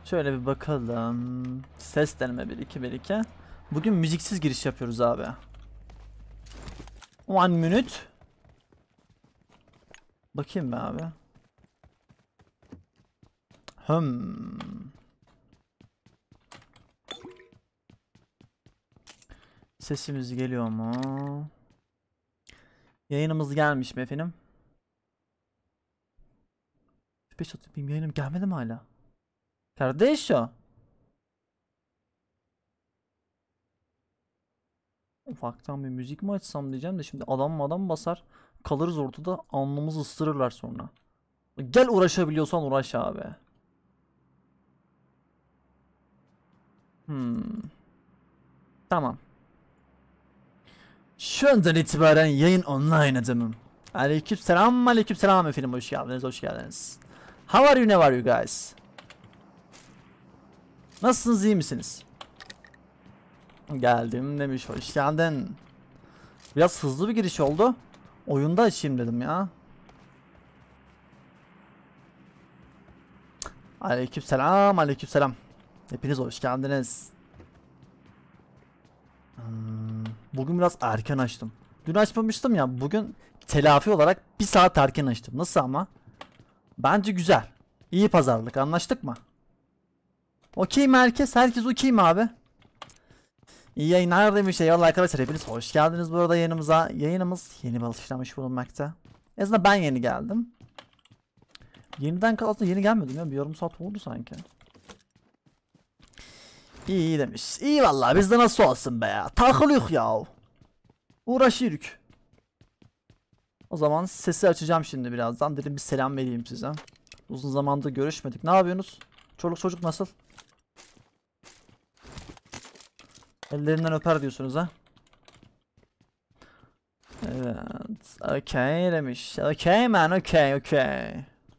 Şöyle bir bakalım. Ses deneme 1 2 1 2. Bugün müziksiz giriş yapıyoruz abi. 1 minute. Bakayım be abi. Sesimiz geliyor mu? Yayınımız gelmiş mi efendim? Benim yayınım gelmedi mi hala? Kardeş o. Ufaktan bir müzik mi açsam diyeceğim de şimdi adam basar. Kalırız ortada, alnımızı ısırırlar sonra. Gel, uğraşabiliyorsan uğraş abi. Tamam. Şu andan itibaren yayın online adamım. Aleykümselam efendim, hoş geldiniz, hoş geldiniz. How are you, ne var you guys? Nasılsınız, iyi misiniz? Geldim demiş, hoş geldin. Biraz hızlı bir giriş oldu. Oyunda açayım dedim ya. Aleykümselam. Hepiniz hoş geldiniz. Bugün biraz erken açtım. Dün açmamıştım ya, bugün telafi olarak 1 saat erken açtım. Nasıl ama? Bence güzel. İyi pazarlık, anlaştık mı? Okey mi herkes? Herkes okey mi abi? İyi yayınlar demiş. Eyvallah arkadaşlar, hepiniz hoş geldiniz bu arada yayınımıza. Yayınımız yeni başlamış bulunmakta. En azından ben yeni geldim. Yeniden aslında yeni gelmedim ya, bir yarım saat oldu sanki. İyi demiş. İyi vallahi, bizde nasıl olsun be ya. Takılıyor ya. Uğraşıyoruz. O zaman sesi açacağım şimdi birazdan. Dedim bir selam vereyim size. Uzun zamandır görüşmedik. Ne yapıyorsunuz? Çoluk çocuk nasıl? Ellerinden öper diyorsunuz ha? Evet. Okay demiş. Okay man, okay.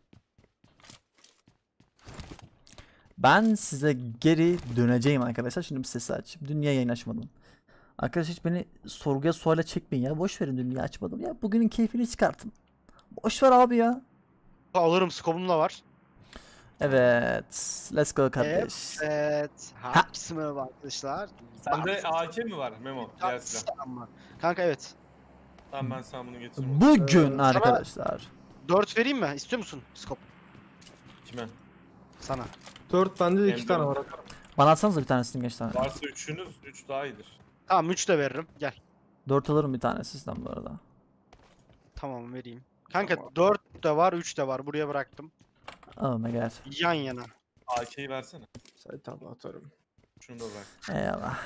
Ben size geri döneceğim arkadaşlar. Şimdi bir sesi aç. Dün niye yayın açmadım? Arkadaşlar hiç beni sorguya suale çekmeyin ya. Boş verin, dün niye açmadım ya. Bugünün keyfini çıkartın. Boş ver abi ya. Alırım, skopum da var. Evet. Let's go kardeş. Evet. Herkese merhaba arkadaşlar. Sende AK mi var Memo? Diğer silah. Kanka evet. Tamam, ben sana bunu getiririm. Bugün sana- arkadaşlar. 4 vereyim mi? İstiyor musun skop? Kime? Sana. 4 bende de 2 Hem tane de- var. Bana atsanıza bir tanesini gençler. Varsa üçünüz, 3 daha iyidir. Tamam 3 de veririm. Gel. 4 alırım bir tane sizden bu arada. Tamam vereyim. Kanka Tamam. 4 de var 3 de var. Buraya bıraktım. Oh my god. Yan yana. AK'yi versene. Say tabi atarım. Şunu da bırak. Eyvallah.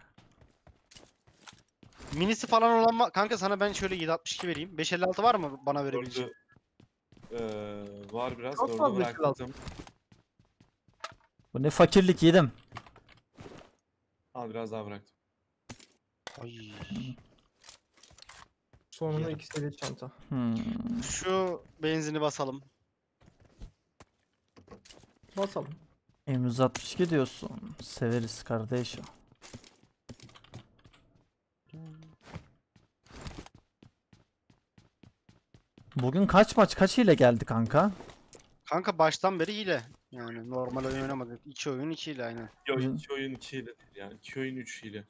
Minisi falan olan kanka sana ben şöyle 7.62 vereyim. 5.56 var mı bana verebileceğin? Var biraz. Çok 4'ü fazla bıraktım. Bu ne fakirlik yedim. Al, biraz daha bıraktım. Ay. Sonuna 2 seviye çanta. Şu benzini basalım. Basalım. M162 diyorsun. Severiz kardeşim. Bugün kaç ile geldi kanka? Kanka baştan beri hile. Yani normal oyun oynamadık. 2 oyun 2 ile aynı. Yok, Hı. 2 oyun 2 ile değil yani. 2 oyun 3 ile.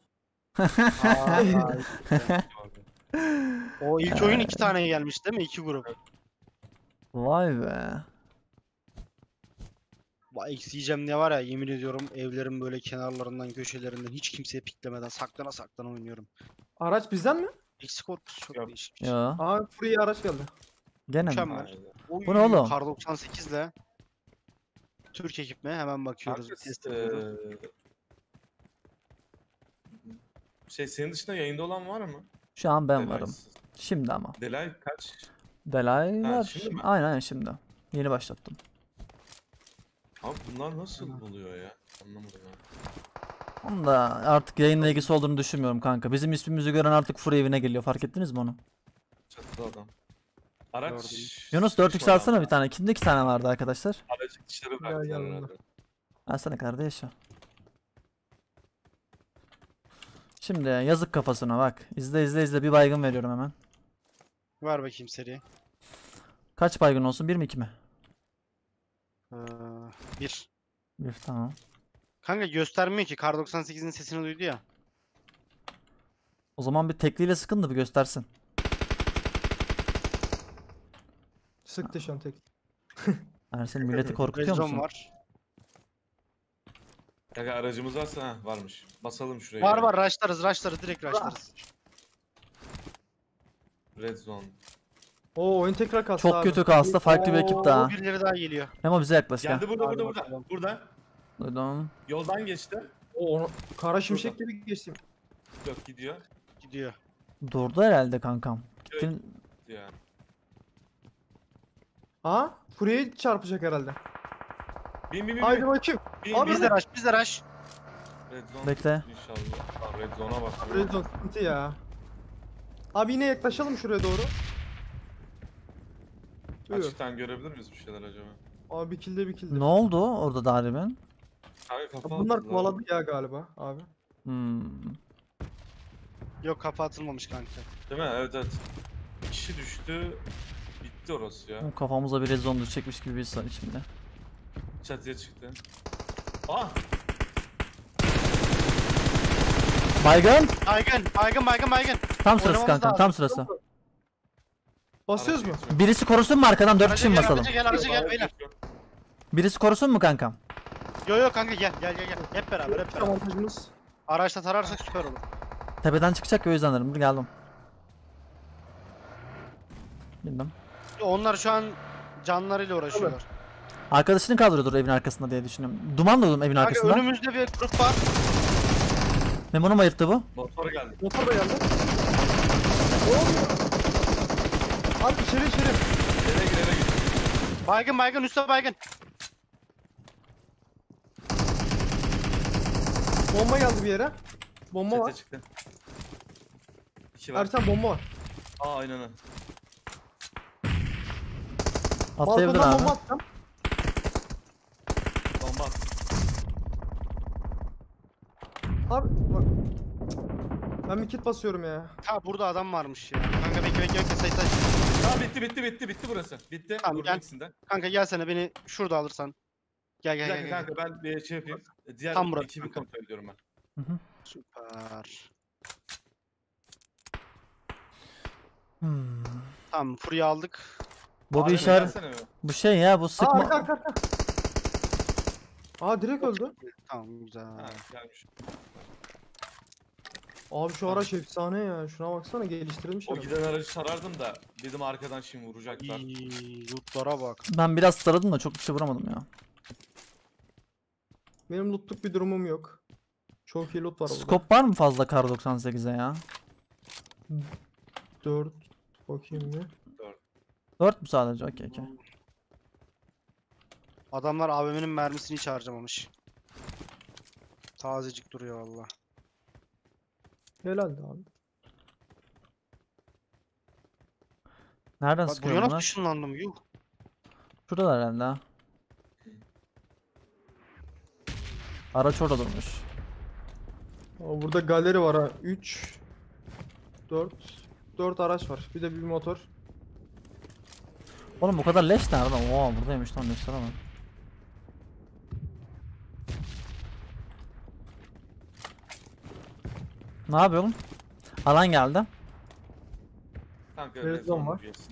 O ilk oyun 2 taneye gelmiş değil mi? 2 grup. Vay be. Vay yiyeceğim ne var ya, yemin ediyorum evlerin böyle kenarlarından köşelerinden hiç kimseye piklemeden saklana saklana oynuyorum. Araç bizden mi? Eksi korpus çok Yok. değişik. Ya Aa free araç geldi. gene mi? Mükemmel. Aynen. Oy, Bu ne oğlum? Kar 98 ile Türk ekip mi? Hemen bakıyoruz. Kanka, Test ediyoruz. senin dışında yayında olan var mı? Şu an ben Delay. varım. Şimdi ama. Delay kaç? Delay Ha, var. şimdi mi? Aynen şimdi. Yeni başlattım. Abi bunlar nasıl oluyor ya? Anlamadım ya. Onu da artık yayınla ilgisi olduğunu düşünmüyorum kanka. Bizim ismimizi gören artık furu evine geliyor. Fark ettiniz mi onu? Çatıda adam. Araç. Gördüm. Yunus 4x alsana bir tane. Kimde 2 tane vardı arkadaşlar? Aracı dışarı bıraktılar yanına. herhalde. Alsana kardeş ya. Şimdi yazık kafasına bak. İzle bir baygın veriyorum hemen. Ver bakayım seri. Kaç baygın olsun? 1 mi 2 mi? 1. Bir tamam. Kanka göstermiyor ki. Kar 98'in sesini duydu ya. O zaman bir tekliyle sıkın da bir göstersin. Sıktı şu an tek. Ersin milleti korkutuyor Red zone musun? var. Kanka aracımız varsa ha varmış. Basalım şuraya. Var var rushlarız direkt rushlarız. Red zone. Oo oyun tekrar kastı Çok abi. kötü kastı, farklı bir ekip Oo, daha. birileri daha geliyor. Memo bize yaklaş gel. Geldi burada Hadi burada burada. bakalım. Burada. Duydum. Yoldan geçti. Oo kara şimşek gibi geçtim. Yok gidiyor. Gidiyor. Durdu herhalde kankam. Evet. Gittin. Ya. Aa Furya'ya çarpacak herhalde. Bin. Haydi bakayım. Bin, Abi, bin. Biz de rush. Red zone. Bekle. İnşallah. Lan red zone'a bak. Red zone sıkıntı ya. Abi yine yaklaşalım şuraya doğru. Buyur. Açıktan görebilir miyiz bir şeyler acaba? Abi bir kilde bir kilde. Ne oldu orada Daribin? Kanka kafa Bunlar attılar. kovaladı ya galiba abi. Hmm. Yok kafa atılmamış kanka. Değil mi? Evet evet. Bir kişi düştü. Bitti orası ya. Kafamıza bir rezon düşecekmiş gibi bir his var içimde. Çatıya çıktı. Ah! Baygın. Baygın. Tam sırası Oynamamız kankam, lazım. tam sırası. Basıyoruz mu? Birisi korusun mu arkadan 4 kişi mi basalım? Araca gel beyler. Birisi korusun mu kankam? Yo kanka gel. Hep beraber. Avantajımız. Araçla tararsak süper olur. Tepeden çıkacak ya o yüzden dedim. Dur geldim. Bilmem. Onlar şu an canlarıyla uğraşıyorlar. Arkadaşını kaldırıyordur evin arkasında diye düşünüyorum. Duman da oğlum evin Kanka arkasında. önümüzde bir grup var. Memo'nu bayılttı bu. Motor geldi. Motor da geldi. Ne oluyor? Abi içeri. Eve gir. Baygın üstte baygın. Bomba geldi bir yere. Bomba Çete var. çıktı. İki var. Ertan bomba var. Aa aynen öyle. Atlayabilir Balkondan abi. bomba atacağım. Bomba at. Abi bak. Ben bir kit basıyorum ya. Ha burada adam varmış ya. Kanka bekle sayı. Tamam bitti burası. Bitti. Tamam, Vurdum gel. ikisini de. Kanka gelsene beni şurada alırsan. Gel Bir dakika gel. kanka ben bir şey yapayım. Diğer Tam burası ekibi kanka. kontrol ediyorum ben. Hı hı. Süper. Hmm. Tamam Fury'yi aldık. Bu bir Adem, işaret. gelsene be. Bu şey ya bu Aa sıkma. arka. Aa direkt öldü. Tamam güzel. Ha gelmiş. Abi şu araç efsane ya. Şuna baksana geliştirilmiş O herhalde. giden aracı sarardım da dedim arkadan şimdi vuracaklar. İyi, lootlara bak. Ben biraz taradım da çok bir şey vuramadım ya. Benim lootluk bir durumum yok. Çok iyi loot var burada. Scope var mı fazla Kar 98'e ya? 4. Bakayım bir. 4 mü sadece? Okey. Adamlar AVM'nin mermisini hiç harcamamış. Tazecik duruyor valla. Helaldi abi. Nereden Bak sıkıyor buraya nasıl bunlar? ışınlandım yuh. Şuradalar herhalde ha. Araç orada durmuş. Aa, burada galeri var ha. 3 4 araç var. Bir de bir motor. Oğlum bu kadar leş nerede? Oo buradaymış lan leşler ama. Ne yapıyor oğlum? Alan geldi. Kanka Evet, red zone var. geçsin.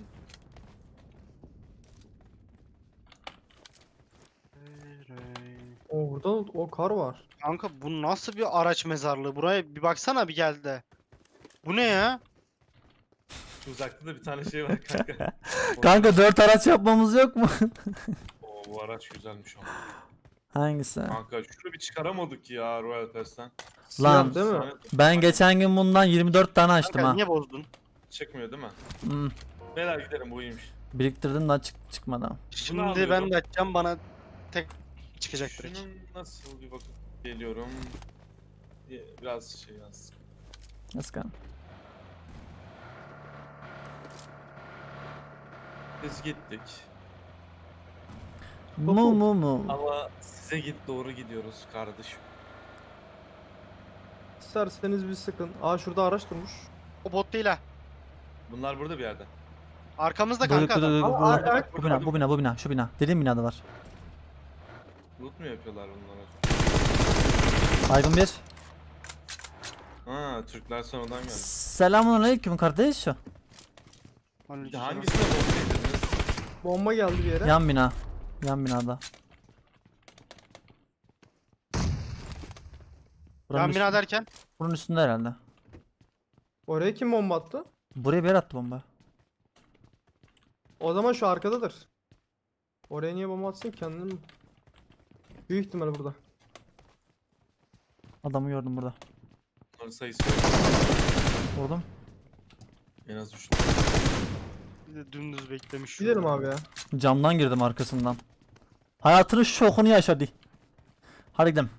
Oo burada o kar var. Kanka bu nasıl bir araç mezarlığı? Buraya bir baksana bir geldi de. Bu ne ya? Şu uzakta da bir tane şey var kanka. Kanka 4 araç yapmamız yok mu? Oo, bu araç güzelmiş ama. Hangisi? Kanka şunu bir çıkaramadık ya Royal Pass'ten. Lan Siyah değil mi? ben geçen gün bundan 24 tane açtım Kanka ha. niye bozdun? Çıkmıyor değil mi? Hmm, Beyler gidelim bu iyiymiş. biriktirdim daha çıkmadı. Şimdi alıyorum. ben de açacağım bana tek çıkacak direkt. Şunun nasıl bir bakıp geliyorum. Biraz şey yaz. Let's go. Biz gittik. Mu. Ama size git doğru gidiyoruz kardeşim. İsterseniz bir sıkın. Aa şurada araç durmuş. O bot değil ha. Bunlar burada bir yerde. Arkamızda Duyduk, kanka adam. duyduk, Aa, duyduk. ay, Bu bina, şu bina. Dediğim binada var. Loot mu yapıyorlar bunlar? Baygın bir. Ha, Türkler sonradan geldi. Selamünaleyküm kardeş. Bir de hangisine bakıyordunuz? Bomba geldi bir yere. Yan bina. Yan binada. Buranın, Yan bina derken? bunun üstünde herhalde. Oraya kim bomba attı? Buraya bir yer attı bomba. O zaman şu arkadadır. Oraya niye bomba atsın ki, kendini mi? Büyük ihtimal burada. Adamı gördüm burada. Bunların sayısı yok. Vurdum. En az 3. Bir de dümdüz beklemiş. Gidelim abi ya. Camdan girdim arkasından. Hayatının şokunu yaşadı. Hadi gidelim.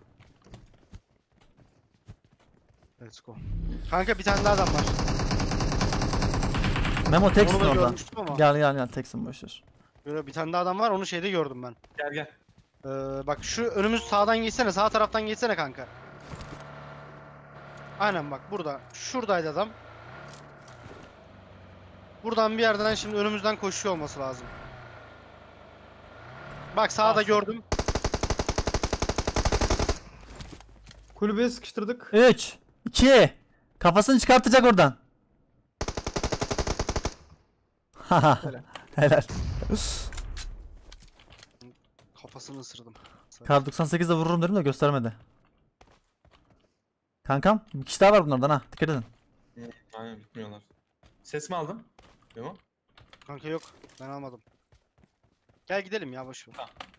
Let's go. Kanka bir tane daha adam var. Memo teksin Onu da orada. görmüştüm ama. Gel teksin boşver. Böyle bir tane daha adam var, onu şeyde gördüm ben. Gel gel. Bak şu önümüz sağdan geçsene, sağ taraftan geçsene kanka. Aynen bak burada. Şuradaydı adam. Buradan bir yerden şimdi önümüzden koşuyor olması lazım. Bak sağda gördüm. Kulübeye sıkıştırdık. 3 2 kafasını çıkartacak oradan. Haha. Helal. Helal. Kafasını ısırdım. Kar 98'de vururum dedim de göstermedi. Kankam bir kişi daha var bunlardan ha. Dikkat edin. Aynen bitmiyorlar. Ses mi aldın? Yok. Kanka yok, ben almadım. Gel gidelim ya, boş ver.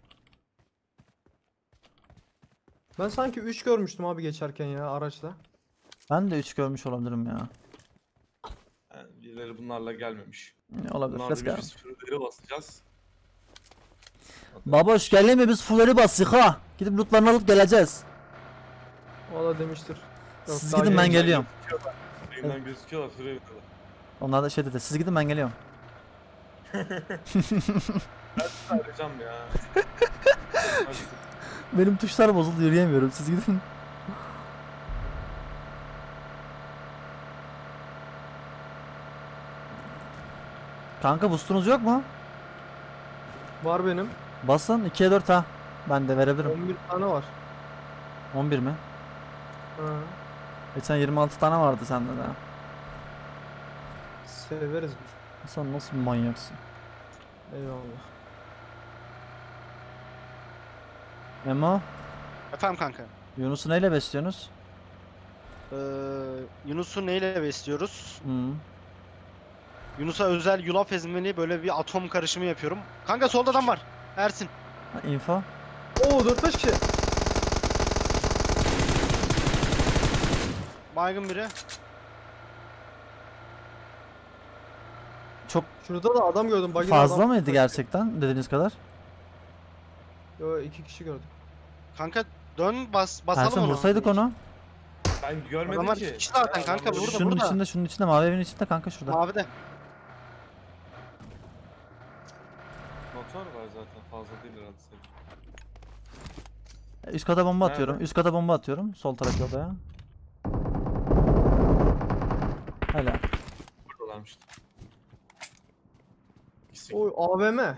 Ben sanki 3 görmüştüm abi geçerken ya araçla. Ben de 3 görmüş olabilirim ya. Yani birileri bunlarla gelmemiş. Olabilir. Bunlar Let's da go. biz fırları basacağız. Baboş gelin mi biz fulleri bastık ha. Gidip lootlarını alıp geleceğiz. O da demiştir. Yok, Siz daha gidin ben gelince- geliyorum. Yayından gözüküyorlar fırı yapıyorlar. Onlar da şey dedi. Siz gidin ben geliyorum. Arayacağım ya. Hadi. Benim tuşlar bozuldu yürüyemiyorum. Siz gidin. Kanka boostunuz yok mu? Var benim. Basın 2'ye 4 ha. Ben de verebilirim. 11 tane var. 11 mi? Ha. Geçen 26 tane vardı sende de. Severiz biz. Sen nasıl bir manyaksın? Eyvallah. Memo, Efendim kanka. Yunus'u neyle besliyorsunuz? Yunus'u neyle besliyoruz? Hı. Yunus'a özel yulaf ezmeli böyle bir atom karışımı yapıyorum. Kanka solda adam var. Ersin. Ha, info. Oo 4-5 kişi. Baygın biri. Çok Şurada da adam gördüm. Buggy'de fazla adam. mıydı gerçekten dediğiniz kadar? Yo 2 kişi gördüm. Kanka dön basalım Ersin onu. vursaydık onu. Ben görmedim Adamlar ki. iki kişi zaten kanka, Adamlar- burada, Şunun içinde mavi evin içinde kanka şurada. Mavide. Motor var zaten, fazla değil herhalde sayı. Üst kata bomba Nerede? atıyorum. Üst kata bomba atıyorum. Sol taraftaki odaya. Hala. Buradalarmış. İkisi. Oy AVM.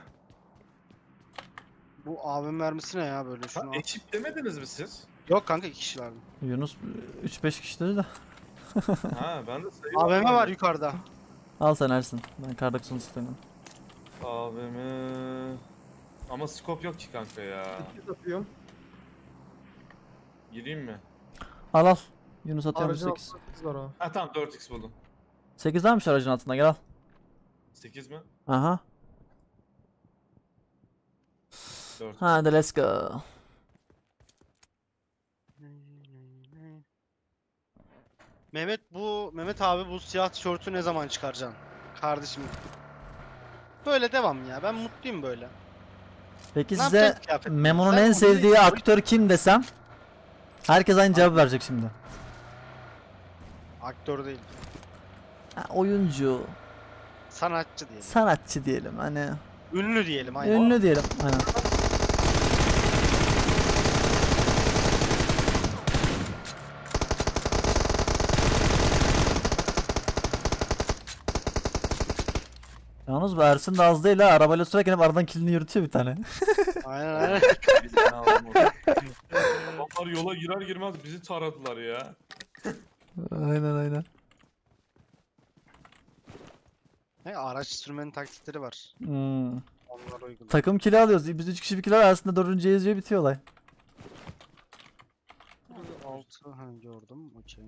Bu AVM mermisi ne ya böyle şunu al. Ekip demediniz mi siz? Yok kanka, 2 kişilerdi. Yunus 3-5 kişileri de. Ha, ben de sayı AVM var yukarıda. Al sen Ersin. Ben kardaki sonu sıkıyorum. AVM. Ama scope yok ki kanka ya. 2 atıyorum. Gireyim mi? Al. Yunus atıyorum Aracın 8. altında kız var o. Ha tamam, 4x buldum. 8 varmış aracın altında, gel al. 8 mi? Aha. 4. Hadi let's go. Mehmet abi bu siyah tişörtü ne zaman çıkaracaksın? Kardeşim. Böyle devam ya. Ben mutluyum böyle. Peki Ne size yapacağız kıyafetle? Memo'nun Sen en onu sevdiği ne- aktör kim desem herkes aynı cevap verecek şimdi. Aktör değil. Ha, oyuncu, Sanatçı diyelim. sanatçı diyelim hani. Ünlü diyelim aynen. Ünlü diyelim. Aynen. Yalnız Yalnız bu Ersin de az değil ha. Arabayla sürerken hep aradan kilini yürütüyor bir tane. Aynen aynen. Bir tane aldım orada. Adamlar yola girer girmez bizi taradılar ya. Aynen aynen. Araç sürmenin taktikleri var. Hmm. Onlar uyguluyor. Takım kili alıyoruz. Biz 3 kişi bir kilo aslında 4. yazıyor bitiyor olay. 6 gördüm. Okey.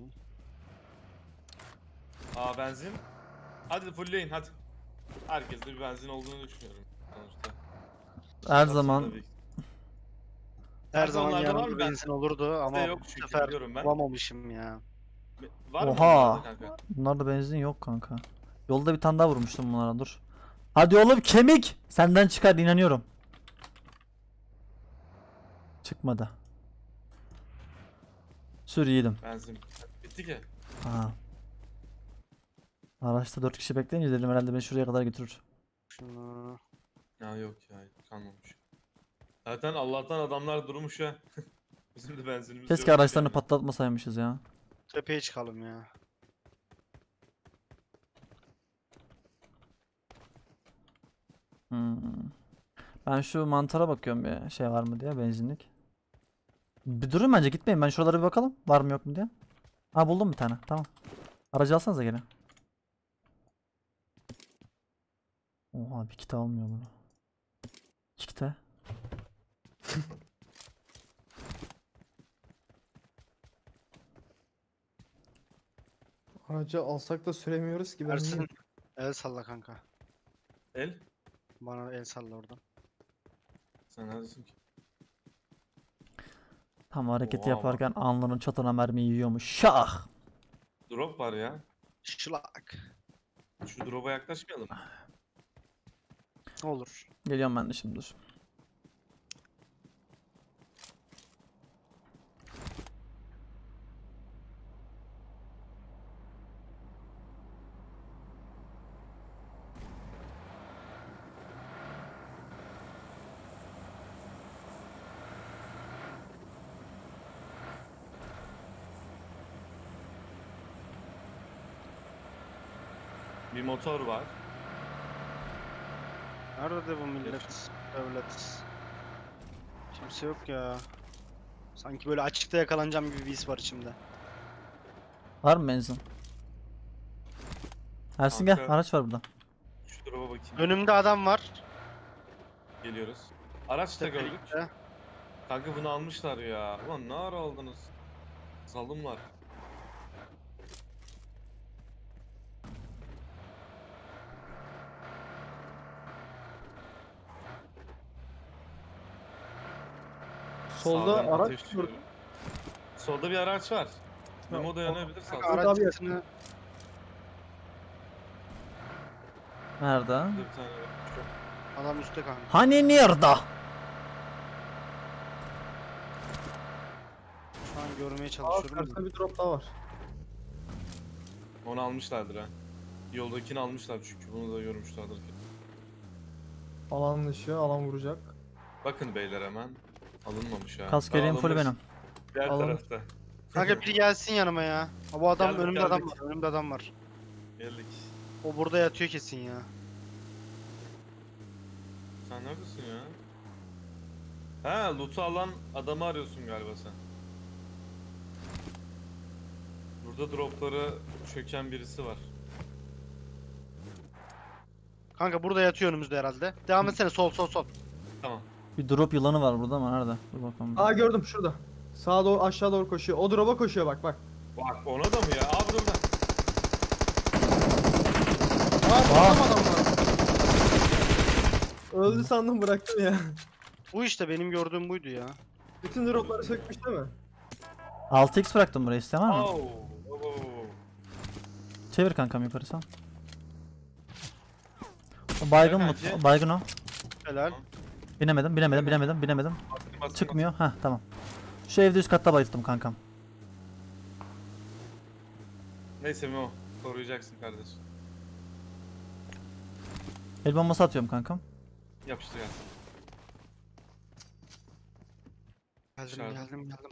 Aa benzin. Hadi fullleyin hadi. Herkeste bir benzin olduğunu düşünüyorum sonuçta. Her Aslında zaman bir- Her zaman zamanlarda var yanımda mı benzin olurdu ama yok bu çünkü sefer biliyorum ben. bulamamışım ya. Var mı Oha. onlarda kanka? bunlarda benzin yok kanka. Yolda bir tane daha vurmuştum bunlara dur. Hadi oğlum kemik. Senden çıkar inanıyorum. Çıkmadı. Sür yiğidim. Benzin bitti ki. Aha. Araçta 4 kişi bekleyince dedim herhalde beni şuraya kadar götürür. Şunu... Ya yok ya kalmamış. Zaten Allah'tan adamlar durmuş ya. Bizim de benzinimiz Keşke yok araçlarını yani. patlatmasaymışız ya. Tepeye çıkalım ya. Hmm. Ben şu mantara bakıyorum bir şey var mı diye benzinlik. Bir durun bence gitmeyin ben şuralara bir bakalım var mı yok mu diye. Ha buldum bir tane tamam. Aracı alsanıza gene. Oha bir kit almıyor bunu. İki kite. Aracı alsak da süremiyoruz ki ben Ersin niye- el salla kanka. El. Bana el salla oradan. Sen neredesin ki? Tam hareketi Oha, yaparken alnının çatına mermi yiyormuş. Şah! Drop var ya. Şılak. Şu drop'a yaklaşmayalım. Olur. Geliyorum ben de şimdi dur. Bir motor var. Nerede bu millet? Devlet. Kimse yok ya. Sanki böyle açıkta yakalanacağım gibi bir his var içimde. Var mı benzin? Ersin gel Kanka. araç var burada. Şu drop'a bakayım. Önümde adam var. Geliyoruz. Araç da gördük. Tepelikte. Kanka bunu almışlar ya. Ulan ne ara aldınız? Zalimler. Solda Sağdan araç ateş gördüm. Solda bir araç var. Memo dayanabilir sağ. Kanka Araç araç abi- sesini Nerede? Bir tane var. adam üstte kanka. Hani nerede? Şu an görmeye Aa, çalışıyorum. da. karşısında bir drop daha var. Onu almışlardır ha. Yoldakini almışlar çünkü bunu da görmüşlerdir ki. Alan dışı, alan vuracak. Bakın beyler hemen. Alınmamış ha. Kask Aa, yeleğim full alınmış. benim. Diğer Alın. tarafta. Kanka biri gelsin yanıma ya. Ha, bu adam Geldik, önümde adam geldik. var. Önümde adam var. Geldik. O burada yatıyor kesin ya. Sen neredesin ya? Ha, loot'u alan adamı arıyorsun galiba sen. Burada dropları çöken birisi var. Kanka burada yatıyor önümüzde herhalde. Devam etsene sol sol sol. Tamam. Bir drop yılanı var burada ama nerede? Dur bakalım. Aa gördüm şurada. Sağa doğru aşağı doğru koşuyor. O drop'a koşuyor bak bak. Bak ona da mı ya? Aa burada. Aa adam var. Öldü sandım bıraktım ya. Bu işte benim gördüğüm buydu ya. Bütün dropları sökmüş değil mi? 6x bıraktım buraya isteyen var mı? Oo. Oo. Çevir kankam yukarı sen. O baygın mı? Bence- O baygın o. Helal. Binemedim. Bastım, Çıkmıyor. Heh tamam. Şu evde üst katta bayılttım kankam. Neyse Memo. Koruyacaksın kardeşim. El bombası atıyorum kankam. Yapıştır gelsin. Geldim Dışarıda. geldim.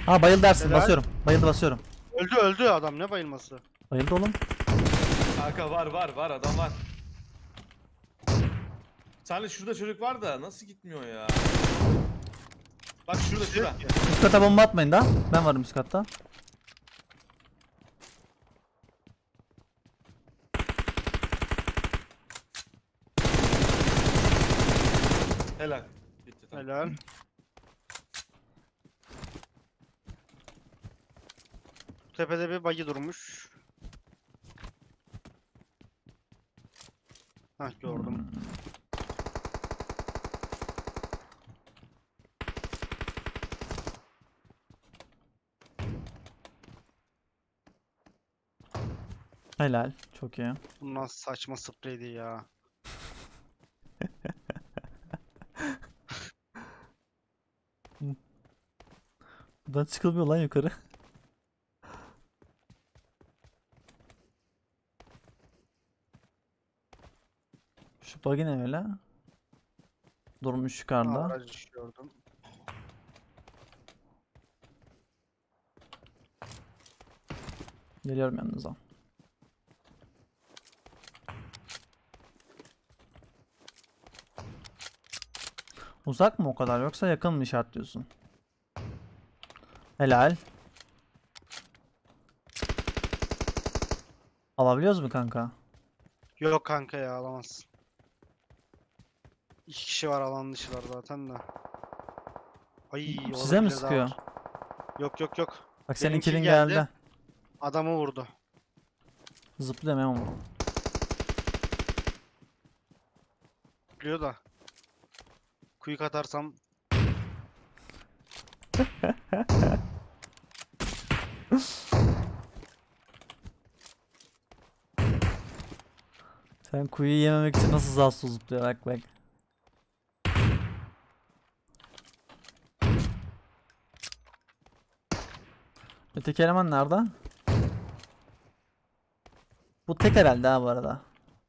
Ha bayıldı Ersin, Helal. basıyorum. Bayıldı, basıyorum. Öldü adam, ne bayılması. Bayıldı oğlum. Kanka var adam var. Bir tane şurada çocuk var da nasıl gitmiyor ya? Bak şurada. Üst kata bomba atmayın da. Ben varım üst katta. Helal. Bitti tamam. Helal. Tepede bir buggy durmuş. Hah, gördüm. Helal. Çok iyi. Bu nasıl saçma spreydi ya. Buradan çıkılmıyor lan yukarı. Şu buggy ne öyle? Durmuş yukarıda. Aracı gördüm. Geliyorum yanınıza. Uzak mı o kadar, yoksa yakın mı işaretliyorsun? Helal. Alabiliyoruz mu kanka? Yok kanka ya, alamazsın. 2 kişi var, alan dışılar zaten de. Ay, orada Size mi biri daha sıkıyor? var. Yok. Bak senin Benimki killin geldi. geldi. Adamı vurdu. Zıplıyor Memo. Biliyor da. Quick atarsam Sen kuyuyu yememek için nasıl sağ sol zıplıyor, bak. Öteki eleman nerede? Bu tek herhalde ha bu arada.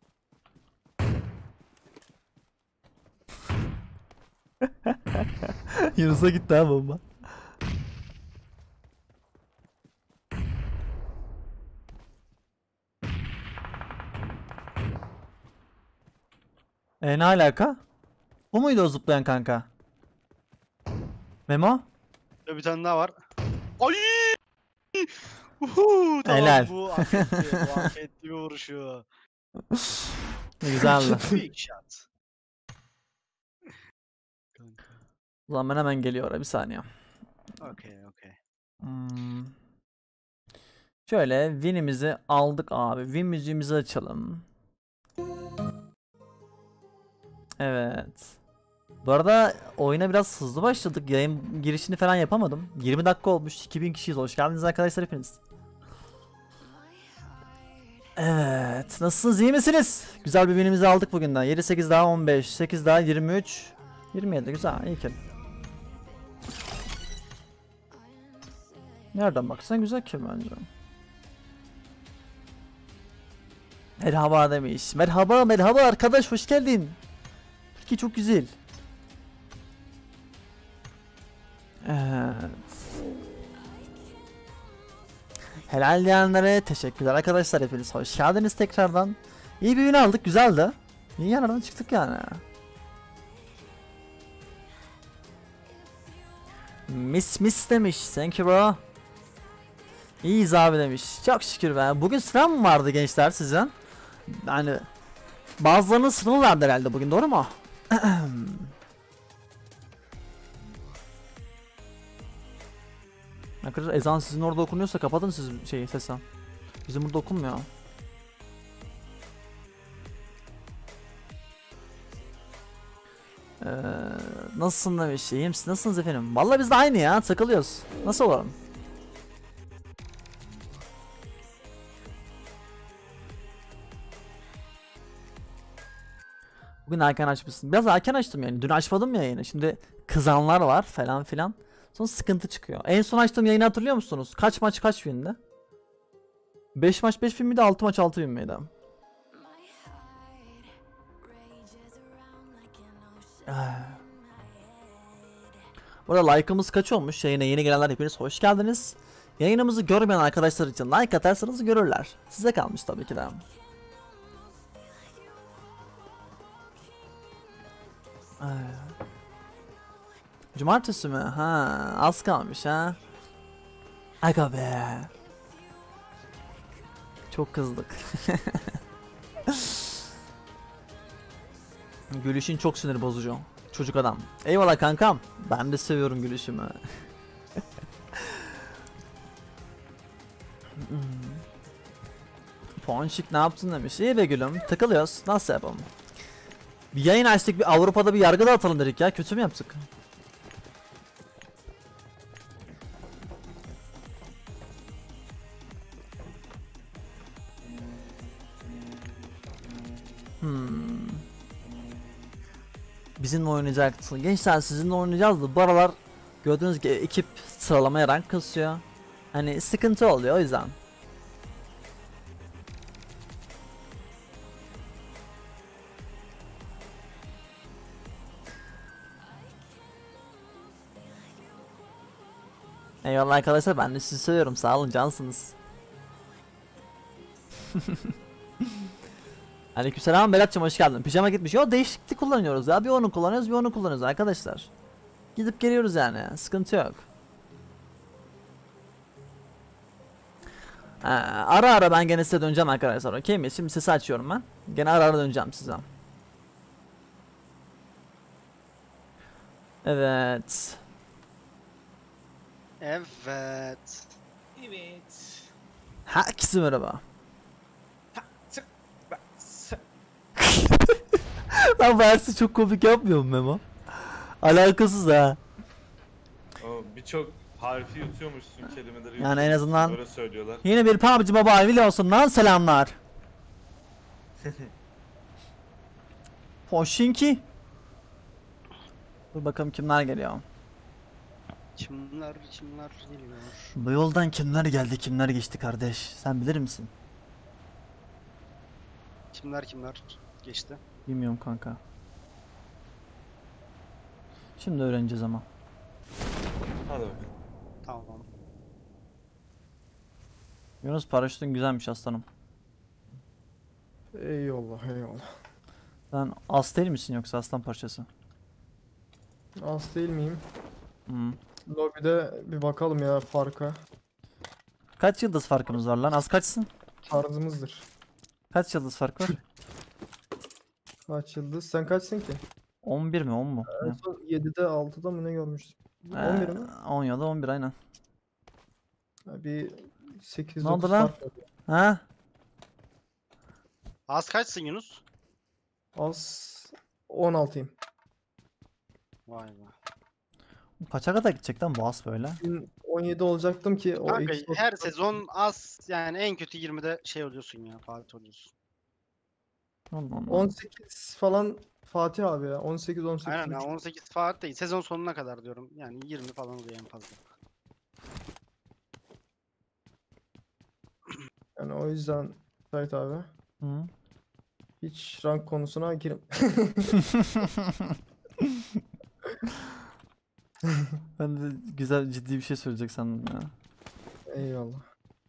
Yunus'a gitti ha bomba. Ne alaka? Bu muydu o zıplayan kanka? Memo? bir tane daha var. Ay! Uhu, tamam, Helal. bu hak etti. Bu hak etti bir vuruşu. Ne güzeldi. Big shot. Kanka. O zaman ben hemen geliyorum, bir saniye. Okay. Hmm. Şöyle win'imizi aldık abi. Win müziğimizi açalım. Evet. Bu arada oyuna biraz hızlı başladık. Yayın girişini falan yapamadım. 20 dakika olmuş. 2000 kişiyiz. Hoş geldiniz arkadaşlar hepiniz. Evet. Nasılsınız? İyi misiniz? Güzel bir win'imizi aldık bugünden. 7-8 daha 15. 8 daha 23. 27. Güzel. İyi ki. Nereden baksan güzel ki bence. Merhaba demiş. Merhaba arkadaş, hoş geldin. Türkiye çok güzel. Evet. Helal diyenlere teşekkürler arkadaşlar, hepiniz hoş geldiniz tekrardan. İyi bir gün aldık, güzeldi. İyi yerden çıktık yani. Miss demiş. Thank you bro. İyiyiz abi demiş. Çok şükür be. Bugün sınav mı vardı gençler sizin? Yani bazılarının sınavı vardı herhalde bugün, doğru mu? Arkadaşlar ezan sizin orada okunuyorsa kapatın siz sesi. Bizim burada okunmuyor. Nasılsın demiş. İyiyim, siz nasılsınız efendim? Vallahi biz de aynı ya, takılıyoruz. Nasıl olalım? Bugün erken açmışsın. Biraz erken açtım yani. Dün açmadım ya yayını. Şimdi kızanlar var falan filan. Sonra sıkıntı çıkıyor. En son açtığım yayını hatırlıyor musunuz? Kaç maç kaç filmdi? 5 maç 5 film miydi? 6 maç 6 film miydi? Burada like'ımız kaç olmuş? Yayına yeni gelenler hepiniz hoş geldiniz. Yayınımızı görmeyen arkadaşlar için like atarsanız görürler. Size kalmış tabii ki de. Ay. Cumartesi mi? Ha, az kalmış ha. Aga be. Çok kızdık. Gülüşün çok sinir bozucu. Çocuk adam. Eyvallah kankam. Ben de seviyorum gülüşümü. Ponçik ne yaptın demiş. İyi be gülüm. Takılıyoruz. Nasıl yapalım? Bir yayın açtık, bir Avrupa'da bir yargı da atalım dedik ya. Kötü mü yaptık? Bizimle oynayacaksın. Gençler sizinle oynayacağız da bu aralar gördüğünüz gibi ekip sıralamaya rank kasıyor. Hani sıkıntı oluyor o yüzden. Eyvallah arkadaşlar, ben de sizi seviyorum, sağ olun, cansınız. Aleykümselam Berat'cığım, hoş geldin. Pijama gitmiş. Yo, değişiklik kullanıyoruz ya. Bir onu kullanıyoruz, bir onu kullanıyoruz arkadaşlar. Gidip geliyoruz yani. Sıkıntı yok. Ara ara ben gene size döneceğim arkadaşlar. Okey mi? Şimdi sesi açıyorum ben. Gene ara ara döneceğim size. Evet. Evet. Evet. Herkese merhaba. Ben versi çok komik yapmıyorum Memo. Alakasız ha. Birçok harfi yutuyormuşsun, kelimeleri Yani en azından böyle söylüyorlar. yeni bir PUBG Mobile videosundan selamlar. Hoşinki. Dur bakalım kimler geliyor. Kimler geliyor. Bu yoldan kimler geldi kimler geçti kardeş, sen bilir misin? Kimler geçti. Bilmiyorum kanka. Şimdi öğreneceğiz ama. Hadi bakalım. Tamam. Yunus, paraşütün güzelmiş aslanım. Eyvallah eyvallah. Sen as değil misin yoksa aslan parçası? Az değil miyim? Hmm. Lobide bir bakalım ya farka. Kaç yıldız farkımız var lan? Az kaçsın? Tarzımızdır. Kaç yıldız fark var? Kaç yıldız? Sen kaçsın ki? 11 mi 10 mu? En son 7'de 6'da mı ne görmüştüm? Ne? 11 mi? 10 ya da 11 aynen. Ha, bir 8-9 Ne oldu lan? fark var. Ha? Az kaçsın Yunus? Az 16'yım. Vay be. Kaça kadar gidecek lan bu as böyle? 17 olacaktım ki o Kanka Xbox- her sezon az, yani en kötü 20'de şey oluyorsun ya, Fatih oluyorsun. Allah Allah. 18 falan Fatih abi ya. 18 Aynen ya, 18. 18 Fatih değil. Sezon sonuna kadar diyorum. Yani 20 falan oluyor en fazla. Yani o yüzden Sait abi Hı. hiç rank konusuna girim. Ben de güzel ciddi bir şey söyleyecek sandım ya. Eyvallah.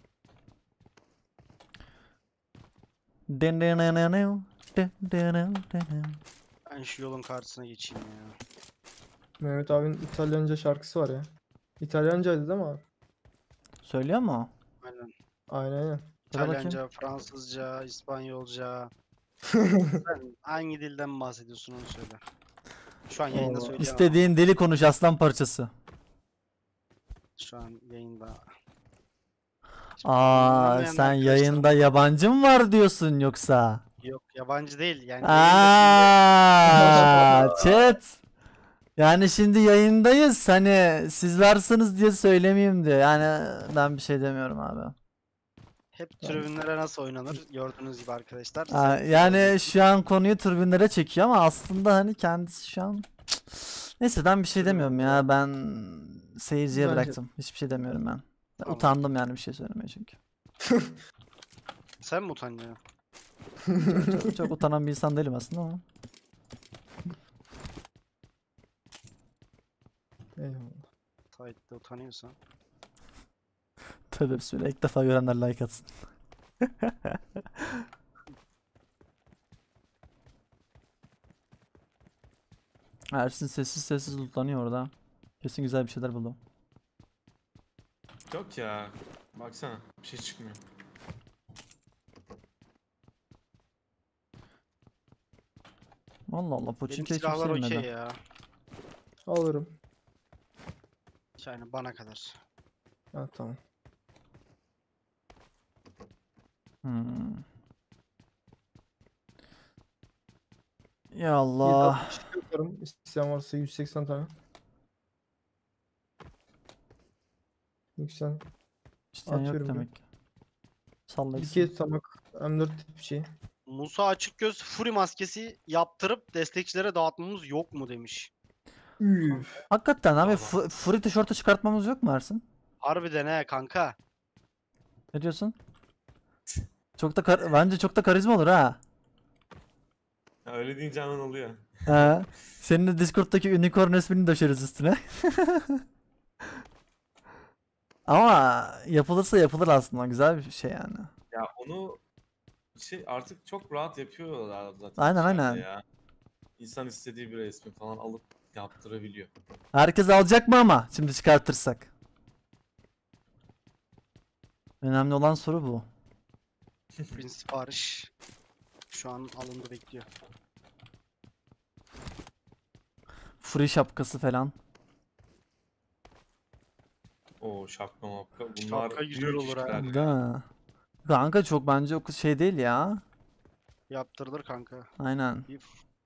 Ben şu yolun karşısına geçeyim ya. Mehmet abinin İtalyanca şarkısı var ya. İtalyancaydı değil mi abi? Söylüyor mu? Aynen. Aynen. Dur bakayım. İtalyanca, Fransızca, İspanyolca. Sen hangi dilden bahsediyorsun onu söyle. Şu an yayında Vallahi. söyleyemem. İstediğin dili konuş aslan parçası. Şu an yayında. Aa, Anlamayan sen arkadaşlarım- yayında yabancı mı var diyorsun yoksa? Yok, yabancı değil yani. Aa, chat. Yani şimdi yayındayız. Hani siz varsınız diye söylemeyeyim diye. Yani ben bir şey demiyorum abi. Hep tribünlere nasıl oynanır gördüğünüz gibi arkadaşlar. Aa, yani şu an konuyu tribünlere çekiyor ama aslında hani kendisi şu an... Neyse, ben bir şey demiyorum ya. Ben seyirciye Bence- bıraktım. Hiçbir şey demiyorum ben. Tamam. Utandım yani bir şey söylemeye çünkü. Sen mi utanacaksın? Çok utanan bir insan değilim aslında ama. Eyvallah. Fight'te utanıyorsan. Tövbe bismillah. İlk defa görenler like atsın. Ersin sessiz sessiz lootlanıyor orada. Kesin güzel bir şeyler buldu. Yok ya. Baksana bir şey çıkmıyor. Allah Allah. Benim Pochinki'yi silahlar kimse okey yemedi. ya. Alırım. Yani bana kadar. Ha tamam. Hmm. Ya Allah. 762 yaparım. İsteyen varsa 180 tane. Yüksel. İsteyen yok Atıyorum demek ki. Sallayın. İki tamak M4 tip bir şey. Musa Açıkgöz Fury maskesi yaptırıp destekçilere dağıtmamız yok mu demiş. Üf. Hakikaten abi Allah. free tişörtü çıkartmamız yok mu Ersin? Harbiden he kanka. Ne diyorsun? Çok da bence çok da karizma olur ha. Ya öyle deyince hemen oluyor. Senin de Discord'daki unicorn resmini döşeriz üstüne. Ama yapılırsa yapılır aslında. Güzel bir şey yani. Ya onu artık çok rahat yapıyorlar zaten. Aynen, içeride aynen. Ya. İnsan istediği bir resmi falan alıp yaptırabiliyor. Herkes alacak mı ama şimdi çıkartırsak? Önemli olan soru bu. Bin sipariş. Şu an alındı bekliyor. Free şapkası falan. O şapka mapka bunlar Şapka güzel büyük olur ha. işler. Değil mi? Kanka çok bence o şey değil ya. Yaptırılır kanka. Aynen. Bir...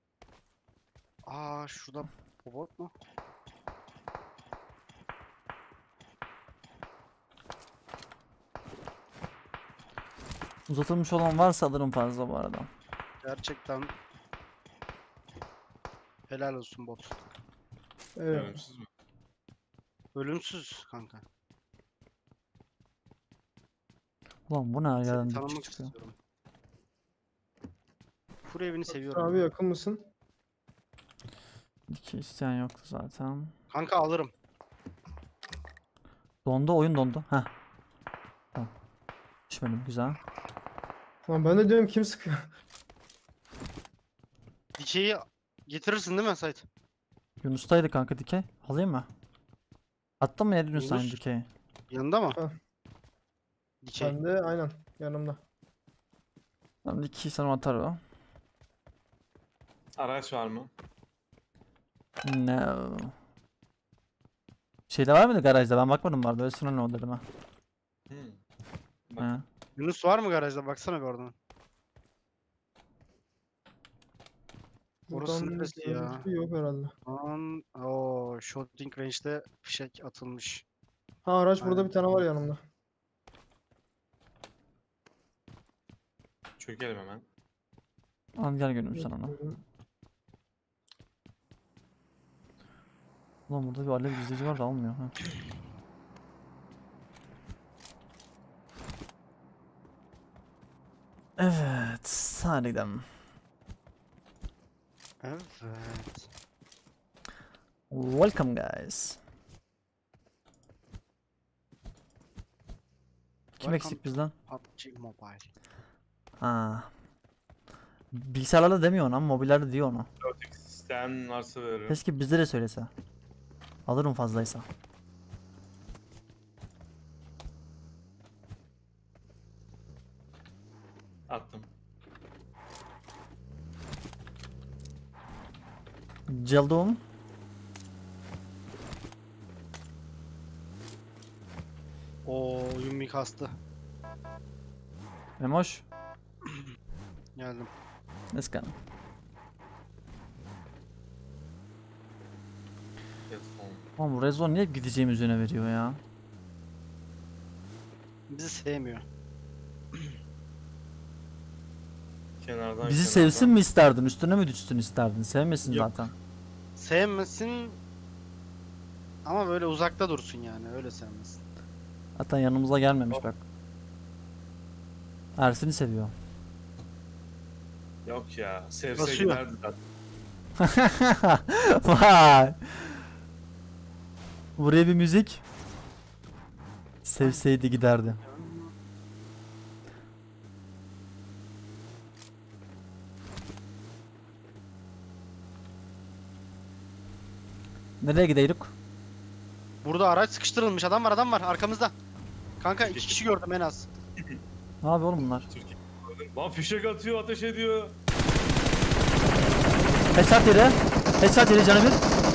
Aa şurada robot mu? Uzatılmış olan varsa alırım fazla bu arada. Gerçekten helal olsun bot. Evet. Ölümsüz mü? Ölümsüz kanka. Ulan bu ne her Seni yerden tanımak dipçik çıkıyor. istiyorum. Fury evini seviyorum. Abi yakın mısın? İki isteyen yoktu zaten. Kanka alırım. Dondu, oyun dondu. Heh. Tamam. Düşmedim, güzel. Lan ben de diyorum kim sıkıyor? Dikeyi getirirsin değil mi Sait? Yunus'taydı kanka dikey. Alayım mı? Attın mı ya Yunus aynı Yunus. dikeyi? Yanında mı? Ha. Dikey. Ben de aynen yanımda. Tamam dikeyi sana atar o. Araç var mı? No. Şeyde var mıydı garajda? Ben bakmadım vardı. Öyle sonra ne oldu dedim ha. Hmm. Bak. Ha. Yunus var mı garajda? Baksana bir oradan. Orası Buradan neresi ya? görüntü yok herhalde. O shooting range'de fişek atılmış. Ha araç burada Aynen. bir tane var yanımda. Çökelim hemen. Al gel gönlüm sana onu. Ulan burada bir alev izleyici var da almıyor. Ha. Evet. Hadi gidelim. Evet. Welcome guys. Kim Welcome eksik bizden? PUBG Mobile. Aa. Bilgisayarlarla demiyor ama mobillerde diyor onu. Örtük sistem varsa veririm. Keşke bizde de söylese. Alırım fazlaysa. Attım. Cildum. Oo oyun bir kastı. Memoş. Geldim. Let's go. Yes, son. Oğlum bu Rezon niye gideceğim üzerine veriyor ya? Bizi sevmiyor. Kenardan Bizi kenardan. sevsin mi isterdin? Üstüne mi düşsün isterdin? Sevmesin Yok. zaten. Sevmesin ama böyle uzakta dursun yani öyle sevmesin. Zaten yanımıza gelmemiş bak. Ersin'i seviyor. Yok ya. Sevse Basıyor. giderdi zaten. Vay. Buraya bir müzik. Sevseydi giderdi. Nereye gideyduk? Burada araç sıkıştırılmış. Adam var arkamızda. Kanka 2 kişi gördüm en az. Ne yapıyor oğlum bunlar? Türkiye. Lan fişek atıyor, ateş ediyor. Headshot yedi. Headshot yedi canı bir.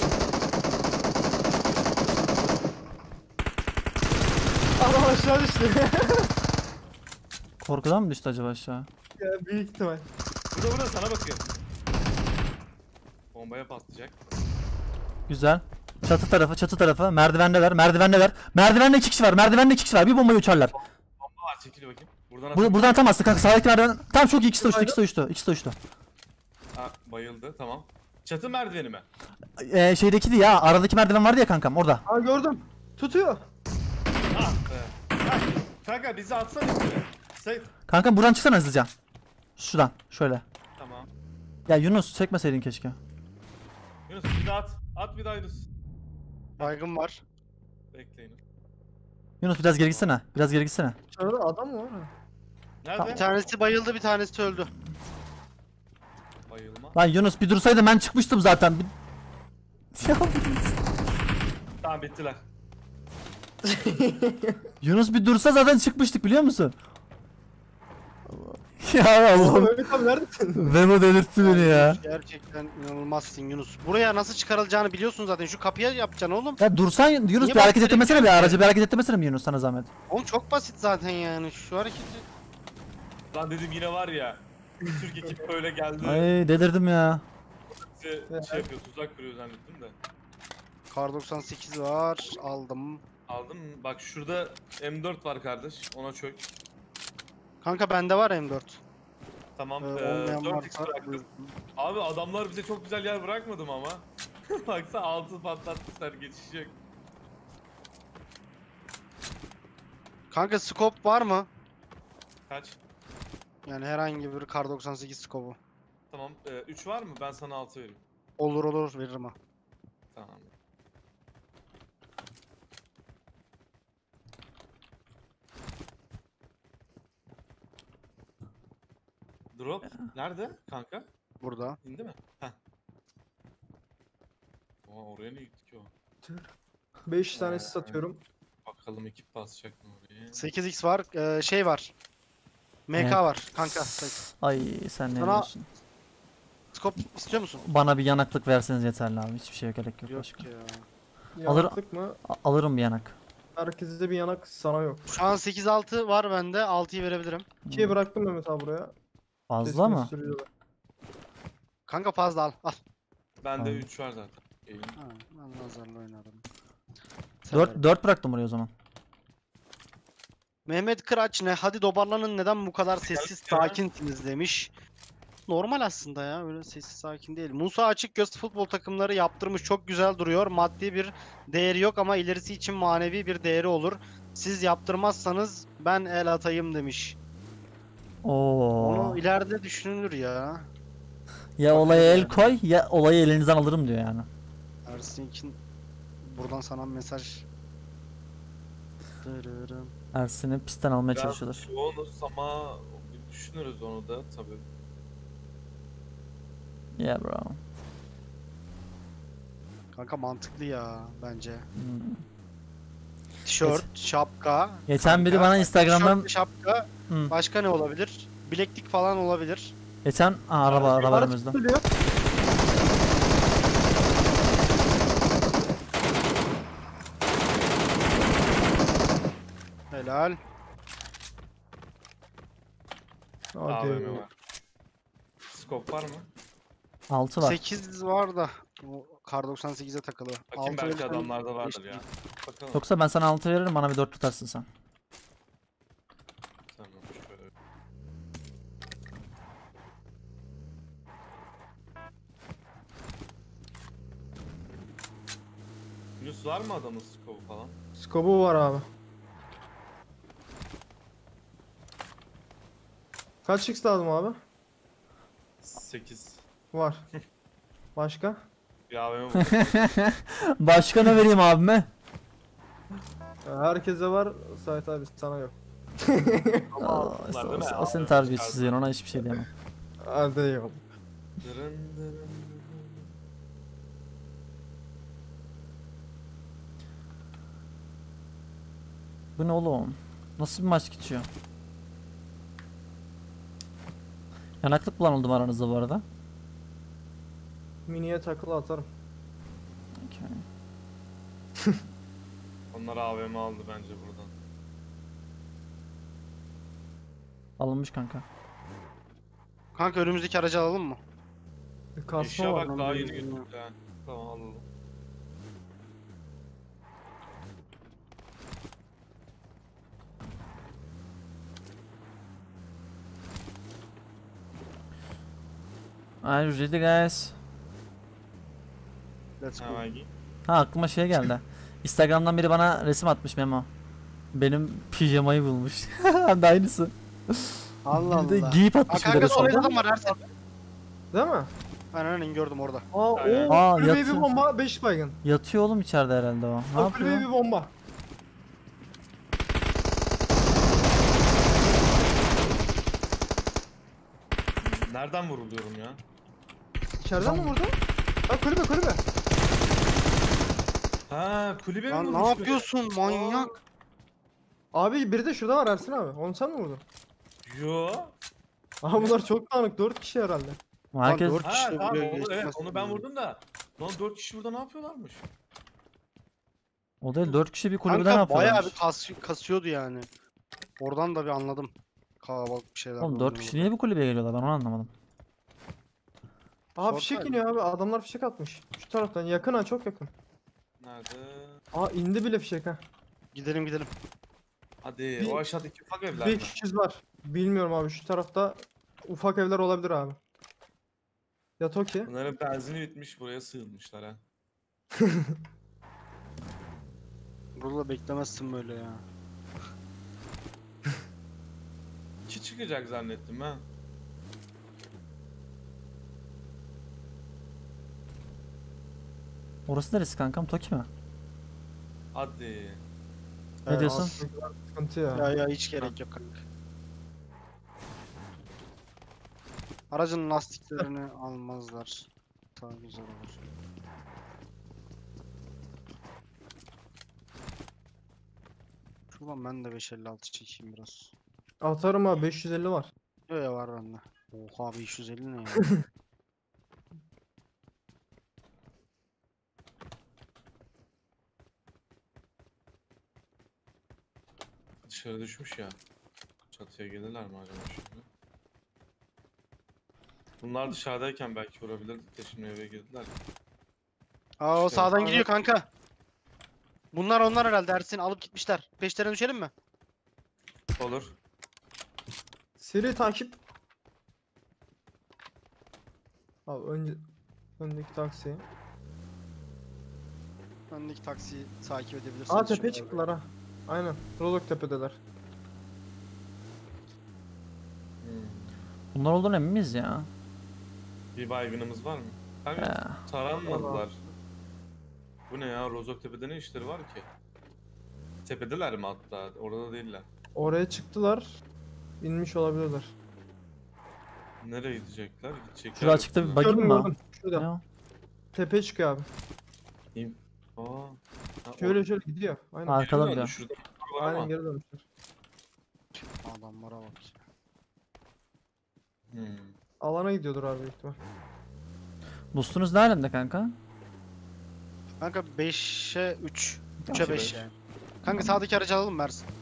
Adam aşağı düştü. Korkudan mı düştü acaba aşağı? Ya büyük ihtimal. Burada sana bakıyor. Bombaya patlayacak. Güzel. Çatı tarafı. Merdivendeler. Merdivende 2 kişi var. Bir bombayı uçarlar. Bomba var, çekil bakayım. Buradan Buradan atamazsın kanka. Sağdaki merdiven. Tam çok iyi. İkisi de uçtu. Ha, bayıldı, tamam. Çatı merdiveni mi? Şeydeki de ya. Aradaki merdiven vardı ya kankam orada. Aa gördüm. Tutuyor. Ah be. Kanka bizi atsana üstüne. Sen... Kankam buradan çıksana hızlıca. Şuradan. Şöyle. Tamam. Ya Yunus çekmeseydin keşke. Yunus bir daha at. At bir daha Yunus. Baygın var. Bekleyin. Yunus biraz geri gitsene. Dışarıda adam mı var? Nerede? Bir tanesi bayıldı, bir tanesi öldü. Bayılma. Lan Yunus bir dursaydın ben çıkmıştım zaten. Ya, Tamam bittiler. Yunus bir dursa zaten çıkmıştık biliyor musun? Ya Allah'ım. Mehmet abi neredesin? Memo delirtti beni ya. Gerçekten inanılmazsın Yunus. Buraya nasıl çıkarılacağını biliyorsun zaten. Şu kapıya yapacaksın oğlum. Ya dursan Yunus Niye bir hareket bak- ettirmesene bir aracı bir hareket ettirmesene mi Yunus sana zahmet. Oğlum çok basit zaten yani. Şu hareketi. Lan dedim yine var ya. Türk ekip böyle geldi. Ay delirdim ya. Bize şey yapıyor, tuzak kuruyor zannettim de. Kar 98 var. Aldım. Aldım. Bak şurada M4 var kardeş. Ona çök. Kanka bende var M4. Tamam. Olmayan 4x varsa bıraktım. Abi adamlar bize çok güzel yer bırakmadı mı ama? Baksana altı patlatmışlar, geçiş yok. Kanka scope var mı? Kaç? Yani herhangi bir Kar 98 scope'u. Tamam. 3 var mı? Ben sana 6 vereyim. Olur veririm ha. Tamam. Drop nerede kanka? Burada. İndi mi? Heh. Aa, oraya ne gitti ki o? 5 tanesi satıyorum. Bakalım ekip basacak mı oraya? 8x var. Şey var. MK Evet. var kanka. Ay sen ne Sana- diyorsun? Scope istiyor musun? Bana bir yanaklık verseniz yeterli abi. Hiçbir şeye gerek yok Yok başka. ya. Alır- Yanaklık mı? Alırım bir yanak. Herkeste bir yanak sana yok. Şu an 8-6 var bende. 6'yı verebilirim. 2'ye bıraktım Mehmet abi buraya. Fazla Test mı? gösteriyorlar. Kanka fazla al. Al. Bende Tamam. 3 var zaten. Eğilim. Ha, ben lazerle oynarım. 4 bıraktım oraya o zaman. Mehmet Kıraç ne? Hadi dobarlanın neden bu kadar sessiz ya. sakinsiniz demiş. Normal aslında ya öyle sessiz sakin değil. Musa Açıkgöz futbol takımları yaptırmış çok güzel duruyor. Maddi bir değeri yok ama ilerisi için manevi bir değeri olur. Siz yaptırmazsanız ben el atayım demiş. Oo. Onu ileride düşünülür ya. Ya olaya el yani. koy ya olayı elinizden alırım diyor yani. Ersin için buradan sana mesaj. Dırırım. Ersin'i pistten almaya Biraz çalışıyorlar. yoğunuz ama bir düşünürüz onu da tabii. Yeah bro. Kanka mantıklı ya bence. Hmm. Tişört, şapka. Geçen biri kanka. bana Instagram'dan Tişört, şapka. Hı. Başka ne olabilir? Bileklik falan olabilir. geçen araba Araç önümüzde. geliyor. Helal. Hadi. AVM var. Scope var mı? 6 var. 8 var da. O Kar 98'e takılı. Bakayım Altı belki verirsen adamlarda vardır geçti. ya. Bakalım. Yoksa ben sana 6 veririm bana bir 4 tutarsın sen. Tamam şöyle. Yunus var mı adamın scope'u falan? Skobu var abi. Kaç x lazım abi? 8. Var. Başka? Bir AVM bu. Başka ne vereyim abime? Herkese var. Sait abi sana yok. İşte değil mi? o senin terbiyesizliğin, ona hiçbir şey diyemem. Hadi eyvallah. Dırın dırın. Bu ne oğlum? Nasıl bir maç geçiyor? Yanaklık kullanıldı aranızda bu arada. Miniye takılı atarım. Okay. Onlar AVM aldı bence buradan. Alınmış kanka. Kanka önümüzdeki aracı alalım mı? Bir kasma Eşya var. bak daha yeni bilmiyorum. götürdük ha. Tamam alalım. Are you ready guys? Let's go. Hemen giy. Ha, aklıma şey geldi. Instagram'dan biri bana resim atmış Memo. Benim pijamayı bulmuş. Hem de aynısı. Allah Bir de Allah. giyip Aa, atmış bir de kanka orada resmen. adam var Ersin. Değil mi? Aynen gördüm orada. Aa, Aynen. Aa, kulübeye bir yatıyor. bomba 5 baygın. Yatıyor oğlum içeride herhalde o. Ne Aa, kulübeye yapıyor? bir bomba. Nereden vuruluyorum ya? İçeriden mi vurdu? Ha kulübe kulübe. Ha kulübe mi Lan vurmuş ne beni? yapıyorsun manyak? Abi biri de şurada var Ersin abi. Onu sen mi vurdun? Yo. Aha bunlar çok dağınık. 4 kişi herhalde. Herkes dört- Ha İşte tamam buraya onu, evet, geçmez onu ben mi? vurdum da. Lan 4 kişi burada ne yapıyorlarmış? o değil, 4 kişi bir kulübede ne Kanka bayağı yapıyorlar? bir kasıyordu yani. Oradan da bir anladım. Kalabalık bir şeyler. Oğlum 4 kişi niye bir kulübeye geliyorlar, ben onu anlamadım. Aha Sor fişek sen. iniyor abi. Adamlar fişek atmış. Şu taraftan yakın ha, çok yakın. Nerede? Aa indi bile fişek ha. Gidelim gidelim. Hadi Bir- o aşağıdaki ufak evler Bir mi? kişiz var. Bilmiyorum abi, şu tarafta ufak evler olabilir abi. Ya Toki. Bunların benzini bitmiş buraya sığınmışlar ha. Burada beklemezsin böyle ya. 2 çıkacak zannettim ha. Orası neresi kankam? Toki mi? Hadi. Ne diyorsun? az- Sıkıntı ya. Ya hiç gerek yok kanka. Aracın lastiklerini almazlar. Daha güzel olur. Şuradan ben de 556 çekeyim biraz. Atarım abi, 550 var. Öyle var bende. Oha 550 ne ya? Dışarı düşmüş ya. Çatıya gelirler mi acaba şimdi? Bunlar dışarıdayken belki vurabilirdik de şimdi eve girdiler. Aa o İşte, sağdan aynen. gidiyor kanka. Onlar herhalde Ersin'i alıp gitmişler. Peşlerine düşelim mi? Olur. Seri takip. Abi öndeki taksi. Öndeki taksiyi takip edebilirsiniz. Aa tepeye şöyle. çıktılar ha. Aynen. Rolok tepedeler. Bunlar olduğunu emin miyiz ya? Bir baygınımız var mı? He. Kanka taranmadılar. Bu ne ya? Rozoktepe'de ne işleri var ki? Tepedeler mi hatta? Orada değiller. Oraya çıktılar. İnmiş olabilirler. Nereye gidecekler? Gidecekler. Şurada açıkta bir buggy Gördüm, mi var? gördüm. Şurada. Ne o? Tepeye çıkıyor abi. Aa. Ha, Şöyle şöyle gidiyor. Aynen. Arkada geri döndü. bir de. Şurada bir var Aynen ama. geri dönmüşler. Adamlara bak. Hmm. Alana gidiyordur abi büyük ihtimal. Boostunuz ne alemde kanka? Kanka 5'e 3. Tamam. 3'e 5 yani. Kanka sağdaki aracı alalım mı Ersin?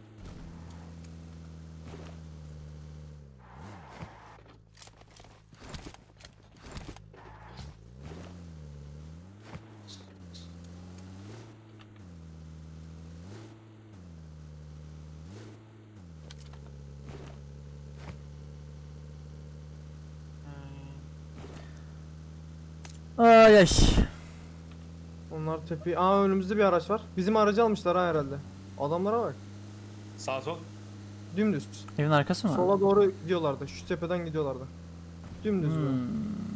Ay ay. Onlar tepeyi... Aa önümüzde bir araç var. Bizim aracı almışlar ha herhalde. Adamlara bak. Sağ sol. Dümdüz. Evin arkası mı? Sola doğru gidiyorlardı. Şu tepeden gidiyorlardı. Dümdüz böyle.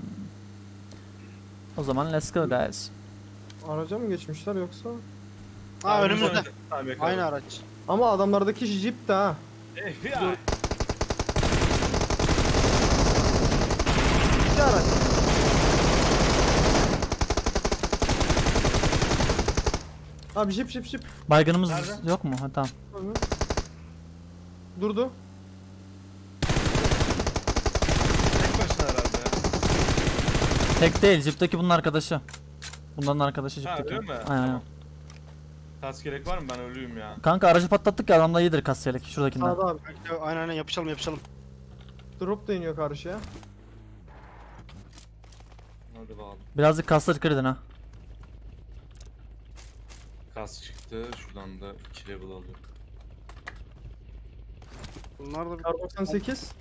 O zaman let's go guys. Araca mı geçmişler yoksa? Ha önümüzde. Tamam, yakaladım. Aynı araç. Ama adamlardaki jip de ha. FBI. İki araç. Abi jip. Baygınımız Nerede? yok mu? Ha tamam. Hı. Durdu. Tek başına herhalde ya. Tek değil. Jipteki bunun arkadaşı. Bunların arkadaşı Ha jipteki. öyle mi? Aynen. Tamam. Kas gerek var mı? Ben ölüyüm ya. Kanka aracı patlattık ya, adamda iyidir kasiyerlik şuradakinden. Sağda abi. Aynen yapışalım. Drop da iniyor karşıya. Hadi bakalım. Birazcık kasla dikkat edin ha. Kas çıktı. Şuradan da 2 level alıyorum. Bunlar da bir... Kar 98.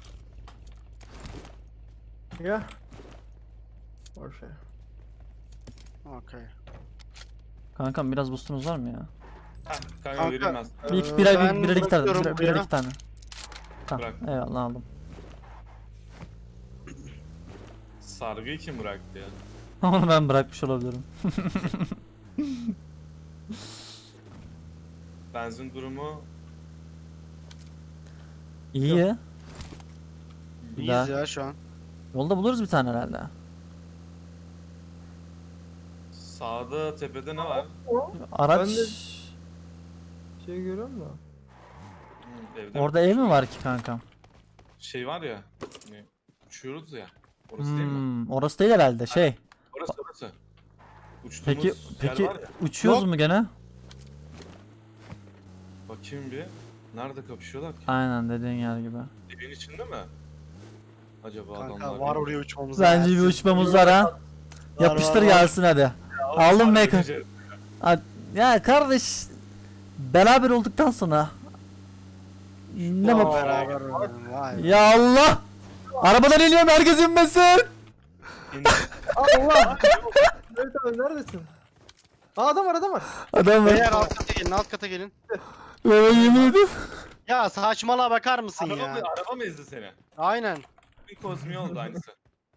Ya. Boş ver. Okey. Kankam biraz boostunuz var mı ya? Heh, kanka Kanka, vereyim ben. Bir iki birer ben birer iki tane. bırakıyorum Birer buraya. iki tane. Tamam. Bırak. Eyvallah aldım. Sargıyı kim bıraktı ya? Onu ben bırakmış olabilirim. Benzin durumu İyi. İyiyiz Güzel. ya şu an. Yolda buluruz bir tane herhalde. sağda tepede ne var? Araç. Ben de- Şey görüyorum da. Evde Orada ev mi var ki kankam? şey var ya. Hani uçuyoruz ya. Orası değil mi? Orası değil herhalde şey. Orası. Uçtuğumuz Peki yer var ya. uçuyoruz mu gene? Bakayım bir. Nerede kapışıyorlar ki? Aynen dediğin yer gibi. Evin içinde mi? Acaba Kanka adamlar. var oraya uçmamız. Bence bir uçmamız var ha. Yapıştır var. gelsin hadi. Aldım Maker. Ya kardeş, beraber olduktan sonra ne bak. Beraber. Vay. Ya Allah! Arabadan iniyorum, herkes inmesin. Allah! Evet abi neredesin? Aa adam var. Adam Beyler var. alt kata gelin, alt kata gelin. Ben yemin ediyorum. Ya saçmalığa bakar mısın Araba, ya? araba mı ezdi seni? Aynen. Bir kozmi oldu aynısı.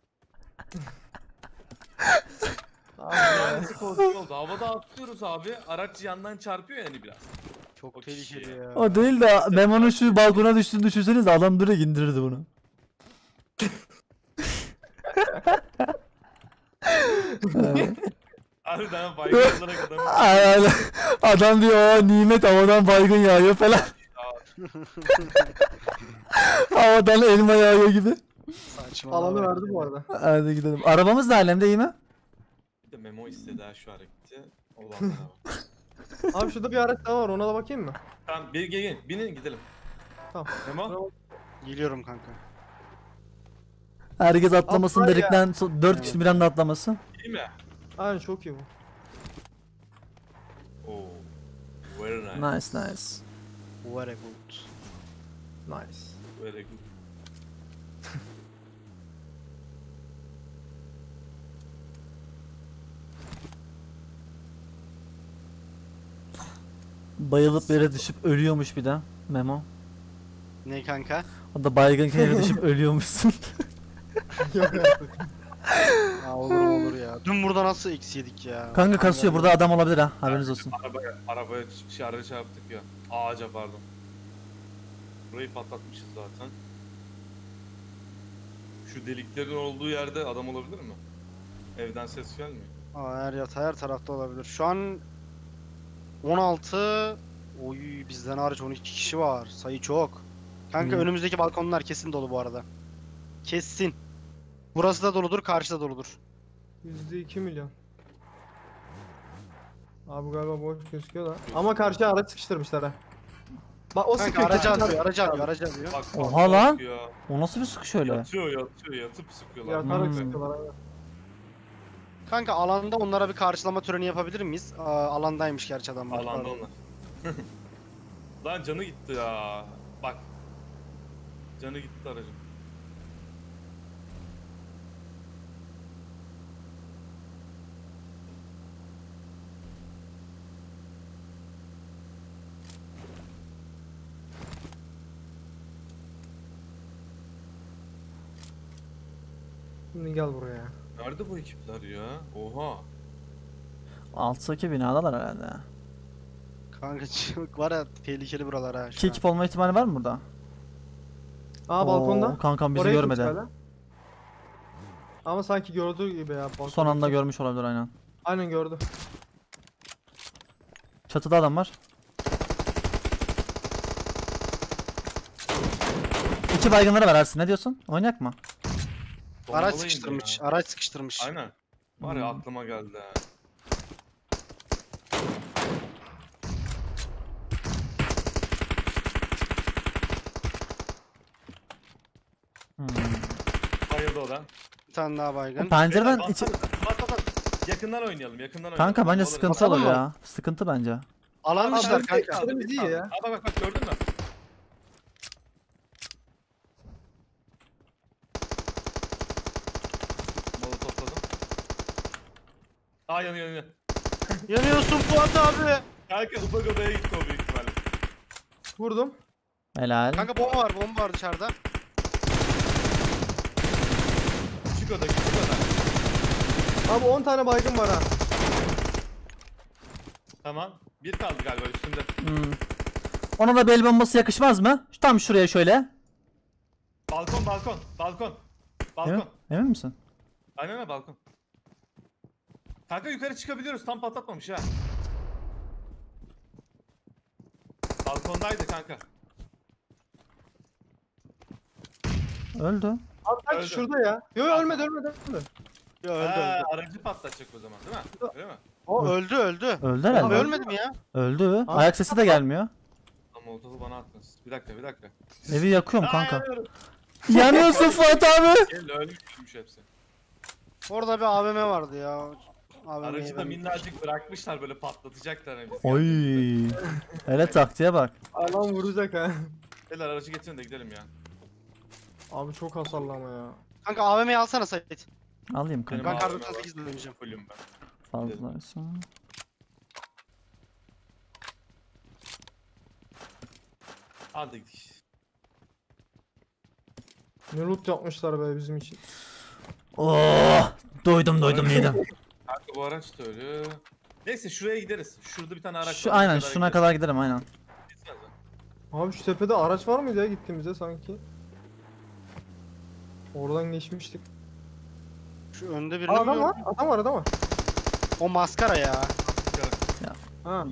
Abi, Aynısı kozmi oldu. Havada atlıyoruz abi. Araç yandan çarpıyor yani biraz. Çok O tehlikeli kişi. ya. O değil de Memo'nun şu balkona düştüğünü düşünseniz, adam direkt indirirdi bunu. Harbiden baygın olarak adamı. Aynen. Adam diyor o nimet havadan baygın yağıyor falan. Havadan elma yağıyor gibi. Saçmalığa alanı bak verdi ya. bu arada. Hadi gidelim. Arabamız da alemde iyi mi? Bir de Memo istedi ha şu hareketi. Olanlara bak. Abi şurada bir araç daha var, ona da bakayım mı? Tamam bir gelin. Binin gidelim. Tamam. Memo. Geliyorum kanka. Herkes atlamasın Atlar ya. dedikten 4 kişi bir anda atlaması. İyi mi? Aynen çok iyi bu. Oo. Very nice. Nice nice. Very good. Nice. Very good. Bayılıp yere düşüp ölüyormuş bir de Memo. Ne kanka? O da baygınken yere düşüp ölüyormuşsun. Yok artık. Ya olur ya. Dün burada nasıl eksi yedik ya? Kanka kasıyor, burada adam olabilir ha, haberiniz olsun. Arabaya şarjı çarptık ya. Ağaca pardon. Burayı patlatmışız zaten. Şu deliklerin olduğu yerde adam olabilir mi? Evden ses gelmiyor. Her tarafta olabilir. Şu an 16. Oy bizden hariç 12 kişi var. Sayı çok. Kanka Hmm. önümüzdeki balkonlar kesin dolu bu arada. Kesin. Burası da doludur, karşı da doludur. %2 milyon. Abi galiba boş gözüküyor da. Ama karşıya araç sıkıştırmışlar ha. Bak o Kanka sıkıyor. aracı karşıya alıyor, aracı alıyor. Bak, Oha bak, lan. bakıyor. O nasıl bir sıkış öyle? Yatıyor yatıp sıkıyorlar. Yatarak Hmm. sıkıyorlar aynen. Kanka alanda onlara bir karşılama töreni yapabilir miyiz? Alandaymış gerçi adamlar. Alanda onlar. Lan canı gitti ya. Bak. Canı gitti aracın. Şimdi gel buraya. Nerede bu ekipler ya? Oha. Alttaki binadalar herhalde. Kanka çok var ya tehlikeli buralar ha şu İki an. ekip olma ihtimali var mı burada? Aa balkonda. Oo, kankam bizi Orayı tut görmedi. böyle. Ama sanki gördüğü gibi ya. Son balkondaki. anda görmüş olabilir aynen. Aynen gördü. Çatıda adam var. İki baygınları var Ersin, ne diyorsun? Oynayak mı? Araç Bombalayın sıkıştırmış. ya. Araç sıkıştırmış. Aynen. Var ya aklıma geldi ha. Hmm. Bayıldı o da. Bir tane daha baygın. Pencereden Beyler, içi... bas. Yakından oynayalım, yakından oynayalım. Kanka bence Bombaları- sıkıntı Basalım olur mı? ya. Sıkıntı bence. Alan dışılar Abi, kanka. Işığımız iyi ya. Aa, bak gördün mü? Malı topladım. Aa yanıyor. Yanıyorsun Fuat abi. Kanka ufak odaya gitti o büyük ihtimalle. Vurdum. Helal. Kanka bomba var dışarıda. Küçük oda. Abi 10 tane baygın var ha. Tamam. Bir kaldı galiba üstünde. Hmm. Ona da bel bombası yakışmaz mı? Tam şuraya şöyle. Balkon. Emin, emin misin? Aynen öyle balkon. Kanka yukarı çıkabiliyoruz. Tam patlatmamış ha. Balkondaydı kanka. Öldü. Abi sanki Öldü. şurada ya. Yo yo ölmedi. Ya öldü Ha, öldü. aracı patlatacak o zaman değil mi? Öyle mi? O öldü. Öldü Abi herhalde. ölmedi mi ya? Öldü. Ayak sesi de gelmiyor. Tamam molotofu bana attınız. Bir dakika. Evi yakıyorum kanka. Yanıyorum. Yanıyorsun Fuat abi. Gel ölmüş hepsi. Orada bir AVM vardı ya. AVM'yi Aracı da minnacık bırakmışlar böyle patlatacaklar hani bizi. Oy. Hele taktiğe bak. Alan vuracak ha. Beyler aracı getirin de gidelim ya. Abi çok hasarlı ama ya. Kanka AVM'yi alsana Sait. Alayım Benim kanka. Ben AVM kar var. 98 döneceğim. Fullüm ben. Fazlaysa. Hadi gidelim. Ne loot yapmışlar be bizim için. Oh. Doydum yedim. Kanka bu araç da öyle. Neyse şuraya gideriz. Şurada bir tane araç Şu var. aynen Şuna şuna kadar giderim aynen. gideriz. Abi şu tepede araç var mıydı ya gittiğimizde sanki? Oradan geçmiştik. Şu önde birini Aa, adam gördüm. var. Adam var. O maskara ya. Ha.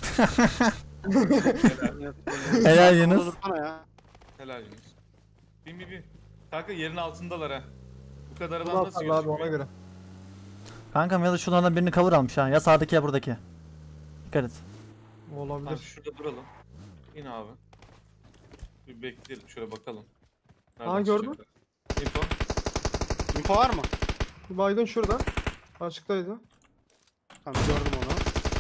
Helal Yunus. Dursana ya. Helal Yunus. Bin. Kanka yerin altındalar ha. Bu kadar adam Bunu nasıl atarlar abi ona gözükmüyor? göre. Kankam ya da şunlardan birini cover almış ha. Ya sağdaki ya buradaki. Dikkat et. Tamam Olabilir. şurada duralım. İn abi. Bir bekleyelim şöyle bakalım. Aa, gördüm. çıkacaklar? Info. Info var mı? Bir baygın şurada. Açıktaydı. Tamam gördüm onu.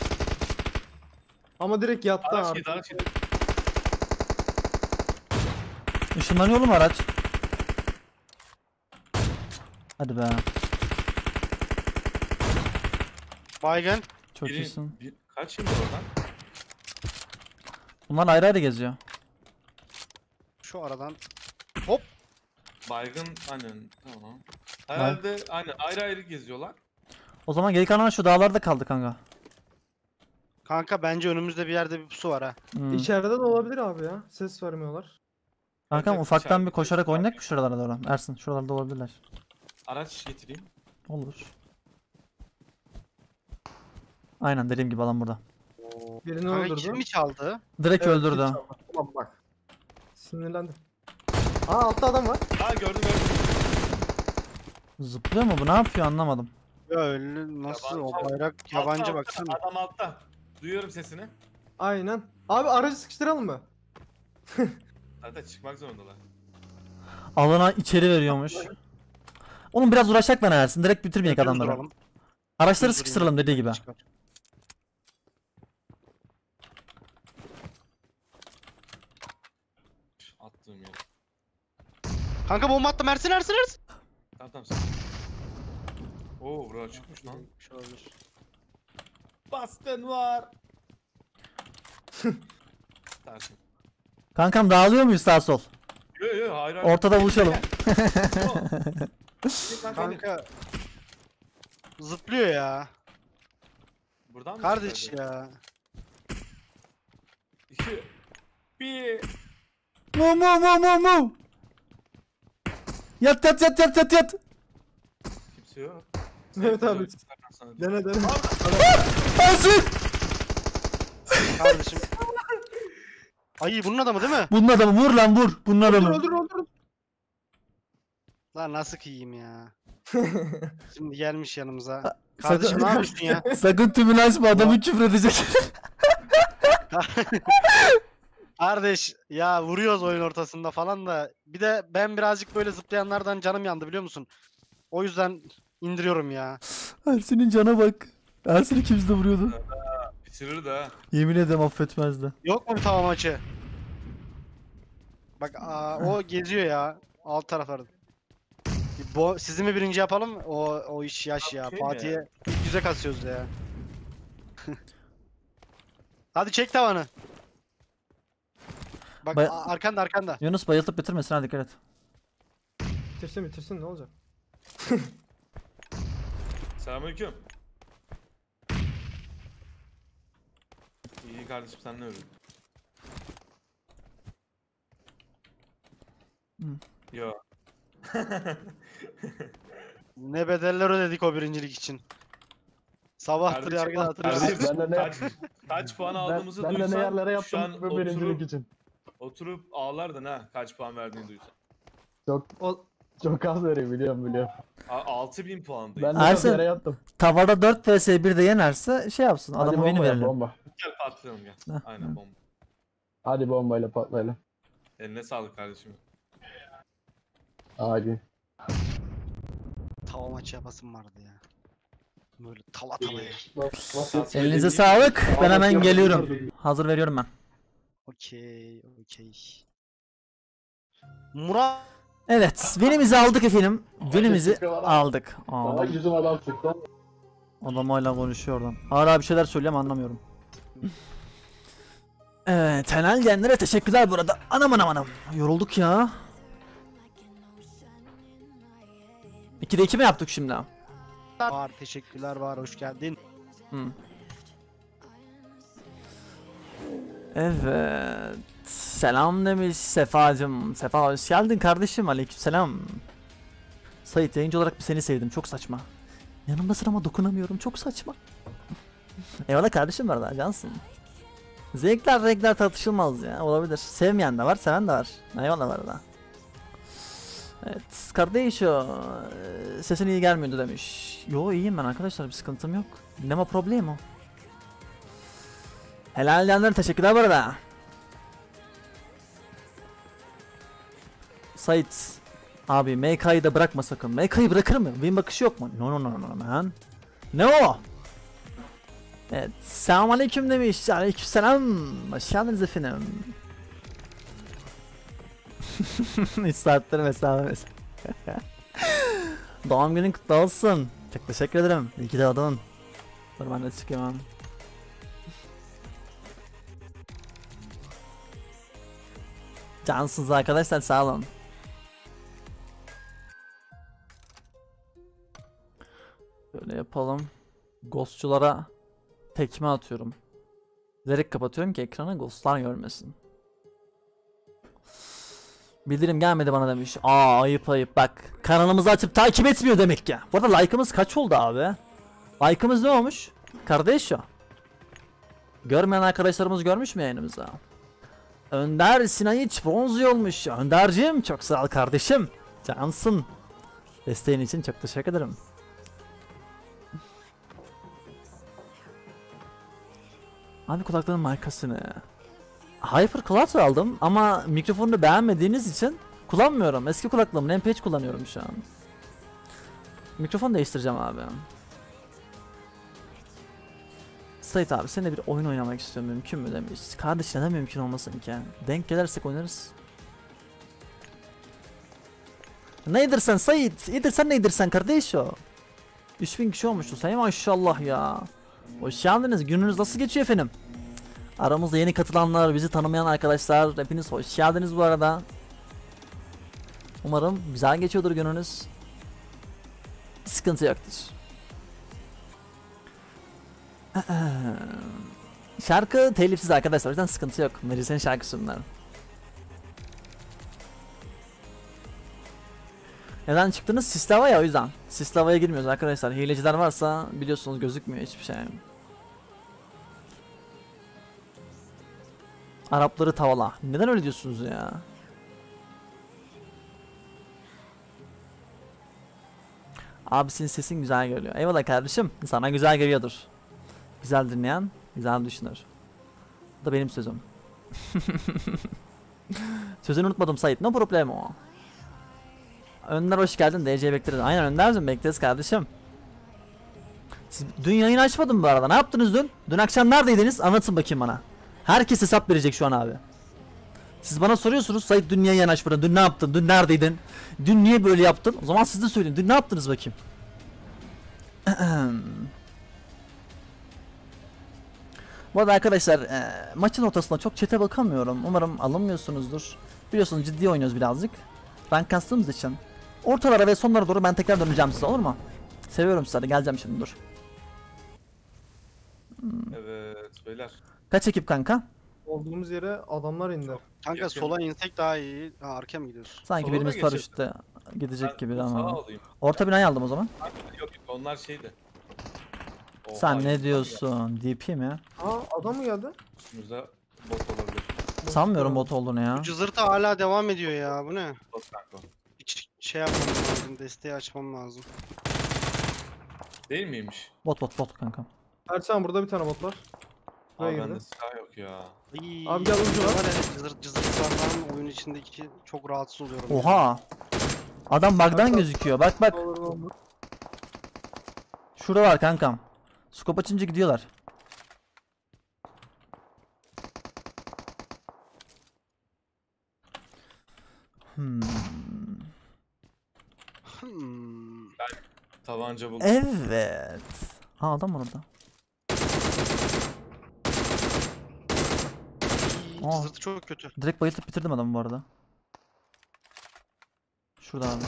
Ama direkt yattı Araç abi. yedi araç yedi. Işınlanıyor oğlum araç. Hadi be. Baygın. Çok iyisin. Kaç yıl oradan? Bunlar ayrı ayrı geziyor. Şu aradan. Baygın aynen tamam. Herhalde aynen ayrı ayrı geziyorlar. O zaman geri kalan şu dağlarda kaldı kanka. Kanka bence önümüzde bir yerde bir pusu var ha. Hmm. İçeride de olabilir abi ya. Ses vermiyorlar. Kankam Evet, ufaktan içeride bir koşarak ses var. oynayak mı şuralara doğru? Ersin şuralarda olabilirler. Araç getireyim. Olur. Aynen dediğim gibi alan burada. Birini Kanka öldürdü. kim mi çaldı? Direkt Evet, öldürdü. kill çaldı. Ulan bak. Sinirlendim. Aa altta adam var. Ha gördüm. Zıplıyor mu bu? Ne yapıyor anlamadım. Ya öyle nasıl o Yabancı. bayrak yabancı Altta, baksana. Adam altta. Duyuyorum sesini. Aynen. Abi aracı sıkıştıralım mı? Zaten çıkmak zorundalar. Alana içeri veriyormuş. Oğlum biraz uğraşacak lan Ersin. Direkt bitirmeyek Düz adamları. duralım. Araçları Düz sıkıştıralım dediği gibi. Çıkar. Attığım yere. Kanka bomba attım Ersin. Tamam. Oo bura çıkmış lan. Şu olabilir. Baskın var. Tersin. Kankam dağılıyor muyuz sağ sol? Yo hayır. Ortada buluşalım. Kanka zıplıyor ya. Buradan mı Kardeş çıkacak? ya. 2 1 Mu mu mu mu mu. Yat yat yat yat yat yat. Kimse yok. Evet abi. Sana- Dene dene. Ersin. Kardeşim. Ay bunun adamı değil mi? Bunun adamı vur lan vur. Bunun adamı. Öldür. Lan nasıl kıyayım ya. Şimdi gelmiş yanımıza. Sakın- Kardeşim ne yapıyorsun ya? Sakın tümünü açma, adamı küfür edecek. Kardeş ya vuruyoruz oyun ortasında falan da. Bir de ben birazcık böyle zıplayanlardan canım yandı biliyor musun? O yüzden indiriyorum ya. Ersin'in cana bak. Ersin ikimiz de vuruyordu. Bitirir de ha. Yemin ederim affetmezdi. Yok mu bir tava maçı? Bak o geziyor ya. Alt taraflarda. Sizi mi birinci yapalım? O iş yaş ya. Şey mi Fatih'e yüze kasıyoruz ya. Hadi çek tavanı. Bak Baya- arkanda. Yunus bayıltıp bitirmesin, hadi dikkat et. Bitirsin ne olacak? Selamünaleyküm. İyi kardeşim, sen ne ördün? Hı. Yo. Ne bedeller ödedik o birincilik için. Sabahtır yargıda hatırlıyoruz. Kardeşim, Ben de ne- kaç puan aldığımızı Ben de ne duysan yerlere şu an yaptım bu birincilik için. oturup ağlardın ha, kaç puan verdiğini duysan. Çok az veriyor, biliyorum. 6000 puandayız. Ben de Ersin. çok yere yattım. Tavada 4 vs 1 de yenerse şey yapsın, Hadi adama beni bomba yap, verelim. bomba. Gel patlayalım gel. Heh, Aynen heh. bomba. Hadi bombayla patlayalım. Eline sağlık kardeşim. Hadi. Tava maçı yapasım vardı ya. Böyle tava tava ya. Elinize sağlık. Ben hemen geliyorum. Hazır veriyorum ben. Okey. Murat Evet, winimizi aldık efendim. Winimizi aldık. Daha Adam, yüzüm adam çıktı. adam hala konuşuyor oradan. Hala bir şeyler söylüyor ama anlamıyorum. Evet, Helal Genlere teşekkürler burada. Anam. Yorulduk ya. 2'de 2 mi yaptık şimdi? var, teşekkürler var, hoş geldin. Hı. Evet. Selam demiş Sefacım. Sefa hoş geldin kardeşim. Aleykümselam. Sait, yayıncı olarak bir seni sevdim. Çok saçma. Yanımdasın ama dokunamıyorum. Çok saçma. Eyvallah kardeşim var da cansın. Zevkler renkler tartışılmaz ya. Olabilir. Sevmeyen de var, seven de var. Eyvallah var da. Evet. Kardeş o. Sesin iyi gelmiyordu demiş. Yo, iyiyim ben arkadaşlar. Bir sıkıntım yok. Ne problem o. Helal edenlere teşekkürler bu arada. Sait abi MK'yı da bırakma sakın. MK'yı bırakır mı? Win bakışı yok mu? No man. Ne o? Evet. Selamünaleyküm demiş. Aleykümselam. Hoş geldiniz efendim. Hiç saatler mesela. Doğum günün kutlu olsun. Çok teşekkür ederim. İyi ki de adamın. Dur ben de çıkayım abi. Cansınız arkadaşlar, sağ olun. Böyle yapalım. Ghostçulara tekme atıyorum. Bilerek kapatıyorum ki ekrana ghostlar görmesin. Bildirim gelmedi bana demiş. Ayıp bak. Kanalımızı açıp takip etmiyor demek ki. Bu arada like'ımız kaç oldu abi? Like'ımız ne olmuş? Kardeş o. Görmeyen arkadaşlarımız görmüş mü yayınımızı? Önder Sinan hiç bronz olmuş. Önderciğim çok sağ ol kardeşim. Cansın. Desteğin için çok teşekkür ederim. Abi kulaklığın markasını. Hyper Cloud aldım ama mikrofonunu beğenmediğiniz için kullanmıyorum. Eski kulaklığım Rampage kullanıyorum şu an. Mikrofon değiştireceğim abi. Sait abi seninle bir oyun oynamak istiyorum, mümkün mü demiş. Kardeş neden mümkün olmasın ki? Denk gelirsek oynarız. Neydir sen Sait? İyidir sen, neydir sen kardeş o? 3000 kişi olmuştu say maşallah ya. Hoş geldiniz. Gününüz nasıl geçiyor efendim? Aramızda yeni katılanlar, bizi tanımayan arkadaşlar, hepiniz hoş geldiniz bu arada. Umarım güzel geçiyordur gününüz. Sıkıntı yoktur. Şarkı telifsiz arkadaşlar, o yüzden sıkıntı yok. Melisa'nın şarkısı bunlar. Neden çıktınız? Sislava ya, o yüzden. Sislava'ya girmiyoruz arkadaşlar. Hileciler varsa biliyorsunuz gözükmüyor hiçbir şey. Arapları tavala. Neden öyle diyorsunuz ya? Abi senin sesin güzel geliyor. Eyvallah kardeşim. Sana güzel geliyordur. Güzel dinleyen, güzel düşünür. Bu da benim sözüm. Sözünü unutmadım Sait. No problem o. Önder hoş geldin. DC bekleriz. Aynen Önder'cim, bekleriz kardeşim. Siz dün yayın açmadım bu arada. Ne yaptınız dün? Dün akşam neredeydiniz? Anlatın bakayım bana. Herkes hesap verecek şu an abi. Siz bana soruyorsunuz Sait dün niye yayın açmadın? Dün ne yaptın? Dün neredeydin? Dün niye böyle yaptın? O zaman siz de söyleyin. Dün ne yaptınız bakayım? Bu arada arkadaşlar maçın ortasında çok chat'e bakamıyorum. Umarım alınmıyorsunuzdur. Biliyorsunuz ciddi oynuyoruz birazcık. Rank kastığımız için. Ortalara ve sonlara doğru ben tekrar döneceğim size, olur mu? Seviyorum sizleri, geleceğim şimdi, dur. Evet beyler. Kaç ekip kanka? Olduğumuz yere adamlar indi. Kanka Yakın. sola insek daha iyi. Ha, arkaya mı gidiyorsun? Sanki Sola da birimiz geçelim. paraşütte gidecek gibi Ben sağa ama. alayım. Orta binayı aldım o zaman. Yok onlar şeydi. Oha, Sen ne yukarı diyorsun? DP mi? Aa adam mı geldi? Üstümüzde bot olabilir. Sanmıyorum bot olduğunu ya. Bu cızırtı hala devam ediyor ya. Bu ne? Bot kanka. Hiç şey yapmam lazım. Desteği açmam lazım. Değil miymiş? Bot kanka. Erçan burada bir tane bot var. Buraya Abi girdi. bende silah yok ya. Ay, Abi gel ucu var. Cızırtlardan oyun içindeki çok rahatsız oluyorum. ya. Oha. Adam bug'dan Kanka. gözüküyor. Bak bak. Olur, olur. Şurada var kankam. Scope açınca gidiyorlar. Hmm. Hmm. Tabanca buldum. Evet. Ha adam var orada. Aa. Cızırtı çok kötü. Direkt bayıltıp bitirdim adamı bu arada. Şurada abi.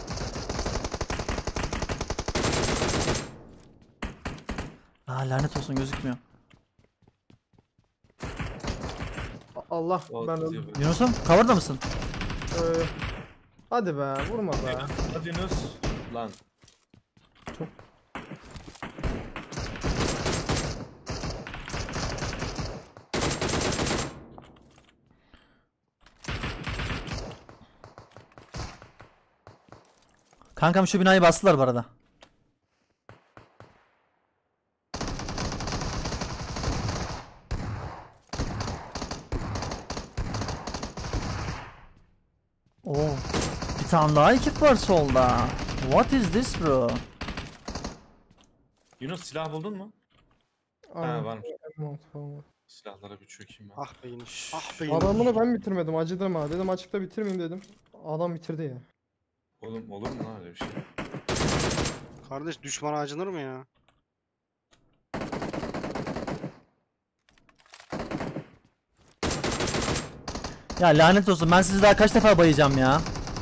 Aa lanet olsun, gözükmüyor. Allah O ben atıyor öldüm. böyle. Yunus'um cover'da mısın? Ee, hadi be vurma be. Hadi Yunus. Lan. Kankam şu binayı bastılar bu arada. Oo. Bir tane daha ekip var solda. What is this bro? Yunus silah buldun mu? Ha Aynen. varmış. M16 falan var. Silahlara bir çökeyim ben. Ah be Yunus. Ah be Yunus. Adamını ben bitirmedim acıdım ha. Dedim açıkta bitirmeyeyim dedim. Adam bitirdi ya. Oğlum olur mu lan öyle bir şey? Kardeş düşmana acınır mı ya? Ya lanet olsun, ben sizi daha kaç defa bayacağım ya.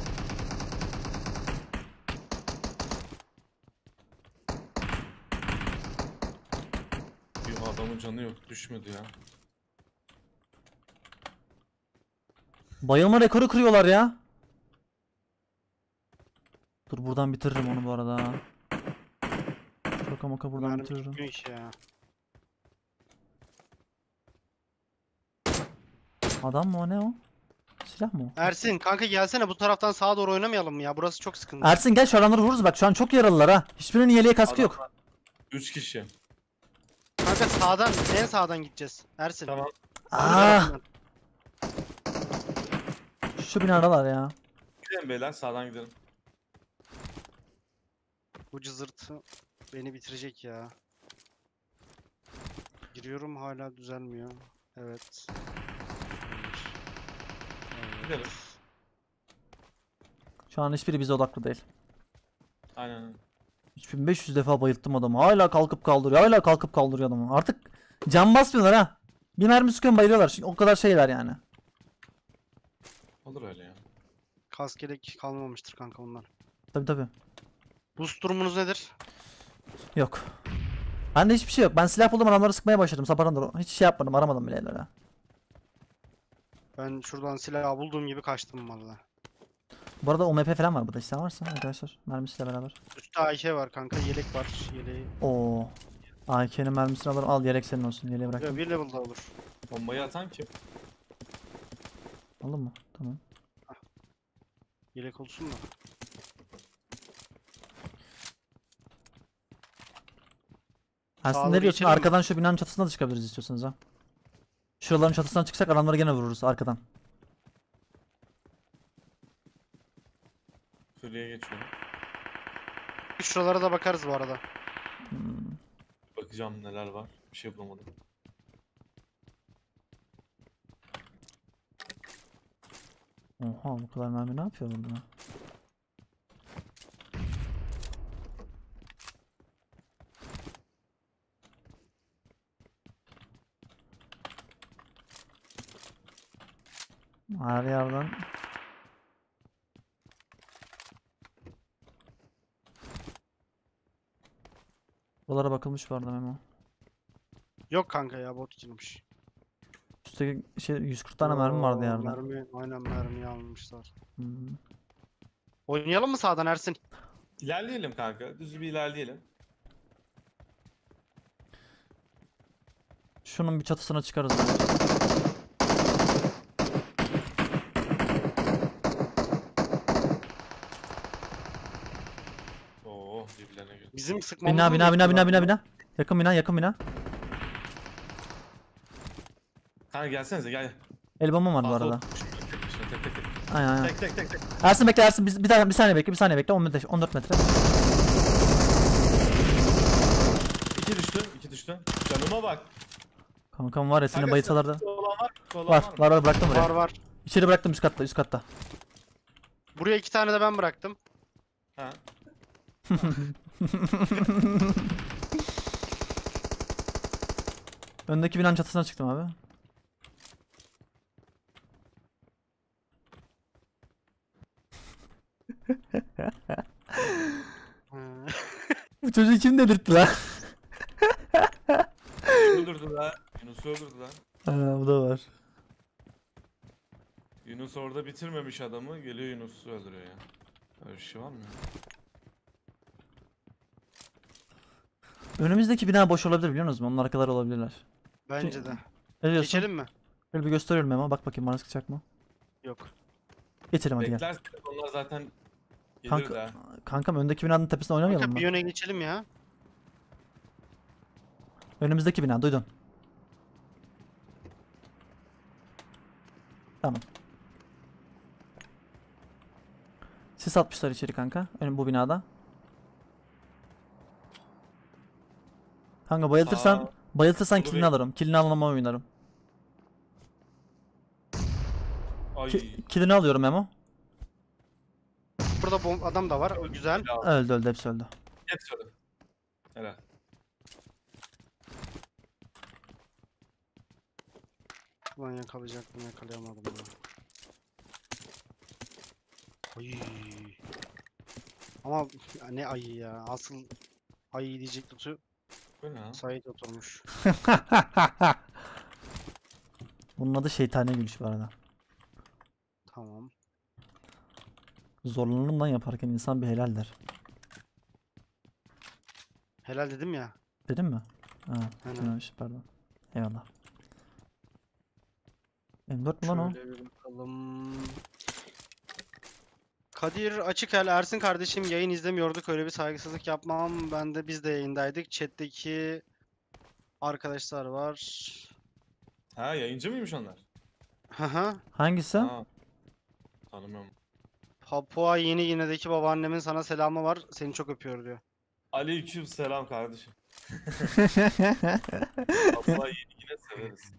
Bir adamın canı yok düşmedi ya. Bayılma rekoru kırıyorlar ya. Dur buradan bitiririm onu bu arada. Şaka maka buradan Mermi bitiririm. tutmuyor iş ya. Adam mı o, ne o? Silah mı o? Ersin kanka gelsene bu taraftan sağa doğru oynamayalım mı ya? Burası çok sıkıntı. Ersin gel, şu adamları vururuz bak, şu an çok yaralılar ha. Hiçbirinin yeleğe kaskı yok. Adamlar 3 kişi. Kanka sağdan, en sağdan gideceğiz. Ersin. Tamam. Ah, şu binadalar ya. Gidelim beyler sağdan gidelim. Bu cızırtı beni bitirecek ya. Giriyorum hala düzelmiyor. Evet. Gidelim. Şu an hiçbiri bize odaklı değil. Aynen. 3500 defa bayılttım adamı. Hala kalkıp kaldırıyor. Hala kalkıp kaldırıyor adamı. Artık can basmıyorlar ha. Bir mermi sıkıyorum bayılıyorlar. Çünkü o kadar şeyler yani. Olur öyle ya. Kask yelek kalmamıştır kanka onlar. Tabi tabi. Boost durumunuz nedir? Yok. Bende hiçbir şey yok. Ben silah buldum, adamları sıkmaya başladım. Saparandır. Hiç şey yapmadım, aramadım bile öyle. Ben şuradan silah bulduğum gibi kaçtım valla. Bu arada OMP falan var burada, isteyen varsa arkadaşlar. Mermisiyle beraber. Üstte AK var kanka, yelek var. Yeleği. Oo. AK'nin mermisini alırım. Al, yelek senin olsun. Yeleği Ya bıraktım. bir level'da olur. Bombayı atan kim? Aldın mı? Tamam. Yelek olsun da. Aslında Sağları ne diyorsun? geçelim mi? Arkadan şu binanın çatısına da çıkabiliriz istiyorsanız ha. Şuraların çatısından çıksak adamları gene vururuz arkadan. Şuraya geçiyorum. Şuralara da bakarız bu arada. Hmm. Bakacağım neler var. Bir şey bulamadım. Oha, bu kadar mermi ne yapıyor burada? Her yerden. Buralara bakılmış bu arada Memo. Yok kanka ya, bot girmiş. Üstteki şey 140 tane mermi vardı yerde. Aynen mermiyi almışlar. Hmm. Oynayalım mı sağdan Ersin? İlerleyelim kanka. Düz bir ilerleyelim. Şunun bir çatısına çıkarız bence. Oo, birbirlerine girdi. Bizim sıkmamız Bina mı bina bina bina bekliyorlar bina bina. Yakın bina, yakın bina. Kanka gelsenize gel. El bombam var bu Fazla arada. oturmuşum ben tek başına, tek tek tek. Aynen aynen. Tek tek tek tek. Ersin bekle, Ersin bir saniye bekle, bir saniye bekle. 10 metre, 14 metre. İki düştü, iki düştü. Canıma bak. Kankam var ya, seni Kanka, bayılsalar da. sıkıntı olan var, sıkıntı olan Var mı? var var, bıraktım mı? buraya. Var var. İçeri bıraktım, üst katta, üst katta. Buraya 2 tane de ben bıraktım. Ha. Öndeki binanın çatısına çıktım abi. Hı. Bu çocuğu kim delirtti lan? Öldürdüler. Yunus'u öldürdüler. Bu da var. Yunus orada bitirmemiş adamı, geliyor Yunus'u öldürüyor ya. Öyle bir şey var mı ya? Önümüzdeki bina boş olabilir, biliyor musunuz? Onlar kadar olabilirler. Bence de. Ne diyorsun? Geçelim mi? Şöyle bir gösteriyorum ama bak bakayım bana sıkacak mı? Yok. Geçelim hadi gel. Beklersek onlar zaten gelir Kanka, de. kankam öndeki binanın tepesine oynamayalım Kanka mı? bir yöne geçelim ya. Önümüzdeki bina, duydun. Tamam. Sis atmışlar içeri kanka. Önüm bu binada. Kanka bayıltırsan, Bunu kilini bir- alırım. Kilini almama oynarım. Ay. Kilini alıyorum Memo. Burada adam da var. O güzel. Ya, Öldü öldü, hepsi öldü. hepsi öyle. Helal. Ulan yakalayacaktım, yakalayamadım ya. Ay. Ama ne ayı ya. Asıl ayı diyecek tutu Bu ne ha? Sait oturmuş. Bunun adı şeytani gülüş bu arada. Tamam. Zorlanırım lan yaparken, insan bir helal der. Helal dedim ya. Dedim mi? Ha, Aynen. dememiş, pardon. Eyvallah. M4 mü lan o? Şöyle bir bakalım. Kadir Açıkel, Ersin kardeşim yayın izlemiyorduk, öyle bir saygısızlık yapmam. Biz de yayındaydık. Chat'teki arkadaşlar var. Ha, yayıncı mıymış onlar? Haha. Hangisi? Ha. Tanımıyorum. Papua Yeni Gine'deki babaannemin sana selamı var. Seni çok öpüyor diyor. Aleyküm selam kardeşim. Allah yine severiz.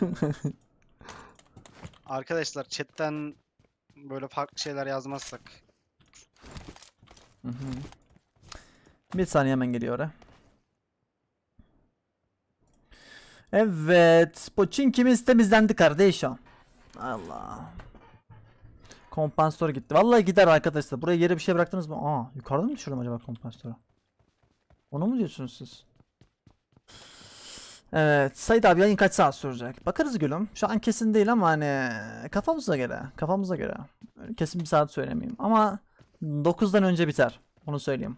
Arkadaşlar chatten böyle farklı şeyler yazmazsak. Hı hı. Bir saniye, hemen geliyor oraya. Evet. Poçinkimiz temizlendi kardeşim. Allah. Kompansatör gitti. Vallahi gider arkadaşlar. Buraya yere bir şey bıraktınız mı? Aa, yukarıda mı düşürdüm acaba kompansatörü? Onu mu diyorsunuz siz? Evet, Sait abi yayın kaç saat sürecek? Bakarız gülüm. Şu an kesin değil ama hani kafamıza göre, kafamıza göre. Kesin bir saat söylemeyeyim ama 9'dan önce biter. Onu söyleyeyim.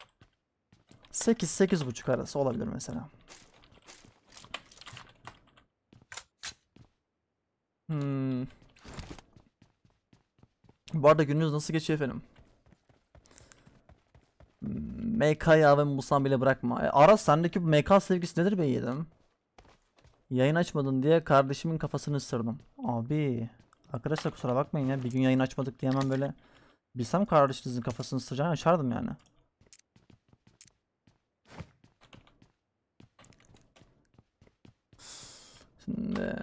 8-8.30 arası olabilir mesela. Hmm. Bu arada gününüz nasıl geçiyor efendim? MK'yı ve Musan bile bırakma. Aras sendeki bu MK sevgisi nedir be yiğidim? Yayın açmadın diye kardeşimin kafasını ısırdım. Abi. Arkadaşlar kusura bakmayın ya. Bir gün yayın açmadık diye hemen böyle. Bilsem kardeşinizin kafasını ısıracağını açardım yani. Şimdi.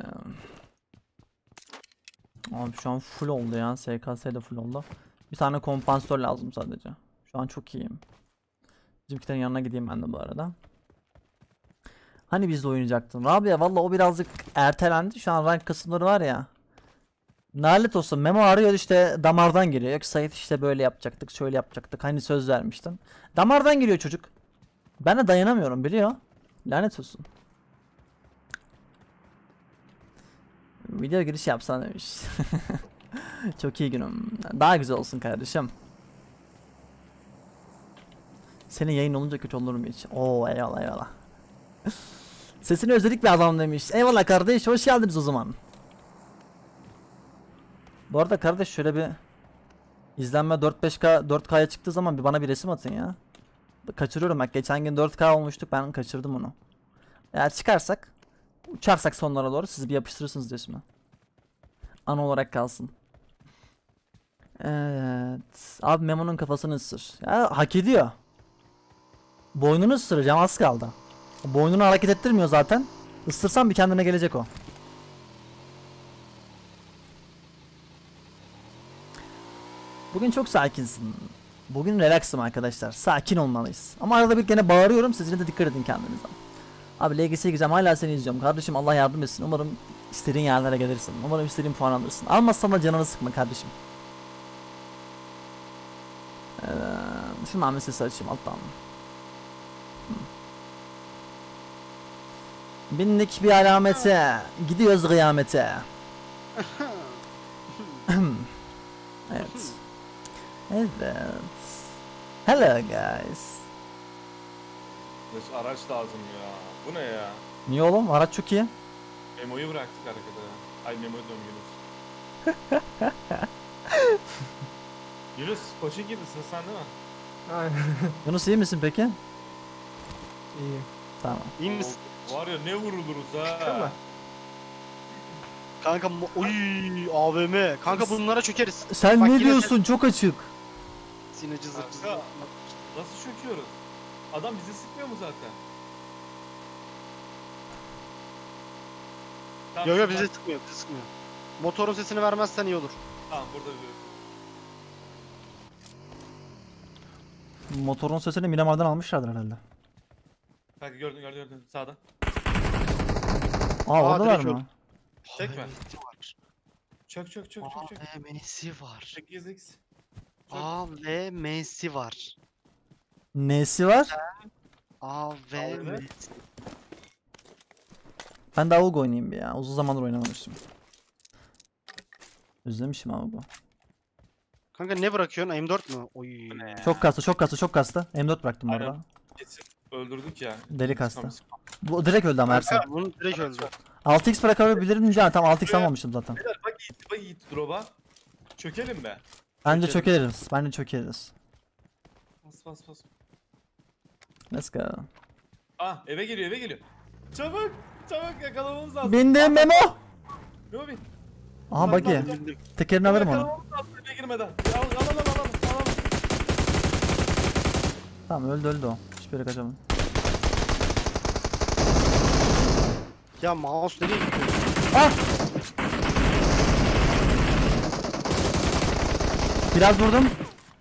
Abi şu an full oldu ya. SKS de full oldu. Bir tane kompansatör lazım sadece. Şu an çok iyiyim. Bizimkilerin yanına gideyim ben de bu arada. Hani biz de oynayacaktın. Rabia valla o birazcık ertelendi. Şu an rank kısımları var ya. Nalet olsun. Memo arıyor işte damardan giriyor. Yok Sait işte böyle yapacaktık, şöyle yapacaktık. Hani söz vermiştin. Damardan giriyor çocuk. Ben de dayanamıyorum biliyor. Lanet olsun. Video giriş yapsan demiş. Çok iyi günüm. Daha güzel olsun kardeşim. Senin yayın olunca kötü olur mu hiç? Oo eyvallah eyvallah. Sesini özledik bir adam demiş. Eyvallah kardeş hoş geldiniz o zaman. Bu arada kardeş şöyle bir izlenme 4-5K 4K'ya çıktığı zaman bir bana bir resim atın ya. Kaçırıyorum bak geçen gün 4K olmuştuk ben kaçırdım onu. Eğer çıkarsak uçarsak sonlara doğru siz bir yapıştırırsınız resmi. Ana olarak kalsın. Evet. Abi Memo'nun kafasını ısır. Ya hak ediyor. Boynunu ısıracağım az kaldı. Boynunu hareket ettirmiyor zaten. Isırsam bir kendine gelecek o. Bugün çok sakinsin. Bugün relaxım arkadaşlar. Sakin olmalıyız. Ama arada bir gene bağırıyorum. Siz yine de dikkat edin kendinize. Abi LGS'ye gideceğim. Hala seni izliyorum. Kardeşim Allah yardım etsin. Umarım istediğin yerlere gelirsin. Umarım istediğin puan alırsın. Almazsan da canını sıkma kardeşim. Şu Mehmet sesi açayım alttan. Bindik bir alamete. Gidiyoruz kıyamete. Evet. Evet. Hello guys. Araç lazım ya. Bu ne ya? Niye oğlum? Araç çok iyi. Memo'yu bıraktık arkada. Ay Memo'yu diyorum Yunus. Yunus koçun gibisin sen değil mi? Aynen. Yunus iyi misin peki? İyi. Tamam. İyi misin? Var ya ne vuruluruz Tamam. ha. Kanka oy AVM. Kanka bunlara çökeriz. Sen Bak ne yine diyorsun? Çok açık. Sineci zırh Kanka. zırh. Nasıl çöküyoruz? Adam bizi sıkmıyor mu zaten? Tamam, Yo yo şuradan- bizi sıkmıyor, bizi sıkmıyor. Motorun sesini vermezsen iyi olur. Tamam burada bir... Motorun sesini Miramar'dan almışlardır herhalde. Kanka gördün sağda. Aa oradalar direkt mı? öldü. Çekme. AVM'si var. Çök. AVM'si var. 8x. AVM'si var. Nesi var? AVM'si. Ben de AUG oynayayım bir ya. Uzun zamandır oynamamıştım. Özlemişim AUG'u. Kanka ne bırakıyorsun? M4 mü? Oy. Çok kastı. M4 bıraktım bu arada. Aynen. Kesin öldürdük ya. Deli kastı. Bu direkt öldü ama Ersin. Kanka bunu direkt öldü. 6x bırakabilirim canım. Tam 6x almamıştım zaten. Beyler bak gitti drop'a. Çökelim be. Bence Çökelim. çökeriz. Bas. Let's go. Ah eve geliyor. Çabuk yakalamamız lazım. Bindim Memo. Memo bin. Aha Bak, buggy. Bildim. Tekerini alırım onu. Yakalamamız lazım eve girmeden. Al. Tamam öldü o. Hiçbir yere kaçamam. Ya mouse nereye gidiyor? Ah! Biraz vurdum.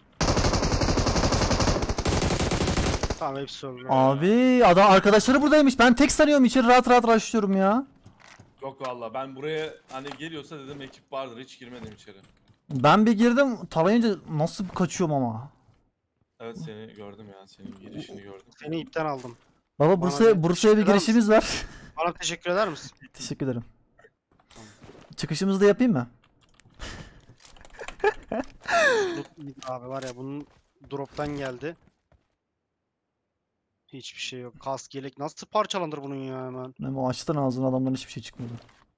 Tamam hepsi öldü. Abi adam arkadaşları buradaymış. Ben tek sanıyorum içeri rahat rushlıyorum ya. Yok valla ben buraya hani geliyorsa dedim ekip vardır hiç girmedim içeri. Ben bir girdim tarayınca nasıl kaçıyorum ama. Evet seni gördüm ya senin girişini gördüm. Seni ipten aldım. Baba Bana Bursa'ya bir eder misin? girişimiz var. Bana teşekkür eder misin? Teşekkür ederim. Çıkışımızı da yapayım mı? Loot iyidir abi var ya bunun drop'tan geldi. Hiçbir şey yok. Kask, yelek nasıl parçalanır bunun ya hemen? Memo açtın ağzını, adamdan hiçbir şey çıkmadı.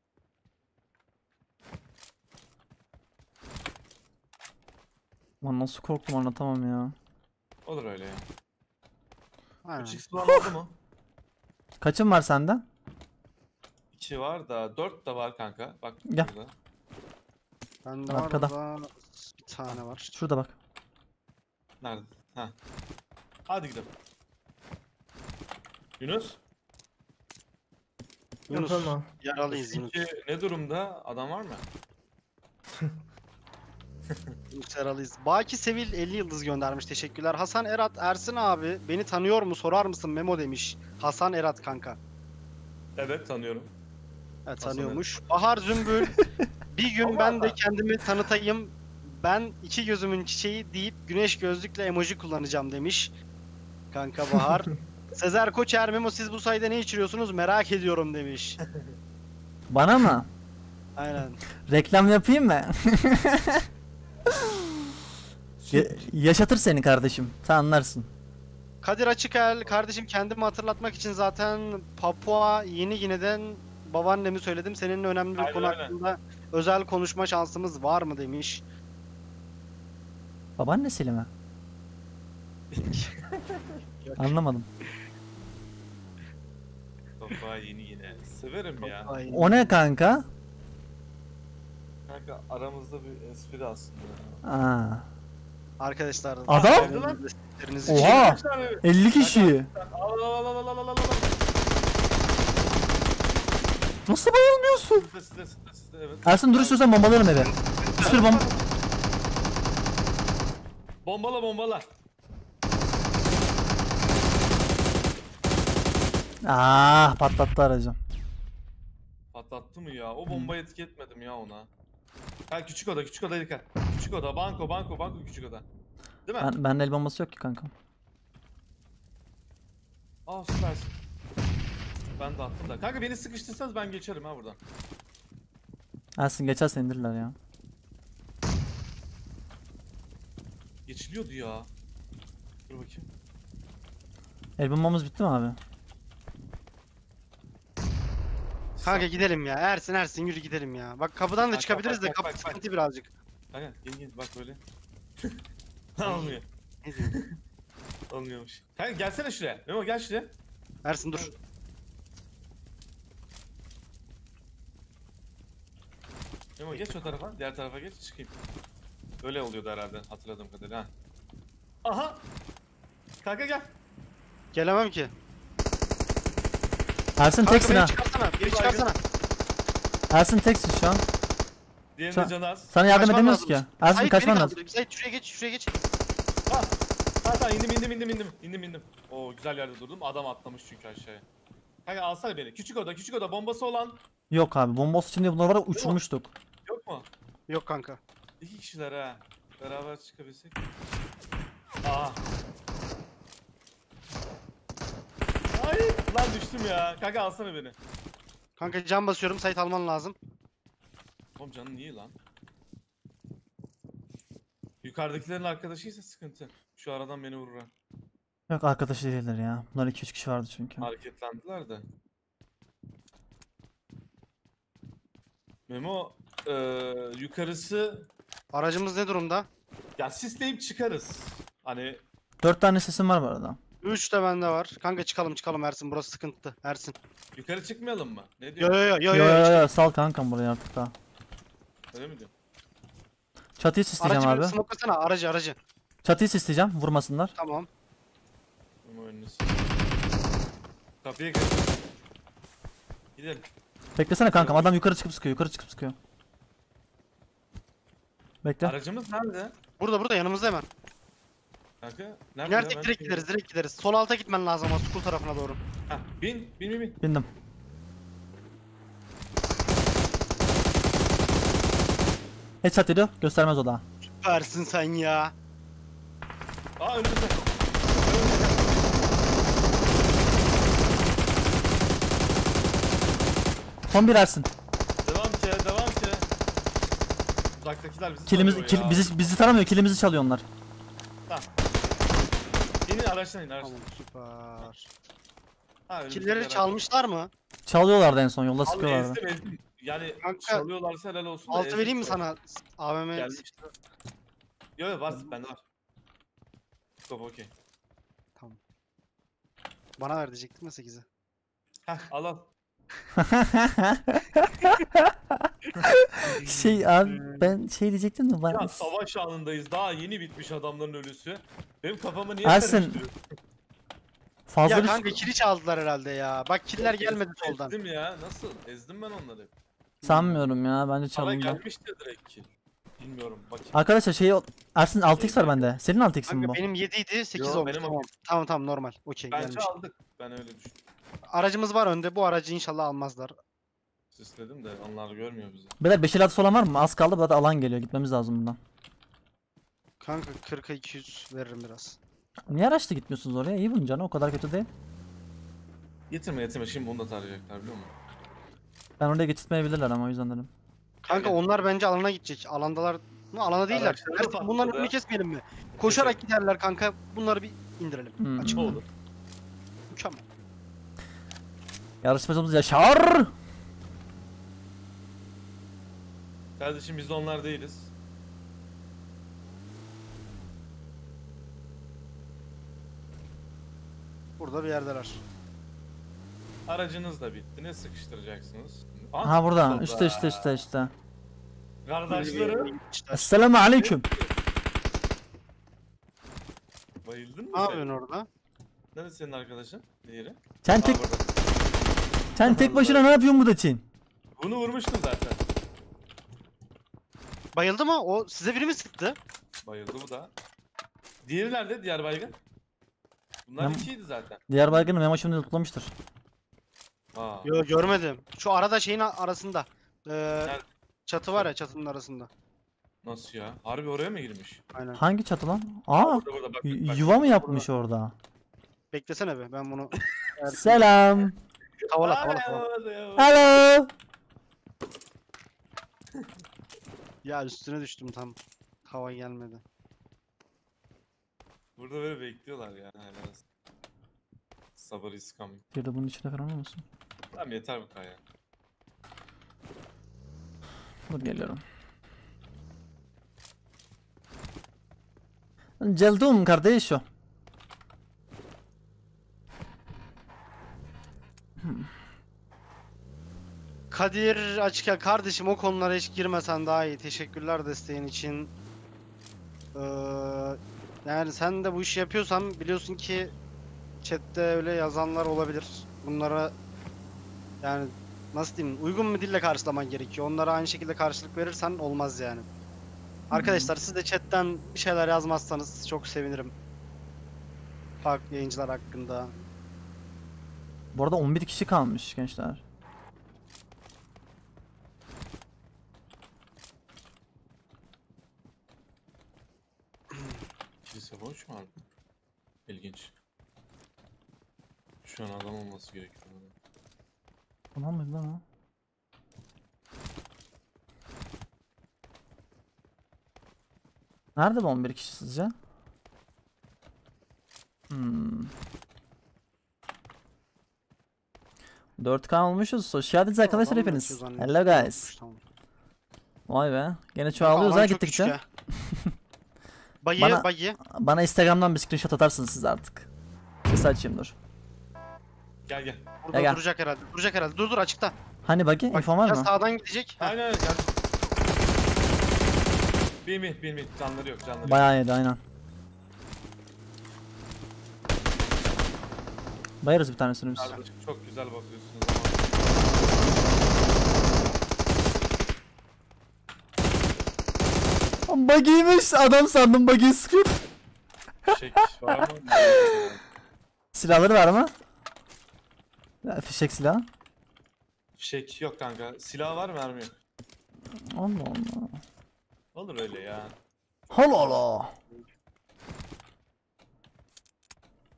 Lan nasıl korktum anlatamam ya. Olur öyle ya. Aynen. 3x falan oldu mu? Kaçın var senden? 2 var da 4 de var kanka. Bak Gel. burada. Bende Arkada. var orada bir tane var. Şurada bak. Nerede? Ha. Hadi gidelim. Yunus. Yunus Yapalım abi. yaralıyız Yunus. Peki ne durumda? Adam var mı? Yunus yaralıyız. Baki Sevil 50 yıldız göndermiş. Teşekkürler. Hasan Erat Ersin abi beni tanıyor mu sorar mısın Memo demiş. Hasan Erat kanka. Evet tanıyorum. Evet, Hasan tanıyormuş. Bahar Zümbül bir gün ben de kendimi tanıtayım. Ben iki gözümün çiçeği deyip güneş gözlükle emoji kullanacağım demiş. Kanka Bahar. Sezer Koçer Memo siz bu sayede ne içiriyorsunuz merak ediyorum demiş. Bana mı? Aynen. Reklam yapayım mı? Yaşatır seni kardeşim. Sen anlarsın. Kadir Açıkel kardeşim kendimi hatırlatmak için zaten Papua Yeni Gine'den babaannemi söyledim. Seninle önemli bir Aynen, konu aynen. hakkında özel konuşma şansımız var mı demiş. Babaannesiyle mi? Anlamadım. Topa yine. Severim ya. Ay, O ne kanka? Kanka aramızda bir espri aslında. Aa. Arkadaşlar. Adam? destekleriniz için- Oha! Kaç tane? 50 kişi. Al al al al al al al al. Nasıl bayılmıyorsun? Sizde, evet. Ersin dur istiyorsan bombalarım eve. Bir sürü bomba. Bombala. Ah, patlattı aracı. Patlattı mı ya? O bombayı etiketmedim ya ona. Ha küçük oda dikkat. Küçük oda, banko küçük oda. Değil mi? Bende el bombası yok ki kankam. Aa süpersin. Ben de attım da. Kanka beni sıkıştırsanız ben geçerim ha buradan. Ersin geçersen indirirler ya. Geçiliyordu ya. Dur bakayım. El bombamız bitti mi abi? Kanka gidelim ya. Ersin yürü gidelim ya. Bak kapıdan da Bak, çıkabiliriz de bak, kapı bak, bak. sıkıntı birazcık. Kanka gel bak böyle. Olmuyor. Ne diyorsun? Olmuyormuş. Kanka gelsene şuraya. Memo gel şuraya. Ersin dur. Memo geç o tarafa. Diğer tarafa geç çıkayım. Öyle oluyordu herhalde hatırladığım kadarıyla ha. Aha. Kanka gel. Gelemem ki. Ersin Kanka teksin beni ha. çıkarsana. Beni çıkarsana. Ersin teksin şu an. Diğerinin Sen- canı az. Sana yardım Kaçman edemiyoruz lazım. ki. Ersin Sait kaçman beni lazım. kaldır. Sait şuraya geç. Ha. Tamam indim. Oo güzel yerde durdum. Adam atlamış çünkü aşağıya. Kanka alsana beni. Küçük oda bombası olan Yok abi, bombası için diye bunlar var ya, uçurmuştuk. yok mu? Yok kanka. 2 kişiler ha. Beraber çıkabilsek. Aa. Ay lan düştüm ya. Kanka alsana beni. Kanka cam basıyorum. Sait alman lazım. Oğlum canın iyi lan. Yukarıdakilerin arkadaşıysa sıkıntı. Şu aradan beni vurur ha. Yok, arkadaşı değildir ya. Bunlar 2-3 kişi vardı çünkü. Hareketlendiler de. Memo yukarısı Aracımız ne durumda? ya sisleyip çıkarız. Hani 4 tane sesim var bu arada. 3 de bende var. Kanka çıkalım Ersin. Burası sıkıntı. Ersin. yukarı çıkmayalım mı? Ne Yo diyorsun? yo yo yo. Yo yo, yo yo, sal kankam burayı artık daha. Öyle mi diyorsun? Çatıyı sisleyeceğim Aracı bir abi. smoklasana. Aracı. Çatıyı sisleyeceğim, vurmasınlar. Tamam. Memo önünüz. Kapıya gir. Gidelim. Beklesene kankam, adam yukarı çıkıp sıkıyor. Bekle. Aracımız nerede? Burada yanımızda hemen. Kanka nerede? İnersek Ben- direkt gideriz. Sol alta gitmen lazım ama school tarafına doğru. Heh, bin. Bindim. Headshot yedi, göstermez o daha. Süpersin sen ya. Aa önümüzde. Son bir Ersin. Devam ki, devam ki. Uzaktakiler bizi Kilimiz, tanıyor ya. bizi taramıyor, kilimizi çalıyor onlar. Tamam. İnin araçtan in araçtan. Tamam süper. Ha, önümüzdeki Killeri araç. çalmışlar mı? Çalıyorlardı en son, yolda Abi sıkıyorlardı. ezdim. Yani Kanka, çalıyorlarsa helal olsun. da Altı ezdim vereyim mi sonra. sana? AVM. Gelmişti. Yok var bende var. Top okey. Bana ver diyecektim ya 8'i. Heh al al. Şey abi, ben şey diyecektim de Ya ben... savaş anındayız. Daha yeni bitmiş adamların ölüsü. Benim kafamı niye Ersin, karıştırıyorsun? Fazla Ya bir... kanka kili çaldılar herhalde ya. Bak killer gelmedi soldan. Ezdim ya. Nasıl? Ezdim ben onları. Sanmıyorum ya, bence Bana çalındı. gelmişti direkt kill. Bilmiyorum bakayım. Arkadaşlar şey, Ersin 6x var bende. Senin 6x'in Kanka bu. benim 7 idi 8 Yo, olmuş. benim Tamam. Tamam normal. Okey Bence gelmiş. aldık. Ben öyle düşünüyorum. Aracımız var önde. Bu aracı inşallah almazlar. Sisledim de onlar görmüyor bizi. Beyler 556 olan var mı? Az kaldı, zaten alan geliyor. Gitmemiz lazım bundan. Kanka 40'a 200 veririm biraz. Niye araçla gitmiyorsunuz oraya? İyi bunun canı, o kadar kötü değil. Getirme. Şimdi bunu da tarayacaklar biliyor musun? Ben oraya geçitmeyebilirler ama o yüzden dedim. Kanka Gel. onlar bence alana gidecek. Alandalar. Alana değiller. Araçları Ersin, patladı. bunların önünü kesmeyelim mi? Koşarak giderler kanka. Bunları bir indirelim. Hmm. Açık Oldu. Mükemmel. Yarışmacımız Yaşar. Kardeşim biz de onlar değiliz. Burada bir yerdeler. Aracınız da bitti. Ne sıkıştıracaksınız? Ha burada. solda. Üstte. Kardeşlerim. Esselamu aleyküm. Bayıldın mı Ne sen? yapıyorsun orada? Nerede senin arkadaşın? Diğeri? Sen Aa, tek burada. sen tek başına ne yapıyorsun burada Çin? Bunu vurmuştum zaten. Bayıldı mı? O size biri mi sıktı? Bayıldı bu da. Diğeri nerede? Diğer baygın. Bunlar Ben- ikiydi zaten. Diğer baygını Memo şimdi tutlamıştır. Aa. Yo görmedim. Şu arada şeyin arasında. Nerede? Çatı var ya çatının arasında. Nasıl ya? Harbi oraya mı girmiş? Aynen. Hangi çatı lan? Aa, Burada bak. yuva mı yapmış orada? Beklesene be ben bunu Selam. tavala. Hello. Ya üstüne düştüm tam. Hava gelmedi. Burada böyle bekliyorlar yani. Helal olsun. Sabır is coming. Bir de bunun içinde falan olmasın? Tamam yeter bu kaya. Dur geliyorum. Celdum kardeşo. Kadir açık kardeşim o konulara hiç girmesen daha iyi. Teşekkürler desteğin için. Ee, yani sen de bu işi yapıyorsan biliyorsun ki chatte öyle yazanlar olabilir. Bunlara yani nasıl diyeyim uygun bir dille karşılaman gerekiyor. Onlara aynı şekilde karşılık verirsen olmaz yani. Arkadaşlar siz de chatten bir şeyler yazmazsanız çok sevinirim. Farklı yayıncılar hakkında. Bu arada 11 kişi kalmış gençler. Kilise boş mu abi? İlginç. Şu an adam olması gerekiyor. Tamam mıydı lan o? Nerede bu 11 kişi sizce? Hmm. 4K olmuşuz. Hoş geldiniz arkadaşlar Adam hepiniz. yatıyor zannettim. Hello guys. Tamam. Vay be. Gene çoğalıyoruz ha Alan çok gittikçe. küçük ha. Buggy, Bana- buggy. Bana Instagram'dan bir screenshot atarsınız siz artık. Ses açayım dur. Gel gel. Burada gel. duracak herhalde. Duracak herhalde. Dur açıkta. Hani buggy? Bak, İnfon var ya mı? sağdan gidecek. Ha, Aynen gel. Bin. Canları yok canları yok. Bayağı iyiydi aynen. Bayarız bir tanesini biz. Kardeşim çok güzel bakıyorsunuz ama. Buggy'ymiş, adam sandım buggy sıkıyor. Fişek var mı? Silahları var mı? Ya, fişek silah. Fişek yok kanka. Silah var mermi yok. Allah Allah. Olur öyle ya. Allah Allah.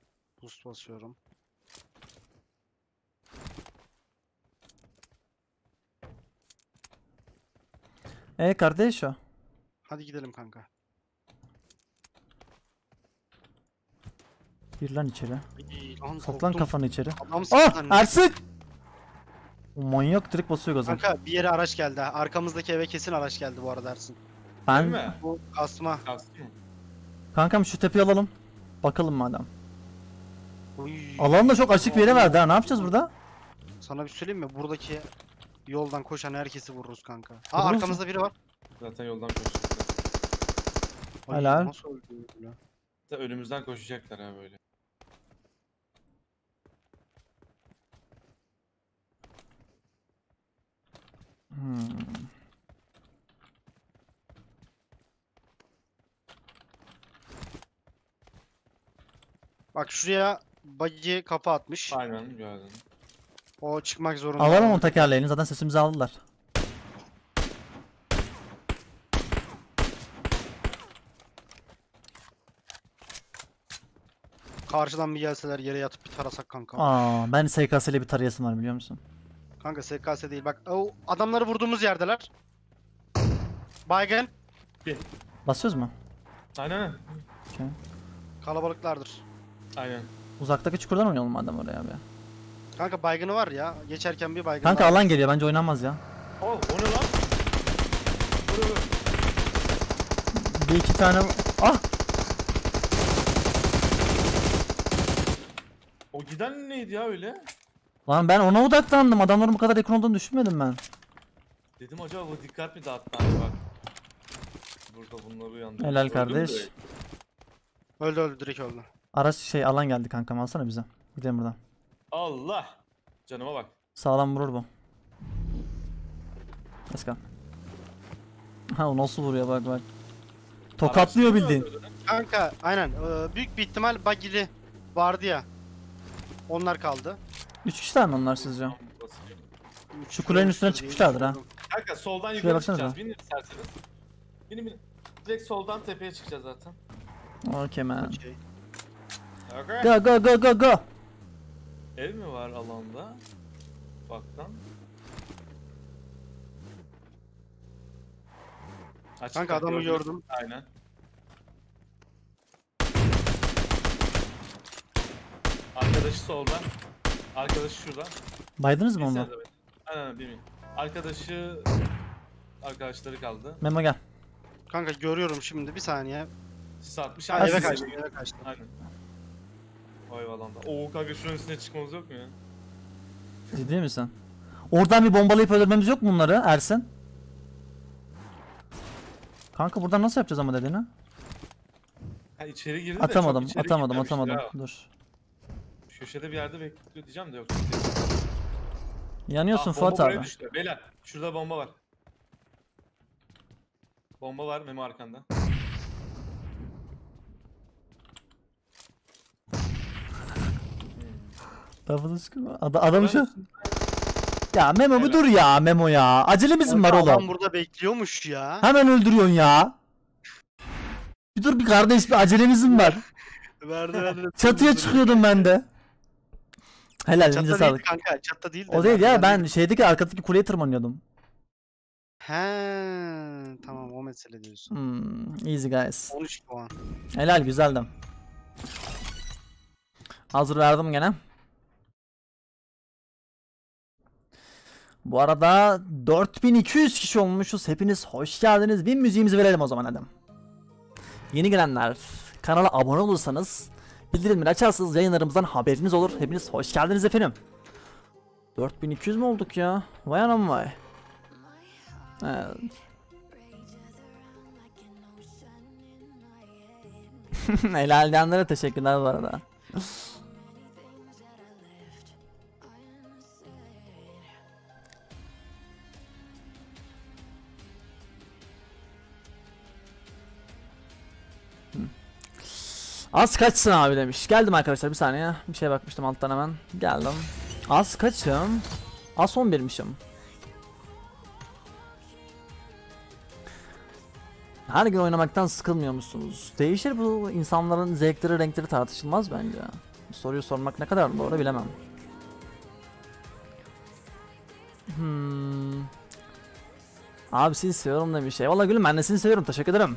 boost basıyorum. Kardeş o. Hadi gidelim kanka. Gir lan içeri. İyi, lan Sok lan korktum. kafanı içeri. Adamsın Ah sen. Ersin! O manyak direkt basıyor gaza. Kanka bir yere araç geldi. ha. Arkamızdaki eve kesin araç geldi bu arada Ersin. Değil Ben mi? Bu kasma. Kastı mı? kankam şu tepeyi alalım. Bakalım madem. Uy. Alan da çok açık bir yere verdi ha. Ne yapacağız burada? Sana bir söyleyeyim mi? Buradaki yoldan koşan herkesi vururuz kanka. Vururuz Aa mu? arkamızda biri var. Zaten yoldan koşacaklar. Ay, Helal. Nasıl öldü böyle? Zaten önümüzden koşacaklar ha böyle. Hmm. Bak şuraya buggy kapı atmış. Aynen gördüm. O çıkmak zorunda. Alalım onun tekerleğini. Zaten sesimizi aldılar. Karşıdan bir gelseler yere yatıp bir tarasak kanka. Aa, ben SKS ile bir tarayasım var biliyor musun? Kanka SKS değil. Bak o adamları vurduğumuz yerdeler. Baygın. Basıyoruz mu? Aynen. Kalabalıklardır. Aynen. Uzaktaki çukurdan oynayalım madem oraya abi. Kanka baygını var ya. Geçerken bir baygın Kanka var. alan geliyor bence oynanmaz ya. Oh o ne lan? Vur vur. Bir iki tane... Ah! O giden neydi ya öyle? Lan ben ona odaklandım. Adamların bu kadar yakın olduğunu düşünmedim ben. Dedim acaba bu dikkat mi dağıttı hani bak. Burada bunları uyandırdı. Helal Öldü mü kardeş. direkt? Öldü öldü direkt öldü. Araç alan geldi kankam alsana bize. Gidelim buradan. Allah. Canıma bak. Sağlam vurur bu. Let's go. Ha o nasıl vuruyor bak bak. Tokatlıyor Araçları mı bildiğin. öldürdü? Kanka aynen. Büyük bir ihtimal buggy'li vardı ya. Onlar kaldı. 3 kişiler mi onlar sizce? Basıyor. Şu kulenin üstüne çıkmışlardır ha. Kanka soldan Şuraya yukarı baksanıza. çıkacağız. Binin isterseniz. Binin. Direkt soldan tepeye çıkacağız zaten. Okay man. Okey. Okay. Go go go go go. Ev mi var alanda? Baktan. Açık Kanka bak, adamı gördüm. gördüm. Aynen. Arkadaşı solda. Arkadaşı şurada. Baydınız mı onu? Bilsenize beni. Aynen bilmiyorum. Arkadaşları kaldı. Memo gel. Kanka görüyorum şimdi bir saniye. Sis atmış. Ha, Ha, eve siz- kaçtım eve kaçtım. Aynen. O ev alanda. Oo kanka şunun üstüne çıkmamız yok mu ya? Ciddi misin? Oradan bir bombalayıp öldürmemiz yok mu bunları Ersin? Kanka buradan nasıl yapacağız ama dediğini? Ha içeri girdi de Atamadım, çok içeri atamadım, gitmemiştir atamadım. ha. Dur. Köşede bir yerde bekliyor diyeceğim de yok. Yanıyorsun Ah, Fuat bomba buraya abi. düştü. Beyler şurada bomba var. Bomba var Memo arkanda. Lafını sıkma. Adamı şu. Buranın- Ya Memo bir Helal. dur ya Memo ya. Acelemiz mi var Kanka, adam oğlum? burada bekliyormuş ya. Hemen öldürüyorsun ya. Bir dur bir kardeş bir acelemiz mi var? Merdivende. Çatıya çıkıyordum ben de. Helal elinize Çatta sağlık. değil kanka çatta değil de. O değil ya merdivende. ben şeydeki arkadaki kuleye tırmanıyordum. He tamam o mesele diyorsun. Easy guys. 13 puan. Helal güzeldim. Hazır verdim gene. Bu arada 4200 kişi olmuşuz. Hepiniz hoş geldiniz. Bir müziğimizi verelim o zaman hadi. Yeni gelenler kanala abone olursanız bildirimleri açarsanız yayınlarımızdan haberiniz olur. Hepiniz hoş geldiniz efendim. 4200 mü olduk ya? Vay anam vay. Evet. Helal diyenlere teşekkürler bu arada. Az kaçsın abi demiş. Geldim arkadaşlar bir saniye. Bir şeye bakmıştım alttan hemen. Geldim. Az kaçım? Az 11'mişim. Her gün oynamaktan sıkılmıyor musunuz? Değişir bu insanların zevkleri, renkleri tartışılmaz bence. Bu soruyu sormak ne kadar doğru bilemem. Abi seni seviyorum demiş. Eyvallah gülüm, ben de seni seviyorum. Teşekkür ederim.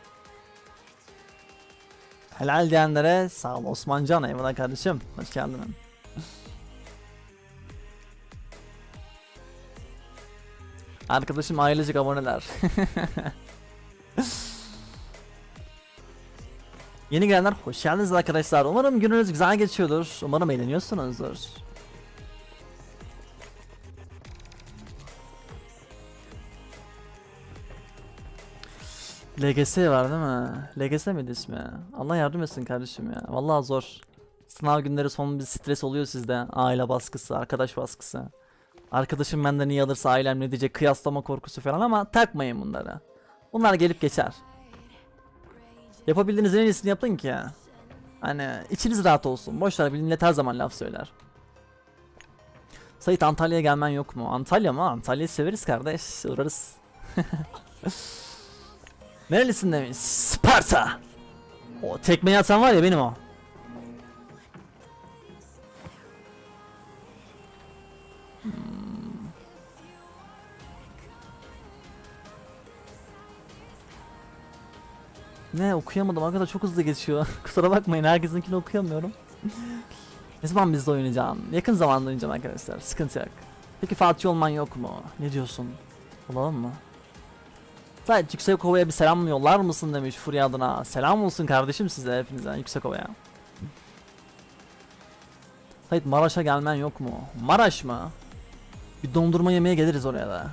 Helal diyenlere sağ ol Osmancan. Eyvallah kardeşim. Hoş geldin. Arkadaşım ailecek aboneler. Yeni gelenler hoş geldiniz arkadaşlar. Umarım gününüz güzel geçiyordur. Umarım eğleniyorsunuzdur. LGS var değil mi? LGS miydi ismi? Allah yardım etsin kardeşim ya. Vallahi zor. Sınav günleri son bir stres oluyor sizde. Aile baskısı, arkadaş baskısı. Arkadaşım benden iyi alırsa ailem ne diyecek, kıyaslama korkusu falan, ama takmayın bunları. Bunlar gelip geçer. Yapabildiğiniz en iyisini yapın ki ya. Hani içiniz rahat olsun. Boşver, millet her zaman laf söyler. Sait, Antalya'ya gelmen yok mu? Antalya mı? Antalya'yı severiz kardeş. Uğrarız. Nerelisin demiş? Sparta. O tekmeyi atan var ya, benim o. Ne okuyamadım arkadaşlar, çok hızlı geçiyor. Kusura bakmayın, herkesinkini okuyamıyorum. Ne zaman bizde oynayacağım? Yakın zamanda oynayacağım arkadaşlar, sıkıntı yok. Peki Fatih olman yok mu? Ne diyorsun? Olalım mı? Sadece Yüksekova'ya bir selam mı yollar mısın demiş Furya adına. Selam olsun kardeşim size, hepinizden Yüksekova'ya. Sait, Maraş'a gelmen yok mu? Maraş mı? Bir dondurma yemeye geliriz oraya da.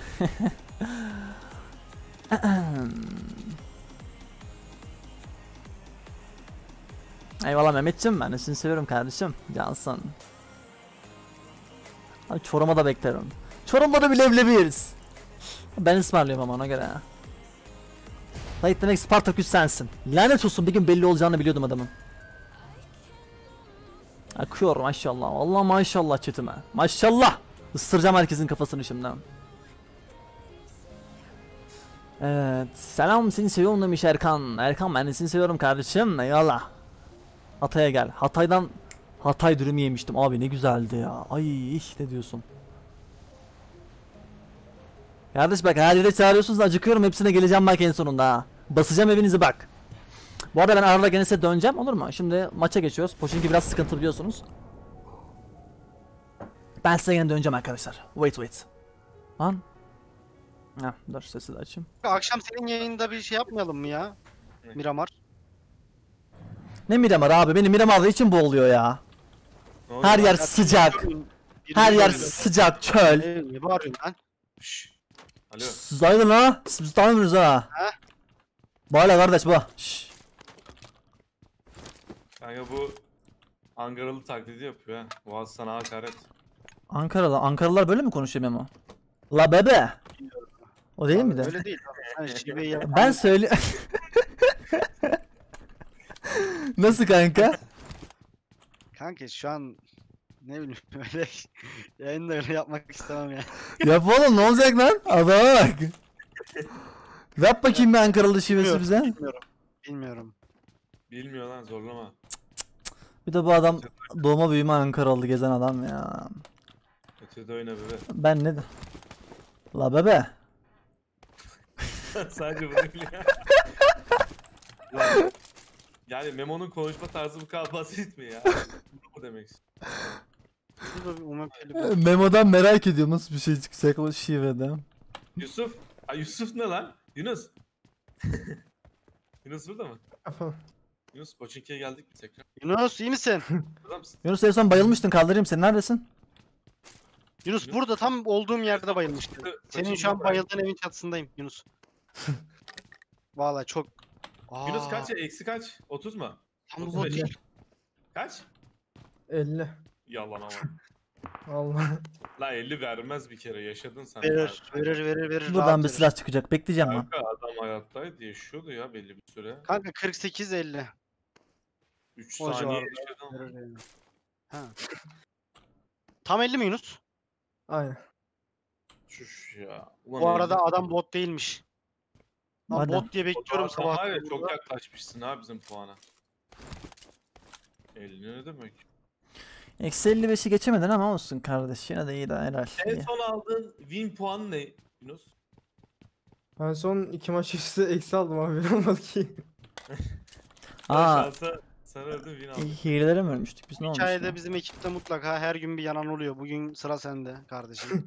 Eyvallah Mehmetciğim, ben de seni seviyorum kardeşim. Cansın. Abi Çorum'a da beklerim. Çorum'da da bir leblebi yeriz. Ben ısmarlıyorum ama ona göre. Sait, demek Spartaküs sensin. Lanet olsun, bir gün belli olacağını biliyordum adamın. Akıyor maşallah. Allah maşallah chatime. Maşallah. Isıracağım herkesin kafasını şimdi. Evet. Selam, seni seviyorum demiş Erkan. Erkan, ben de seni seviyorum kardeşim. Eyvallah. Hatay'a gel. Hatay'dan Hatay dürüm yemiştim. Abi ne güzeldi ya. Ay ne diyorsun? Kardeş bak, her yere çağırıyorsunuz, acıkıyorum, hepsine geleceğim bak en sonunda ha. Basacağım evinizi bak. Bu arada ben arada gene size döneceğim, olur mu? Şimdi maça geçiyoruz. Poçinki biraz sıkıntı biliyorsunuz. Ben size gene döneceğim arkadaşlar. Wait. Lan. Heh, dur sesi de açayım. Akşam senin yayında bir şey yapmayalım mı ya? Ne? Miramar. Ne Miramar abi? Benim Miramar'da için boğuluyor ya. Ne oldu Her lan? yer sıcak. Her yer sıcak, çöl. Ne bağırıyorsun lan? Şşş. Alo. Siz aydın ha? Siz tanımıyorsunuz ha. Ha? Böyle kardeş bu. Şşş. Kanka bu Ankaralı taklidi yapıyor ha. Boğaz sana hakaret. Ankaralılar böyle mi konuşuyor Memo? La bebe. O değil mi de? Öyle değil. Sen şiveyi yap. Ben söyle. Nasıl kanka? Kanka şu an ne bileyim öyle yayında öyle yapmak istemem ya. Yap oğlum, ne olacak lan? Adama bak. Yap bakayım bir Ankaralı şivesi bize. Bilmiyorum. Bilmiyor lan, zorlama. Bir de bu adam doğma büyüme Ankaralı gezen adam ya. Kötü de oyna bebe. Ben ne de? La bebe. Sadece bunu biliyor. Lan, yani Memo'nun konuşma tarzı bu kadar basit mi ya? Bu demek istiyorum. Şurada bir umut Memo'dan merak ediyorum nasıl bir şey çıkacak o şivede. Yusuf. Ay Yusuf ne lan? Yunus. Yunus burada mı? Efendim. Yunus Pochinki'ye geldik mi tekrar? Yunus iyi misin? Burada mısın? Yunus en son bayılmıştın, kaldırayım seni, neredesin? Yunus burada tam olduğum yerde bayılmıştım. Senin şu an bayıldığın evin çatısındayım Yunus. Vallahi çok. Yunus kaç ya? Eksi kaç? 30 mu? Tam bu 35. değil. Kaç? 50. Yalan ama. Allah. La 50 vermez bir kere, yaşadın sen. Verir. Buradan rahat bir verir. silah çıkacak, bekleyeceğim lan. Kanka adam hayattaydı, yaşıyordu ya belli bir süre. Kanka 48-50. 3 O saniye civarda yaşadı ama. verir yani. Ha. Tam 50 mi Yunus? Aynen. Çüş ya. Ulan Bu 50. arada adam bot değilmiş. Lan Hadi. bot diye bekliyorum Adam var sabah. ya, çok yaklaşmışsın ha bizim puana. 50 ne demek? Eksi 55'i geçemedin ama olsun kardeş, yine de iyi de helal. En İyi. son aldığın win puanı ne Yunus? Ben son 2 maç üstü eksi aldım abi. Olmadı ki. Aa, Şansa sen öldün win aldın. hilelere mi ölmüştük biz, ne olmuş Hikayede ya? bizim ekipte mutlaka her gün bir yanan oluyor. Bugün sıra sende kardeşim.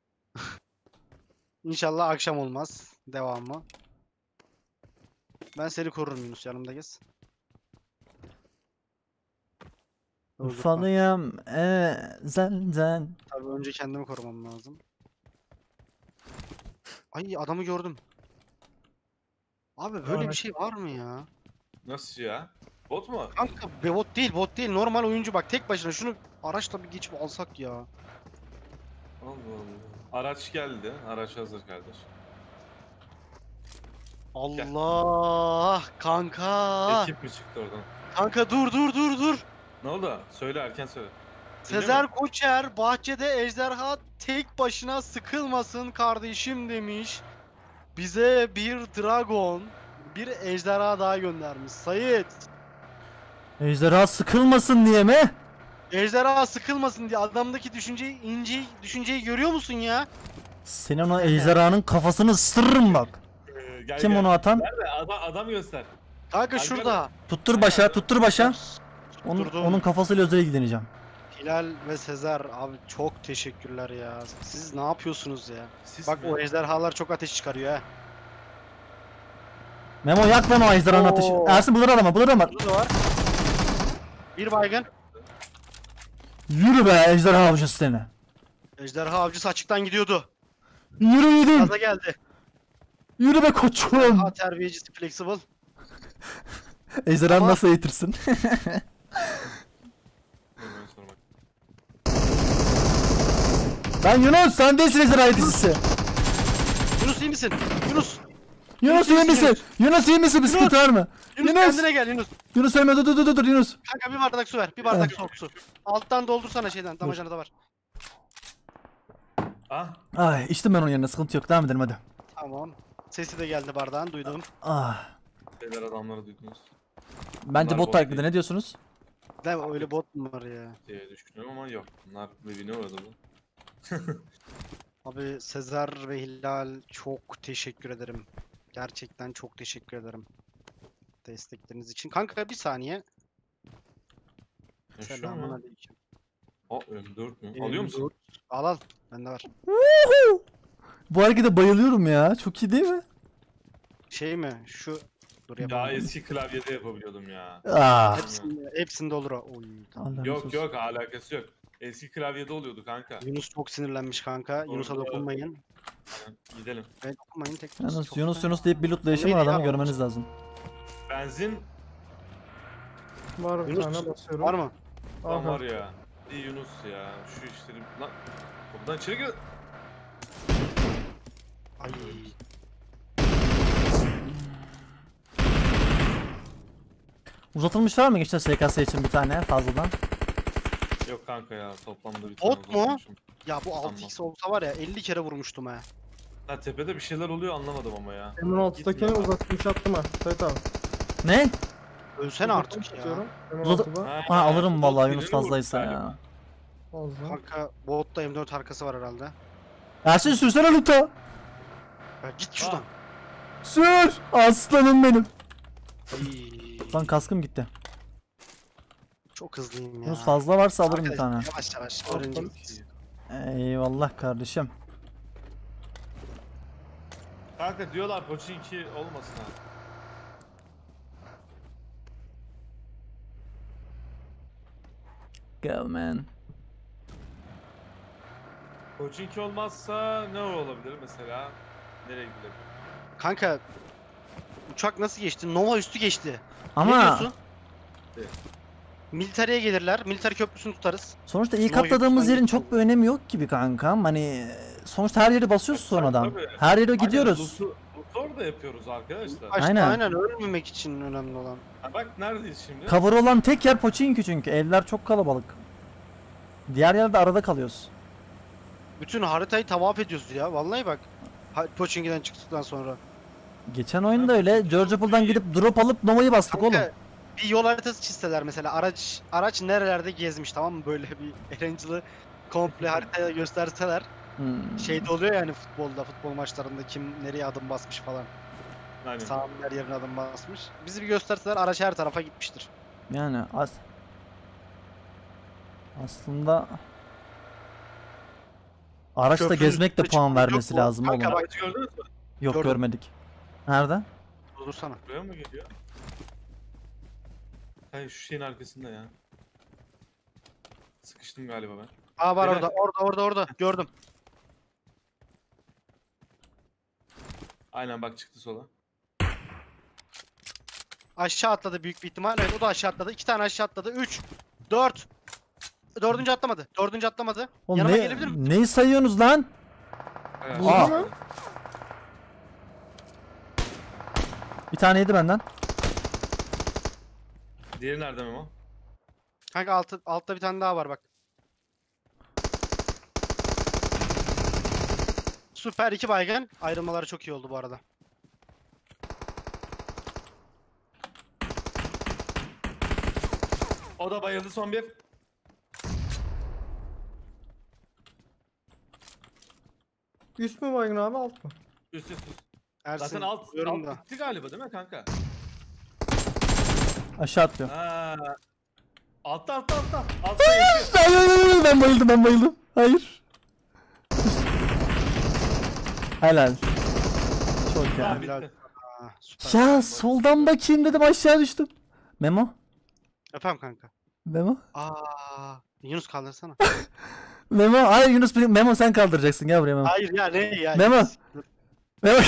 İnşallah akşam olmaz. Devamı. Ben seni korurum Yunus, yanımda gez. Öldürtme. Ufalıyım ezelden. Tabii önce kendimi korumam lazım. Ay adamı gördüm. Abi böyle bir şey var mı ya? Nasıl ya? Bot mu? Kanka bot değil, bot değil, normal oyuncu bak, tek başına şunu araçla bir geçip alsak ya. Allah Allah. Araç geldi. Araç hazır kardeş. Allah kanka. Ekip mi çıktı oradan? Kanka dur. Ne oldu? Söyle erken söyle. Sezer Koçer bahçede ejderha tek başına sıkılmasın kardeşim demiş. Bize bir dragon, bir ejderha daha göndermiş. Sait. Ejderha sıkılmasın diye mi? Ejderha sıkılmasın diye adamdaki düşünceyi görüyor musun ya? Senin o ejderhanın kafasını ısırırım bak. Gel, Kim gel. onu atan? Nerede? Adam göster. Kanka Kanka, şurada. Tuttur başa, tuttur başa. Tutturdum. Onun kafasıyla özel ilgileneceğim. Hilal ve Sezer abi çok teşekkürler ya. Siz ne yapıyorsunuz ya? Siz Bak mi? o ejderhalar çok ateş çıkarıyor ha. Memo yak lan o ejderhanın Oo. ateşi. Ersin bulur adamı, bulur adamı. Burada da var. Bir baygın. Yürü be ejderha avcısı seni. Ejderha avcısı açıktan gidiyordu. Yürü yedim. Gaza geldi. Yürü be koçum. Ha terbiyecisi flexible. Ejderhanı Ama- nasıl eğitirsin? Hemen sormak. Ben Yunus, sen değilsin ejderha eğiticisi. Yunus iyi misin? Yunus. Yunus iyi misin? Yunus iyi misin? Bir sıkıntı var mı? Yunus, Yunus. kendine gel Yunus. Yunus ölme, dur Yunus. Kanka bir bardak su ver. Bir bardak soğuk su. Alttan doldursana şeyden. Damacana da var. Ah. Ay içtim ben onun yerine, sıkıntı yok, devam edelim hadi. Tamam. Sesi de geldi bardağın, duydum. Ah. Şeyler adamları duydunuz. Bence Bunlar bot bot taklidi, değil. ne diyorsunuz? Ne öyle bot mu var ya? Diye düşünüyorum ama yok. Bunlar birbirini uğradı bu. Abi Sezer ve Hilal çok teşekkür ederim. Gerçekten çok teşekkür ederim. Destekleriniz için. Kanka bir saniye. Yaşıyor Selamun mu? aleyküm. Aa M4 mü? Alıyor musun? Al. Bende var. Bu harekete bayılıyorum ya, çok iyi değil mi? Şey mi? Şu dur Daha yapalım. eski klavyede yapabiliyordum ya. Ah. Hepsinde olur o. Oy, tamam. Allah'ım Yok sus. yok alakası yok. Eski klavyede oluyordu kanka. Yunus çok sinirlenmiş kanka. Yunus'a Orada- dokunmayın. Gidelim. Evet dokunmayın tek. Yunus, çok Yunus fena. Yunus deyip bir lootla yaşam Neydi adamı ya? görmeniz lazım. Benzin Var bir Yunus, tane basıyorum. Var mı? lan Aha. var ya. İyi Yunus ya. Şu işleri lan. Kapıdan içeri gir. Ay. Uzatılmış var mı geçen SKS için bir tane fazladan? Yok kanka ya toplamda bir tane Bot mu? uzatmışım. Ya bu 6x olsa var ya 50 kere vurmuştum ha. Ha tepede bir şeyler oluyor anlamadım ama ya. M16'dakini Gitme. uzatmış attım ha. Sait abi. Ne? Ölsene artık ya. Atıyorum. Uzat- M16'da. Ha alırım bot vallahi birini Yunus vurdu fazlaysa galiba. ya. Fazla. Kanka botta M4 arkası var herhalde. Ersin sürsene loot'a. Ya git şuradan. Sür! Aslanım benim. Ay. Lan kaskım gitti. Çok hızlıyım ya. Yunus fazla varsa alırım bir Arkadaşlar, tane. Yavaş yavaş Al, öğreneceğiz. Eyvallah kardeşim. Kanka diyorlar Pochinki olmasın ha. Go man. Pochinki olmazsa ne olabilir mesela? Nereye gidelim? Kanka uçak nasıl geçti? Nova üstü geçti. Ne Ama diyorsun? Evet. Military'e gelirler. Military köprüsünü tutarız. sonuçta ilk No atladığımız yoksa yerin geçti. çok bir önemi yok gibi kankam. Hani sonuçta her yere basıyoruz Tabii, sonradan. tabii. Her yere Aynen, gidiyoruz. loot'u orada yapıyoruz arkadaşlar. Başta Aynen. aynen ölmemek için önemli olan. Ha, bak neredeyiz şimdi? Cover olan tek yer Pochinki çünkü. Evler çok kalabalık. Diğer yerde arada kalıyoruz. Bütün haritayı tavaf ediyoruz ya. Vallahi bak. Pochinki'den çıktıktan sonra. Geçen oyunda öyle. George Apple'dan gidip drop alıp Nova'yı bastık oğlum. Kanka, bir yol haritası çizseler mesela. Araç nerelerde gezmiş, tamam mı? Böyle bir Erangel'ı komple haritaya gösterseler. Şeyde oluyor yani futbolda, futbol maçlarında kim nereye adım basmış falan. Aynen. Sahanın her yerine adım basmış. Bizi bir gösterseler araç her tarafa gitmiştir. Yani aslında araçla Köprünün gezmek de üstüne puan çıkıyor vermesi mu? lazım Kanka oğlum. bak, Aracı gördünüz mü? Yok gördüm. görmedik. Nerede? Dursana. Buraya mı geliyor? Hayır şu şeyin arkasında ya. Sıkıştım galiba ben. Aa var Beyler. orada. Gördüm. Aynen bak çıktı sola. Aşağı atladı büyük bir ihtimal. Evet o da aşağı atladı. 2 tane aşağı atladı. 3, 4. Dördüncü atlamadı. Dördüncü atlamadı. Oğlum Yanıma ne, gelebilir mi? neyi sayıyorsunuz lan? Evet, Vurdu Aa. mu? Bir tane yedi benden. Diğeri nerede Memo? Kanka altta bir tane daha var bak. Süper 2 baygın. Ayrılmaları çok iyi oldu bu arada. O da bayıldı son bir. Üst mü baygın abi alt mı? Üst üst üst. Ersin, Zaten alt diyorum da. bitti galiba değil mi kanka? Aşağı atlıyor. Ha. Altta. Altta yaşıyor. Hayır, ben bayıldım. Hayır. Helal. Çok Tamam ya. bitti. Aa, süper. Ya soldan bakayım dedim aşağı düştüm. Memo? Efendim kanka. Memo? Aa, Yunus kaldırsana. Memo? Hayır Yunus Memo sen kaldıracaksın gel buraya Memo. Hayır ya ne ya? Memo. Memo.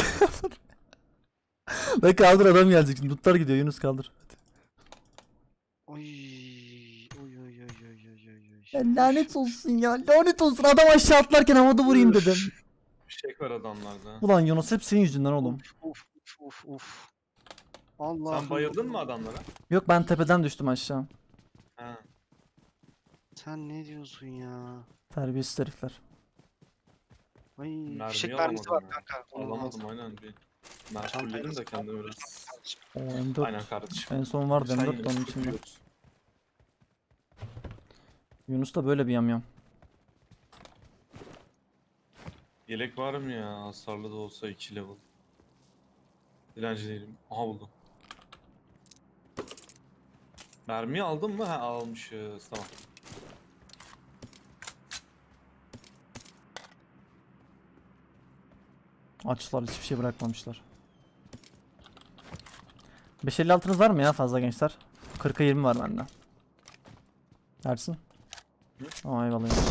Lan kaldır adam gelecek şimdi. Tutlar gidiyor Yunus kaldır. Oy. Oy. Ya lanet olsun ya. Lanet olsun. Adam aşağı atlarken havada vurayım dedim. Bir şey var adamlarda. Ulan Yunus hep senin yüzünden oğlum. Uf. Allah. Sen bayıldın mı adamlara? Yok ben tepeden düştüm aşağı. Ha. Sen ne diyorsun ya? Terbiyesiz herifler. Ay, Mermiyi fişek mermisi var alamadım ya. kanka. onu Alamadım alsana. aynen bir. Mertülledim de kendime biraz. O M4. Aynen kardeşim. En son vardı Sen M4 yine de onun içinde. tutuyorsun. Yunus da böyle bir yamyam. Yelek var mı ya? Hasarlı da olsa 2 level. Dilenci değilim. Aha buldum. Mermiyi aldın mı? Ha almışız. Tamam. Açlar hiçbir şey bırakmamışlar. 556'nız var mı ya fazla gençler? 40'a 20 var bende. Dersin? Aa eyvallah Yunus.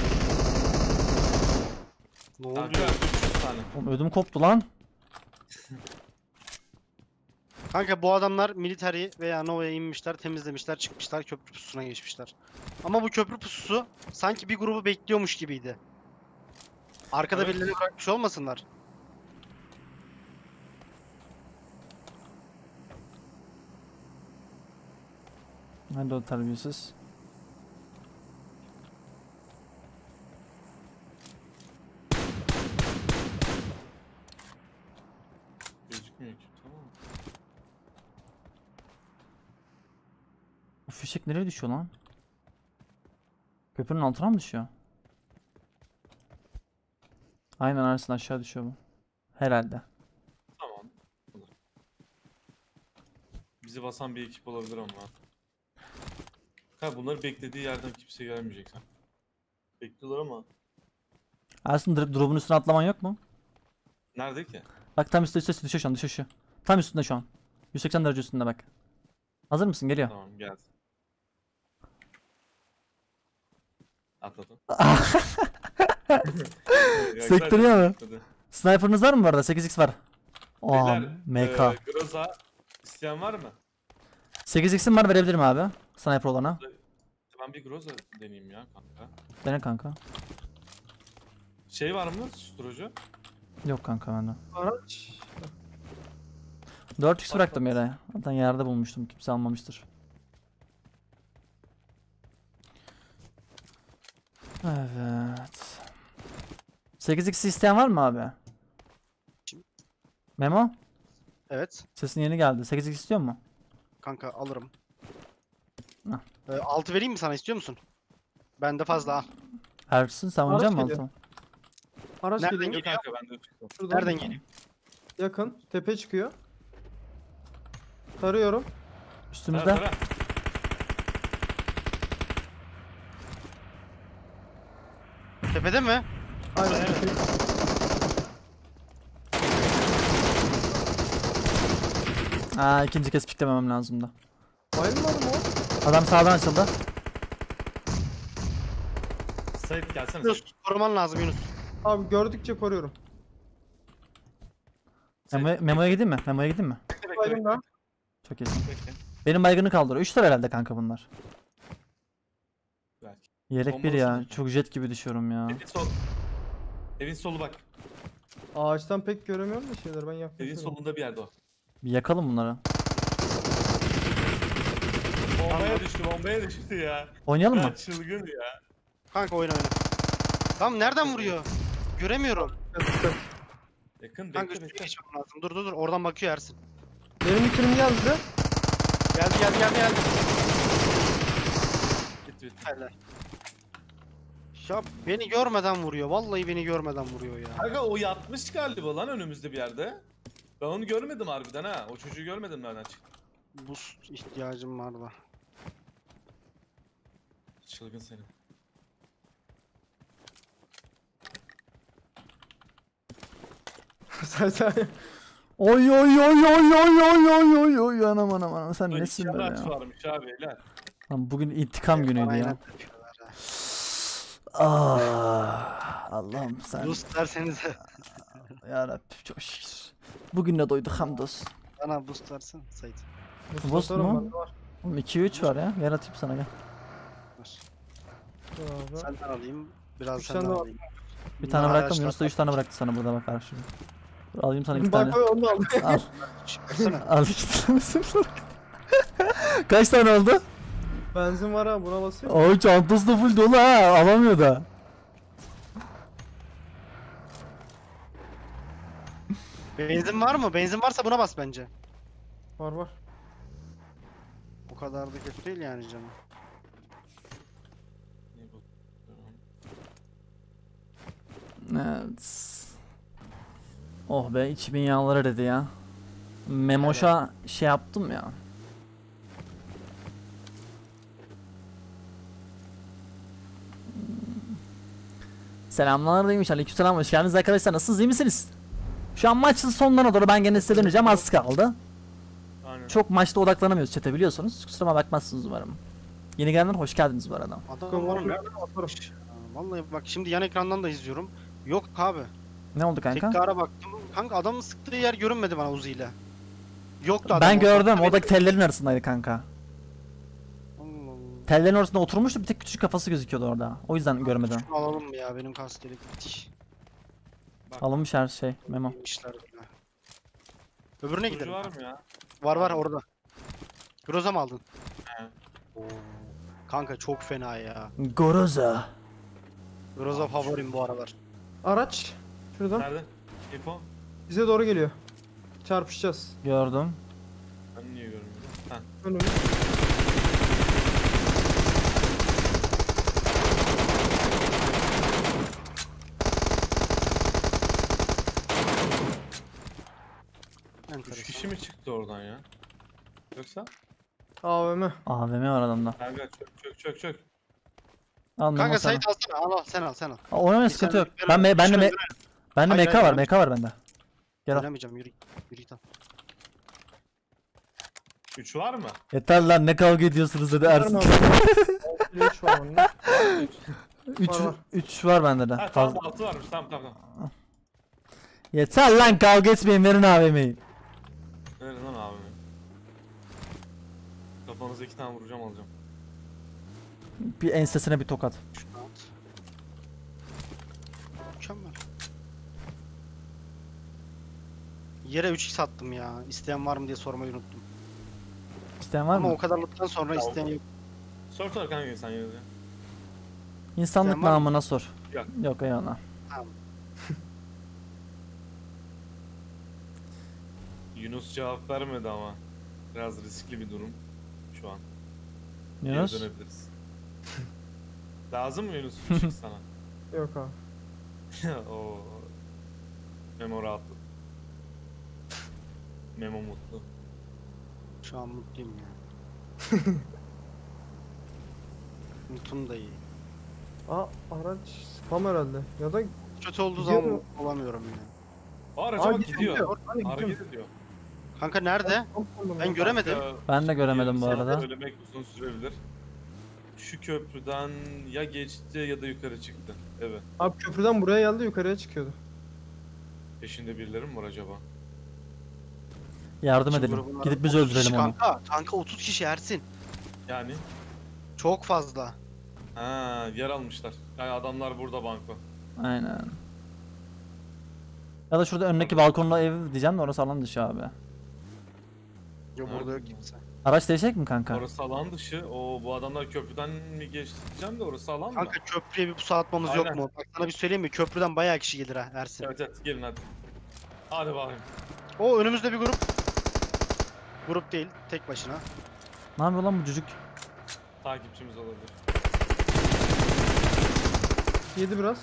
Ne Kanka oluyor? 300 tane. Oğlum ödüm koptu lan. Kanka bu adamlar military veya Nova'ya inmişler, temizlemişler, çıkmışlar, köprü pususuna geçmişler. Ama bu köprü pususu sanki bir grubu bekliyormuş gibiydi. Arkada Evet. birilerini bırakmış olmasınlar. Hadi o terbiyesiz. Gözükmüyor ki. Tamam. Bu fişek nereye düşüyor lan? Köprünün altına mı düşüyor? Aynen arasına aşağı düşüyor bu. Herhalde. Tamam. Olur. Bizi basan bir ekip olabilir ama. Ha bunları beklediği yerden kimse gelmeyecek sen. Bekliyorlar ama. Ersin drop'un üstüne atlaman yok mu? Nerede ki? Bak tam üstte düşüyor şu an düşüyor şu. Tam üstünde şu an. 180 derece üstünde bak. Hazır mısın? Geliyor. Tamam geldi. Atladım. Sektörüyor mu? Atladı. Sniper'ınız var mı bu arada? 8x var. Aa Beyler, MK. Groza isteyen var mı? 8x'im var verebilirim abi. Sniper olana. Ben bir Groza deneyeyim ya kanka. Dene kanka. Şey var mı? Susturucu. Yok kanka bende. Araç. 4x bıraktım yere. Zaten yerde bulmuştum. Kimse almamıştır. Evet. 8x isteyen var mı abi? Memo? Evet. Sesin yeni geldi. 8x istiyor mu? Kanka alırım. Hah. 6 vereyim mi sana, istiyor musun? Bende fazla al. Ersin sen oynayacak mısın geliyor. altı? Araç Nereden geliyor. Yok kanka ben de çıktım. Şuradan. Nereden geliyor? Yakın. Tepe çıkıyor. Tarıyorum. Üstümüzde. Tara, tara. Tepede mi? Aynen. Evet. Aa, ikinci kez piklememem lazımdı. Bayılmadı mı o? Adam sağdan açıldı. Sait gelsene Yunus Sait. koruman lazım Yunus. Abi gördükçe koruyorum. Memo'ya gideyim mi? Memo'ya gideyim mi? Bekle, Bayılım da. Çok iyisin. bekle. Benim baygını kaldır. 3 tane herhalde kanka bunlar. Belki. Yelek Bomba bir ya. olsun. Çok jet gibi düşüyorum ya. Evin sol. Evin solu bak. Ağaçtan pek göremiyorum da şeyler ben Evin yaklaşıyorum. solunda bir yerde o. Bir yakalım bunları. Bombaya düştü ya. Oynayalım mı? Ya çılgın ya. Kanka oyna oyna. Tamam nereden vuruyor? Göremiyorum. Yakın Kanka bekle üstüne bekle. geçmem lazım. Dur. Oradan bakıyor Ersin. Benim ikilim geldi. Geldi. Bitti. Helal. Ya beni görmeden vuruyor. Vallahi beni görmeden vuruyor ya. Kanka o yatmış galiba lan önümüzde bir yerde. Ben onu görmedim harbiden ha. O çocuğu görmedim nereden çıktı. Boost ihtiyacım var da. Çılgın senin. Zaten Oy oy oy oy oy oy oy oy oy anam anam anam sen Böyle nesin iki böyle araç ya? varmış abi beyler. Lan bugün intikam günüydü Aynen ya. yapıyorlar ha. Ah Allah'ım sen Boost versenize. yarabbim çok şükür. Bugün de doyduk hamdolsun. Bana boost versen Sait. Boss motorum mu? bende var. Oğlum 2-3 var ya. Ver atayım sana gel. Ver. Dur abi. Senden alayım. Biraz Üç senden tane var. alayım. Bir tane Bunlar bıraktım. araçlar. Yunus da 3 tane bıraktı sana burada bak karşıda. Dur alayım sana 2 tane. Bak onu da aldım. Al. Versene. Al 2 tanesini bırak. Kaç tane oldu? Benzin var ha buna basayım. Oy çantası da full dolu ha. Alamıyor da. Benzin var mı? Benzin varsa buna bas bence. Var. O kadar da kötü değil yani canım. Ne bu? Evet. Oh be 2000 yağları dedi ya. Memoş'a şey yaptım ya. Selamlar demiş. Aleykümselam. Hoş geldiniz arkadaşlar. Nasılsınız? İyi misiniz? Şu an maçın sonlarına doğru ben gene size döneceğim. Az kaldı. Aynen. Çok maçta odaklanamıyoruz chat'e biliyorsunuz. Kusuruma bakmazsınız umarım. Yeni gelenler hoş geldiniz bu arada. Adam var mı? Vallahi bak şimdi yan ekrandan da izliyorum. Yok abi. Ne oldu kanka? Tekrara baktım. Kanka adamın sıktığı yer görünmedi bana Uzi ile. Yoktu adam. Ben orada. gördüm. Evet. Oradaki tellerin arasındaydı kanka. Allah Allah. Tellerin arasında oturmuştu. Bir tek küçük kafası gözüküyordu orada. O yüzden görmedim. Şunu alalım mı ya benim kastelik bitiş. Alınmış her şey. Memo. İşler böyle. Öbürüne Kurucu gidelim. var mı ya? Var orada. Groza mı aldın? He. Oo. Kanka çok fena ya. Goroza. Groza favorim bu aralar. Araç. Şuradan. Nerede? Info? Bize doğru geliyor. Çarpışacağız. Gördüm. Ben niye görmüyorum? Ha. Önümüz. Üç Enteresan. kişi mi çıktı oradan ya? Yoksa? AVM. AVM var adamda. Kanka çök. Al Memo Kanka sana. Sait alsana. Al sen al. Oynamaya Geçen sıkıntı yok. bir Ben kere- bende Hayır, bende hayır, MK var. hayır. MK var bende. Gel al. Oynamayacağım yürü. Yürü git al. 3 var mı? Yeter lan ne kavga ediyorsunuz dedi Ersin. 3 var onun. 3 Var. 3 var bende de. Ha tamam Fazla. 6 varmış tamam. Yeter lan kavga etmeyin verin AVM'yi. Öyle lan abi. Kafanıza 2 tane vuracağım alacağım. Bir ensesine bir tokat. Şunu at. Mükemmel. Yere 3x attım ya. İsteyen var mı diye sormayı unuttum. İsteyen var Ama mı? o kadarlıktan sonra Ya, isteyen yok. Sor kanka sen yine de. İnsanlık İsteyen var mı? namına sor. Yok. Yok eyvallah. Tamam. Yunus cevap vermedi ama. Biraz riskli bir durum şu an. Geri Yunus. dönebiliriz. Lazım mı Yunus? Bir şey sana. Yok abi. Oo. Memo rahatlı. Memo mutlu. Şu an mutluyum ya. Mutum da iyi. Aa araç spam herhalde. Ya da Kötü olduğu Gidiyor zaman mu? olamıyorum ya. Araca bak gidiyor. Hadi Hareket ediyor. Kanka nerede? Ben göremedim. Kanka, Ben de göremedim bu yarım arada. saat Söylemek uzun sürebilir. Şu köprüden ya geçti ya da yukarı çıktı. Evet. Abi köprüden buraya geldi yukarıya çıkıyordu. Peşinde birileri mi var acaba? Yardım Şu edelim. grubun Gidip biz 30 kişi öldürelim onu. Kanka 30 kişi Ersin. Yani Çok fazla. ha yer almışlar. Yani adamlar burada banko. Aynen. Ya da şurada önündeki balkonda ev diyeceğim de orası alan dışı abi. Yok Nerede burada yok bu? kimse. Araç değişecek mi kanka? Orası alan dışı. O bu adamlar köprüden mi geçti diyeceğim de orası alan mı? Kanka köprüye bir pusu atmamız yok Aynen. mu? Bak sana bir söyleyeyim mi? Köprüden bayağı kişi gelir ha Ersin. Evet evet gelin hadi. Hadi bakayım. O önümüzde bir grup. Grup değil, tek başına. Ne yapıyor lan bu çocuk? Takipçimiz olabilir. Yedi biraz.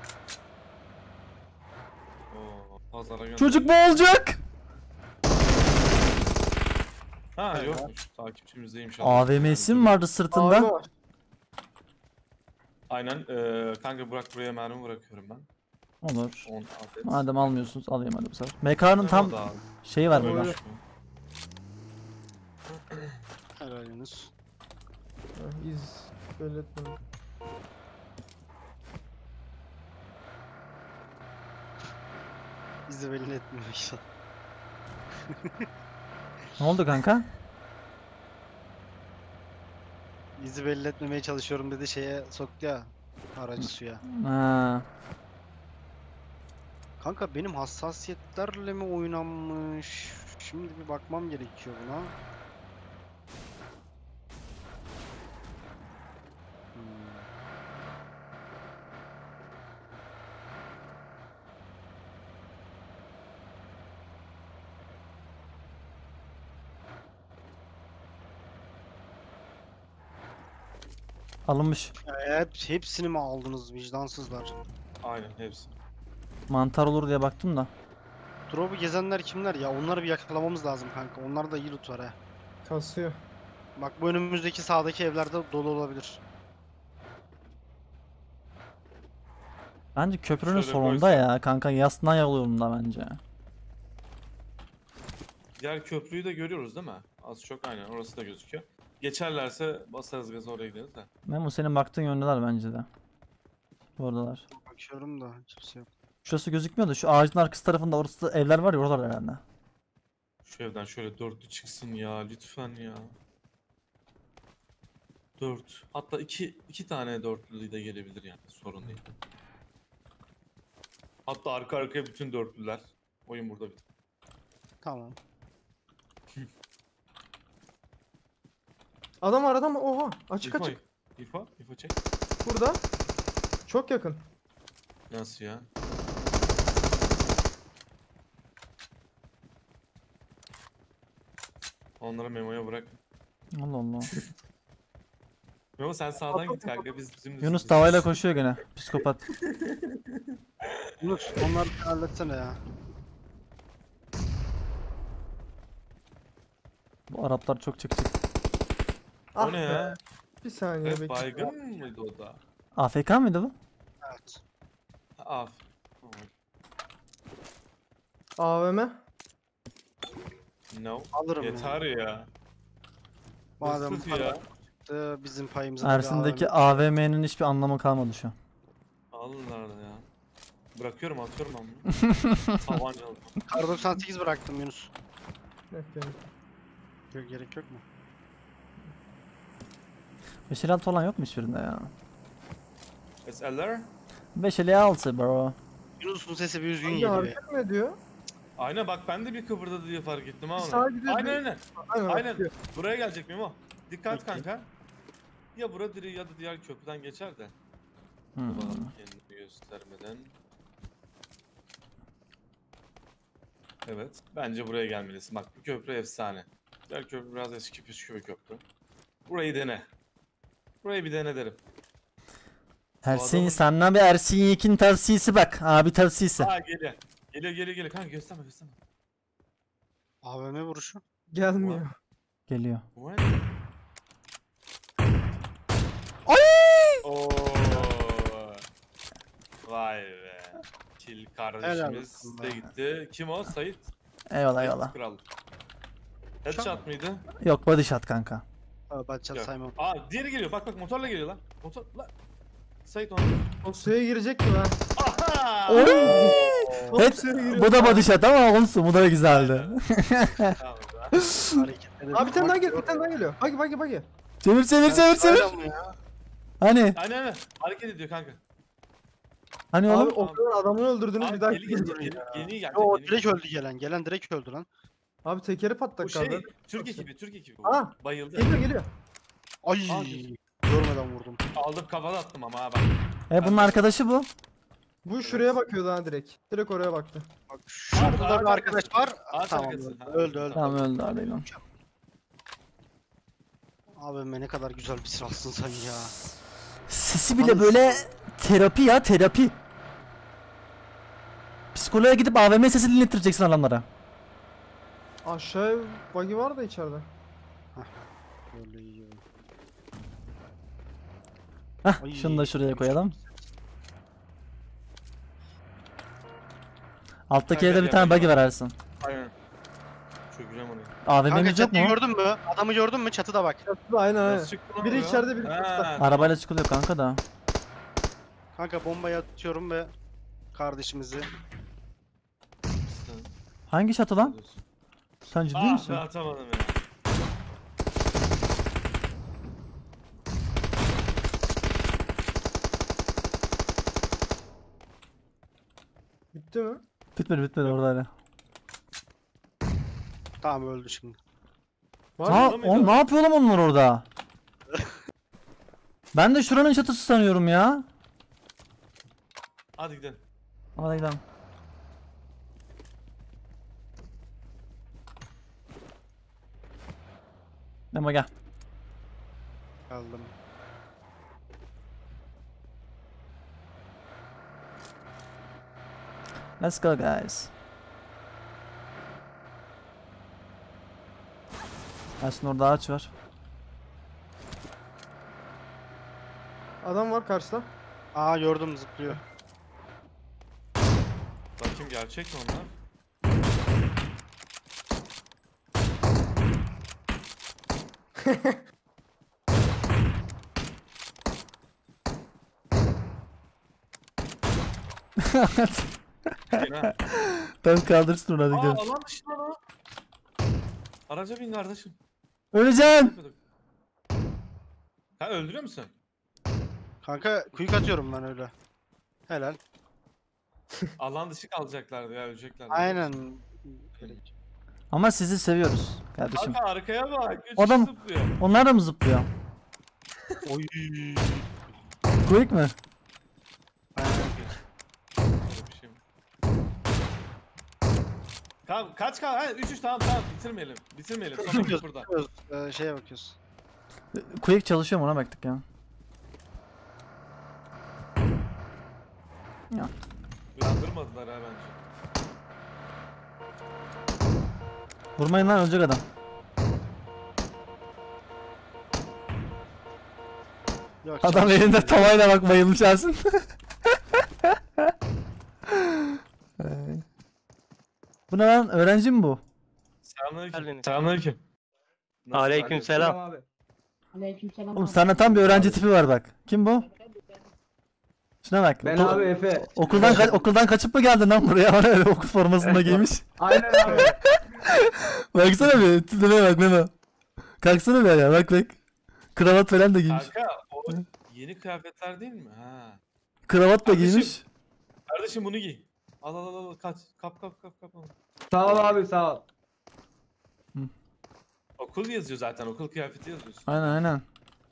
Oo, pazara gönder. Çocuk boğulacak. Ha Evet. yokmuş. Takipçimizdeymiş. AVM'si mi vardı Abi sırtında? var. Aynen. Kanka Burak buraya mermi bırakıyorum ben. Olur. 10 adet. Madem almıyorsunuz alayım hadi bu sefer. MK'nın tam Memo da abi. şeyi var Memo burada. Öyle. Helal Yunus. Ha, İz. Belli etmedim. Bizi belli etmiyor işte. Ne oldu kanka? Bizi belli etmemeye çalışıyorum dedi şeye soktu ya. Aracı suya. Ha. Kanka benim hassasiyetlerle mi oynanmış? Şimdi bir bakmam gerekiyor buna. Hmm. Alınmış. Hepsini mi aldınız vicdansızlar? Aynen hepsi. Mantar olur diye baktım da. Drop'u gezenler kimler ya? Onları bir yakalamamız lazım kanka. Onlarda iyi loot var ha. Kasıyor. Bak bu önümüzdeki sağdaki evlerde dolu olabilir. Bence köprünün Şöyle solunda koysam. ya kanka yasından yolunda bence. Diğer köprüyü de görüyoruz değil mi? Az çok aynen orası da gözüküyor. Geçerlerse basarız gazı oraya gideriz de. Memo senin baktığın yöndeler bence de. Oradalar. Bakıyorum da kimse yok. Şurası gözükmüyor da şu ağacın arkası tarafında orası da evler var ya oralar herhalde. Şu evden şöyle dörtlü çıksın ya lütfen ya. 4. Hatta iki tane dörtlü de gelebilir yani sorun değil. Hatta arka arkaya bütün dörtlüler. Oyun burada bitti. Tamam. Adam var adam var. Oha. Açık İrfan, açık. İrfan çek. Burada. Çok yakın. Nasıl ya? Onları Memo'ya bırak. Allah Allah. Memo sen sağdan git kanka bizim Yunus tavayla koşuyor gene. Psikopat. Yunus onları halletsene ya. Bu Araplar çok çekecek. Ah O ne be. ya? Bir saniye Evet, bekle. baygın mıydı o da? AFK mıydı bu? Evet. Af. AVM. No. Alırım ya. Yeter ya. Madem Hırsız para ya. çıktı, bizim payımıza da bir Ersin'deki AVM. AVM'nin hiçbir anlamı kalmadı şu an. Alırlar da ya. Bırakıyorum atıyorum ben bunu. Tabanca aldım. Kar 98 bıraktım Yunus. Bekle. Yok gerek yok mu? 556 olan yok mu hiçbirinde ya? SLR. 556 bro. Yunus'un sesi bir üzgün Hangi geliyor ya. hareket mi ediyor? Aynen bak ben de bir kıvırdadı diye fark ettim ha Bir onu. sağa gidiyor, Aynen bir- aynen. Aynen. Aynen. atıyor. Buraya gelecek Memo. Dikkat Peki. kanka. Ya bura diri ya da diğer köprüden geçer de. Hmm. Bakalım kendini göstermeden. Evet. Bence buraya gelmelisin. Bak bu köprü efsane. Diğer köprü biraz eski püskü bir köprü. Burayı dene. Burayı bir dene derim. Ersin adamın- senden bir Ersin Yekin tavsiyesi bak. Abi tavsiyesi. Ha geliyor. Geliyor kanka, gösterme. AVM vuruşu. Gelmiyor. Geliyor. What? Ay! Oo. Vay be. Kill kardeşimiz olsun de be. gitti. Kim o? Sait. Eyvallah eyvallah. Kral. Headshot mıydı? Yok body shot kanka. Batçat Yok. saymam. Aa, diğeri geliyor. Bak motorla geliyor lan. Motorla. Sait onu. O suya girecek mi lan? Aha! Oy! Top Evet, suya giriyor. bu da body shot ama olsun, bu da güzeldi. Tamam, Hareketleri. Abi bir tane daha geliyor, bir tane daha geliyor. Bagi. Çevir. Aynen mı ya? Hani? aynen. Hareket ediyor kanka. Hani Abi oğlum? o kadar adamı öldürdünüz Abi bir daha. geri gelecek. Yeni gelecek. Yo, yeni direkt gelecek. öldü gelen. Gelen direkt öldü lan. Abi tekeri Bu patlak şey kaldı. Türk ekibi. Aa, Bayıldı. Geliyor. Ay. Abi. Görmeden vurdum. Aldım, kafada attım ama ha bak. Bunun arkadaşı bu. Bu şuraya bakıyordu ha direkt. Direkt oraya baktı. Bak şurada da ağaç bir arkadaş var. Ağaç Tamam arkası. öldü. Ha, Öldü. Tamam öldü arayla. Abi ne kadar güzel bir silahsın sen ya. Sesi bile böyle terapi ya, terapi. Psikoloğa gidip AVM sesi dinlettireceksin adamlara. Aşağıya bagi var da içeride. Böyle iyi. Hah, Ay, şunu da şuraya koyalım. Alttaki Kanka, evde bir tane yapayım buggy var Ersin. Aynen. Çökeceğim oraya. Kanka AVM'miz yok çatıyı mu? gördün mü? Adamı gördün mü? Çatıda bak. Aynen. Nasıl çıktı lan Biri bu ya? içeride, biri Ha, çatıda. Arabayla çıkılıyor kanka da. Kanka bombayı atıyorum ve kardeşimizi. Hangi çatı lan? Sen ciddi Ah misin? be, atamadım ya. Bitti mi? Bitmedi orada hala. Tamam öldü şimdi. Var Ha, mı? mıydı oğlum o? ne yapıyor lan onlar orada? Ben de şuranın çatısı sanıyorum ya. Hadi gidelim. Hadi gidelim. Ama gel. Geldim. Let's go guys. Aslında orada ağaç var. Adam var karşıda. Aa gördüm zıplıyor. Bakayım gerçek mi onlar? Yine. Tamam kaldırsın onu hadi Aa, gidelim. alan dışı lan o. Araca bin kardeşim. Öleceğim. Ha, öldürüyor musun? Kanka quick atıyorum ben öyle. Helal. Alan dışı kalacaklardı ya, öleceklerdi. Aynen. Ama sizi seviyoruz kardeşim. Kanka arkaya bak. 3 Adam- kişi zıplıyor. Onlar da mı zıplıyor? Oy. Quick mi? Aynen. Öyle bir şey mi? Kaç kal? Ha, 3 tamam bitirmeyelim. Sonraki burada. Bakıyoruz, şeye bakıyoruz. Quick çalışıyor mu ona baktık ya. Ya. Uyandırmadılar ha bence. Vurmayın lan ölecek adam. Yok, Adam çalışıyor. elinde tavayla bak bayılmış Ersin. Bu ne lan? Öğrenci mi bu? Selamünaleyküm. Selamünaleyküm. Aleykümselam. Aleykümselam. Oğlum sana tam bir öğrenci tipi var bak. Kim bu? Şuna bak. Ben abi Efe. Okuldan kaçıp mı geldin lan buraya? Öyle okul formasını giymiş. Aynen abi. Baksana bir. Tipine bak Memo. Kalksana bir ya bak. Kravat falan da giymiş. Kanka o yeni kıyafetler değil mi? Ha. Kravat da Kardeşim. giymiş. Kardeşim bunu giy. Al kaç. Kap. Sağ ol abi sağ ol. Okul yazıyor zaten. Okul kıyafeti yazıyorsun. Aynen.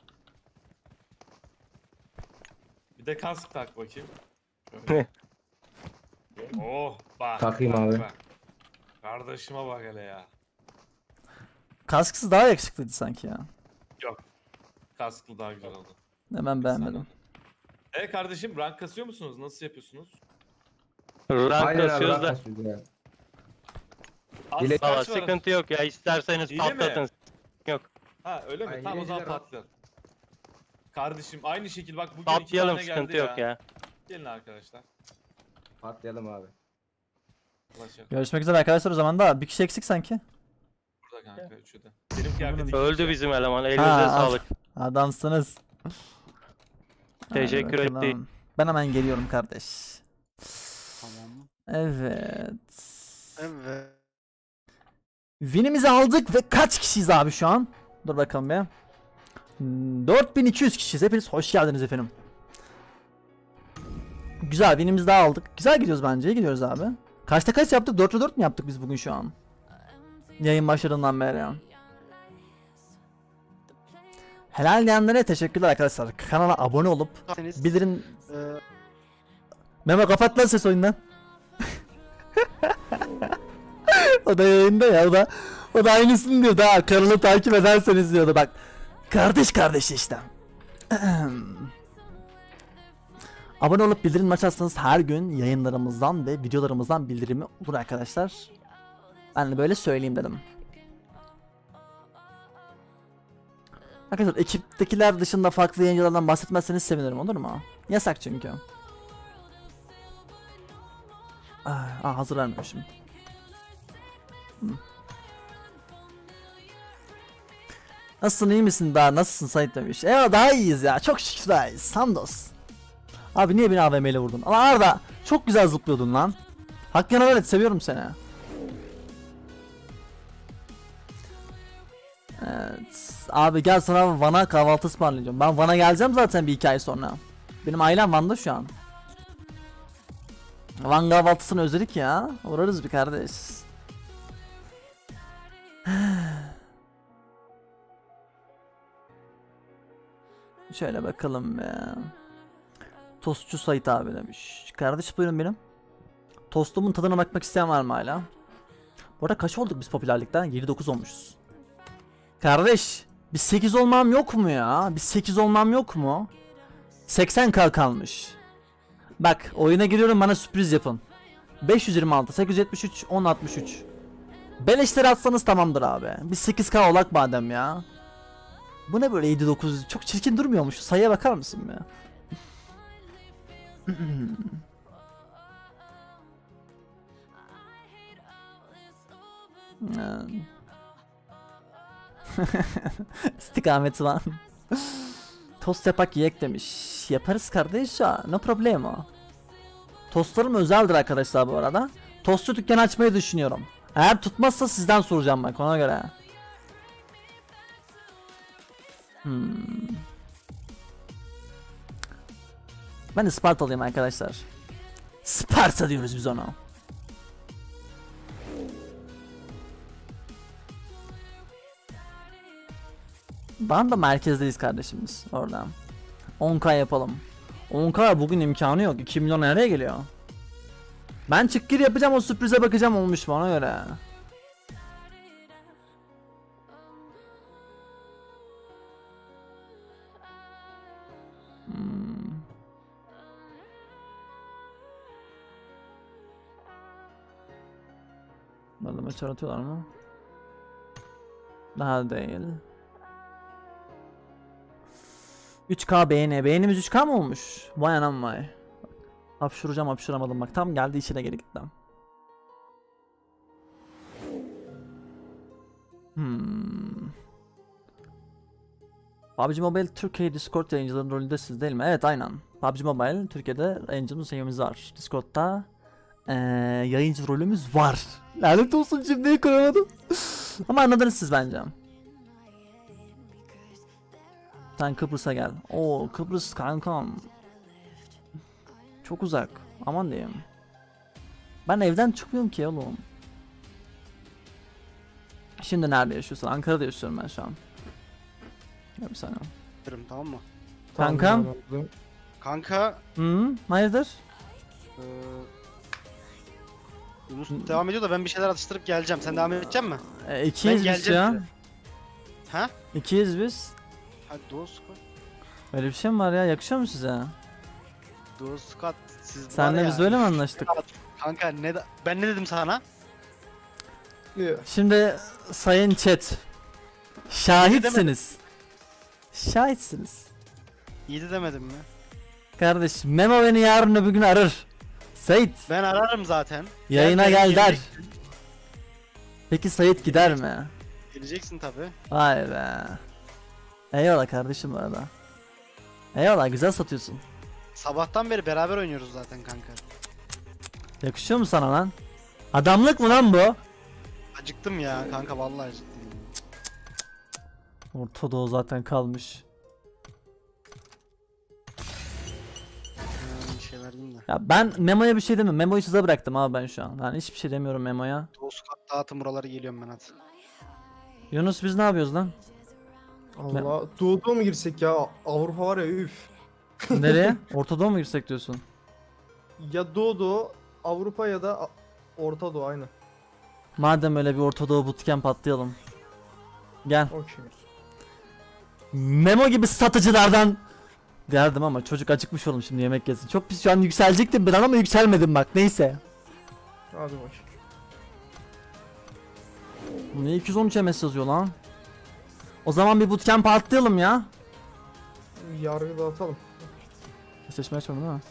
Bir de kask tak bakayım. Şöyle. Oh bak. Takayım bak, abi. bak. Kardeşime bak hele ya. Kasksız daha yakışıklıydı sanki ya. Kasklı daha güzel oldu. Ne ben beğenmedim. Kardeşim rank kasıyor musunuz? Nasıl yapıyorsunuz? Rank Aynen abi kasıyoruz da. rahat biz ya. Az Bile- Valla kaç var? sıkıntı yok ya. İsterseniz Hile mi? patlatın. Ha öyle mi? Ay, Tamam o zaman hileciler var. patlayalım. Kardeşim aynı şekil bak bugün 2 Patlayalım, tane sıkıntı geldi yok ya. Gelin arkadaşlar. Patlayalım abi. Ulaşalım. Görüşmek üzere arkadaşlar o zaman da bir kişi eksik sanki. Burada kanka üçü de. Benim kıyafetim Öldü bizim eleman. Elinize Ha, sağlık. Adamsınız. Teşekkür Hadi ettik. bakalım. Ben hemen geliyorum kardeş. Tamam. Evet. Evet. Win'imizi aldık ve kaç kişiyiz abi şu an? Dur bakalım ya. 4200 kişiyiz. Hepiniz hoş geldiniz efendim. Güzel, win'imizi daha aldık. Güzel gidiyoruz bence. İyi gidiyoruz abi. Kaçta kaç yaptık? 4'te 4 mü yaptık biz bugün şu an? Yayın başladığından beri. Helal diyenlere teşekkürler arkadaşlar. Kanala abone olup Seniz, bildirim... e, Memo kapat lan ses oyundan. O da yayında ya, o da aynısını diyordu ha. Kanalı takip ederseniz diyordu bak. Kardeş işte. Abone olup bildirim açarsanız her gün yayınlarımızdan ve videolarımızdan bildirimi olur arkadaşlar. Ben de böyle söyleyeyim dedim. Arkadaşlar ekiptekiler dışında farklı yayıncılardan bahsetmezseniz sevinirim, olur mu? Yasak çünkü. Hazır vermemişim. Nasılsın, iyi misin, daha nasılsın Sait demiş. Evet daha iyiyiz ya, çok şükür daha iyiyiz, hamdolsun. Abi niye beni AVM ile vurdun? Ama Arda çok güzel zıplıyordun lan. Hakkını ver et, seviyorum seni. Evet abi gel sana Van'a kahvaltı ısmarlayacağım. Ben Van'a geleceğim zaten bir 2 ay sonra. Benim ailem Van'da şu an. Van kahvaltısını özledik ya. Uğrarız bir kardeş. Şöyle bakalım ya. Tostçu Sait abi demiş. Kardeş buyurun benim. Tostumun tadına bakmak isteyen var mı hala? Bu arada kaç olduk biz popülerlikten? 7-9 olmuşuz. Kardeş bir 8 olmam yok mu ya? Bir 8 olmam yok mu? 80k kalmış. Bak oyuna giriyorum, bana sürpriz yapın. 526, 873, 1063. Beleşleri atsanız tamamdır abi. Bir 8k olak madem ya. Bu ne böyle 7-9? Çok çirkin durmuyormuş. Sayıya bakar mısın ya? İstikamet var. Tost yapak yiyek demiş. Yaparız kardeş ya. No problemo. Tostlarım özeldir arkadaşlar bu arada. Tostçu dükkanı açmayı düşünüyorum. Eğer tutmazsa sizden soracağım bak ona göre. Ben Ispartalıyım arkadaşlar. Sparta diyoruz biz ona. Ben de merkezdeyiz kardeşimiz oradan. 10k yapalım. 10k bugün imkanı yok. 2 milyon nereye geliyor? Ben çık gir yapacağım, o sürprize bakacağım olmuş mu ona göre. Burada maç aratıyorlar mı? Daha değil. 3k beğeni. Beğenimiz 3k mı olmuş? Vay anam vay. Hapşuracağım, hapşuramadım bak. Tam geldi içine geri gittim. PUBG Mobile Türkiye Discord yayıncıların rolünde siz değil mi? Evet aynen. PUBG Mobile Türkiye'de yayıncımız şeyimiz var. Discord'da yayıncı rolümüz var. Lanet olsun, cümleyi kuramadım. Ama anladınız siz bence. Sen Kıbrıs'a gel. Oo Kıbrıs kankam. Çok uzak. Aman diyeyim. Ben evden çıkmıyorum ki oğlum. Şimdi nerede yaşıyorsun? Ankara'da yaşıyorum ben şu an. Ya bir saniye. tamam mı? Kankam. Kanka Hayırdır? Yunus devam ediyor da ben bir şeyler atıştırıp geleceğim. Sen devam edecek misin? İkiyiz biz geleceğim ya. size. Ha? İkiyiz biz. Hadi Doğu Squad. Öyle bir şey mi var ya? Yakışıyor mu size? Doğu Squad. Siz var Senle ya, biz böyle mi anlaştık? Kanka ben ne dedim sana? Şimdi sayın chat. Şahitsiniz. Şahitsiniz. 7 demedim mi? Kardeş Memo beni yarın öbür gün arar. Sait Ben ararım zaten. yayına Gel, gel der. geleceksin. Peki Sait gider mi? Geleceksin tabi. Vay be. Eyvallah kardeşim bu arada. Eyvallah güzel satıyorsun. Sabahtan beri beraber oynuyoruz zaten kanka. Yakışıyor mu sana lan? Adamlık mı lan bu? Acıktım ya kanka vallahi acıktım. Orta Doğu zaten kalmış. Bir şeyler yiyeyim de. Ya ben Memo'ya bir şey demiyorum. Memo'yu size bıraktım abi ben şu an. Ben hiçbir şey demiyorum Memo'ya. Toz kat dağıtın buraları geliyorum ben hadi. Yunus biz ne yapıyoruz lan? Allah. Doğu'da mı girsek ya? Avrupa var ya üf. Nereye? Orta Doğu mu girsek diyorsun? Ya Doğu, Avrupa ya da Orta Doğu aynı. Madem öyle bir Orta Doğu bootcamp atlayalım. Gel. Okey. Memo gibi satıcılardan derdim ama çocuk acıkmış oğlum şimdi yemek yesin. Çok pis şu an yükselecektim ben ama yükselmedim bak neyse. Hadi bak. Bu ne 213 MS yazıyor lan? O zaman bir bootcamp atlayalım ya. Yargı dağıtalım. Seçme açmadım değil mi?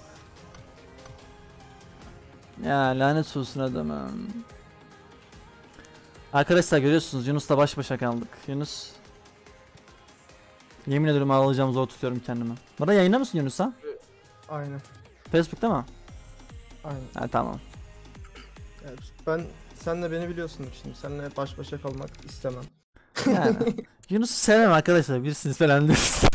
Ya lanet olsun adamım. Arkadaşlar görüyorsunuz Yunus'la baş başa kaldık. Yunus yemin ederim ağlayacağım zor tutuyorum kendimi. Bana yayında mısın Yunus ha? Aynen. Facebook'ta mı? Aynen. Ha tamam. Evet, sen de beni biliyorsundur şimdi. Seninle baş başa kalmak istemem. Yani, Yunus'u sevmem arkadaşlar bilirsiniz falan diyorsun.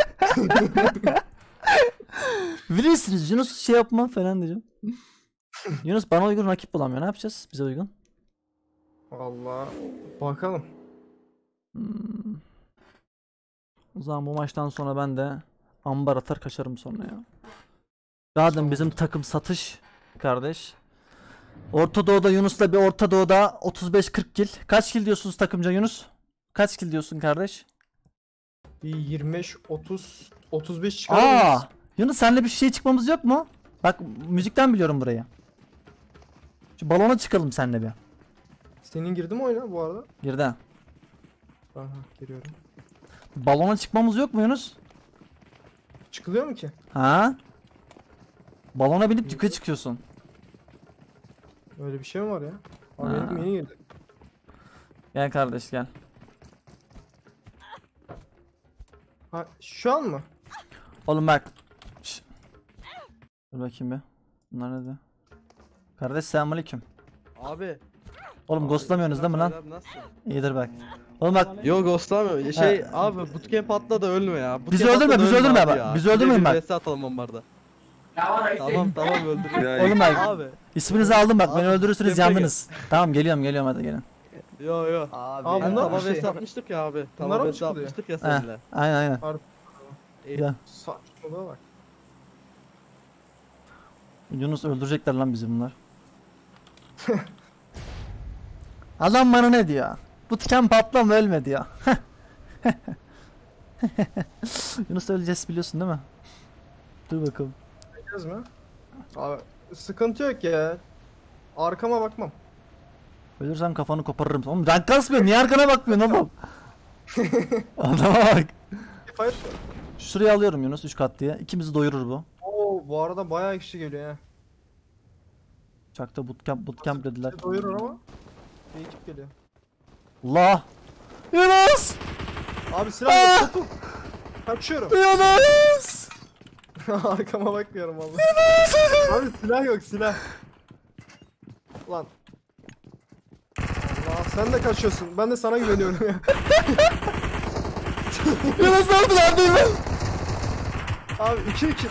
Bilirsiniz Yunus şey yapma falan diyeceğim. Yunus bana uygun rakip bulamıyor ne yapacağız bize uygun? Allah. Bakalım. Hmm. O zaman bu maçtan sonra ben de ambar atar kaçarım sonra ya. Zaten bizim takım satış kardeş. Orta Doğu'da Yunus'la bir Orta Doğu'da 35-40 kill. Kaç kill diyorsunuz takımca Yunus? Kaç kill diyorsun kardeş? Bir 25, 30, 35 çıkarırız. Aa! Yunus senle bir şey çıkmamız yok mu? Bak müzikten biliyorum burayı. Şu balona çıkalım senle bir. Senin girdi mi oyuna bu arada? Girdi. Aha giriyorum. Balona çıkmamız yok mu Yunus? Çıkılıyor mu ki? Ha? Balona binip yukarı çıkıyorsun. Öyle bir şey mi var ya? Abi Ha. benim yeni girdi. Gel kardeş gel. Ha şu an mı? Oğlum bak. Şş. Dur bakayım bir. Bunlar ne de? Kardeş selamünaleyküm. Abi. Oğlum ghostlamıyorsunuz değil mi lan? Nasılsın? İyidir bak. Oğlum bak Yok ghostlamıyor. Şey abi bootcamp atla da ölme ya. Bizi Bootcamp öldürme, atla da bizi ölme öldürme abi bak, ya. bizi öldürmeyin bak. Bir vs atalım bombarda. Tamam öldür. oğlum bak. Abi. İsminizi aldım bak beni Abi, öldürürsünüz tepeye yandınız. Tamam geliyorum hadi gelin. Yo. Abi, Abi bunlar tamam bir şey. vs atmıştık ya abi. Bunlara Tamam mı vs çıkılıyor? atmıştık ya Heh, seninle. aynen. İyi. Gel. Saçmalığa bak. Yunus öldürecekler lan bizi bunlar. Adam bana ne diyor? Bu tiken patlama ölme diyor. Yunus öleceğiz biliyorsun değil mi? Dur bakalım. Bileceğiz mi? Abi sıkıntı yok ya. Arkama bakmam. Ölürsem kafanı koparırım. Oğlum rank kasmıyor. Niye arkana bakmıyorsun oğlum? Adama bak. Hayır. Şuraya alıyorum Yunus 3 kat diye. İkimizi doyurur bu. Oo bu arada bayağı kişi geliyor ya. Uçakta bootcamp dediler. Bizi doyurur ama. Bir ekip geliyor. Allah! Yunus! Abi silah yok tutun. Kaçıyorum. Yunus! Arkama bakmıyorum vallahi. Abi silah yok silah. Lan. Allah sen de kaçıyorsun. Ben de sana güveniyorum ya. Yunus ne oldu lan değil mi? Abi 2-2.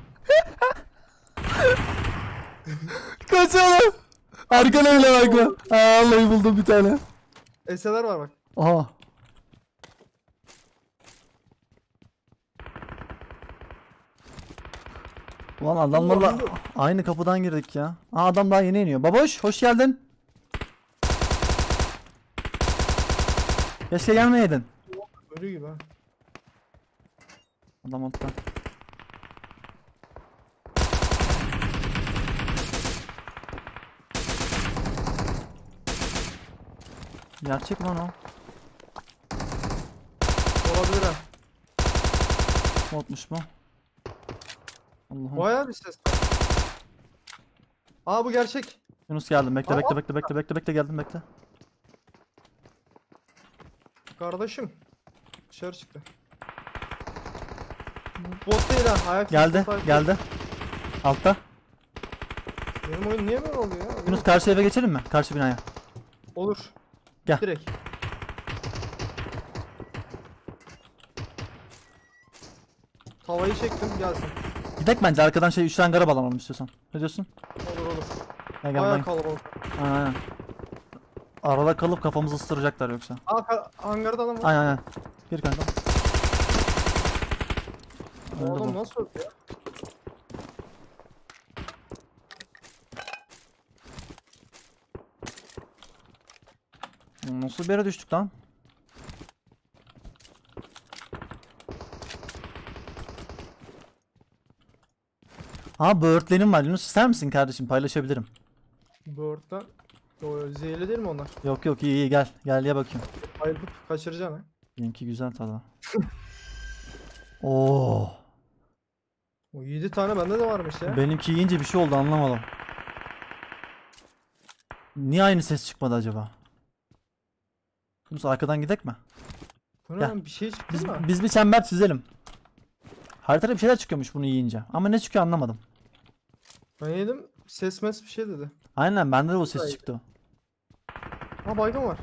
Kaçalım! Arkana bile bakma. Aa, vallahi buldum bir tane. Eseler var bak. Aha. Ulan adamlarla aynı kapıdan girdik ya. Aa adam daha yeni iniyor. Baboş hoş geldin. Keşke gelmeyeydin. Ölü gibi ha. Adam altta. Gerçek lan o. Olabilir ha. Botmuş mu? Allah'ım. Bayağı bir ses var. Aa bu gerçek. Yunus geldim. Bekle Aa, bekle geldim bekle. Kardeşim. Dışarı çıktı. Bot değil ha. Ayak Geldi sesi bot, geldi. Altta. Benim oyun niye böyle oluyor ya? Yunus karşı eve geçelim mi? Karşı binaya. Olur. Gel. Direkt. Tavayı çektim gelsin. Gidek bence arkadan şey 3 tane garip alalım istiyorsan. Ne diyorsun? Olur olur. Gel gel Bayağı ben. kalabalık. Aynen. Arada kalıp kafamızı ısıracaklar yoksa. Aa hangarda adam var. Aynen. Gir kanka. Bu Öldü adam bu. nasıl öldü ya? Nasıl bir yere düştük lan? Ha böğürtlenim var. Yunus ister misin kardeşim? Paylaşabilirim. Bird'den. O zehirli değil mi onlar? Yok yok iyi gel. Gel ye bakayım. Ayılıp kaçıracaksın ha. Benimki güzel tadı. Oo. O 7 tane bende de varmış ya. Benimki yiyince bir şey oldu anlamadım. Niye aynı ses çıkmadı acaba? Yunus arkadan gidek mi? Bu ne Gel. lan bir şey çıktı Biz, mı? biz bir çember çizelim. Haritada bir şeyler çıkıyormuş bunu yiyince. Ama ne çıkıyor anlamadım. Ben yedim. Ses mes bir şey dedi. Aynen bende de o ses Hayır. çıktı. Ha baygın var.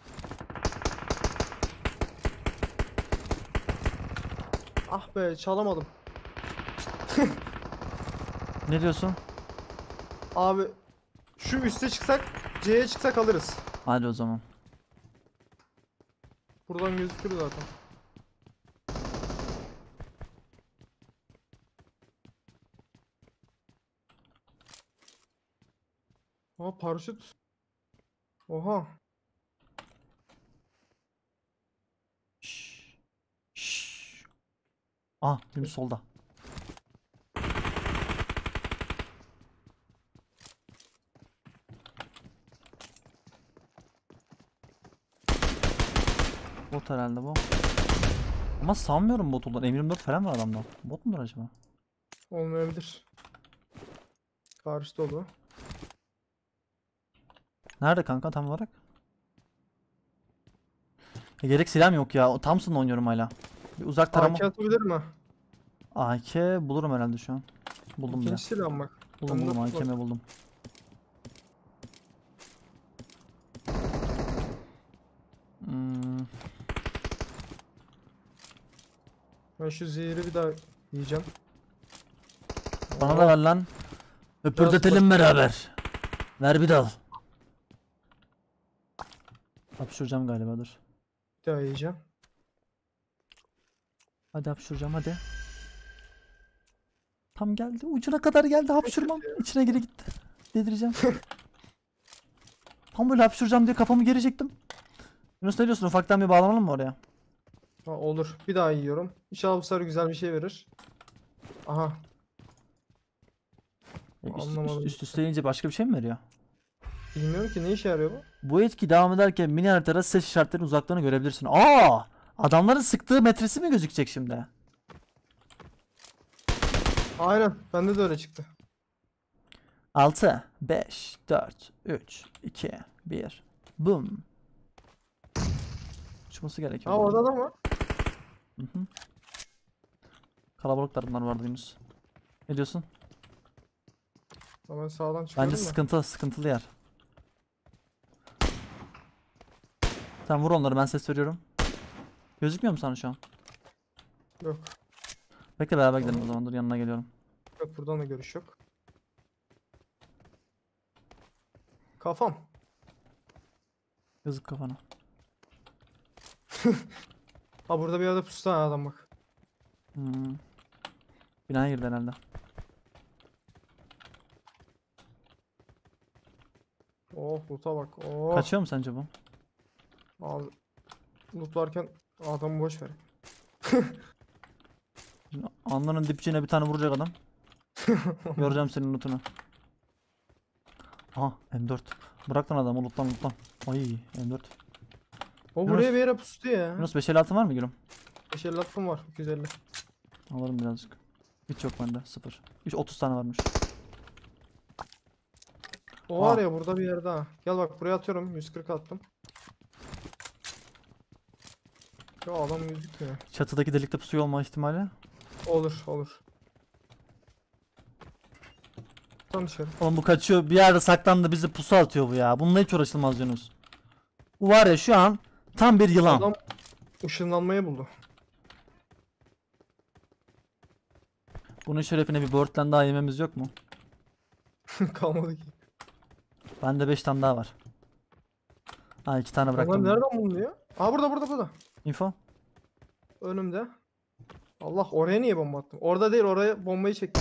Ah be çalamadım. Ne diyorsun? Abi şu üste çıksak C'ye çıksak alırız. Hadi o zaman. Buradan gözükür zaten. Aa paraşüt. Oha. Şşş. Şşş. Ah Yunus solda. Bot herhalde bu. Ama sanmıyorum bot olduğunu. M24 falan var adamda. Bot mudur acaba? Olmayabilir. Karşı dolu. Nerede kanka tam olarak? Gerek silahım yok ya. O Thompson'la oynuyorum hala. Bir uzak tarama. AK atabilirim ha. AK bulurum herhalde şu an. Buldum bile. İkinci silahım bak. Buldum Bende buldum var. AK'mi buldum. Hmm, Ben şu zehri bir daha yiyeceğim. bana da ver lan. Öpürdetelim beraber. Ver bir dal. Hapşuracağım galiba dur. Bir daha yiyeceğim. Hadi hapşuracağım hadi. Tam geldi. Ucuna kadar geldi hapşurmam. İçine geri gitti. Dedireceğim. Tam böyle hapşuracağım diye kafamı gerecektim. Yunus ne diyorsun? Ufaktan bir bağlanalım mı oraya? Ha, olur. Bir daha yiyorum. İnşallah bu sefer güzel bir şey verir. Aha. Anlamadım. Üst üste yiyince başka bir şey mi veriyor? Bilmiyorum ki ne işe yarıyor bu. Bu etki devam ederken mini haritada ses işaretlerinin uzaklarını görebilirsin. Aa! Adamların sıktığı metresi mi gözükecek şimdi? Aynen. Bende de öyle çıktı. 6, 5, 4, 3, 2, 1. Boom. Uçması gerekiyor. Ha orada da var. Hı hı. Kalabalıklar bunlar vardı Yunus. Ne diyorsun? Ha, ben sağdan çıkıyorum Bence da. sıkıntılı yer. Sen vur onları ben ses veriyorum. Gözükmüyor mu sana şu an? Yok. Bekle beraber gidelim o zaman dur yanına geliyorum. Yok buradan da görüş yok. Kafam. Yazık kafana. Ha burada bir yerde pusu ha adam bak. Hmm. Binaya girdi herhalde. Oh loot'a bak. Oh. Kaçıyor mu sence bu? Abi, loot varken adamı boş ver. Şimdi alnının dipçiğine bir tane vuracak adam. Göreceğim senin lootunu. Aha M4. Bırak lan adamı lootlan. Ay M4. O buraya bir yere pustu ya. Yunus 556 var mı gülüm? 550 hakkım var. 250. Alırım birazcık. Hiç yok bende 0. Hiç 30 tane varmış. O var ya burada bir yerde ha. Gel bak buraya atıyorum. 140 attım. Ya adam gözükmüyor. Çatıdaki delikte pusuyor olma ihtimali. Olur olur. Tam dışarı. Oğlum bu kaçıyor bir yerde saklandı bizi pusu atıyor bu ya. Bununla hiç uğraşılmaz Yunus. Bu var ya şu an tam bir yılan. Adam ışınlanmayı buldu. Bunun şerefine bir bird'den daha yememiz yok mu? Kalmadı ki. Bende 5 tane daha var. Ha 2 tane Adam bıraktım. nereden bulundu ya? Aa burada. Info. Önümde. Allah oraya niye bomba attım? Orada değil oraya bombayı çektim.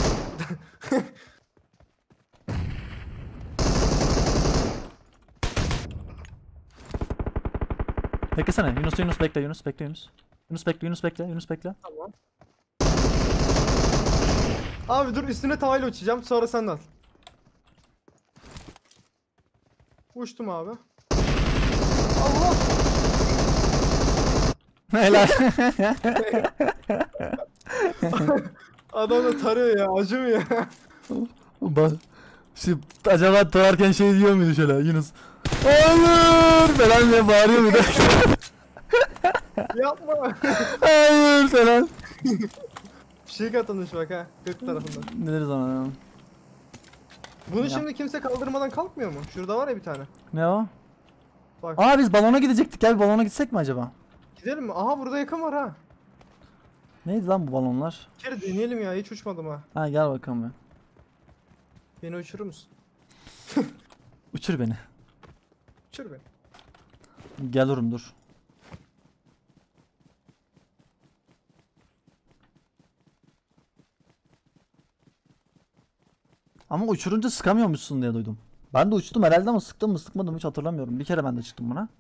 Beklesene. Yunus bekle Yunus bekle Yunus. Yunus bekle. Tamam. Abi dur üstüne tavayla uçacağım sonra sen de at. Uçtum abi. Allah! Helal. Adam da tarıyor ya acımıyor. Bak. Şimdi acaba tararken şey diyor muydu şöyle Yunus? Hayır falan diye bağırıyor muydu? Yapma. Hayır falan. Fişek atılmış bak ha 40 tarafından. Ne deriz ona ya? Bunu Ya. şimdi kimse kaldırmadan kalkmıyor mu? Şurada var ya bir tane. Ne o? Bak. Aa biz balona gidecektik ya bir balona gitsek mi acaba? Gidelim mi? Aha burada yakın var ha. Neydi lan bu balonlar? Bir kere deneyelim ya hiç uçmadım ha. Ha gel bakalım bir. Beni uçurur musun? Uçur beni. Uçur beni. Gelirim dur. Ama uçurunca sıkamıyormuşsun diye duydum. Ben de uçtum herhalde ama sıktım mı sıkmadım hiç hatırlamıyorum. Bir kere ben de çıktım buna.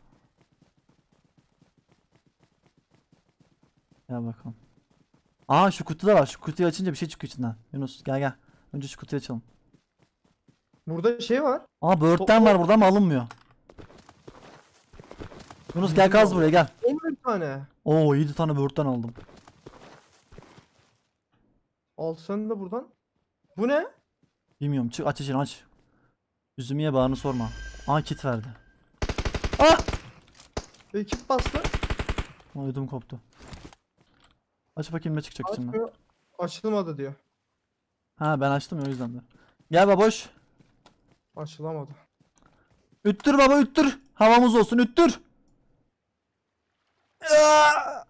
Gel bakalım. Aa şu kutu da var. Şu kutuyu açınca bir şey çıkıyor içinden. Yunus gel. Önce şu kutuyu açalım. Burada şey var. Aa böğürtlen var burada ama alınmıyor. Yunus gel kaz buraya gel. 11 tane. Oo 7 tane böğürtlen aldım. Al sen de buradan. Bu ne? Bilmiyorum çık aç içini aç. Üzümü ye bağını sorma. Aa kit verdi. Ah! Ekip bastı. Aa, ödüm koptu. Aç bakayım ne çıkacak içinden. Açmıyor. Açılmadı diyor. Ha ben açtım ya o yüzden de. Gel baboş. Açılamadı. Üttür baba üttür. Havamız olsun üttür. Aa!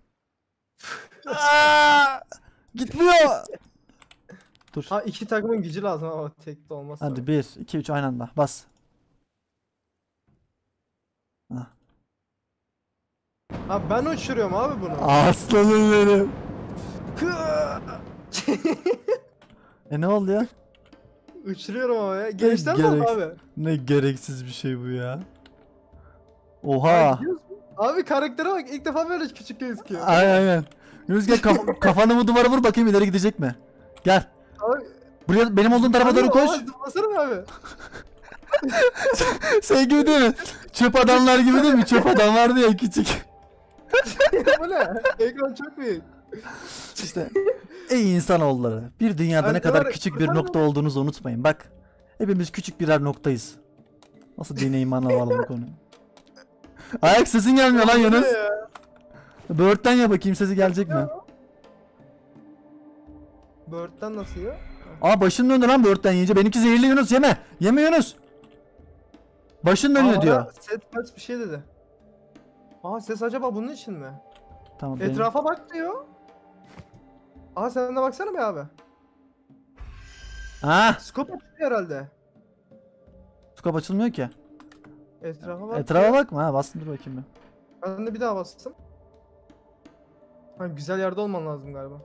Aa! Gitmiyor. Dur. Ha iki takımın gücü lazım ama tek de olmaz. Hadi 1 2 3 aynı anda bas. Ha. Ha ben uçuruyorum abi bunu. Aslanım benim. Ne oldu ya? Uçuruyorum ama ya. Gençler mi oldu gerek- abi? Ne gereksiz bir şey bu ya. Ay, Oha. gidiyoruz mu? Abi karaktere bak ilk defa böyle küçük gözüküyor. Aynen. Yunus gel kafanı bu duvara vur bakayım ileri gidecek mi? Gel. Abi, Buraya benim olduğum tarafa doğru koş. Zıplasana abi. Şey gibi değil mi? Çöp adamlar gibi değil mi? Çöp adam vardı ya küçük. Bu ne? Ekran çok büyük. İşte ey insanoğulları. Bir dünyada ne Ay, kadar var ya, küçük bir nokta olduğunuzu unutmayın. Bak. Hepimiz küçük birer noktayız. Nasıl deneyim anlamadım bu konuyu. Ayak sesin gelmiyor lan Bu ne Yunus. ya? Böğürtten ya bakayım sesi gelecek mi? Bird'den nasıl ya? Aa başın döndü lan böğürtten yiyince. Benimki zehirli Yunus yeme. Yeme Yunus. Başın dönüyor Aa, diyor. Ses kaç bir şey dedi. Aa ses acaba bunun için mi? Tamam benim. Etrafa bak diyor. Aa sen de baksana be abi. Ha, Scope açıyor herhalde. scope açılmıyor ki. Etrafa bak. Etrafa diyor. bakma ha bastım dur bakayım bir. Ben de bir daha bastım. Ha, güzel yerde olman lazım galiba.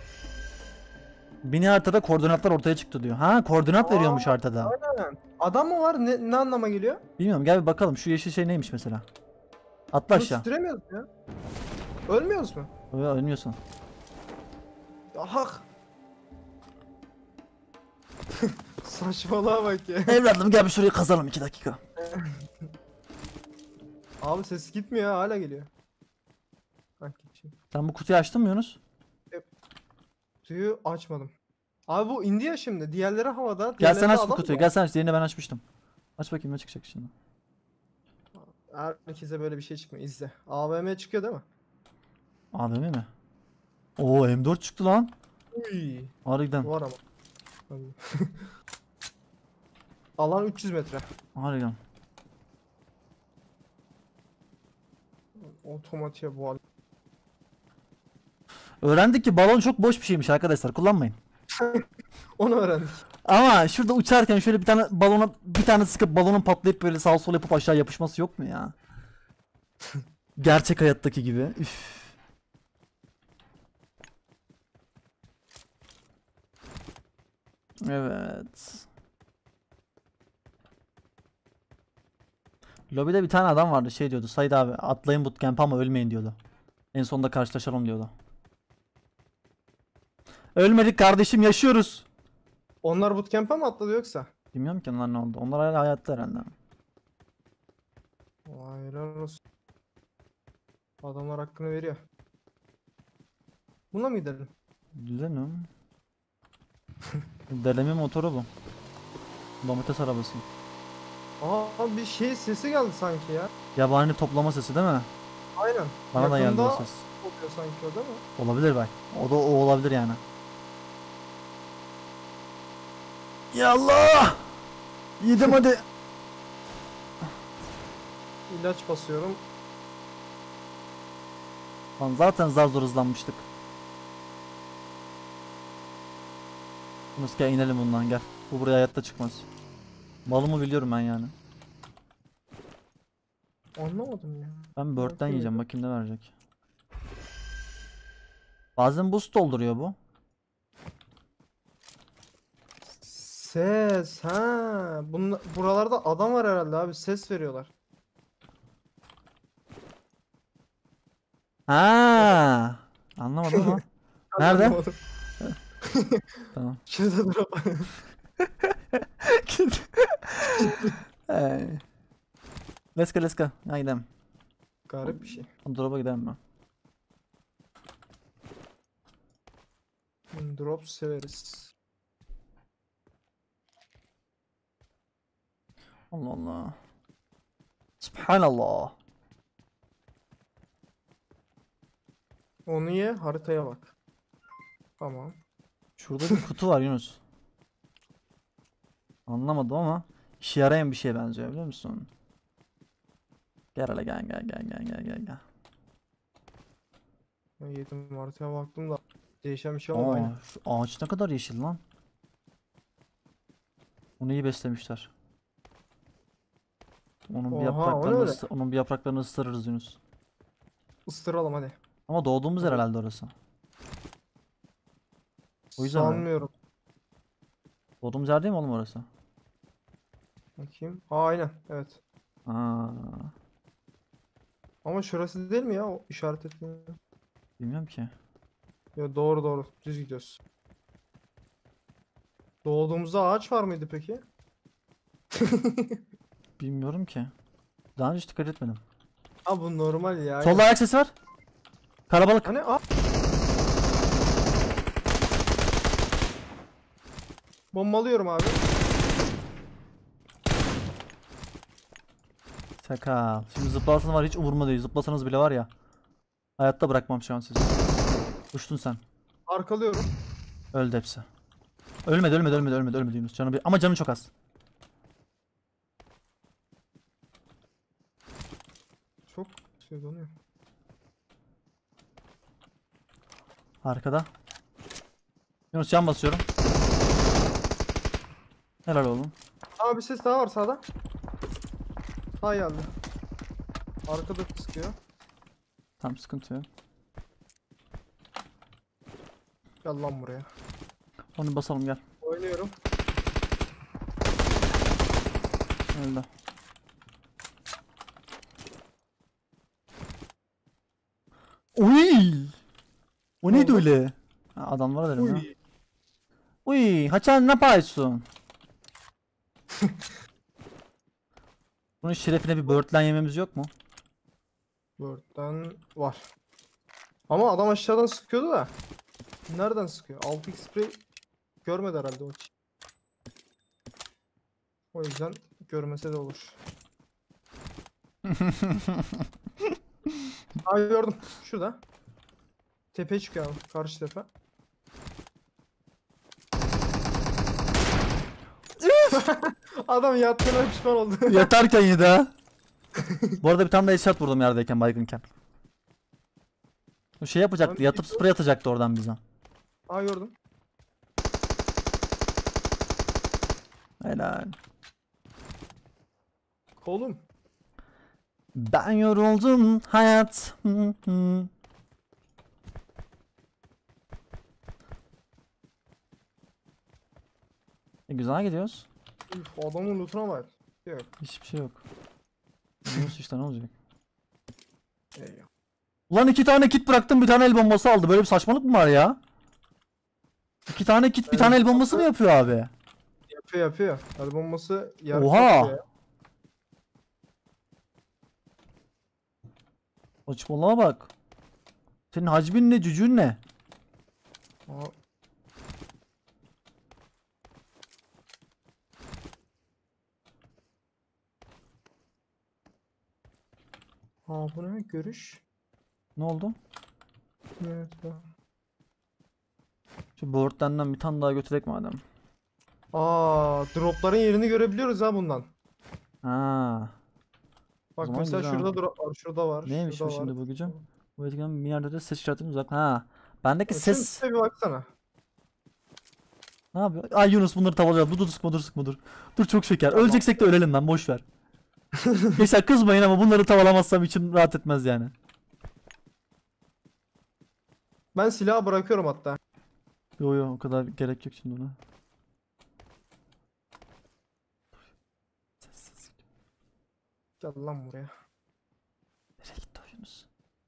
Mini haritada koordinatlar ortaya çıktı diyor. Ha koordinat Aa, veriyormuş haritada. Aynen. Adam mı var? Ne anlama geliyor? Bilmiyorum gel bir bakalım şu yeşil şey neymiş mesela. Atla Bunu aşağı. sütüremiyoruz ya. Ölmüyoruz mu? Ölmüyorsun. Aha. Saçmalığa bak ya. Evladım gel bir şurayı kazalım 2 dakika. Abi ses gitmiyor ya, hala geliyor. Bak şimdi. Sen bu kutuyu açtın mı Yunus? Kutuyu açmadım. Abi bu indi ya şimdi. Diğerleri havada. Gel sen diğerlerinde aç bu adam kutuyu. var. Gel sen aç. Diğerini ben açmıştım. Aç bakayım ne çıkacak şimdi. Herkese böyle bir şey çıkmıyor. İzle. AVM çıkıyor değil mi? AVM mi? Oo M4 çıktı lan. Uy. Harbiden. Var ama. Hadi. Alan 300 metre. Harbiden. Otomatiğe bu al. Öğrendik ki balon çok boş bir şeymiş arkadaşlar. Kullanmayın. Onu öğrendik. Ama şurada uçarken şöyle bir tane balona bir tane sıkıp balonun patlayıp böyle sağ sol yapıp aşağı yapışması yok mu ya? Gerçek hayattaki gibi. Üf. Evet. Lobide bir tane adam vardı şey diyordu. Said abi atlayın bootcamp'a ama ölmeyin diyordu. En sonunda karşılaşalım diyordu. Ölmedik kardeşim yaşıyoruz. Onlar bootcamp'e mi atladı yoksa? Bilmiyorum ki onlar ne oldu. Onlar hala hayatta herhalde. Vay helal olsun. Adamlar hakkını veriyor. Buna mı gidelim? Güzel mi? Deleme motoru bu. Domates arabası. Aa bir şey sesi geldi sanki ya. Yabani toplama sesi değil mi? Aynen. Bana da geldi o Yakında ses. oluyor sanki o değil mi? Olabilir bak. O da o olabilir yani. Yallah! Yedim hadi. İlaç basıyorum. Lan zaten zar zor hızlanmıştık. Yunus gel inelim bundan gel. Bu buraya hayatta çıkmaz. Malımı biliyorum ben yani. Anlamadım ya. Ben bird'den Bakayım yiyeceğim bakayım ne verecek. Bazen boost dolduruyor bu. Ses ha. Buralarda adam var herhalde abi. Ses veriyorlar. Ha, anlamadım ama. Nerede? Anlamadım. Tamam. Şurada dur. Hey. Let's go let's go. Ha gidelim. Garip bir şey. Drop'a gidelim mi? Drop severiz. Allah Allah. Subhanallah. Onu ye, haritaya bak. Tamam. Şurada bir kutu var Yunus. Anlamadım ama işe yarayan bir şeye benziyor biliyor musun? Gel hele gel gel gel gel gel gel gel. Ben yedim, haritaya baktım da değişen bir şey olmadı. Aynen. Şu ağaç ne kadar yeşil lan. Onu iyi beslemişler. Onun bir Oha, o ne yapraklarını öyle? onun bir yapraklarını ısırırız Yunus. Isıralım hadi. Ama doğduğumuz yer herhalde orası. O yüzden mi? Sanmıyorum. Doğduğumuz yer değil mi oğlum orası? Bakayım. Ha aynen. Evet. Aa, Ama şurası değil mi ya? O işaret etmiyor. bilmiyorum ki. Ya doğru doğru. Düz gidiyoruz. Doğduğumuzda ağaç var mıydı peki? Bilmiyorum ki. Daha önce hiç dikkat etmedim. Ha bu normal ya. Solda ayak sesi var. Karabalık. Hani aa. Bombalıyorum abi. Sakal. Şimdi zıplarsan var hiç umurumda değil. Zıplasanız bile var ya. Hayatta bırakmam şu an sizi. Uçtun sen. Arkalıyorum. Öldü hepsi. Ölmedi Yunus. Canı bir... Ama canı çok az. Çok şey donuyor. Arkada. Yunus can basıyorum. Helal oğlum. Aa bir ses daha var sağda. Sağ geldi. Arkada sıkıyor. Tamam sıkıntı yok. Gel lan buraya. Onu basalım gel. Oynuyorum. Öldü. Uy! O Ne neydi oldu? öyle? Ha, adamlara derim ya. Uy. Uy, Haçan ne yapıyorsun? Bunun şerefine bir böğürtlen yememiz yok mu? Buradan var. Ama adam aşağıdan sıkıyordu da. Nereden sıkıyor? 6x spray görmedi herhalde o hiç. O yüzden görmese de olur. Ay gördüm. Şurada. Tepeye çıkıyor abi. Karşı tepe. Adam yattığına pişman oldu. Yatarken yedi ha. Bu arada bir tane de headshot vurdum yerdeyken baygınken. O şey yapacaktı, yatıp sprey atacaktı oradan bize. Aa gördüm. Helal. Kolum. Ben yoruldum hayat. Hı hı. Güzel gidiyoruz. Üf, adamın lootuna bak. Yok. Hiçbir şey yok. Gidiyoruz işte, ne olacak? Eyvah. Ulan 2 tane kit bıraktım, bir tane el bombası aldı. Böyle bir saçmalık mı var ya? 2 tane kit, bir tane el bombası mı yapıyor abi? Yapıyor. El bombası yer Oha! kapıyor ya. Saçmalığa bak. Senin hacmin ne, cücün ne? Aa, bu ne? Görüş. Ne oldu? Evet. Şu board'dan bir tane daha götürek madem. Dropların yerini görebiliyoruz ha bundan. Ha. Bak zaman mesela güzel. şurada drop var, şurada var, Neymiş şurada bu var. şimdi bu gücüm? Bu etkiden bir yerde de ses işaretini uzak. Ha. Bendeki Evet, şimdi ses size bir baksana. ne yapıyor? Ay Yunus, bunları tavalayalım. Dur sıkma, dur sıkma, dur. Dur, çok şeker. Öleceksek de ölelim lan, boş ver. Mesela kızmayın ama bunları tavalamazsam içim rahat etmez yani. Ben silahı bırakıyorum hatta. Yo yo, o kadar gerek yok şimdi ona. Sessiz. Gel lan buraya. Nereye gitti o Yunus?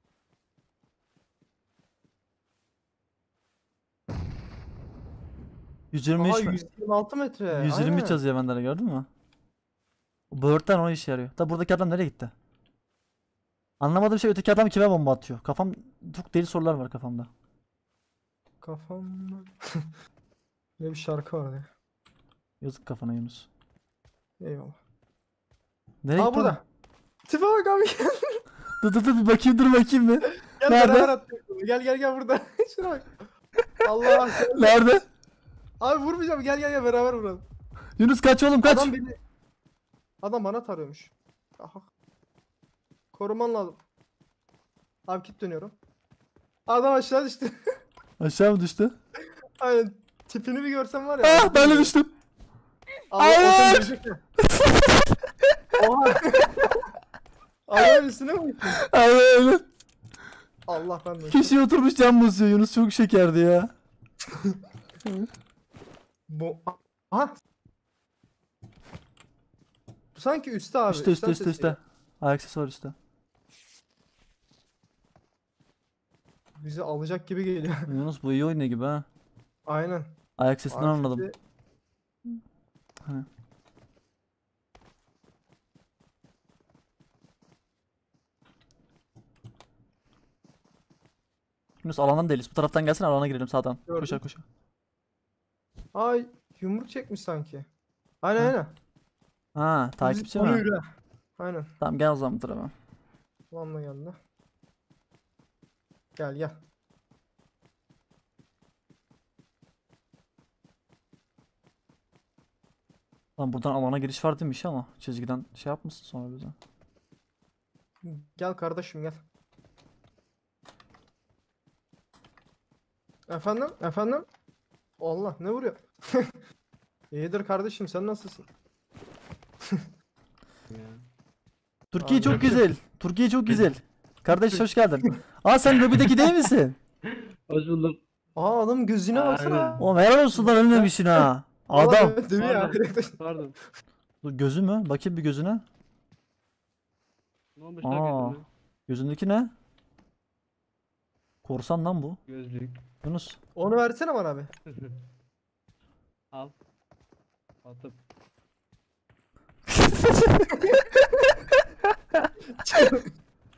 Aha 123 mi? 126 metre. 123 Aynen. yazıyor bende de, gördün mü? O böğürtlen ona işe yarıyor. Da buradaki adam nereye gitti? Anlamadığım şey, öteki adam kime bomba atıyor? Kafam, çok deli sorular var kafamda. Kafamda. Ne bir şarkı vardı ya. Yazık kafana Yunus. Eyvallah. Nereye Aa gitti o? burada. Tipe bak abi gel. Dur bir bakayım, dur bakayım bir. Gel Nerede? beraber attık bunu. Gel burada. Şuna bak. Allah. Nerede? Abi vurmayacağım. Gel beraber vuralım. Yunus kaç oğlum, kaç. Adam bana tarıyormuş. Aha. Koruman lazım. Abi kit dönüyorum. Adam aşağı düştü. Aşağı mı düştü? Aynen. Tipini bir görsem var ya. Ah, ben de düştüm. Allah, Hayır! o sen Oha. Adamın üstüne mi gittin? Aynen. Allah ben de. Kişiye oturmuş cam basıyor. Yunus çok şekerdi ya. Bu. Aha. Bu sanki üstte abi. Üste üstten ses üste. Ayak sesi var üstte. Bizi alacak gibi geliyor. Yunus bu iyi oynuyor gibi ha. Aynen. Ayak sesinden Abi anladım. şimdi- Hani. Yunus alandan değiliz. Bu taraftan gelsene, alana girelim sağdan. Gördüm. Koşa. Ay yumruk çekmiş sanki. Aynen Hı. aynen. Ha, takipçi Onu mi? yürü. Aynen. Tamam, gel o zaman bu tarafa. Lanla geldi. Gel. Lan buradan alana giriş var demiş ama çizgiden şey yapmışsın sonra bize. Gel kardeşim gel. Efendim? Allah ne vuruyor? İyidir kardeşim sen nasılsın? Türkiye Abi, çok güzel. Türkiye çok güzel. Kardeş hoş geldin. Aa, sen lobideki değil misin? Hoş bulduk. Aa adam gözüne baksana. Aynen. Oğlum helal olsun lan, ölmemişsin ha. Adam. Vallahi dövüyor ya. Pardon. Dur, gözü mü? Bakayım bir gözüne. Ne olmuş Aa. lan gözüme? Gözündeki ne? Korsan lan bu. Gözlük. Yunus. Onu versene bana abi. Al. Atıp.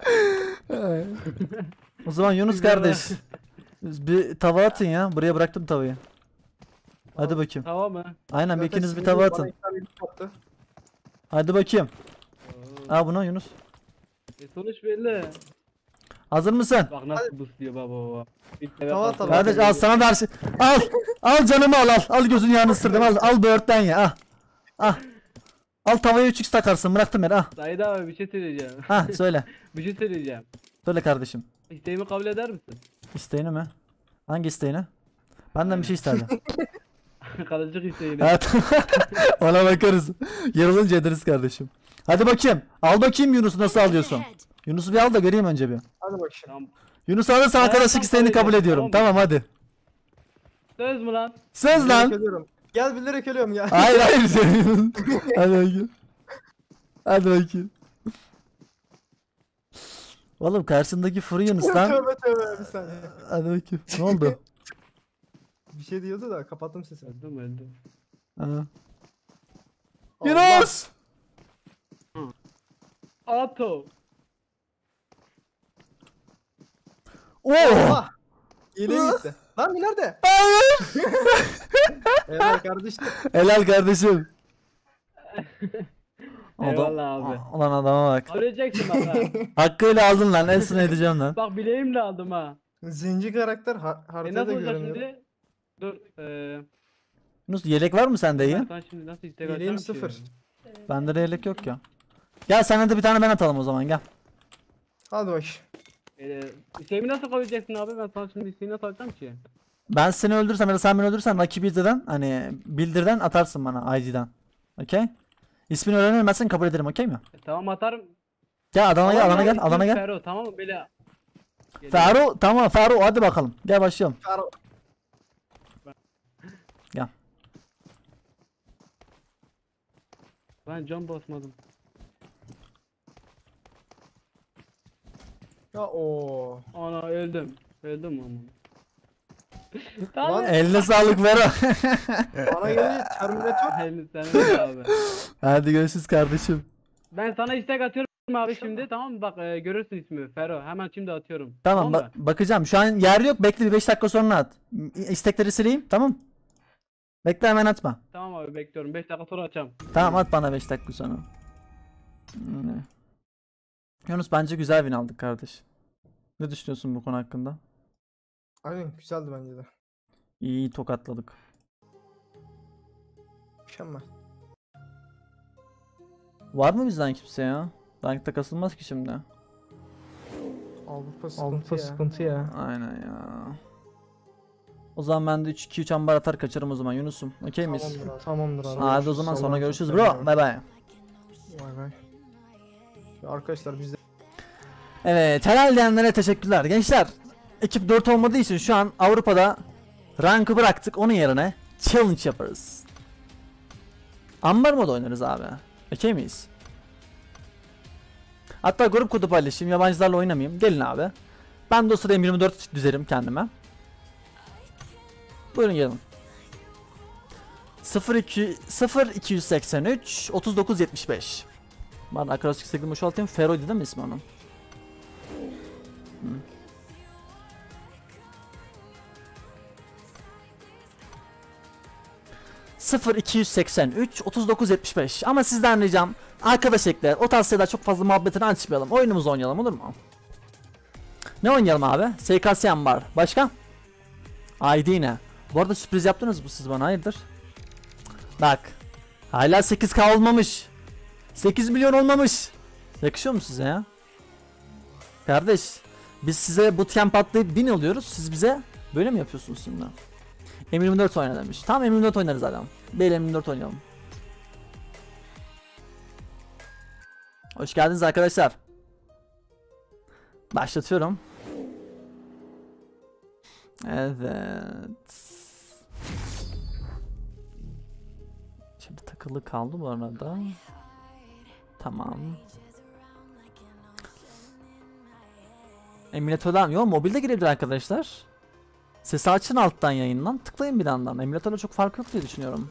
O zaman Yunus kardeş. Bir tava atın ya. Buraya bıraktım tavayı. Hadi bakayım. Tamam mı? Aynen bir Zaten ikiniz bir sinirli, tava bana atın. iki tane yumruk attı. Hadi bakayım. Al bunu Yunus. Sonuç belli. Hazır mısın? Bak nasıl busluyor baba. Tava atalım. Kardeş al sana da her şey. Al. Al canımı al al. Al gözün yağını ısırdım. Al. Al böğürtten ye. Al. Al. Al tavaya 3x takarsın. Bıraktım yere. Al. Said abi bir şey söyleyeceğim. Ha söyle. Bir şey söyleyeceğim. Söyle kardeşim. İsteğimi kabul eder misin? İsteğini mi? Hangi isteğini? Benden bir şey isterdi. Kalıcık isteğini. Evet. Ona bakarız. Yarılınca ederiz kardeşim. Hadi bakayım. Al bakayım Yunus'u nasıl alıyorsun? Yunus'u bir al da göreyim önce bir. Hadi bakayım. Tamam. Yunus alırsa arkadaşlık isteğini kabul ediyorum. Tamam hadi. Söz mü lan? Söz Bilerek lan. ölüyorum. Gel bilerek ölüyorum ya. Hayır hayır. Hadi bakayım. Hadi bakayım. Oğlum karşındaki furu Yunus lan. Tövbe tövbe bir saniye. Hadi bakayım. Ne oldu? Bir şey diyordu da kapattım sesini. Öldüm. Ha. Allah. Yunus! Ato. Oo! Allah! Yeleğe gitti. Lan nerede? Hayır! Evet kardeşim. Helal kardeşim. Eyvallah abi. Ulan adama bak. Öleceksin bak ha. Hakkıyla aldın lan. Hepsini edeceğim lan. Bak bileğimle aldım ha. Zenci karakter Nasıl haritada olacak görünüyor. şimdi? Dur. Yunus yelek var mı sende iyi? Ben sana şimdi nasıl istek Yeleğim atacağım ki? 0. Bende de yelek yok ya. Gel sana da bir tane ben atalım o zaman gel. Hadi bak. İsteğimi nasıl kabul edeceksin abi? Ben sana şimdi isteğini nasıl atacağım ki? Ben seni öldürsem ya da sen beni öldürürsen rakibi izleden hani bildirden atarsın bana ID'den. Okey? İsmini öğrenemezsen kabul ederim okey mi? Tamam atarım. Gel adana gel Tamam adana ya, gel adana ismim gel. Fero tamam mı? Böyle. Fero tamam Fero hadi bakalım. Gel başlayalım. Fero. Ben can basmadım. Ya o. Ana öldüm. Öldüm ama. Lan Tamam. Eline sağlık Fero. bana gelince Terminator. Henüz sen öyle abi. Hadi görüşürüz kardeşim. Ben sana istek atıyorum abi şimdi tamam mı? Bak görürsün ismi Fero. Hemen şimdi atıyorum. Tamam mı? bakacağım. Şu an yer yok. Bekle bir 5 dakika sonra at. İstekleri sileyim tamam. Bekle hemen atma. Tamam abi bekliyorum. 5 dakika sonra açacağım. Tamam at bana 5 dakika sonra. Yunus bence güzel win aldık kardeş. Ne düşünüyorsun bu konu hakkında? Aynen güzeldi bence de. İyi tokatladık. Mükemmel. Var mı bizden kimse ya? Rankta kasılmaz ki şimdi. Avrupa sıkıntı ya. Aynen ya. O zaman ben de 3-2-3 ambar atar kaçarım o zaman Yunus'um. Okey miyiz? Tamamdır abi. Tamamdır abi. Hadi o zaman sonra Allah'a görüşürüz çok bro. seviyorum. Bay bay. Vay vay. Ya arkadaşlar biz de Evet helal diyenlere teşekkürler. Gençler ekip 4 olmadığı için şu an Avrupa'da rankı bıraktık. Onun yerine challenge yaparız. Ambar modu oynarız abi. Okey miyiz? Hatta grup kodu paylaşayım. Yabancılarla oynamayayım. Gelin abi. Ben de o sırada M24 düzerim kendime. Buyurun gelin. 0283 3975. Ben arkadaşlık istekli boşaltayım. Fero'ydu değil mi ismi onun? 0283 3975 ama sizden ricam arkadaş ekler o tarz şeyler çok fazla muhabbetini açmayalım, oyunumuzu oynayalım olur mu? Ne oynayalım abi? SKS var. Başka? ID ne? Bu arada sürpriz yaptınız mı siz bana hayırdır? Bak hala 8K olmamış, 8 milyon olmamış. Yakışıyor mu size ya? Kardeş biz size bootcamp atlayıp 1000 alıyoruz, siz bize böyle mi yapıyorsunuz şimdi? M24 oyna demiş. Tamam M24 oynarız adam. Beyler M24 oynayalım. Hoş geldiniz arkadaşlar. Başlatıyorum. Evet. Şimdi takılı kaldı bu arada. Tamam. Emülatörden, yok mobilde girebilir arkadaşlar. Sesi açın alttan yayından, tıklayın bir yandan. Emülatörle çok fark yok diye düşünüyorum.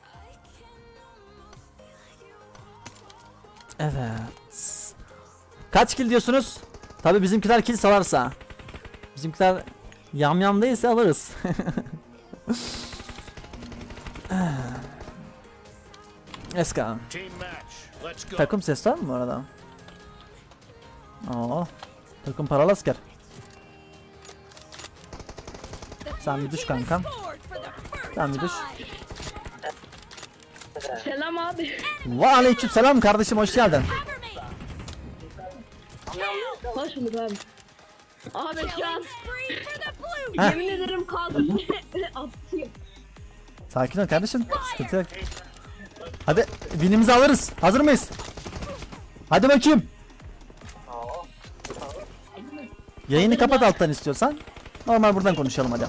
Evet. Kaç kill diyorsunuz? Tabi bizimkiler kill salarsa. Bizimkiler yam değilse alırız. Eska. Takım ses var mı bu arada? Oo. Takım paralı asker. Sen bir düş kankam. Sen bir düş. Selam abi. Ve aleyküm selam kardeşim, hoş geldin. Hoş bulduk abi. Abi şu an Heh. yemin ederim kaldım. Atayım. Sakin ol kardeşim. Sıkıntı yok. Hadi winimizi alırız. Hazır mıyız? Hadi bakayım. Yayını kapat alttan istiyorsan. Normal buradan konuşalım hadi.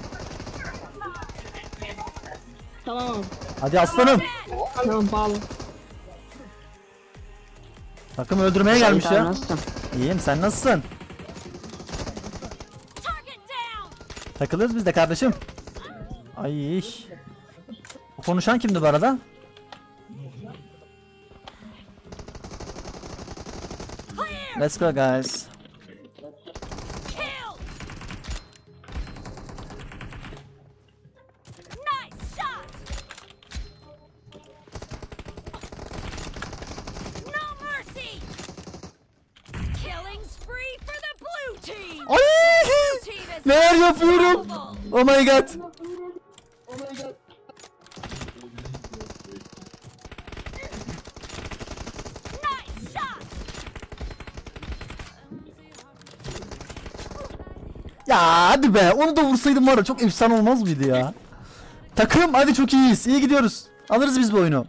Tamam abi. Hadi aslanım. Tamam bağlı. Takım öldürmeye gelmiş ya. İyiyim, sen nasılsın? Takılırız biz de kardeşim. Ay. O konuşan kimdi bu arada? Let's go guys. Ay! Neler yapıyorum? Oh my god. Ya hadi be, onu da vursaydım var ya, çok efsane olmaz mıydı ya? Takım hadi, çok iyiyiz. İyi gidiyoruz. Alırız biz bu oyunu.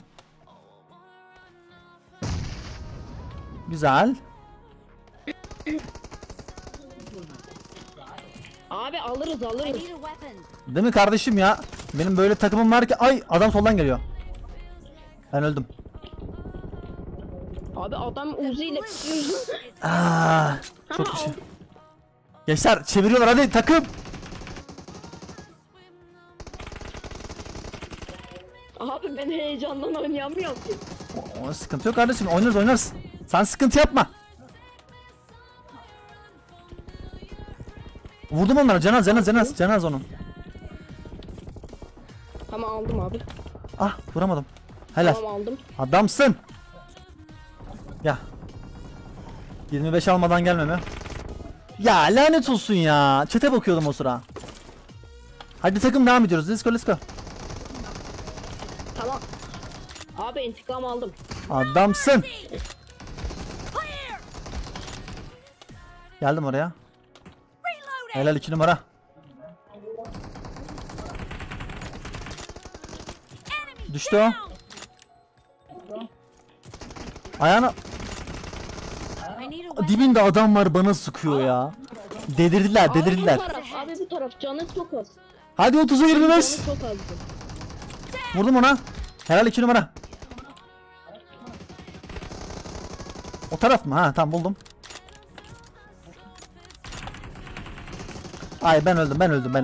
Güzel. Abi alırız. Değil mi kardeşim ya? Benim böyle takımım var ki. Ay, adam soldan geliyor. Ben öldüm. Abi adam Uzi ile Aa, çok bir şey. Gençler çeviriyorlar, hadi takım. Abi ben heyecandan oynayamıyorum ki. O sıkıntı yok kardeşim, oynarız. Sen sıkıntı yapma. Vurdum onlara, canaz onun. Tamam aldım abi. Ah, vuramadım. Helal. Tamam aldım. Adamsın. Ya. 25 almadan gelmeme. Ya lanet olsun ya. Çete bakıyordum o sıra. Hadi takım devam ediyoruz. Let's go. Tamam. Abi intikam aldım. Adamsın. Geldim oraya. Helal 2 numara. Düştü o. Ayağına. Dibinde adam var, bana sıkıyor ya. Dedirdiler. Abi bu taraf canı çok az. Hadi 30'a 25. Canı çok az. Vurdum ona. Helal 2 numara. O taraf mı? Ha tamam, buldum. Ay ben öldüm.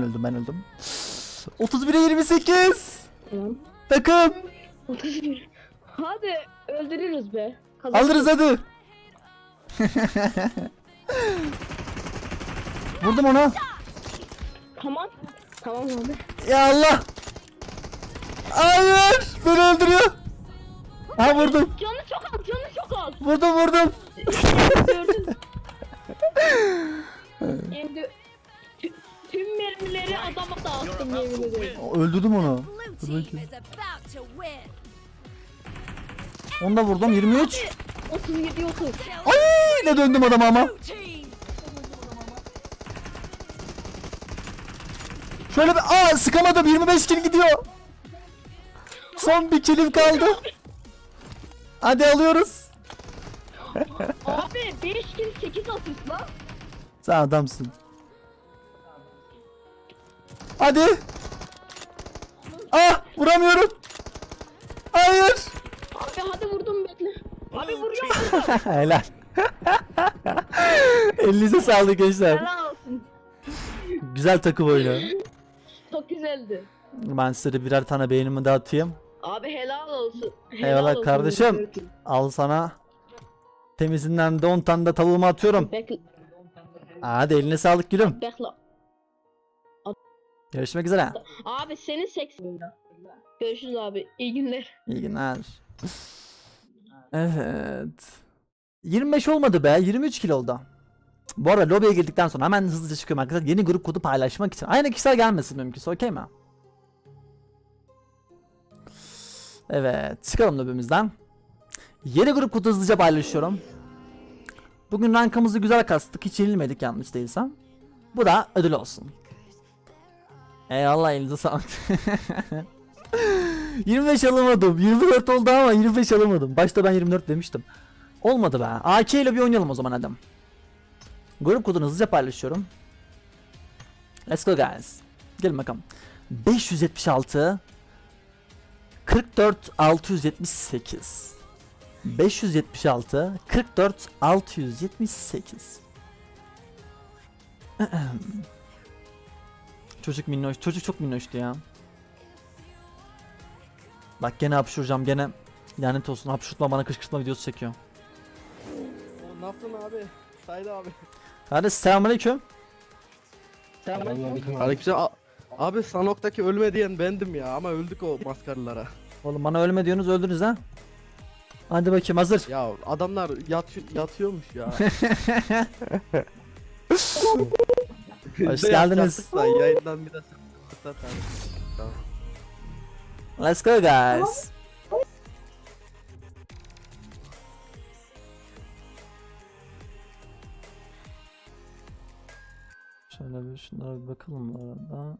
31'e 28. Tamam. Takım. 31. Hadi öldürürüz be. Kazanırız. Alırız hadi. Vurdum ona. Tamam. Tamam abi. Ya Allah. Hayır. Beni öldürüyor. Ha vurdum. Canı çok az. Vurdum. Gördün. Hem de tüm mermileri adama dağıttım yemin ederim. Öldürdüm onu. Onu da vurdum, 23. 37 30. Ay ne döndüm adama ama. Şöyle bir sıkamadım, 25 kill gidiyor. Son bir killim kaldı. Hadi alıyoruz. Abi 5 kill 8 asist lan. Sen adamsın. Hadi. Vuramıyorum. Hayır. Abi hadi vurdum bekle. Abi vuruyor. Helal. Elinize sağlık gençler. Helal olsun. Güzel takım oyunu. Çok güzeldi. Ben size birer tane beğenimi dağıtayım. Abi helal olsun. Eyvallah olsun. kardeşim. Al sana Temizinden de 10 tane de tavuğumu atıyorum. Bekle. Hadi eline sağlık gülüm. Bekle. Görüşmek üzere. Abi senin seks. Görüşürüz abi. İyi günler. İyi günler. Evet. 25 olmadı be. 23 kilo oldu. Bu arada lobiye girdikten sonra hemen hızlıca çıkıyorum arkadaşlar. Yeni grup kodu paylaşmak için. Aynı kişiler gelmesin mümkünse. Okey mi? Evet. Çıkalım lobimizden. Yeni grup kodu hızlıca paylaşıyorum. Bugün rankımızı güzel kastık. Hiç yenilmedik yanlış değilsem. Bu da ödül olsun. Eyvallah, elinize sağlık. 25 alamadım. 24 oldu ama 25 alamadım. Başta ben 24 demiştim. Olmadı be. AK ile bir oynayalım o zaman adam. Grup kodunu hızlıca paylaşıyorum. Let's go guys. Gelin bakalım. 576 44 678 576 44 678. Çocuk minnoş. Çocuk çok minnoştu ya. Bak gene hapşuracağım gene. Lanet olsun, hapşurtma bana, kışkırtma videosu çekiyor. Ne yaptın abi? Saydı abi. Hadi selamünaleyküm. Aleykümselam. Abi Sanok'taki ölme diyen bendim ya ama öldük o maskarlara. Oğlum bana ölme diyorsunuz, öldünüz ha. Hadi bakayım, hazır. Ya adamlar yatıyormuş ya. Hoş geldiniz. Yaptık da yayından biraz kısa tamam. Let's go guys. Şöyle bir şunlara bir bakalım bu arada.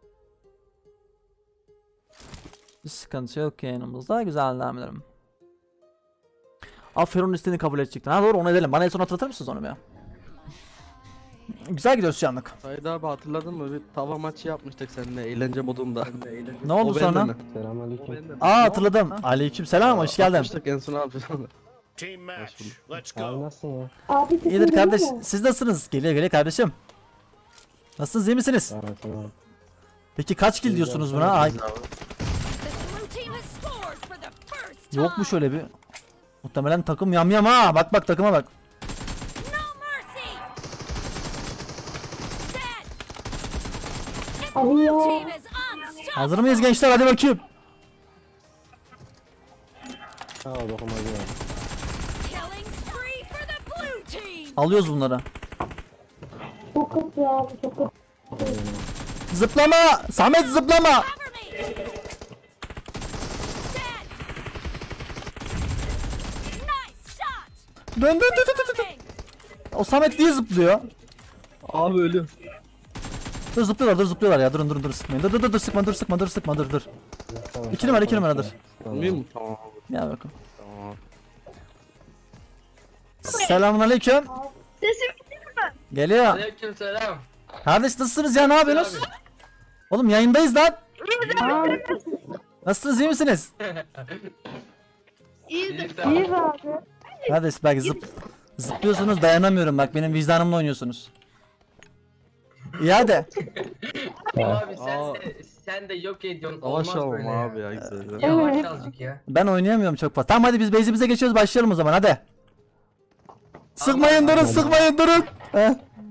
Bir sıkıntı yok yayınımızda. Güzel, devam edelim. Aferin, isteğini kabul edecektin. Ha doğru, onu edelim. Bana en son hatırlatır mısınız onu bir? Güzel gidiyoruz şu anlık. Saydı abi, hatırladın mı? Bir tava maçı yapmıştık seninle eğlence modunda. Ne oldu O bende sonra? mi? Aa, hatırladım. Aleyküm selam, hoş geldin. Yapmıştık en son abi. Team match. Let's go. İyidir kardeş. Siz nasılsınız? Geliyor kardeşim. Nasılsınız, iyi misiniz? Peki kaç kill diyorsunuz buna? Ay, yok mu şöyle bir? Muhtemelen takım yamyam ha. Bak bak, takıma bak. Hazır mıyız gençler? Hadi bakayım. Alıyoruz bunları. Zıplama! Samet zıplama! Dön. O Samet niye zıplıyor? Abi ölüyorum. Dur zıplıyorlar ya. Durun sıkmayın. Dur sıkma dur. 2 numara dur. Bilmiyor musun? Tamam. Gel bakalım. Tamam. Selamünaleyküm. Sesim Geliyor. Aleykümselam. Kardeş nasılsınız ya, ne yapıyorsunuz? Oğlum yayındayız lan. Nasılsınız, iyi misiniz? iyi. Kardeş bak zıplıyorsunuz, dayanamıyorum bak, benim vicdanımla oynuyorsunuz. İyi hadi. Abi Aa. sen de yok ediyorsun. Savaş Olmaz böyle alalım ya. abi ya güzel. Yavaş azıcık ya. Ben oynayamıyorum çok fazla. Tamam hadi biz base'imize geçiyoruz, başlayalım o zaman hadi. Sıkmayın durun. Heh.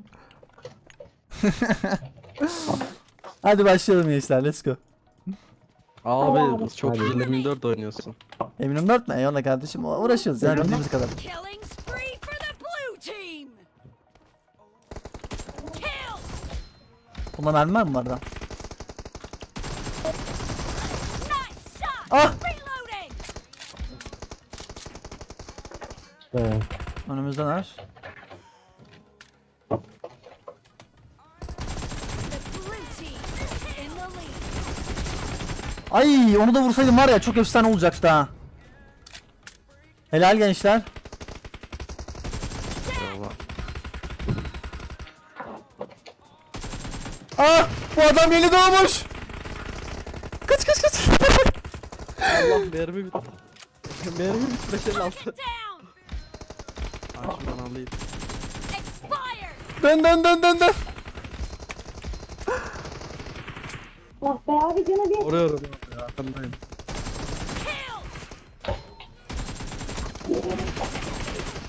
Hadi başlayalım gençler, let's go. Abi çok iyi M24 oynuyorsun. Eminim 4 mü? Eyvallah kardeşim, uğraşıyoruz ya bildiğimiz kadar. Bunda mermi var mı bu arada? Ah! Önümüzden var. Ay, onu da vursaydım var ya, çok efsane olacaktı ha. Helal gençler. Ah! Bu adam yeni doğmuş. Kaç. Allah mermi bitti. Mermi bitti 5 altı. Şuradan alayım. Dön. Vuruyorum abi, arkandayım.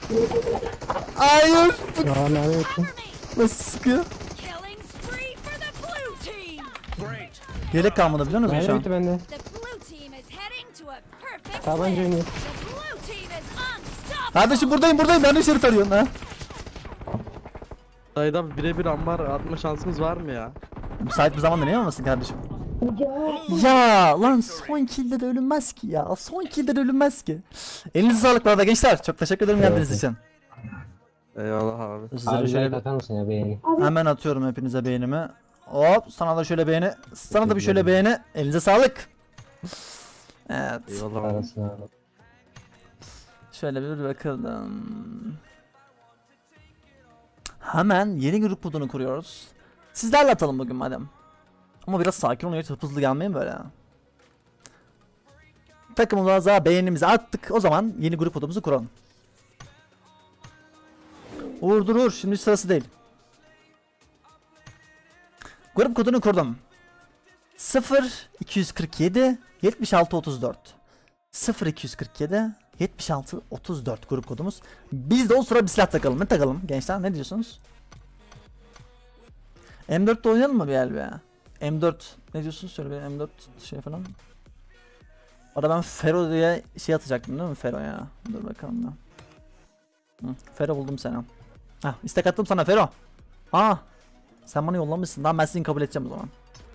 Hayır. Selamünaleyküm. Nasıl sıkıyor? Yelek kalmadı biliyor musun şu an? bende. Tabanca oynuyor. Kardeşim buradayım. Ben de şerit arıyorum ha. Dayıda birebir ambar atma şansımız var mı ya? Müsait bir zamanda niye olmasın kardeşim? Ya lan son kill'de de ölünmez ki ya. Son kill'de de ölünmez ki. Elinize sağlık bu arada gençler. Çok teşekkür ederim geldiğiniz için. Eyvallah abi. Sizlere şöyle bir... mısın ya beğeni? Hemen atıyorum hepinize beğenimi. Hop sana da şöyle beğeni. Sana da bir şöyle beğeni. Elinize sağlık. Evet. Eyvallah abi. Şöyle bir bakalım. Hemen yeni grup kodunu kuruyoruz. Sizlerle atalım bugün madem. Ama biraz sakin olun, hızlı gelmeyin böyle ya. Takımımıza beğenimizi attık. O zaman yeni grup kodumuzu kuralım. Dur şimdi sırası değil. Grup kodunu kurdum. 0247 76 34 0247 76 34 grup kodumuz. Biz de o sıra bir silah takalım. Ne takalım gençler, ne diyorsunuz? M4'te oynayalım mı bir el be? M4 ne diyorsunuz, söyle bir M4 şey falan. Orada ben Fero diye şey atacaktım değil mi, Fero ya? Dur bakalım da. Fero buldum seni. Hah, istek attım sana Fero. Aa, sen bana yollamışsın. Tamam, ben seni kabul edeceğim o zaman.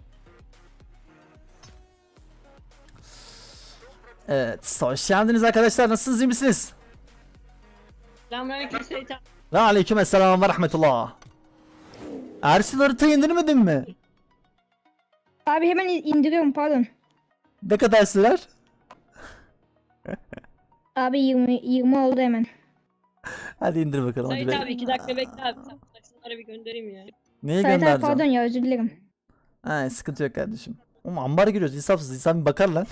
Evet, hoş geldiniz arkadaşlar. Nasılsınız, iyi misiniz? Selamünaleyküm Seyit abi. Ve aleykümselam ve rahmetullah. Ersin haritayı indirmedin mi? Abi hemen indiriyorum pardon. Ne kadar sürer? Abi 20 oldu hemen. Hadi indir bakalım. Hadi Sait abi 2 dakika bekle abi. Şunları bir göndereyim ya. Neye Sait abi göndereceğim? pardon ya, özür dilerim. Ha, sıkıntı yok kardeşim. Oğlum ambara giriyoruz, insafsız. İnsan bir bakar lan.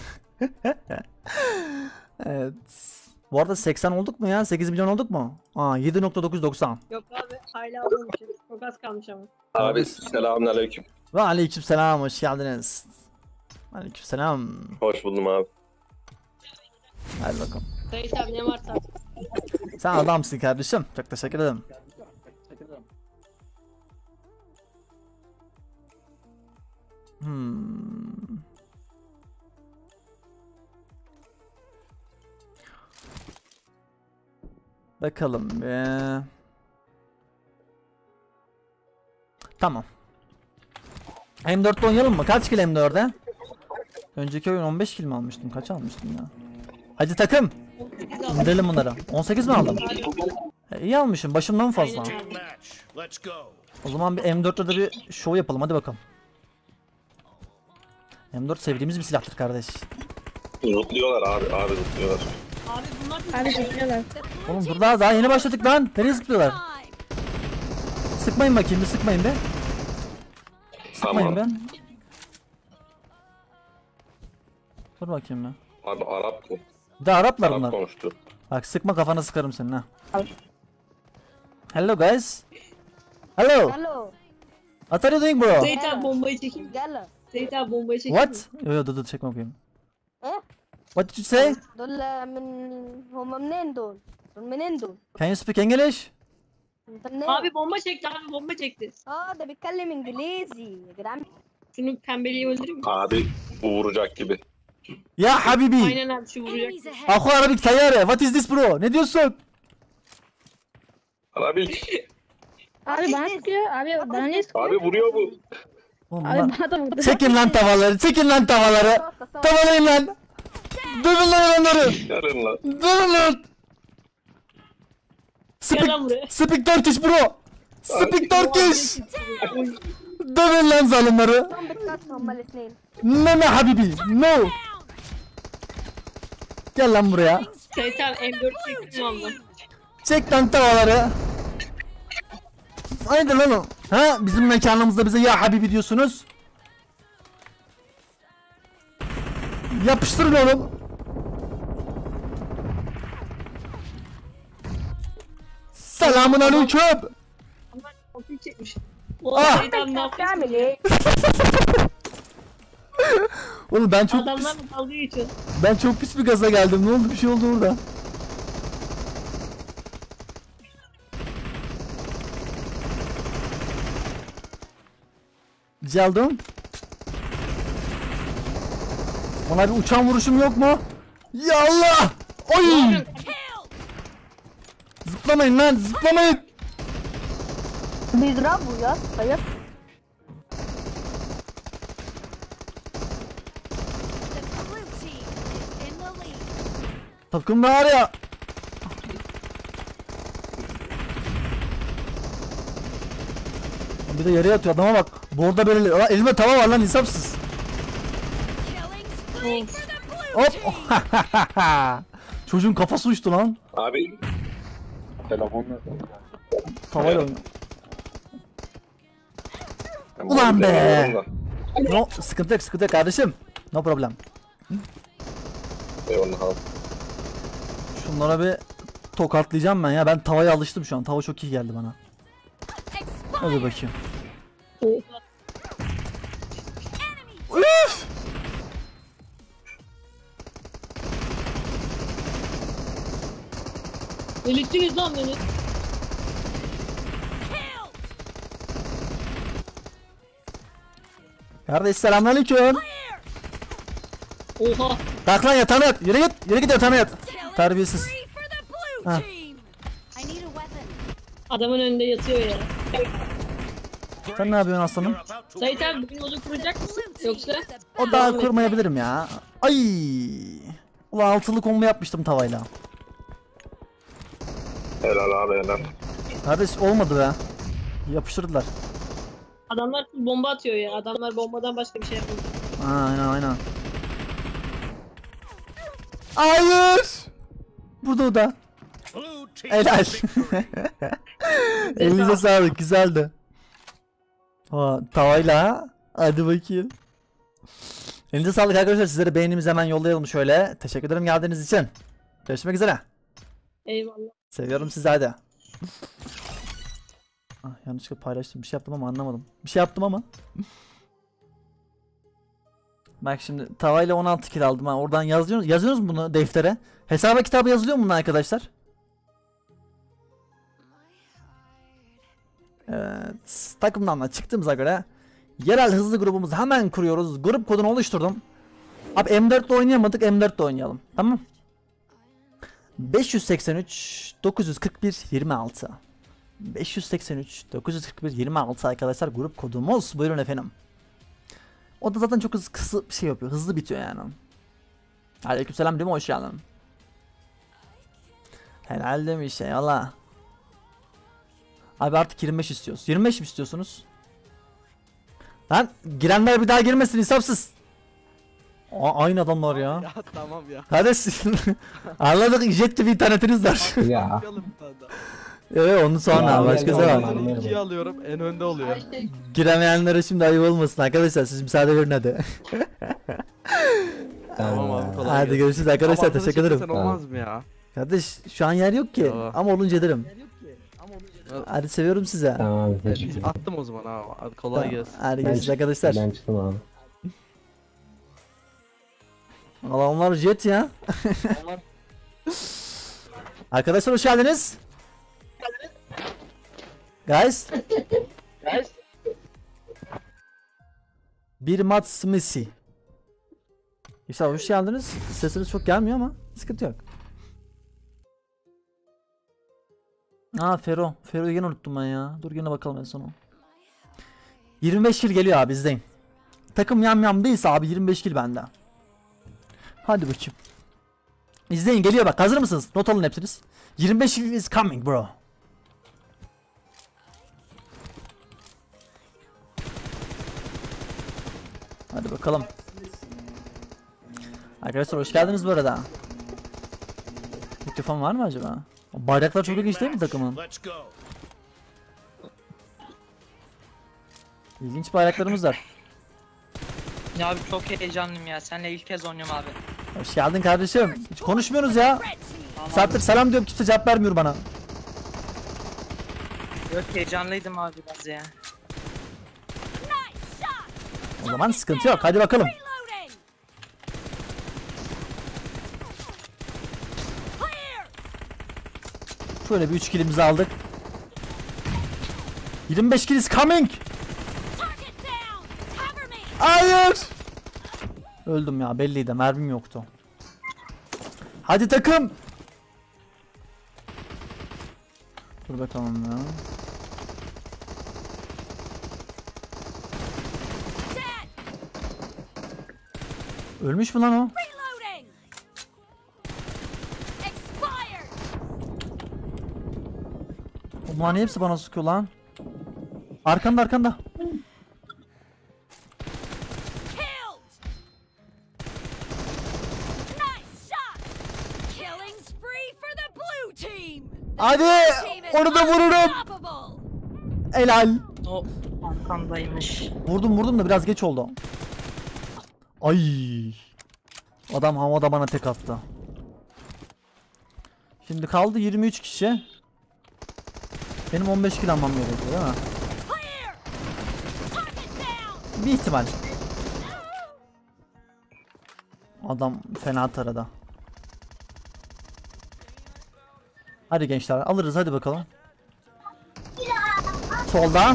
Evet. Bu arada 80 olduk mu ya? 8 milyon olduk mu? Aa, 7.990. Yok abi hala almamışım. Çok az kalmış ama. Abi selamünaleyküm. Ve aleykümselam, hoş geldiniz. Aleykümselam. Hoş buldum abi. Hadi bakalım. Sait abi ne varsa. Sen adamsın kardeşim. Çok teşekkür ederim. Bakalım be. Tamam. M4'te oynayalım mı? Kaç kill M4'e? Önceki oyun 15 kill mi almıştım? Kaç almıştım ya? Hadi takım. İndirelim bunları. 18 mi aldım? İyi almışım. Başımdan fazla. Team match. Let's go. O zaman bir M4'te de bir show yapalım. Hadi bakalım. M4 sevdiğimiz bir silahtır kardeş. Zıplıyorlar abi zıplıyorlar. Abi bunlar Abi zıplıyorlar. Oğlum dur, daha yeni başladık lan. Nereye zıplıyorlar? Sıkmayın bakayım, bir sıkmayın be. Sıkmayın be. Dur bakayım be. Abi Arap bu. Bir de Araplar Arap bunlar. konuştu. Bak sıkma, kafana sıkarım senin ha. Hello guys. Hello. Hello. What are you doing bro? Sait abi bombayı çekeyim. Gel. Sait abi bombayı çekeyim. What? Yo dur çekme bakayım. Eh? What did you say? دول هم منين دول؟ دول منين دول؟ Can you speak English? انت منين؟ Abi bomba çekti abi bomba çekti. اه ده بيتكلم انجليزي يا جدعان. Şunu pembeliği öldüreyim mi? Abi bu vuracak gibi. Ya habibi. Aynen abi şu vuracak. Aku Arabik tayyare. What is this bro? Ne diyorsun? Abi Abi bana sıkıyor. Abi bana niye sıkıyor? abi vuruyor bu. Oğlum Abi bunlar... bana da vurdu. Çekin lan tavaları, çekin lan tavaları. Tavalayın lan. Dövün lan onları. Yarın lan. Dövün lan. Gel lan buraya. Speak Turkish bro. Speak Turkish. Dövün lan zalimleri. هم بتكسر هم الاثنين. Meme habibi. No. Gel lan buraya. Sait abi M4 çektim valla. Çek lan tavaları. Haydi lan o. Ha, bizim mekanımızda bize ya habibi diyorsunuz. Yapıştırın oğlum. Selamun aleyküm. Onlar kompil çekmiş. Ah! Oğlum Sait abi ne yapıyor? بتعمل ايه؟ Oğlum ben çok Adamlar mı dalga geçiyor? çok pis bir gaza geldim. Ne oldu? Bir şey oldu orada. Geldim. Ona bir uçan vuruşum yok mu? Ya Allah! Oy! Zıplamayın lan, zıplamayın. Bir lira bu ya. Hayır. Takım var ya. Bir de yere yatıyor adama bak. Borda böyle. Aa, elimde tava var lan insafsız. Hop. Çocuğun kafası uçtu lan. Abi. Telefonla. Tavayla oynuyor. Ben Ulan bunu be! beğeniyorum da. No, sıkıntı yok kardeşim. No problem. Eyvallah abi. Şunlara bir tokatlayacağım ben ya. Ben tavaya alıştım şu an. Tava çok iyi geldi bana. Hadi bakayım. Üf! Delirttiniz lan beni. Kardeş selamünaleyküm. Oha. Kalk lan yatağına yat. Yürü git. Yürü git yatağına yat. Terbiyesiz. Ha. Adamın önünde yatıyor ya. Sen ne yapıyorsun aslanım? Sait abi bugün oda kuracak mısın? Yoksa? O daha kurmayabilirim ya. Ay. Ulan altılı kombo yapmıştım tavayla. Helal abi helal. Kardeş olmadı be. Yapıştırdılar. Adamlar bomba atıyor ya. Adamlar bombadan başka bir şey yapmıyor. Aynen. Hayır. Burada o da. Helal. Elinize sağlık. Güzeldi. Ha, tavayla. Hadi bakayım. Elinize sağlık arkadaşlar. Sizlere beğenimizi hemen yollayalım şöyle. Teşekkür ederim geldiğiniz için. Görüşmek üzere. Eyvallah. Seviyorum sizi hadi. Ah, yanlışlıkla paylaştım. Bir şey yaptım ama anlamadım. Bir şey yaptım ama. Bak şimdi tavayla 16 kill aldım ha. Oradan yazıyoruz mu bunu deftere? Hesaba kitabı yazılıyor mu bunun arkadaşlar? Evet. Takımdan da çıktığımıza göre yerel hızlı grubumuzu hemen kuruyoruz. Grup kodunu oluşturdum. Abi M4'le oynayamadık. M4'le oynayalım. Tamam. 583 941 26 583 941 26 arkadaşlar grup kodumuz. Buyurun efendim. O da zaten çok kısa bir şey yapıyor. Hızlı bitiyor yani. Aleykümselam değil mi? Hoş geldin. Helal demiş eyvallah. Abi artık 25 istiyoruz. 25 mi istiyorsunuz? Lan girenler bir daha girmesin insafsız. Aynı adamlar ya. Ya tamam ya. Kardeş anladık jet gibi internetiniz var. Ya. Evet onu sonra başkası var. Ben ikiyi alıyorum en önde oluyor. Giremeyenlere şimdi ayıp olmasın arkadaşlar siz müsaade verin hadi. Tamam abi kolay Hadi gelsin. görüşürüz arkadaşlar Ama teşekkür ederim. arkadaş olmaz mı ya? Kardeş şu an yer yok ki Yo. ama olunca ederim. Hadi seviyorum size. Tamam Attım o zaman abi. Hadi kolay gelsin. Hadi görüşürüz arkadaşlar. Ben çıktım abi. Valla onlar jet ya. Arkadaşlar hoş geldiniz. Guys. Bir mat smisi. İşte hoş geldiniz. Sesiniz çok gelmiyor ama sıkıntı yok. Aa Fero. Fero'yu yine unuttum ben ya. Dur yine bakalım en sonu. 25 kill geliyor abi izleyin. Takım yam değilse abi 25 kill bende. Hadi bakayım. İzleyin geliyor bak hazır mısınız? Not alın hepsiniz. 25 kill is coming bro. Hadi bakalım. Arkadaşlar hoş geldiniz bu arada. Mikrofon var mı acaba? O bayraklar çok ilginç değil mi takımın? İlginç bayraklarımız var. Ya abi çok heyecanlıyım ya. Seninle ilk kez oynuyorum abi. Hoş geldin kardeşim. Hiç konuşmuyoruz ya. Saattir selam diyorum kimse cevap vermiyor bana. Yok heyecanlıydım abi biraz ya. O zaman sıkıntı yok. Hadi bakalım. Şöyle bir 3 killimizi aldık. 25 kill is coming. Hayır. Öldüm ya, belliydi, mermim yoktu. Hadi takım. Dur bakalım ya. Ölmüş mü lan o? Ulan hepsi bana sıkıyor lan. Arkanda arkanda. Hadi onu da vururum. Helal. O arkandaymış. Vurdum da biraz geç oldu. Ay. Adam havada bana tek attı. Şimdi kaldı 23 kişi. Benim 15 kill almam gerekiyor değil mi? Bir ihtimal. Adam fena taradı. Hadi gençler alırız, hadi bakalım. Solda.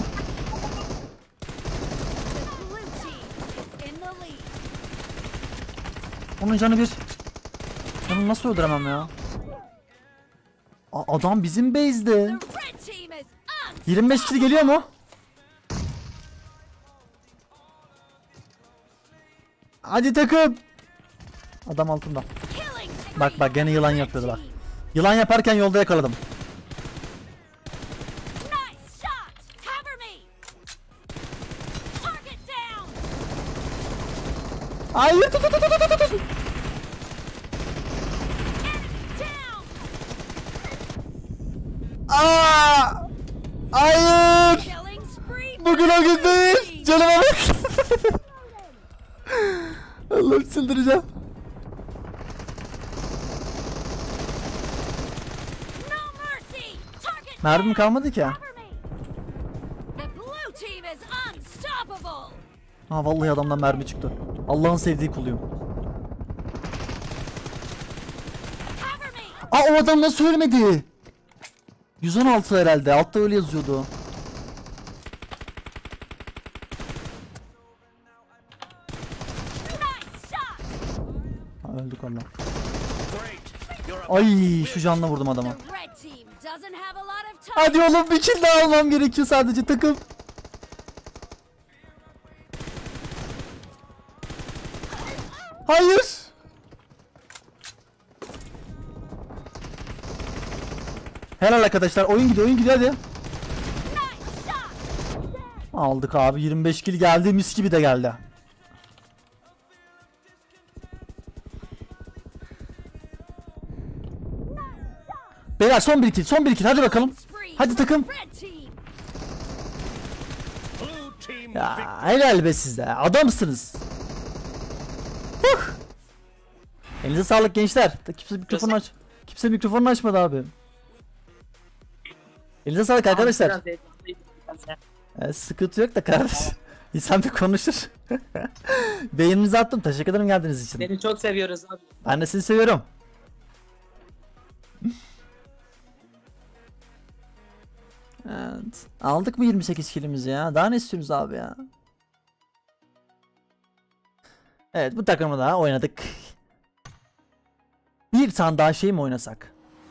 Onun canı bir. Onu nasıl öldüremem ya? Adam bizim base'de. 25 kill geliyor mu? Hadi takım. Adam altında. Bak gene yılan yapıyordu bak. Yılan yaparken yolda yakaladım. Hayır, tut. Hayır. Bugün o gün değil. Canıma bak. Allah'ım çıldıracağım. Mermim kalmadı ki. Ha vallahi adamdan mermi çıktı. Allah'ın sevdiği kuluyum. O adam nasıl ölmedi? 116 herhalde. Altta öyle yazıyordu. Öldük Allah. Ay şu canla vurdum adama. Hadi oğlum bir kill daha almam gerekiyor sadece takım. Hayır. Helal arkadaşlar, oyun gidiyor hadi. Aldık abi, 25 kill geldi, mis gibi de geldi. Beyler son bir kill hadi bakalım. Hadi takım. Ya helal be sizde, adamsınız. Elinize sağlık gençler. Kimse mikrofonunu açmadı abi. Elinize sağlık arkadaşlar. Sıkıntı yok da kardeş. İnsan bir konuşur. Beğeninizi attım. Teşekkür ederim geldiğiniz için. Seni çok seviyoruz abi. Ben de sizi seviyorum. Evet. Aldık mı 28 killimizi ya? Daha ne istiyorsunuz abi ya? Evet, bu takımı da oynadık. Bir tane daha şey mi oynasak?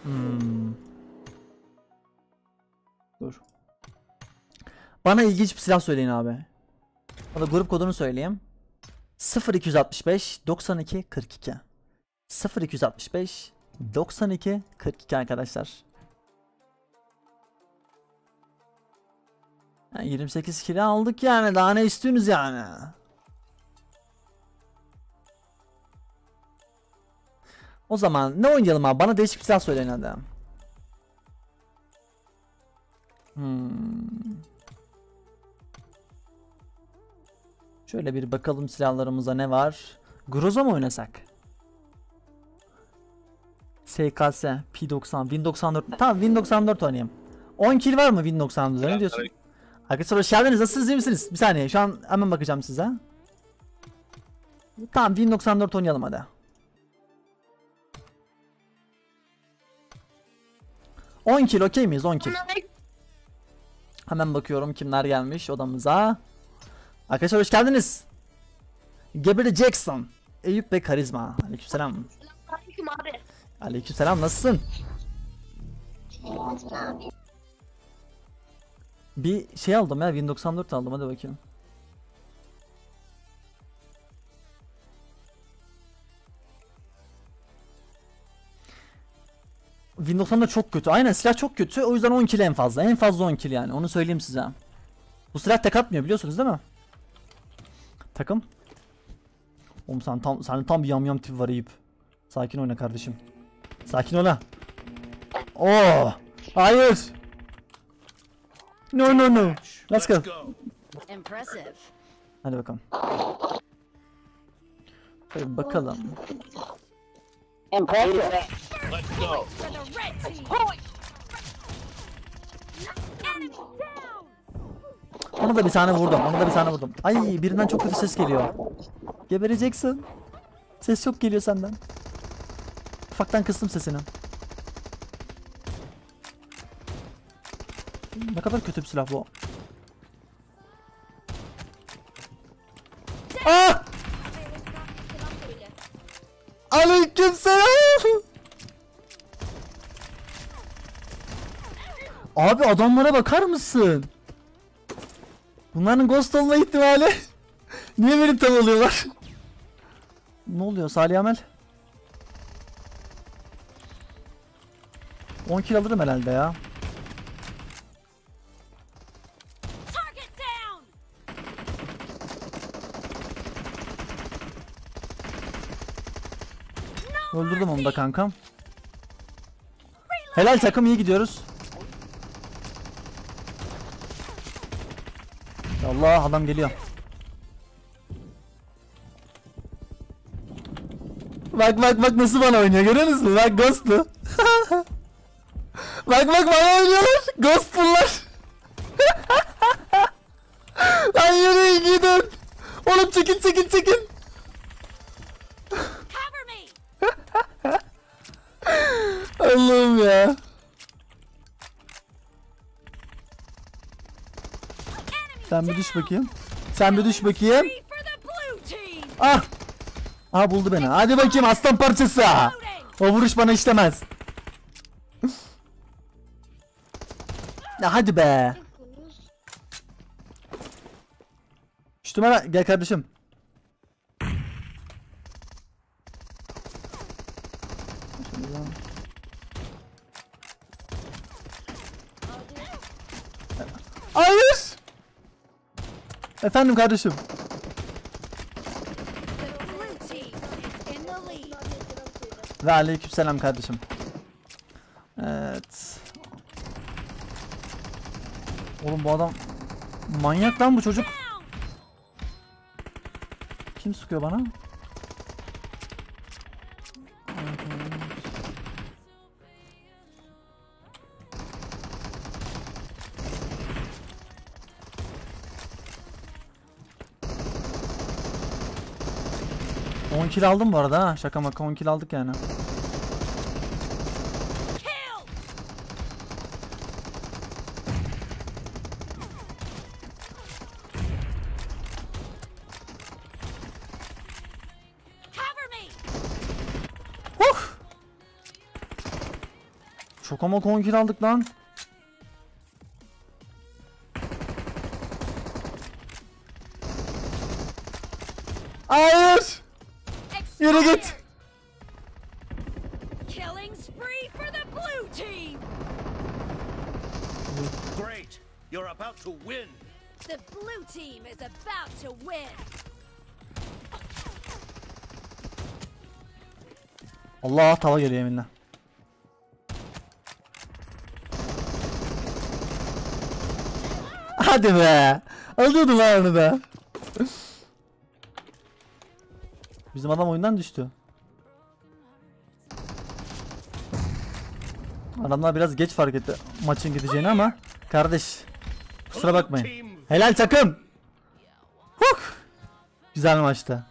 Dur. Bana ilginç bir silah söyleyin abi. Bana grup kodunu söyleyeyim. 0265 92 42. 0265 92 42 arkadaşlar. Yani 28 kilo aldık yani, daha ne istiyorsunuz yani? O zaman ne oynayalım abi? Bana değişik bir silah söyleyin hadi. Şöyle bir bakalım silahlarımıza ne var? Groza mı oynasak? SKS, P90, Win 94. Tamam Win 94 oynayayım. 10 kill var mı Win 94'da? Ne diyorsun? Arkadaşlar hoş geldiniz. Nasılsınız, iyi misiniz? Bir saniye, şu an hemen bakacağım size. Tamam Win 94 oynayalım hadi. 10 kill okey miyiz? 10 kill. Hemen bakıyorum kimler gelmiş odamıza. Arkadaşlar hoş geldiniz. Gebereceksin. Eyüp ve Karizma. Aleykümselam. Aleyküm abi. Aleykümselam, nasılsın? Bir şey aldım ya, Win 94 aldım, hadi bakayım. Win 94 çok kötü. Aynen, silah çok kötü. O yüzden 10 kill en fazla. En fazla 10 kill yani. Onu söyleyeyim size. Bu silah tek atmıyor, biliyorsunuz değil mi? Takım. Oğlum sen tam bir yamyam tipi var Eyüp. Sakin oyna kardeşim. Sakin oyna. Oo! Hayır. No no no. Let's go. Impressive. Hadi bakalım. Hadi bakalım. Let's go. For the red team. Enemy down. Onu da bir tane vurdum. Ay, birinden çok kötü ses geliyor. Gebereceksin. Ses çok geliyor senden. Ufaktan kıstım sesini. Ne kadar kötü bir silah bu. Ah! Aleykümselam. Abi adamlara bakar mısın? Bunların ghost olma ihtimali. Niye beni tam oluyorlar? Ne oluyor Salih Amel? 10 kill alırım herhalde ya. Target down. Öldürdüm onu da kankam. Helal takım, iyi gidiyoruz. Allah, adam geliyor. Bak nasıl bana oynuyor, görüyor musun? Bak ghost'lu. bak bana oynuyorlar. Ghost bunlar. Lan yürüyün gidin. Oğlum çekil. Cover me. Allah'ım ya. Sen bir düş bakayım. Free for the blue team. Ah! Aha, buldu beni. Hadi bakayım aslan parçası. O vuruş bana işlemez. Ya hadi be. Üstüme gel kardeşim. Hayır. Efendim kardeşim. The blue team is in the lead. Ve aleykümselam kardeşim. Evet. Oğlum bu adam manyak lan, bu çocuk. Kim sıkıyor bana? On kill aldım bu arada ha. Şaka maka 10 kill aldık yani. Şaka maka 10 kill aldık lan. Hayır. Yürü git. Killing spree for the blue team. Great. You're about to win. The blue team is about to win. Allah, tava geliyor yeminle. Hadi be. Alıyordum lan onu da. Bizim adam oyundan düştü. Adamlar biraz geç fark etti maçın gideceğini ama kardeş, kusura bakmayın. Helal takım. Güzel maçtı.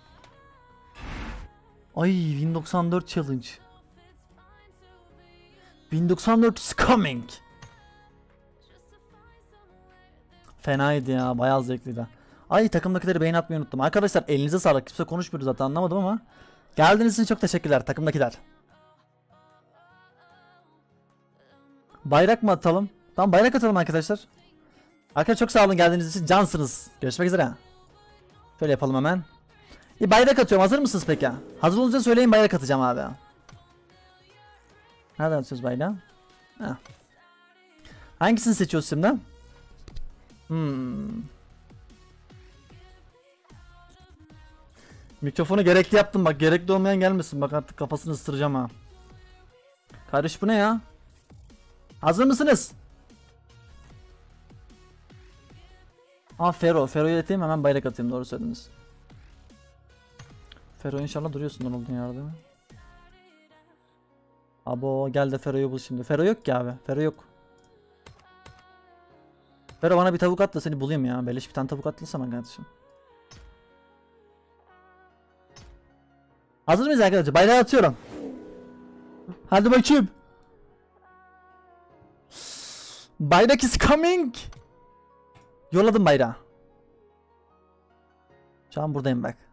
Ay, Win 94 challenge. Win 94 is coming. Fenaydı ya, bayağı zevkliydi. Ay takımdakileri beğeni atmayı unuttum. Arkadaşlar elinize sağlık. Kimse konuşmuyordu zaten anlamadım ama. Geldiğiniz için çok teşekkürler takımdakiler. Bayrak mı atalım? Tamam bayrak atalım arkadaşlar. Arkadaşlar çok sağ olun geldiğiniz için cansınız. Görüşmek üzere. Şöyle yapalım hemen. Bayrak atıyorum. Hazır mısınız peki? Hazır olunca söyleyin bayrak atacağım abi. Nereden atıyoruz bayrağı? Ha. Hangisini seçiyoruz şimdi? Mikrofonu gerekli yaptım bak. Gerekli olmayan gelmesin. Bak artık kafasını ısıracağım ha. Kardeş bu ne ya? Hazır mısınız? Fero. Fero'yu atayım hemen bayrak atayım. Doğru söylediniz. Fero inşallah duruyorsun olduğun yerde. Abo gel de Fero'yu bul şimdi. Fero yok ki abi. Fero yok. Fero bana bir tavuk at da seni bulayım ya. Beleş bir tane tavuk atlasana kardeşim. Hazır mıyız arkadaşlar? Bayrağı atıyorum. Hadi bakayım. Bayrak is coming. Yolladım bayrağı. Şu an buradayım bak.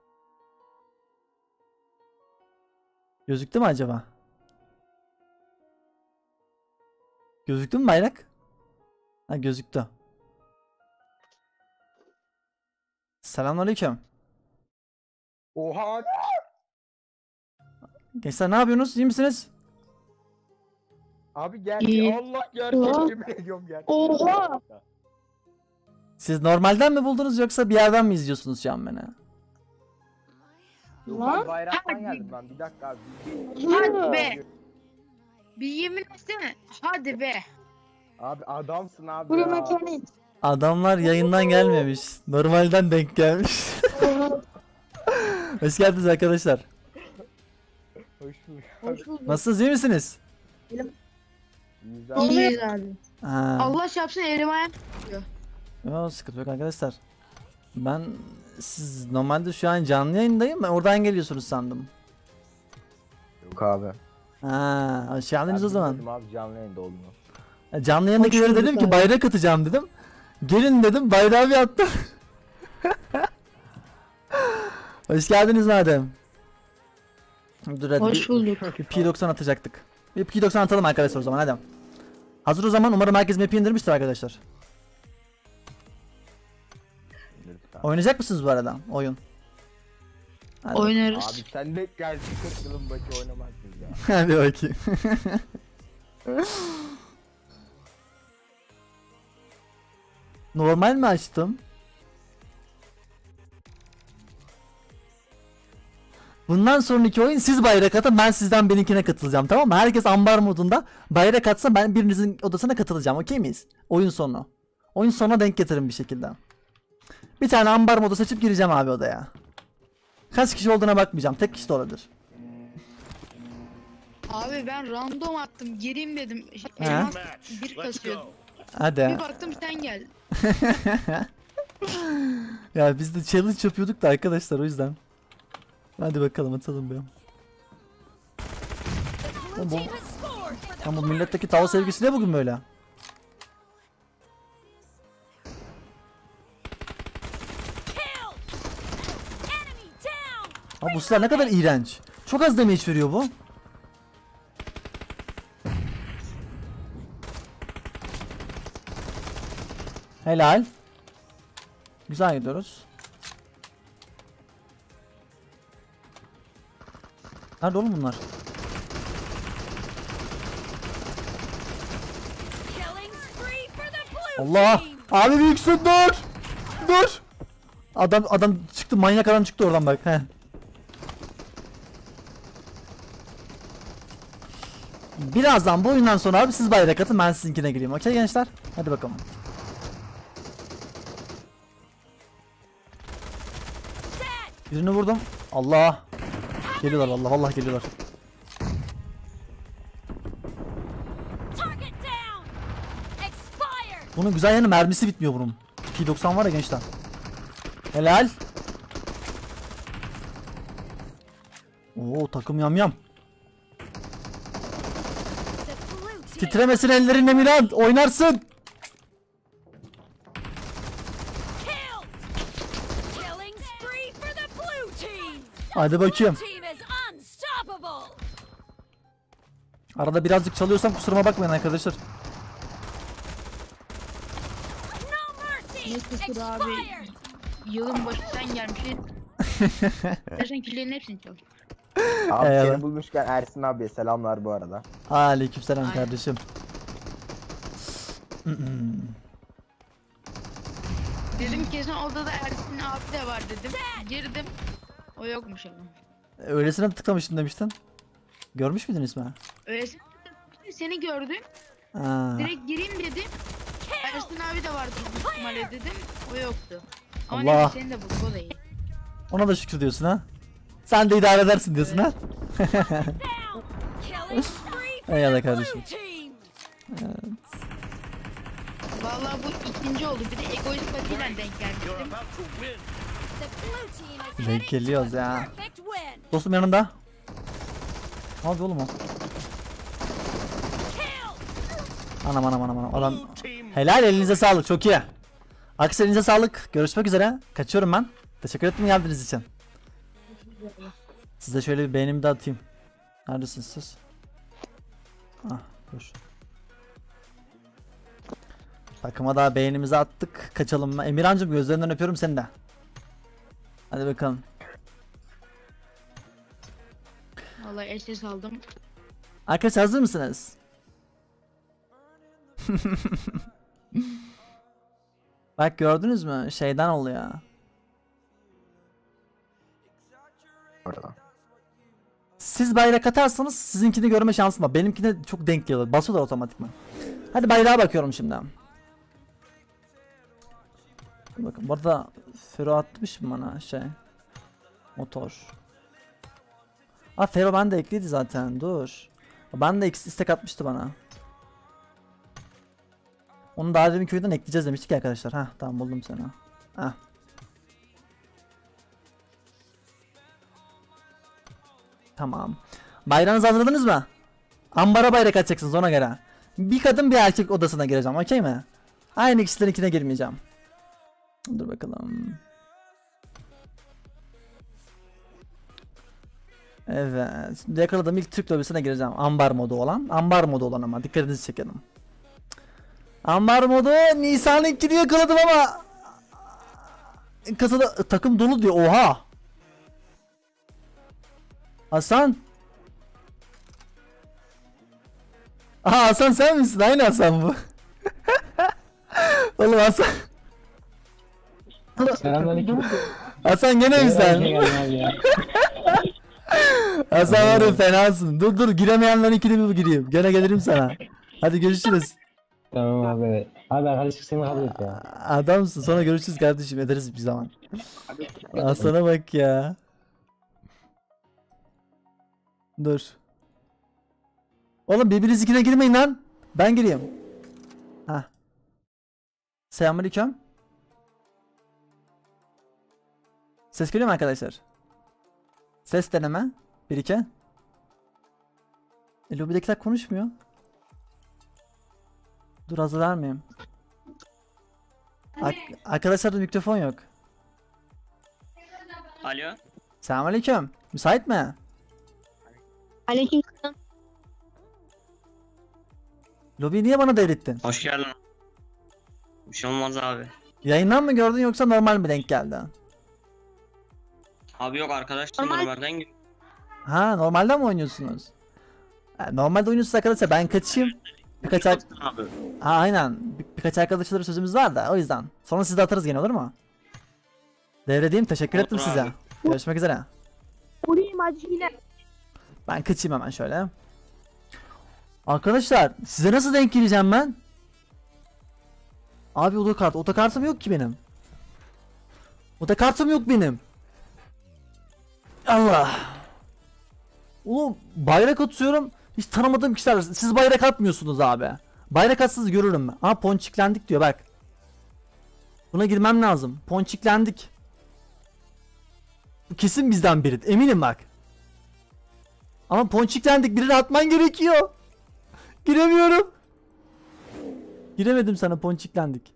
Gözüktü mü acaba? Gözüktü mü bayrak? Ha gözüktü. Selamünaleyküm. Oha. Gençler ne yapıyorsunuz? İyi misiniz? Abi gel. İyi. Allah gerçekten yemin ediyorum gerçekten. Oha. Siz normalden mi buldunuz yoksa bir yerden mi izliyorsunuz şu an beni? Lan. Bayraktan geldim ben. Bir dakika abi. Hadi be. Bir yemin etsene. Hadi be. Abi adamsın abi Bu ya. mekanik. Adamlar yayından gelmemiş. Normalden denk gelmiş. Hoş geldiniz arkadaşlar. Hoş bulduk. Hoş bulduk. Nasılsınız iyi misiniz? İyiyiz abi. Ha. Allah şapsın elim ayağım. Yok sıkıntı yok arkadaşlar. Ben siz normalde şu an canlı yayındayım. Ben oradan geliyorsunuz sandım. Yok abi. Ha, hoş geldiniz o zaman. Abi canlı yayında olduğunu. Canlı yayındakilere Hoş bulduk dedim ki abi. bayrak atacağım dedim. Gelin dedim bayrağı bir attım. Hoş geldiniz madem. Dur hadi Hoş bulduk. bir P90 atacaktık. Bir P90 atalım arkadaşlar o zaman hadi. Hazır o zaman umarım herkes map'i indirmiştir arkadaşlar. Oynayacak mısınız bu arada oyun? Hadi. Oynarız. Abi sen de gerçek 40 yılın başı oynamazsın ya. Hadi bakayım. Normal mi açtım? Bundan sonraki oyun siz bayrak atın, ben sizden benimkine katılacağım, tamam mı? Herkes ambar modunda bayrak atsa ben birinizin odasına katılacağım, okey miyiz? Oyun sonu. Oyun sonuna denk getirin bir şekilde. Bir tane ambar modu seçip gireceğim abi odaya. Kaç kişi olduğuna bakmayacağım, tek kişi de olabilir. Abi ben random attım. Gireyim dedim. He? Elmas bir Let's kasıyor. go. Hadi. Bir baktım sen geldin. Ya biz de challenge yapıyorduk da arkadaşlar o yüzden. Hadi bakalım atalım bir. Bu milletteki tava sevgisi ne bugün böyle? Abi bu silah ne kadar iğrenç. Çok az damage veriyor bu. Helal. Güzel gidiyoruz. Nerede oğlum bunlar? Allah! Abi büyüksün dur! Dur! Adam çıktı, manyak adam çıktı oradan bak. He. Birazdan bu oyundan sonra abi siz bayrak atın, ben sizinkine gireyim. Okey gençler? Hadi bakalım. Birini vurdum. Allah! Geliyorlar Allah, vallahi geliyorlar. Bunun güzel yanı mermisi bitmiyor bunun. P90 var ya gençler. Helal. Oo takım yamyam. Titremesin ellerin Emirhan, oynarsın. Hadi bakayım. Arada birazcık çalıyorsam kusuruma bakmayın arkadaşlar. Ne kusur abi. Yılın başı sen gelmişsin. Sen killerin hepsini çal. Abi Eyvallah. seni bulmuşken Ersin abiye selamlar bu arada. Aleykümselam kardeşim. Dedim kesin odada Ersin abi de var dedim. Girdim. O yokmuş ama. Öylesine tıklamıştın demiştin. Görmüş müydün İsmail? Öylesine seni gördüm. Aa, Direkt gireyim dedim. Ersin abi de vardı büyük ihtimalle dedim. O yoktu. Ama Allah. neyse seni de bulduk o da iyi. ona da şükür diyorsun ha. Sen de idare edersin diyorsun ha. Eyvallah kardeşim. Vallahi bu ikinci oldu. Bir de egoist patiyle denk You're gelmiştim. about to win. Denk geliyoruz ya. Dostum yanında. Ne yapıyor oğlum o? Anam. Adam helal, elinize sağlık, çok iyi. Arkadaşlar elinize sağlık. Görüşmek üzere. Kaçıyorum ben. Teşekkür ederim geldiğiniz için. Size şöyle bir beğenimi de atayım. Neredesiniz siz? Ah, dur. Takıma daha beğenimizi attık. Kaçalım mı? Emirhancığım gözlerinden öpüyorum seni de. Hadi bakalım. Vallahi SS aldım. Arkadaşlar hazır mısınız? Bak gördünüz mü? Şeyden oluyor. Orada. Siz bayrak atarsanız sizinkini görme şansım var. Benimkine çok denk geliyor. Basıyorlar otomatikman. Hadi bayrağa bakıyorum şimdi. Bakın burada Fero atmış mı bana şey? Motor. Aa Fero ben de ekliydi zaten. Dur. Ben de istek atmıştı bana. Onu daha demin köyden ekleyeceğiz demiştik arkadaşlar. Ha tamam buldum seni. Ha. Tamam. Bayrağınızı hazırladınız mı? Ambara bayrak atacaksınız ona göre. Bir kadın bir erkek odasına gireceğim, okey mi? Aynı kişilerinkine girmeyeceğim. Dur bakalım. Evet. Şimdi yakaladığım ilk Türk lobisine gireceğim. Ambar modu olan. Ambar modu olan ama dikkatinizi çekelim. Ambar modu Nisan'ınkini yakaladım ama kasada takım dolu diyor. Oha. Hasan. Aha Hasan sen misin? Aynı Hasan bu. Oğlum Hasan. Selamünaleyküm. Hasan gene mi sen? Hasan var ya fenasın. Dur giremeyenlerin ikili bir gireyim. Gene gelirim sana. Hadi görüşürüz. Tamam abi. Abi arkadaşlık seni kabul et ya. Adamsın. Sonra görüşürüz kardeşim. Ederiz bir zaman. Hasan'a bak ya. Dur. Oğlum birbirinizinkine girmeyin lan. Ben gireyim. Hah. Selamünaleyküm. Ses geliyor mu arkadaşlar? Ses deneme. 1-2. Lobidekiler konuşmuyor. Dur hazır vermeyeyim. Arkadaşlarda mikrofon yok. Alo. Selamünaleyküm. Müsait mi? Aleykümselam. Lobiyi niye bana devrettin? Hoş geldin. Bir şey olmaz abi. Yayından mı gördün yoksa normal mi denk geldi? Abi yok arkadaşlar Normal. normalden Ha normalden mi oynuyorsunuz? Normalde oynuyorsunuz arkadaşlar ben kaçayım. Birkaç abi. Ha aynen. Birkaç arkadaşlara sözümüz var da o yüzden. Sonra siz de atarız gene olur mu? Devredeyim teşekkür Olur ettim abi. size. Görüşmek üzere. Vurayım acıyla. Ben kaçayım hemen şöyle. Arkadaşlar size nasıl denk geleceğim ben? Abi otokart. Otokartım yok ki benim. Otokartım yok benim. Allah. Oğlum bayrak atıyorum. Hiç tanımadığım kişiler. Siz bayrak atmıyorsunuz abi. Bayrak atsız görürüm ben. Aa ponçiklendik diyor bak. Buna girmem lazım. Ponçiklendik. Bu kesin bizden biri. Eminim bak. Ama ponçiklendik. Birini atman gerekiyor. Giremiyorum. Giremedim sana ponçiklendik.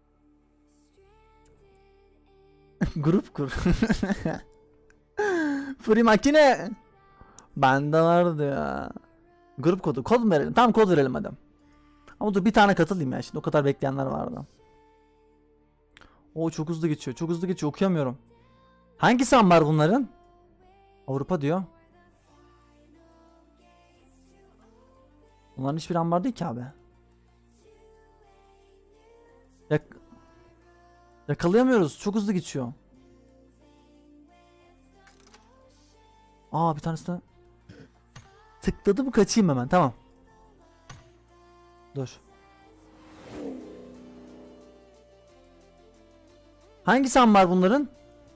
Grup kur. Free makine. Bende vardı ya. Grup kodu. Kod mu verelim? Tamam kod verelim hadi. Ama dur bir tane katılayım ya. Şimdi o kadar bekleyenler vardı. Oo çok hızlı geçiyor. Çok hızlı geçiyor. Okuyamıyorum. Hangisi ambar bunların? Avrupa diyor. Bunların hiçbir ambar değil ki abi. Yakalayamıyoruz. Çok hızlı geçiyor. Aa bir tanesine tıkladı mı kaçayım hemen. Tamam. Dur. Hangisi ambar bunların?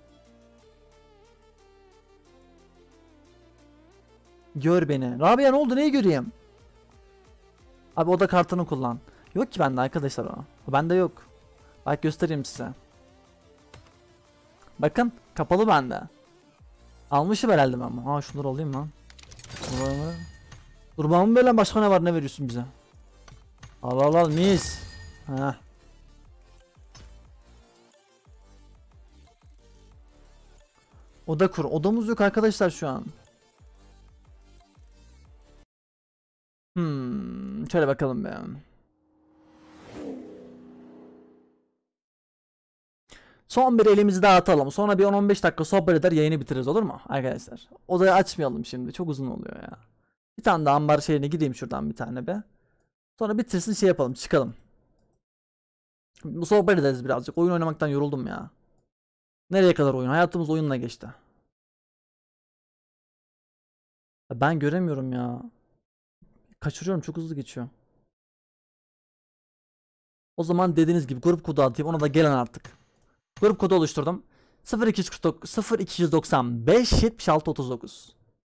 Gör beni. Rabia ne oldu? Neyi göreyim? Abi oda kartını kullan. Yok ki bende arkadaşlar o. O bende yok. Bak göstereyim size. Bakın kapalı bende. Almışım herhalde ben. Ha şunları alayım lan. Dur babam böyle başka ne var ne veriyorsun bize? Al al mis. Heh. Oda kur. Odamız yok arkadaşlar şu an. Şöyle bakalım be. Son bir elimizi daha atalım. Sonra bir 10-15 dakika sohbet eder yayını bitiririz olur mu arkadaşlar? Odayı açmayalım şimdi. Çok uzun oluyor ya. Bir tane daha ambar şeyine gideyim şuradan bir tane be. Sonra bitirsin şey yapalım çıkalım. Bu sohbet ederiz birazcık. Oyun oynamaktan yoruldum ya. Nereye kadar oyun? Hayatımız oyunla geçti. Ben göremiyorum ya. Kaçırıyorum çok hızlı geçiyor. O zaman dediğiniz gibi grup kodu atayım ona da gelen artık. Grup kodu oluşturdum. 0295 76 39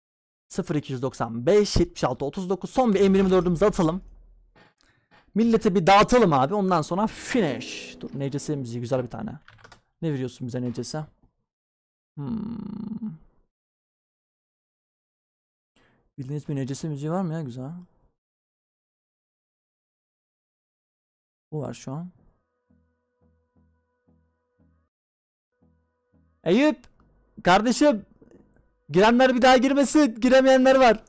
0295 76 39 son bir M24'ümüzü atalım. Millete bir dağıtalım abi ondan sonra finish. Dur NCS müziği güzel bir tane. Ne veriyorsun bize NCS? Bildiğiniz bir NCS müziği var mı ya güzel? Bu var şu an. Eyüp! Kardeşim! Girenler bir daha girmesin. Giremeyenler var.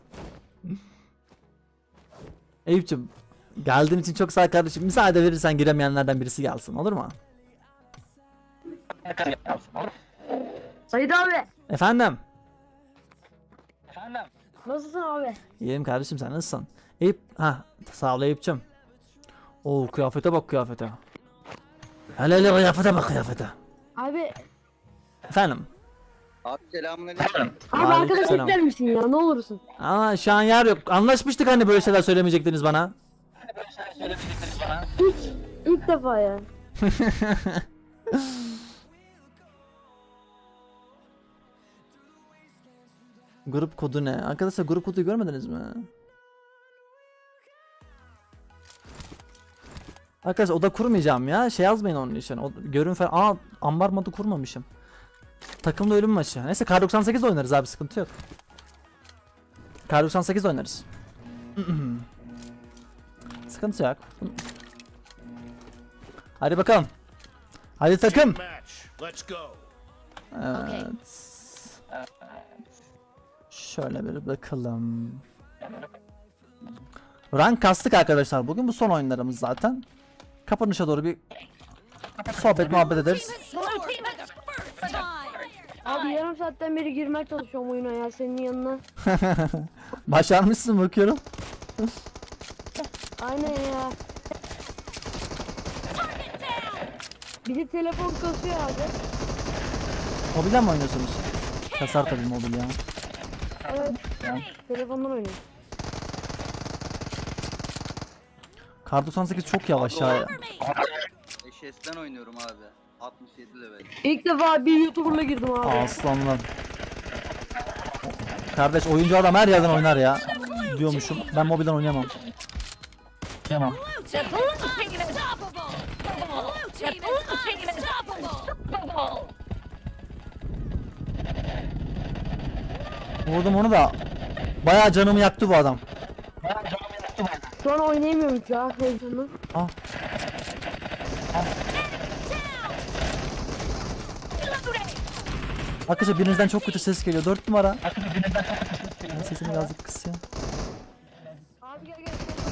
Eyüp'cüm. Geldiğin için çok sağ ol kardeşim. Müsaade verirsen giremeyenlerden birisi gelsin. Olur mu? Sayın abi. Efendim? Nasılsın abi? İyiyim kardeşim sen nasılsın? Eyüp. Ha, sağ ol Eyüp'cüm. Oo kıyafete bak kıyafete. Hele hele kıyafete bak kıyafete. Abi. Efendim? Abi selamünaleyküm. Abi arkadaş ekler misin ya ne olursun? Ama şu an yer yok. Anlaşmıştık hani böyle şeyler söylemeyecektiniz bana. İlk defa ya. Grup kodu ne? Arkadaşlar grup kodu görmediniz mi? Arkadaşlar oda kurmayacağım ya. Şey yazmayın onun için. Görün falan. Aa ambar modu kurmamışım. Takımda ölüm maçı. Neyse Kar 98 oynarız abi sıkıntı yok. Kar 98 oynarız. Sıkıntı yok. Hadi bakalım. Hadi takım. Evet. Şöyle bir bakalım. Rank kastık arkadaşlar bugün bu son oyunlarımız zaten. Kapanışa doğru bir sohbet muhabbet ederiz. Abi yarım saatten beri girmeye çalışıyorum oyuna ya senin yanına. Başarmışsın bakıyorum. Aynen ya. Bir de telefon kasıyor abi. Mobilden mi oynuyorsunuz? Kasar tabii mobil ya. Evet. Telefondan oynuyor. Kar 98 çok yavaş ya. SS'den oynuyorum abi. 67 level. İlk defa bir YouTuber'la girdim abi. Aslanlar. Kardeş oyuncu adam her yerden oynar ya. Diyormuşum. Ben mobilden oynayamam. Tamam. Vurdum onu da. Bayağı canımı yaktı bu adam. Şu an oynayamıyorum ya heyecanlı. Ah. Arkadaşlar birinizden çok kötü ses geliyor. 4 numara. Sesini birazcık kıs ya. Abi gel gel.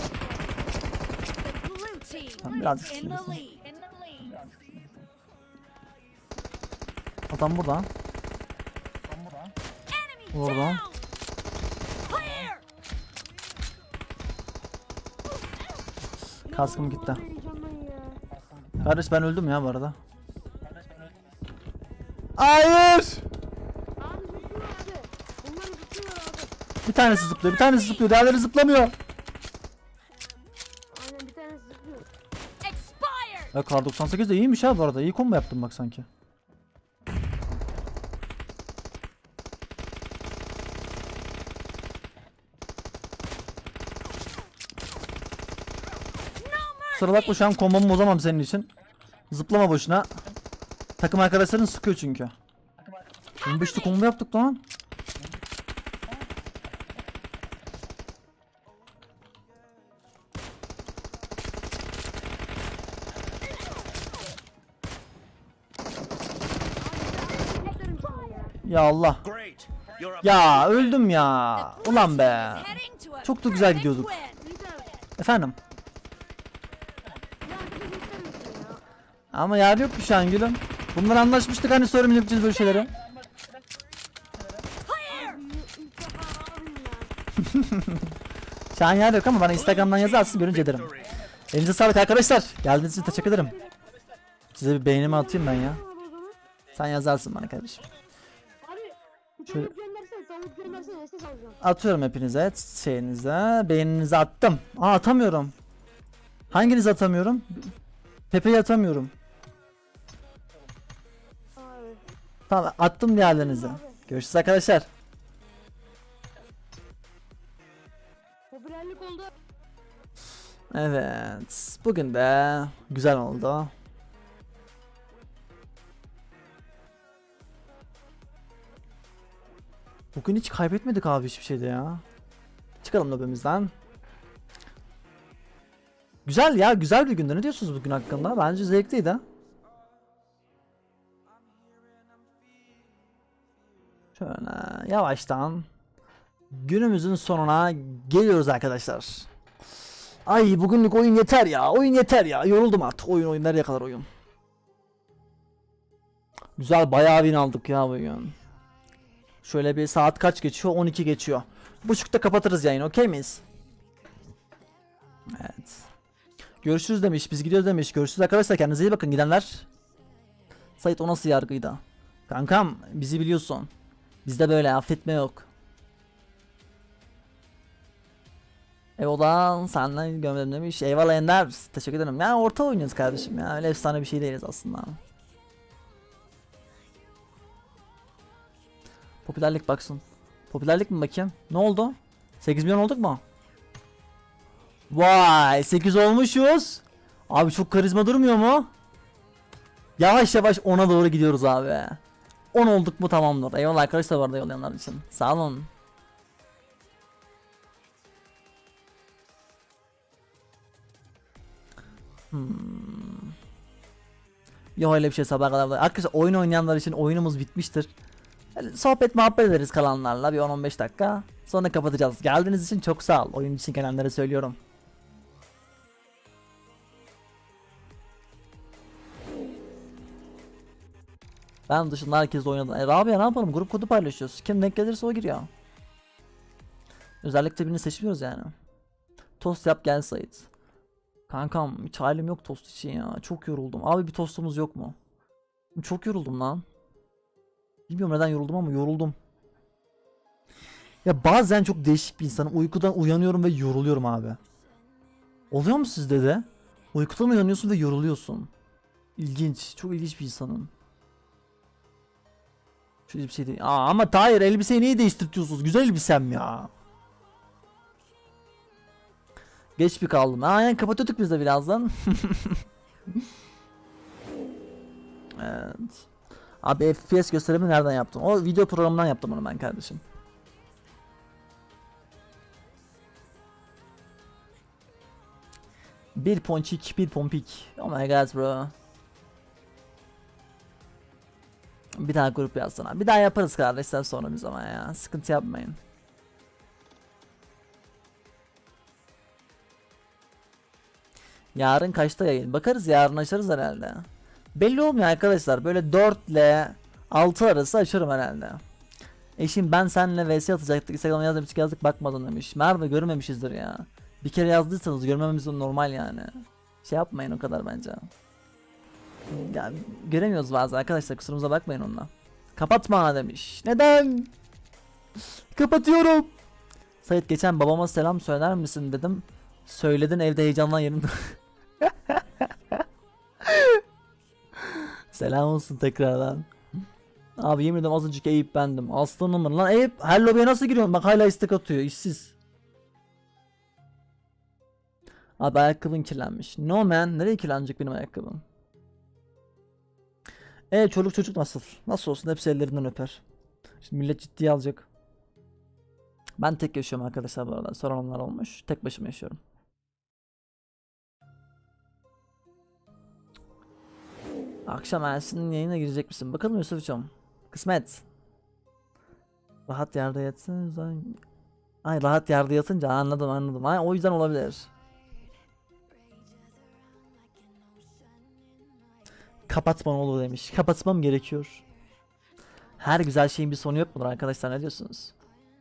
The blue team Tamam, birazcık is in the sinirlisin. lead. Adam burada. Vurdum. Clear. Kaskım gitti. Kardeş ben öldüm ya bu arada. Hayır! Bir tanesi zıplıyor, bir tanesi zıplıyor, diğerleri zıplamıyor. Aynen bir tanesi zıplıyor. Expired. Ya kar 98 de iyiymiş ha bu arada. İyi combo yaptım bak sanki. Kusura bakma şu an kombomu bozamam senin için. Zıplama boşuna. Takım arkadaşların sıkıyor çünkü. 15'li combo yaptık lan. Ya Allah. Ya öldüm ya. Ulan be. Çok da güzel gidiyorduk. Efendim. Ama yer yok ki şu an gülüm. Bunlar anlaşmıştık hani sormayacağız böyle şeyleri. Şu an yer yok ama bana Instagram'dan yazarsın görünce ederim. Elinize sağlık arkadaşlar. Geldiğiniz için teşekkür ederim. Size bir beğenimi atayım ben ya. Sen yazarsın bana kardeşim. Şöyle atıyorum hepinize şeyinize. Beğeninizi attım. Aa atamıyorum. Hanginizi atamıyorum? Pepe'yi atamıyorum. Tamam attım diğerlerinize. Görüşürüz arkadaşlar. Popülerlik oldu. Evet. Bugün de güzel oldu. Bugün hiç kaybetmedik abi hiçbir şeyde ya. Çıkalım lobimizden. Güzel ya, güzel bir gündü. Ne diyorsunuz bugün hakkında? Bence zevkliydi. Şöyle yavaştan günümüzün sonuna geliyoruz arkadaşlar. Ay bugünlük oyun yeter ya. Oyun yeter ya. Yoruldum artık. Oyun nereye kadar oyun. Güzel bayağı win aldık ya bugün. Şöyle bir saat kaç geçiyor? 12 geçiyor. Buçukta kapatırız yayını. Okey miyiz? Evet. Görüşürüz demiş. Biz gidiyoruz demiş. Görüşürüz arkadaşlar. Kendinize iyi bakın gidenler. Sait o nasıl yargıydı? Kankam bizi biliyorsun. Bizde böyle affetme yok. Eyvallah senden gömleğim demiş. Eyvallah Ender. Teşekkür ederim. Yani orta oynuyoruz kardeşim ya. Öyle efsane bir şey değiliz aslında. Popülerlik baksın. Popülerlik mi bakayım? Ne oldu? 8 milyon olduk mu? Vay 8 olmuşuz. Abi çok karizma durmuyor mu? Yavaş yavaş 10'a doğru gidiyoruz abi. 10 olduk mu tamamdır. Eyvallah arkadaşlar var da yollayanlar için. Sağ olun. Yok öyle bir şey sabah kadar. Arkadaşlar oyun oynayanlar için oyunumuz bitmiştir. Yani sohbet muhabbet ederiz kalanlarla bir 10-15 dakika. Sonra kapatacağız. Geldiğiniz için çok sağ ol. Oyun için gelenlere söylüyorum. Ben dışında herkes oynadı. Rabia ne yapalım? Grup kodu paylaşıyoruz. Kim denk gelirse o giriyor. Özellikle birini seçmiyoruz yani. Tost yap gel Sait. Kankam hiç halim yok tost için ya. Çok yoruldum. Abi bir tostumuz yok mu? Çok yoruldum lan. Bilmiyorum neden yoruldum ama yoruldum. Ya bazen çok değişik bir insanım. Uykudan uyanıyorum ve yoruluyorum abi. Oluyor mu sizde de? Uykudan uyanıyorsun ve yoruluyorsun. İlginç. Çok ilginç bir insanım. Şöyle bir şey değil. Aa, ama Tahir elbiseyi niye değiştirtiyorsunuz? Güzel elbisem ya. Geç bir kaldım. Yani kapatıyorduk biz de birazdan. Evet. Abi FPS gösterimi nereden yaptım? O video programından yaptım onu ben kardeşim. Bir ponçik, bir pompik. Oh my god bro. Bir daha grup yazsana. Bir daha yaparız kardeşler sonra bir zaman ya. Sıkıntı yapmayın. Yarın kaçta yayın? Bakarız, yarın açarız herhalde. Belli olmuyor arkadaşlar. Böyle 4 ile 6 arası açarım herhalde. Eşim ben seninle vs atacaktık. Instagram'a yazdık bakmadın demiş. Merve görmemişizdir ya. Bir kere yazdıysanız görmememiz normal yani. Şey yapmayın o kadar bence. Ya göremiyoruz bazen arkadaşlar, kusurumuza bakmayın onunla. Kapatma demiş. Neden? Kapatıyorum. Sait geçen babama selam söyler misin dedim. Söyledin, evde heyecandan yerim. Selam olsun tekrardan. Abi yemin ederim az önceki Eyüp bendim. Aslanım lan Eyüp, her lobiye nasıl giriyorsun? Bak hala istek atıyor, işsiz. Abi ayakkabın kirlenmiş. No man, nereye kirlenecek benim ayakkabım? Çoluk çocuk nasıl? Nasıl olsun, hepsi ellerinden öper. Şimdi millet ciddiye alacak. Ben tek yaşıyorum arkadaşlar bu arada. Soranlar olmuş. Tek başıma yaşıyorum. Akşam Ersin'in yayına girecek misin? Bakalım Yusuf'cum. Kısmet. Rahat yerde yatsın. Ay rahat yerde yatınca anladım. Ay o yüzden olabilir. Kapatmam olur demiş. Kapatmam gerekiyor. Her güzel şeyin bir sonu yok mudur arkadaşlar, ne diyorsunuz?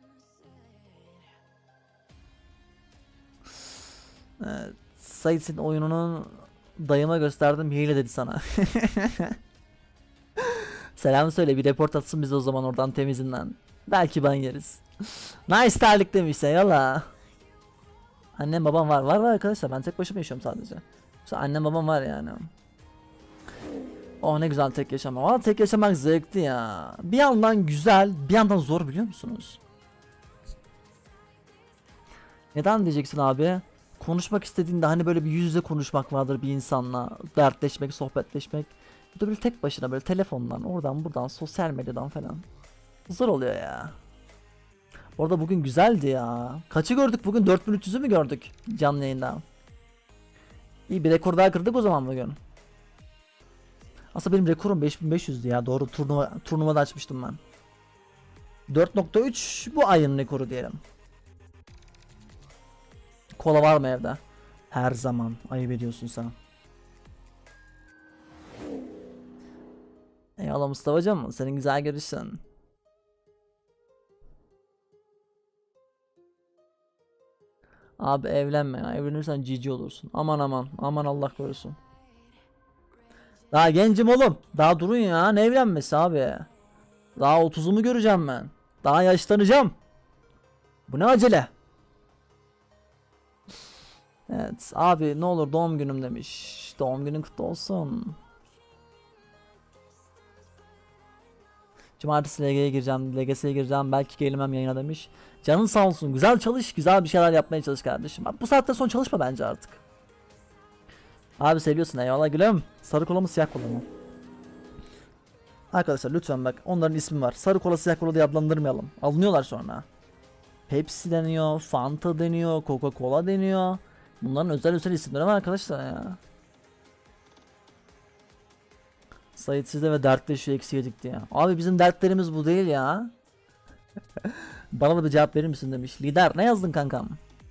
Evet, Sait'in oyununun dayıma gösterdim, hile dedi sana. Selam söyle, bir report atsın bize o zaman oradan temizinden. Belki ban yeriz. Nice terlik demiş yala. Annem babam var arkadaşlar, ben tek başıma yaşıyorum sadece. Mesela annem babam var yani. Oh ne güzel tek yaşamak. Valla tek yaşamak zevkli ya. Bir yandan güzel, bir yandan zor, biliyor musunuz? Neden diyeceksin abi? Konuşmak istediğinde hani böyle bir yüz yüze konuşmak vardır bir insanla. Dertleşmek, sohbetleşmek. Bu da böyle tek başına böyle telefondan, oradan buradan, sosyal medyadan falan. Zor oluyor ya. Orada bugün güzeldi ya. Kaçı gördük bugün? 4300'ü mü gördük canlı yayında? İyi bir rekor daha kırdık o zaman bugün. Aslında benim rekorum 5500'dü ya. Doğru, turnuvada açmıştım ben. 4.3 bu ayın rekoru diyelim. Kola var mı evde? Her zaman. Ayıp ediyorsun sen. Eyvallah Mustafa'cığım. Senin güzel görüşün. Abi evlenme ya. Evlenirsen cici olursun. Aman Allah korusun. Daha gencim oğlum. Daha durun ya. Ne evlenmesi abi? Daha 30'umu göreceğim ben. Daha yaşlanacağım. Bu ne acele? Evet abi ne olur doğum günüm demiş. Doğum günün kutlu olsun. Cumartesi LG'ye gireceğim. LGS'ye gireceğim. Belki gelmem yayına demiş. Canın sağ olsun. Güzel çalış. Güzel bir şeyler yapmaya çalış kardeşim. Bak, bu saatten sonra çalışma bence artık. Abi seviyorsun, eyvallah gülüm. Sarı kola mı siyah kola mı? Arkadaşlar lütfen bak, onların ismi var. Sarı kola siyah kola diye adlandırmayalım. Alınıyorlar sonra. Pepsi deniyor, Fanta deniyor, Coca Cola deniyor. Bunların özel isimleri var arkadaşlar ya. Sait sizde ve dertte şu eksi yedik diye. Abi bizim dertlerimiz bu değil ya. Bana da bir cevap verir misin demiş. Lider ne yazdın kankam?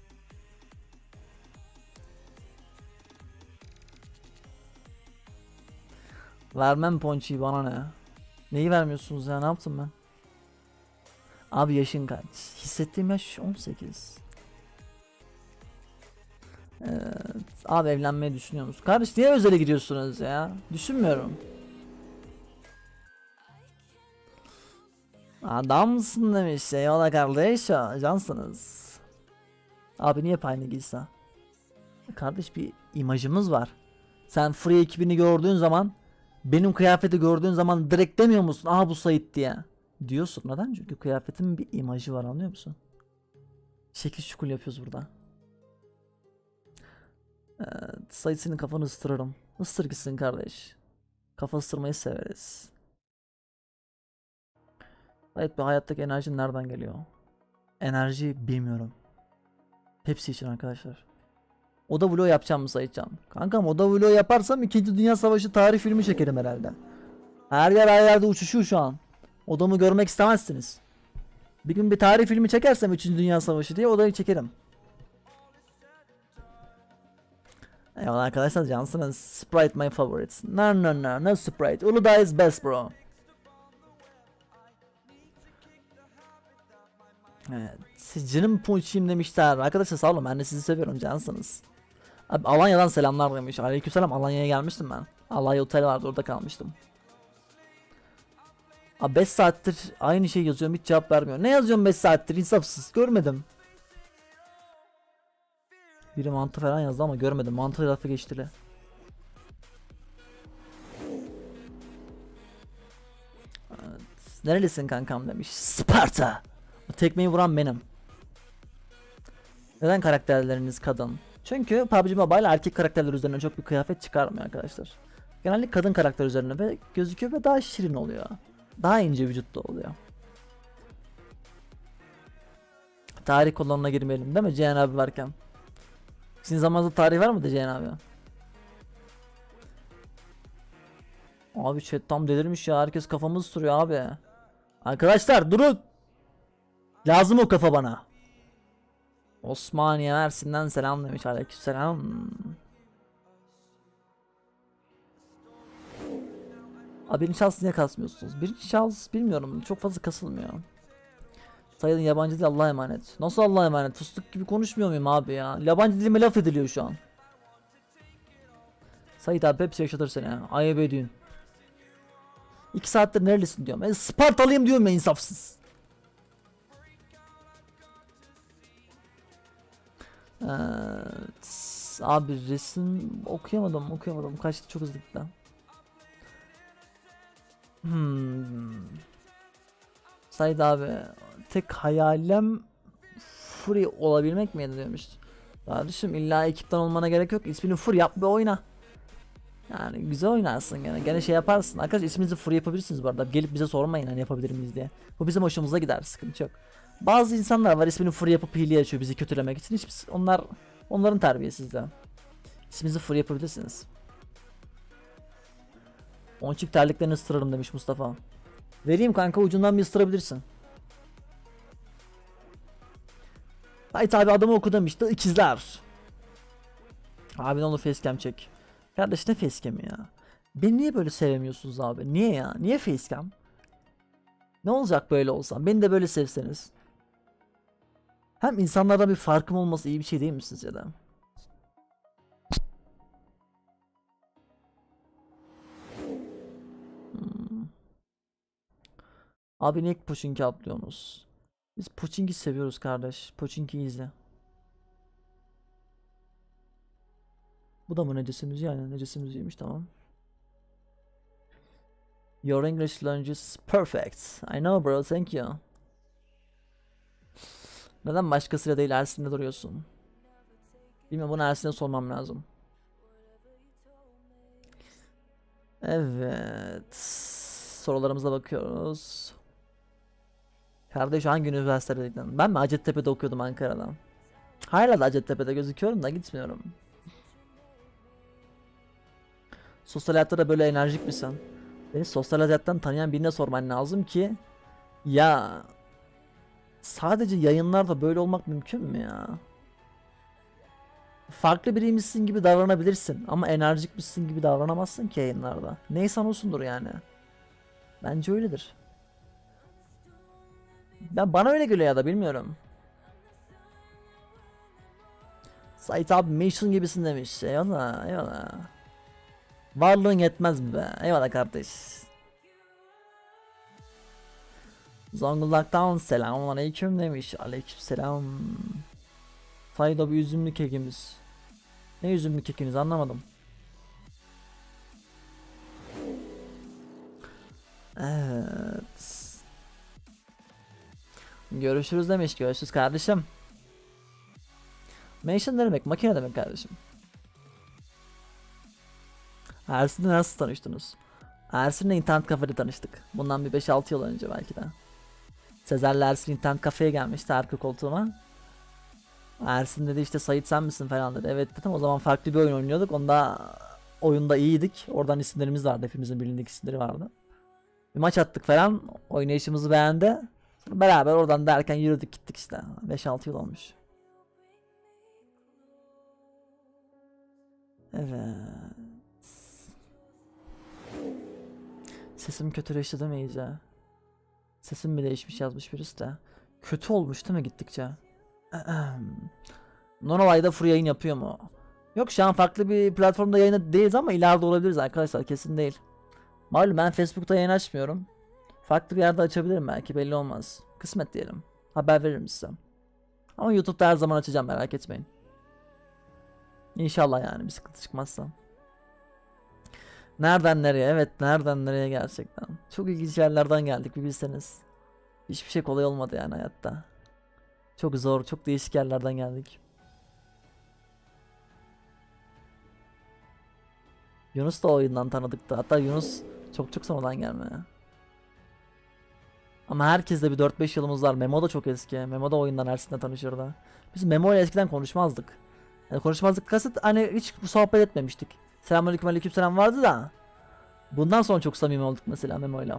Vermem ponçiyi, bana ne? Neyi vermiyorsunuz ya, ne yaptım ben? Abi yaşın kaç? Hissettiğim yaş 18. Evet. Abi evlenmeyi düşünüyor musun? Kardeş niye özele gidiyorsunuz ya? Düşünmüyorum. Adamsın demiş. Eyvallah kardeş, cansınız. Abi niye aynı giysi? Kardeş bir imajımız var. Sen Free ekibini gördüğün zaman, benim kıyafeti gördüğün zaman direkt demiyor musun? Aha bu Sait diye. Diyorsun. Neden? Çünkü kıyafetimin bir imajı var, anlıyor musun? Şekil şukul yapıyoruz burada. Sait senin kafanı ısıtırırım. Isır gitsin kardeş. Kafa ısırmayı severiz. Evet, bir hayattaki enerji nereden geliyor? Enerji bilmiyorum. Hepsi için arkadaşlar. Oda vlog yapacağım mı Saitcan? Kankam oda vlog yaparsam 2. Dünya Savaşı tarih filmi çekerim herhalde. Her yerde uçuşuyor şu an. Odamı görmek istemezsiniz. Bir gün bir tarih filmi çekersem 3. Dünya Savaşı diye odayı çekerim. Eyvallah arkadaşlar, cansınız. Sprite my favorite. No Sprite. Uludağ is best bro. Evet. Canım punçayım demişler. Arkadaşlar sağ olun, ben de sizi seviyorum, cansınız. Abi Alanya'dan selamlar demiş. Aleykümselam, Alanya'ya gelmiştim ben. Alanya otel vardı, orada kalmıştım. Abi 5 saattir aynı şey yazıyorum, hiç cevap vermiyor. Ne yazıyorum 5 saattir, insafsız, görmedim. Biri mantı falan yazdı ama görmedim. Mantı lafı geçtili. Evet. Nerelisin kankam demiş. Sparta. Tekmeyi vuran benim. Neden karakterleriniz kadın? Çünkü PUBG Mobile erkek karakterler üzerine çok bir kıyafet çıkarmıyor arkadaşlar. Genellikle kadın karakter üzerine ve gözüküyor ve daha şirin oluyor. Daha ince vücutlu oluyor. Tarih konularına girmeyelim değil mi Cihan abi varken? Sizin zamanınızda tarih var mıydı Cihan abi? Abi chat tam delirmiş ya, herkes kafamızı sürüyor abi. Arkadaşlar durun. Lazım o kafa bana. Osmaniye Mersin'den selam demiş. Aleykümselam. Abi birinci şans niye kasmıyorsunuz? Birinci şans bilmiyorum, çok fazla kasılmıyor. Sayın yabancı dil Allah'a emanet. Nasıl Allah'a emanet? Fıstık gibi konuşmuyor muyum abi ya? Yabancı dilime laf ediliyor şu an. Sait abi hepsi yaşatır seni ya. Ayıp ediyorsun. 2 saattir nerelisin diyorum. Ben Spartalıyım diyorum ya, insafsız. Evet. Abi resim okuyamadım. Kaçtı çok hızlı gitti. Said abi tek hayalim Fury olabilmek miydi demiş. Kardeşim illa ekipten olmana gerek yok. İsmini Fury yap ve oyna. Yani güzel oynarsın gene. Gene şey yaparsın. Arkadaşlar isminizi Fury yapabilirsiniz bu arada. Gelip bize sormayın hani yapabilir miyiz diye. Bu bizim hoşumuza gider, sıkıntı yok. Bazı insanlar var ismini Fury yapıp hile açıyor bizi kötülemek için. Onların terbiyesizliği. İsminizi Fury yapabilirsiniz. Onçik terliklerini ısırırım demiş Mustafa. Vereyim kanka, ucundan bir ısırabilirsin. Hayt abi adamı oku demişti, ikizler. Abi ne olur facecam çek. Kardeş ne facecam'i ya? Beni niye böyle sevemiyorsunuz abi? Niye ya? Niye facecam? Ne olacak böyle olsam? Beni de böyle sevseniz. Hem insanlardan bir farkım olması iyi bir şey değil mi sizce de? Abi niye Pochinki atlıyorsunuz? Biz Pochinki seviyoruz kardeş. Pochinki'yi izle. Bu da mı necesi müziği? Yani necesi müziğiymiş, tamam. Your English language is perfect. I know bro, thank you. Neden başkasıyla değil Ersin'de duruyorsun? Bilmiyorum, bunu Ersin'e sormam lazım. Evet. Sorularımıza bakıyoruz. Kardeş hangi üniversiteden? Ben mi Hacettepe'de okuyordum, Ankara'dan. Hala da Hacettepe'de gözüküyorum da gitmiyorum. Sosyal hayatta da böyle enerjik misin? Beni sosyal hayattan tanıyan birine sorman lazım ki ya sadece yayınlarda böyle olmak mümkün mü ya? Farklı biriymişsin gibi davranabilirsin ama enerjikmişsin gibi davranamazsın ki yayınlarda. Neysen olsundur yani. Bence öyledir. Bana öyle geliyor ya da bilmiyorum. Sait abi Mason gibisin demiş. Eyvallah eyvallah. Varlığın yetmez mi be? Eyvallah kardeş. Zonguldak'tan selamünaleyküm demiş. Aleykümselam. Sayda bir üzümlü kekimiz. Ne üzümlü kekiniz anlamadım. Evet. Görüşürüz demiş. Görüşürüz kardeşim. Machine ne demek? Makine demek kardeşim. Ersin'le nasıl tanıştınız? Ersin'le internet kafede tanıştık. Bundan bir 5-6 yıl önce belki de. Sezer'le Ersin internet kafeye gelmişti arka koltuğuma. Ersin dedi işte Sait sen misin falan dedi. Evet dedim, o zaman farklı bir oyun oynuyorduk. Onda oyunda iyiydik. Oradan isimlerimiz vardı. Hepimizin bilindik isimleri vardı. Bir maç attık falan. Oynayışımızı beğendi. Beraber oradan derken yürüdük gittik işte. 5-6 yıl olmuş. Evet. Sesim kötüleşti değil mi iyice? Sesim mi değişmiş yazmış birisi de. Kötü olmuş değil mi gittikçe? Nonolay'da full yayın yapıyor mu? Yok şu an farklı bir platformda yayında değiliz ama ileride olabiliriz arkadaşlar, kesin değil. Malum ben Facebook'ta yayın açmıyorum. Farklı bir yerde açabilirim belki, belli olmaz. Kısmet diyelim. Haber veririm size. Ama YouTube'da her zaman açacağım, merak etmeyin. İnşallah yani bir sıkıntı çıkmazsa. Nereden nereye? Evet, nereden nereye gerçekten. Çok ilginç yerlerden geldik bir bilseniz. Hiçbir şey kolay olmadı yani hayatta. Çok zor, çok değişik yerlerden geldik. Yunus da o oyundan tanıdıktı. Hatta Yunus çok sonradan gelme. Ama herkeste bir 4-5 yılımız var. Memo da çok eski. Memo da oyundan Ersin'le tanışırdı. Biz Memo ile eskiden konuşmazdık. Yani konuşmazdık kasıt hani hiç sohbet etmemiştik. Selamünaleyküm, aleykümselam vardı da. Bundan sonra çok samimi olduk mesela Memo'yla.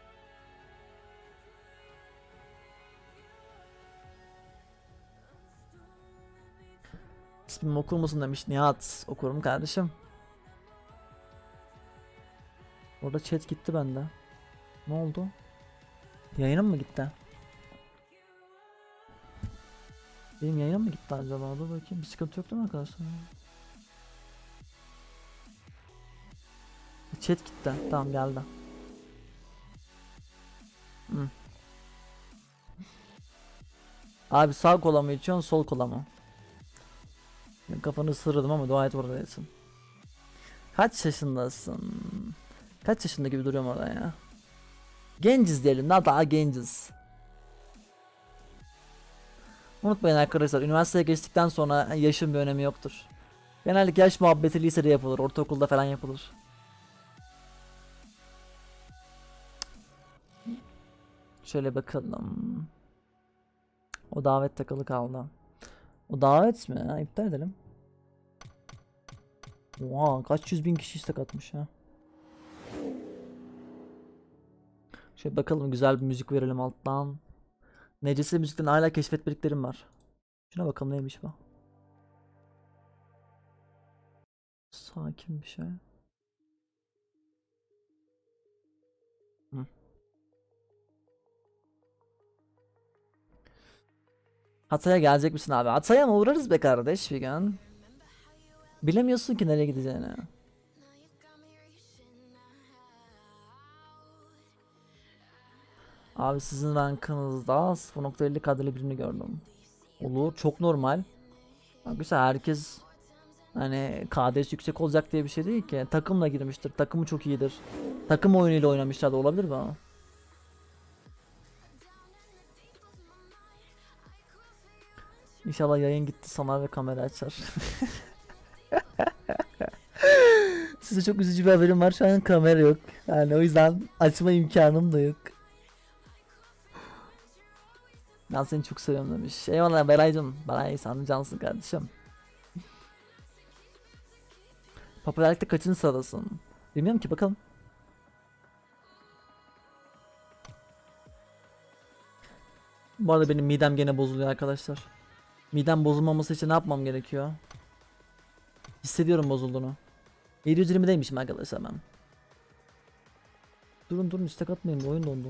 İsmimi okur musun demiş Nihat. Okurum kardeşim. Orada chat gitti bende. Ne oldu? Yayınım mı gitti? Benim yayınım mı gitti acaba? Dur bakayım. Bir sıkıntı yok değil mi arkadaşlar? Chat gitti. Tamam geldi. Abi sağ kola mı içiyorsun, sol kola mı? Ben kafanı ısırırdım ama dua et orada değilsin. Kaç yaşındasın? Kaç yaşında gibi duruyorum orada ya? Genciz diyelim, daha genciz. Unutmayın arkadaşlar, üniversiteye geçtikten sonra yaşın bir önemi yoktur. Genellikle yaş muhabbeti lisede yapılır, ortaokulda falan yapılır. Şöyle bakalım. O davet takılı kaldı. O davet mi? Ha, iptal edelim. Oha, kaç yüz bin kişi istek atmış ha. Şöyle bakalım, güzel bir müzik verelim alttan. Necesi müzikten hala keşfetmediklerim var. Şuna bakalım neymiş bu. Sakin bir şey. Hatay'a gelecek misin abi? Hatay'a mı uğrarız be kardeş bir gün? Bilemiyorsun ki nereye gideceğini. Abi sizin rankınızda 0.50 kadrili birini gördüm. Olur, çok normal. Arkadaşlar herkes hani KD'si yüksek olacak diye bir şey değil ki. Takımla girmiştir, takımı çok iyidir. Takım oyunuyla oynamışlar da olabilir mi? İnşallah yayın gitti sana ve kamera açar. Size çok üzücü bir haberim var, şu an kamera yok. Yani o yüzden açma imkanım da yok. Ben seni çok seviyorum demiş. Eyvallah Beray'cım. Beray sen cansın kardeşim. Popülerlikte kaçıncı sıradasın? Bilmiyorum ki, bakalım. Bu arada benim midem gene bozuluyor arkadaşlar. Midem bozulmaması için ne yapmam gerekiyor? Hissediyorum bozulduğunu. 720'deymişim arkadaşlar ben. Durun istek atmayın, oyun dondu.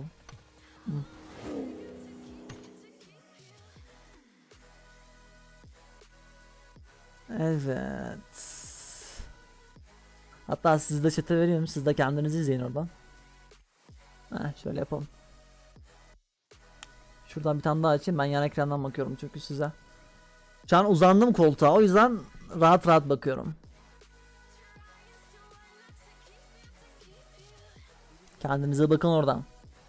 Evet. Hatta siz de chat'e veriyorum, siz de kendinizi izleyin oradan. Şöyle yapalım. Şuradan bir tane daha açayım, ben yan ekrandan bakıyorum çünkü size. Şu an uzandım koltuğa, o yüzden rahat bakıyorum. Kendinize bakın oradan.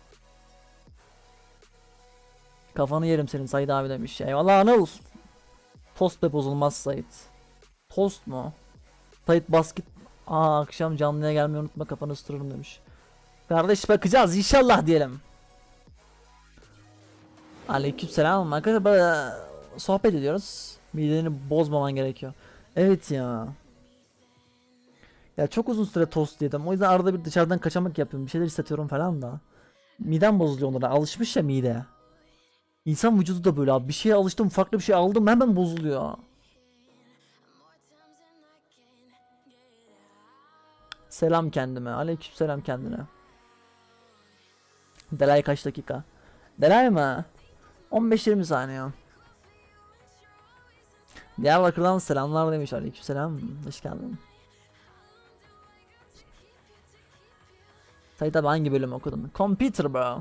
Kafanı yerim senin Said abi demiş. Eyvallah Anıl. Tost be bozulmaz Said. Tost mu? Said basket. Akşam canlıya gelmeyi unutma, kafanı ısırırım demiş. Kardeş bakacağız inşallah diyelim. Aleykümselam arkadaşlar, sohbet ediyoruz. Mideni bozmaman gerekiyor. Evet ya. Ya çok uzun süre tost yedim. O yüzden arada bir dışarıdan kaçamak yapıyorum. Bir şeyler hissediyorum falan da. Midem bozuluyor onlara. Alışmış ya mide. İnsan vücudu da böyle abi. Bir şeye alıştım, farklı bir şey aldım hemen bozuluyor. Selam kendime. Aleykümselam kendine. Delay kaç dakika? Delay mı? 15-20 saniye. Diyarbakır'dan selamlar demiş. Aleykümselam. Hoş geldin. Sayın abi hangi bölüm okudun? Computer bro.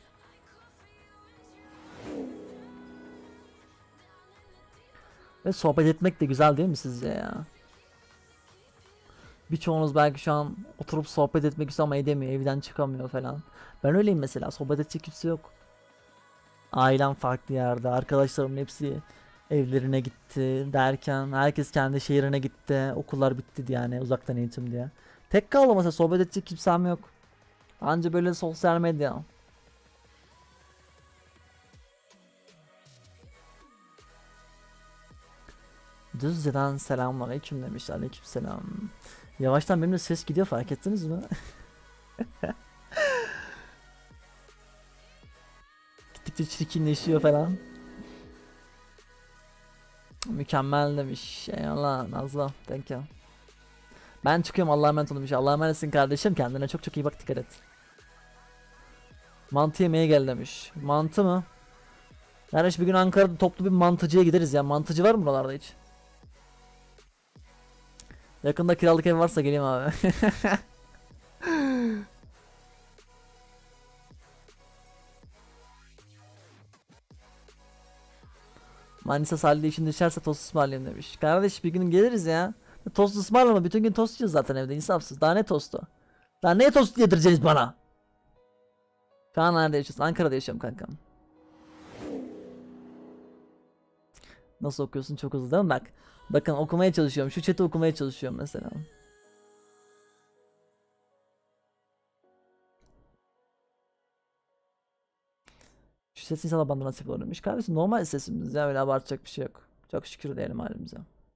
Ve sohbet etmek de güzel değil mi sizce ya? Birçoğunuz belki şu an oturup sohbet etmek istiyor ama edemiyor, evden çıkamıyor falan. Ben öyleyim mesela, sohbet edecek kimse yok. Ailem farklı yerde, arkadaşlarımın hepsi evlerine gitti derken herkes kendi şehrine gitti, okullar bitti yani uzaktan eğitim diye. Tek kaldım mesela, sohbet edecek kimsem yok. Anca böyle sosyal medya. Düzce'den selamlar, aleyküm demiş. Aleykümselam. Yavaştan benim de ses gidiyor, fark ettiniz mi? Gittikçe çirkinleşiyor falan. Mükemmel demiş. Eyvallah Nazlı. Thank you. Ben çıkıyorum, Allah'a emanet olun demiş. Allah'a emanetsin kardeşim, kendine çok çok iyi bak, dikkat et. Mantı yemeye gel demiş. Mantı mı? Kardeş bir gün Ankara'da toplu bir mantıcıya gideriz ya. Mantıcı var mı buralarda hiç? Yakında kiralık ev varsa geleyim abi. Manisa sahilde işin düşerse tost ısmarlayayım demiş. Kardeş bir gün geliriz ya. Tost ısmarlama, bütün gün tost yiyoruz zaten evde, insafsız. Daha ne tostu? Daha ne tostu yedireceksiniz bana? Şu an nerede yaşıyorsun? Ankara'da yaşıyorum kankam. Nasıl okuyorsun? Çok hızlı değil mi? Bak. Bakın okumaya çalışıyorum. Şu chat'i okumaya çalışıyorum mesela. Şu ses insana bana nasip olurmuş. Kardeşim normal sesimiz ya, öyle abartacak bir şey yok. Çok şükür diyelim halimize.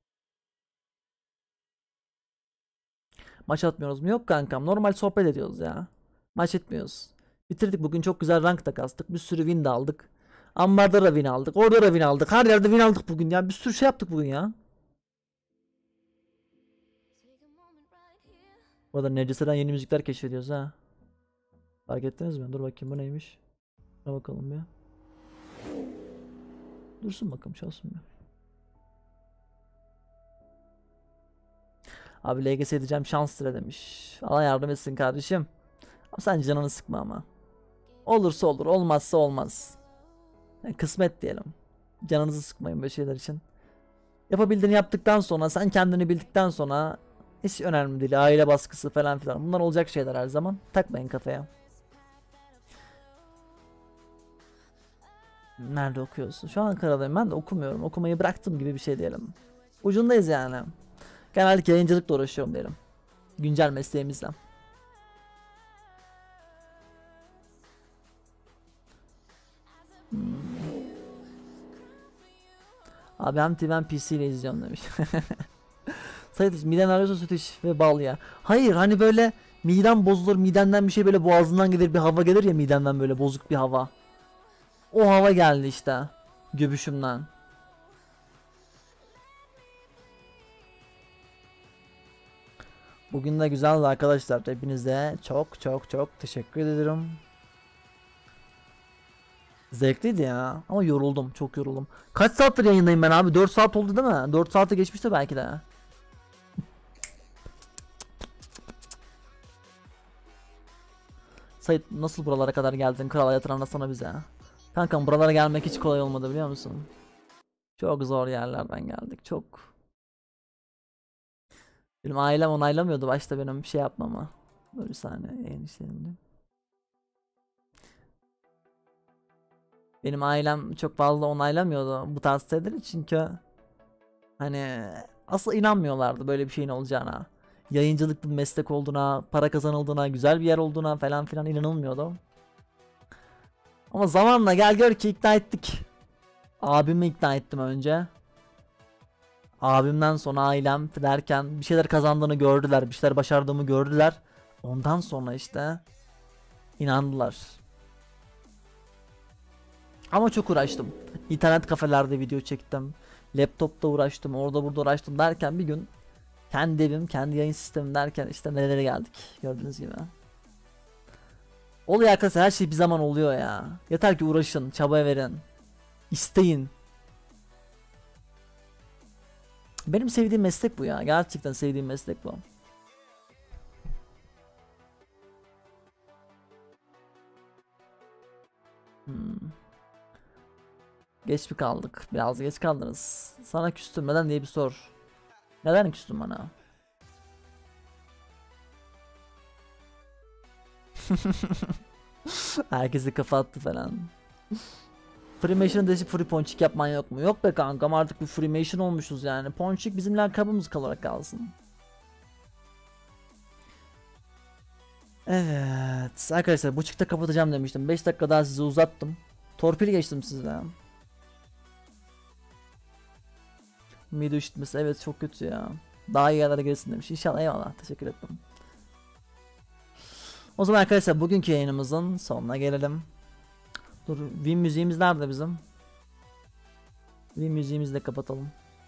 Maç atmıyoruz mu? Yok kankam, normal sohbet ediyoruz ya. Maç etmiyoruz. Bitirdik bugün, çok güzel rank da kastık. Bir sürü win de aldık. Ambarda da win aldık. Orada da win aldık. Her yerde win aldık bugün ya. Bir sürü şey yaptık bugün ya. Bu arada Necdese'den yeni müzikler keşfediyoruz ha. Fark ettiniz mi? Dur bakayım bu neymiş. Buna bakalım ya. Dursun bakalım, çalsın ya. Abi LGS edeceğim, şanslıra demiş. Allah yardım etsin kardeşim. Ama sen canını sıkma ama. Olursa olur, olmazsa olmaz. Yani kısmet diyelim. Canınızı sıkmayın böyle şeyler için. Yapabildiğini yaptıktan sonra, sen kendini bildikten sonra hiç önemli değil. Aile baskısı falan filan. Bunlar olacak şeyler her zaman. Takmayın kafaya. Nerede okuyorsun? Şu an Ankara'dayım. Ben de okumuyorum. Okumayı bıraktım gibi bir şey diyelim. Ucundayız yani. Genellikle yayıncılıkla uğraşıyorum diyelim. Güncel mesleğimizle. Abi hem TV hem PC ile izliyorum demiş. Sayıdır miden arıyorsa süt iç ve bal ya. Hayır, hani böyle miden bozulur, midenden bir şey böyle boğazından gelir, bir hava gelir ya midenden, böyle bozuk bir hava. O hava geldi işte göbüşümden. Bugün de güzeldi arkadaşlar. Hepinize çok çok çok teşekkür ederim. Zevkliydi ya ama yoruldum, çok yoruldum. Kaç saattir yayındayım ben abi? 4 saat oldu değil mi? 4 saate geçmişti belki de. Sait nasıl buralara kadar geldin? Kral hayatını anlatsana bize. Kankam buralara gelmek hiç kolay olmadı biliyor musun? Çok zor yerlerden geldik, çok. Benim ailem onaylamıyordu başta benim şey yapmama. Böyle bir saniye yayın işlerimde. Benim ailem çok fazla onaylamıyordu bu tarz şeyleri, çünkü hani asla inanmıyorlardı böyle bir şeyin olacağına. Yayıncılık bir meslek olduğuna, para kazanıldığına, güzel bir yer olduğuna falan filan inanılmıyordu. Ama zamanla gel gör ki ikna ettik. Abimi ikna ettim önce. Abimden sonra ailem derken bir şeyler kazandığını gördüler, bir şeyler başardığımı gördüler. Ondan sonra işte inandılar. Ama çok uğraştım. İnternet kafelerde video çektim. Laptopta uğraştım, orada burada uğraştım derken bir gün kendi evim, kendi yayın sistemim derken işte nerelere geldik gördüğünüz gibi. Oluyor arkadaşlar, her şey bir zaman oluyor ya. Yeter ki uğraşın, çabaya verin, isteyin. Benim sevdiğim meslek bu ya. Gerçekten sevdiğim meslek bu. Geç mi kaldık? Biraz geç kaldınız. Sana küstüm neden diye bir sor. Neden küstün bana? Herkesi kafa attı falan. Freemation'ı değişip free ponçik yapman yok mu? Yok be kankam, artık bir Freemason olmuşuz yani. Ponçik bizim lakabımız kalarak kalsın. Evet arkadaşlar, bu çıkta kapatacağım demiştim. 5 dakika daha sizi uzattım. Torpil geçtim sizle. Mide üşütmesi, evet çok kötü ya. Daha iyi yerlere gelsin demiş. İnşallah, eyvallah, teşekkür ederim. O zaman arkadaşlar bugünkü yayınımızın sonuna gelelim. Dur, Win müziğimiz nerede bizim? Win müziğimizi de kapatalım.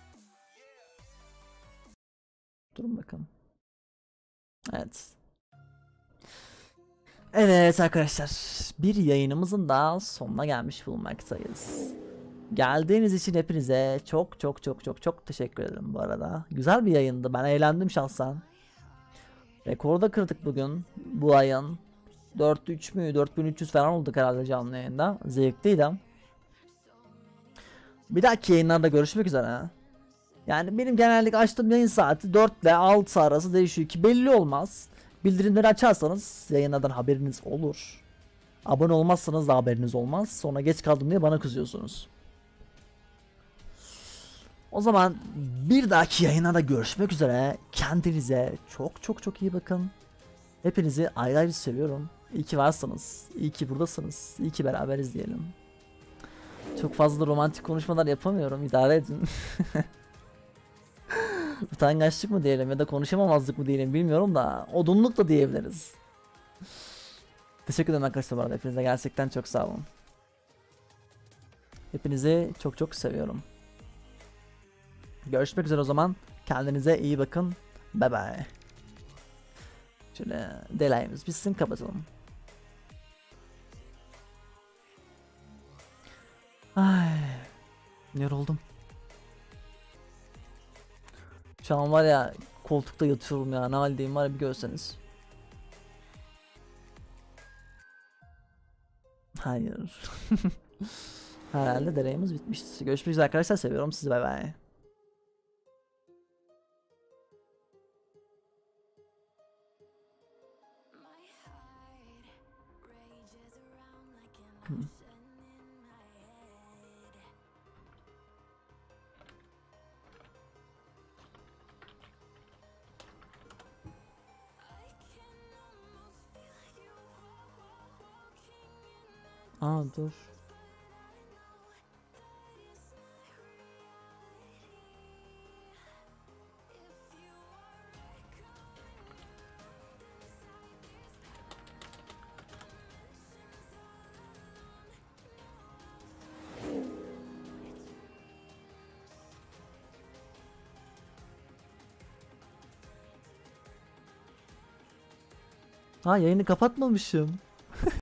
Durun bakalım. Evet. Evet arkadaşlar, bir yayınımızın daha sonuna gelmiş bulunmaktayız. Geldiğiniz için hepinize çok teşekkür ederim bu arada. Güzel bir yayındı, ben eğlendim şahsen. Rekorda kırdık bugün, bu ayın. 4-3 mü 4300 falan olduk herhalde canlı yayında. Zevkliydi. Bir dahaki yayınlarda görüşmek üzere. Yani benim genellikle açtığım yayın saati 4 ile 6 arası değişiyor ki belli olmaz. Bildirimleri açarsanız yayınlardan haberiniz olur. Abone olmazsanız da haberiniz olmaz. Sonra geç kaldım diye bana kızıyorsunuz. O zaman bir dahaki yayınlarda görüşmek üzere. Kendinize çok iyi bakın. Hepinizi ayrı ayrı seviyorum. İyi ki varsınız. İyi ki buradasınız. İyi ki beraberiz diyelim. Çok fazla romantik konuşmalar yapamıyorum. İdare edin. Utangaçlık mı diyelim ya da konuşamamazlık mı diyelim bilmiyorum da odunluk da diyebiliriz. Teşekkür ederim arkadaşlar bu arada. Hepinize gerçekten çok sağ olun. Hepinizi çok seviyorum. Görüşmek üzere o zaman. Kendinize iyi bakın. Bye bye. Şöyle delayımız bitsin, kapatalım. Ay, yoruldum. Şu an var ya, koltukta yatıyorum ya, ne haldeyim var ya, bir görseniz. Hayır. Herhalde delayımız bitmiştir. Görüşmek üzere arkadaşlar, seviyorum sizi, bay bay. Aa dur. Ha, yayını kapatmamışım.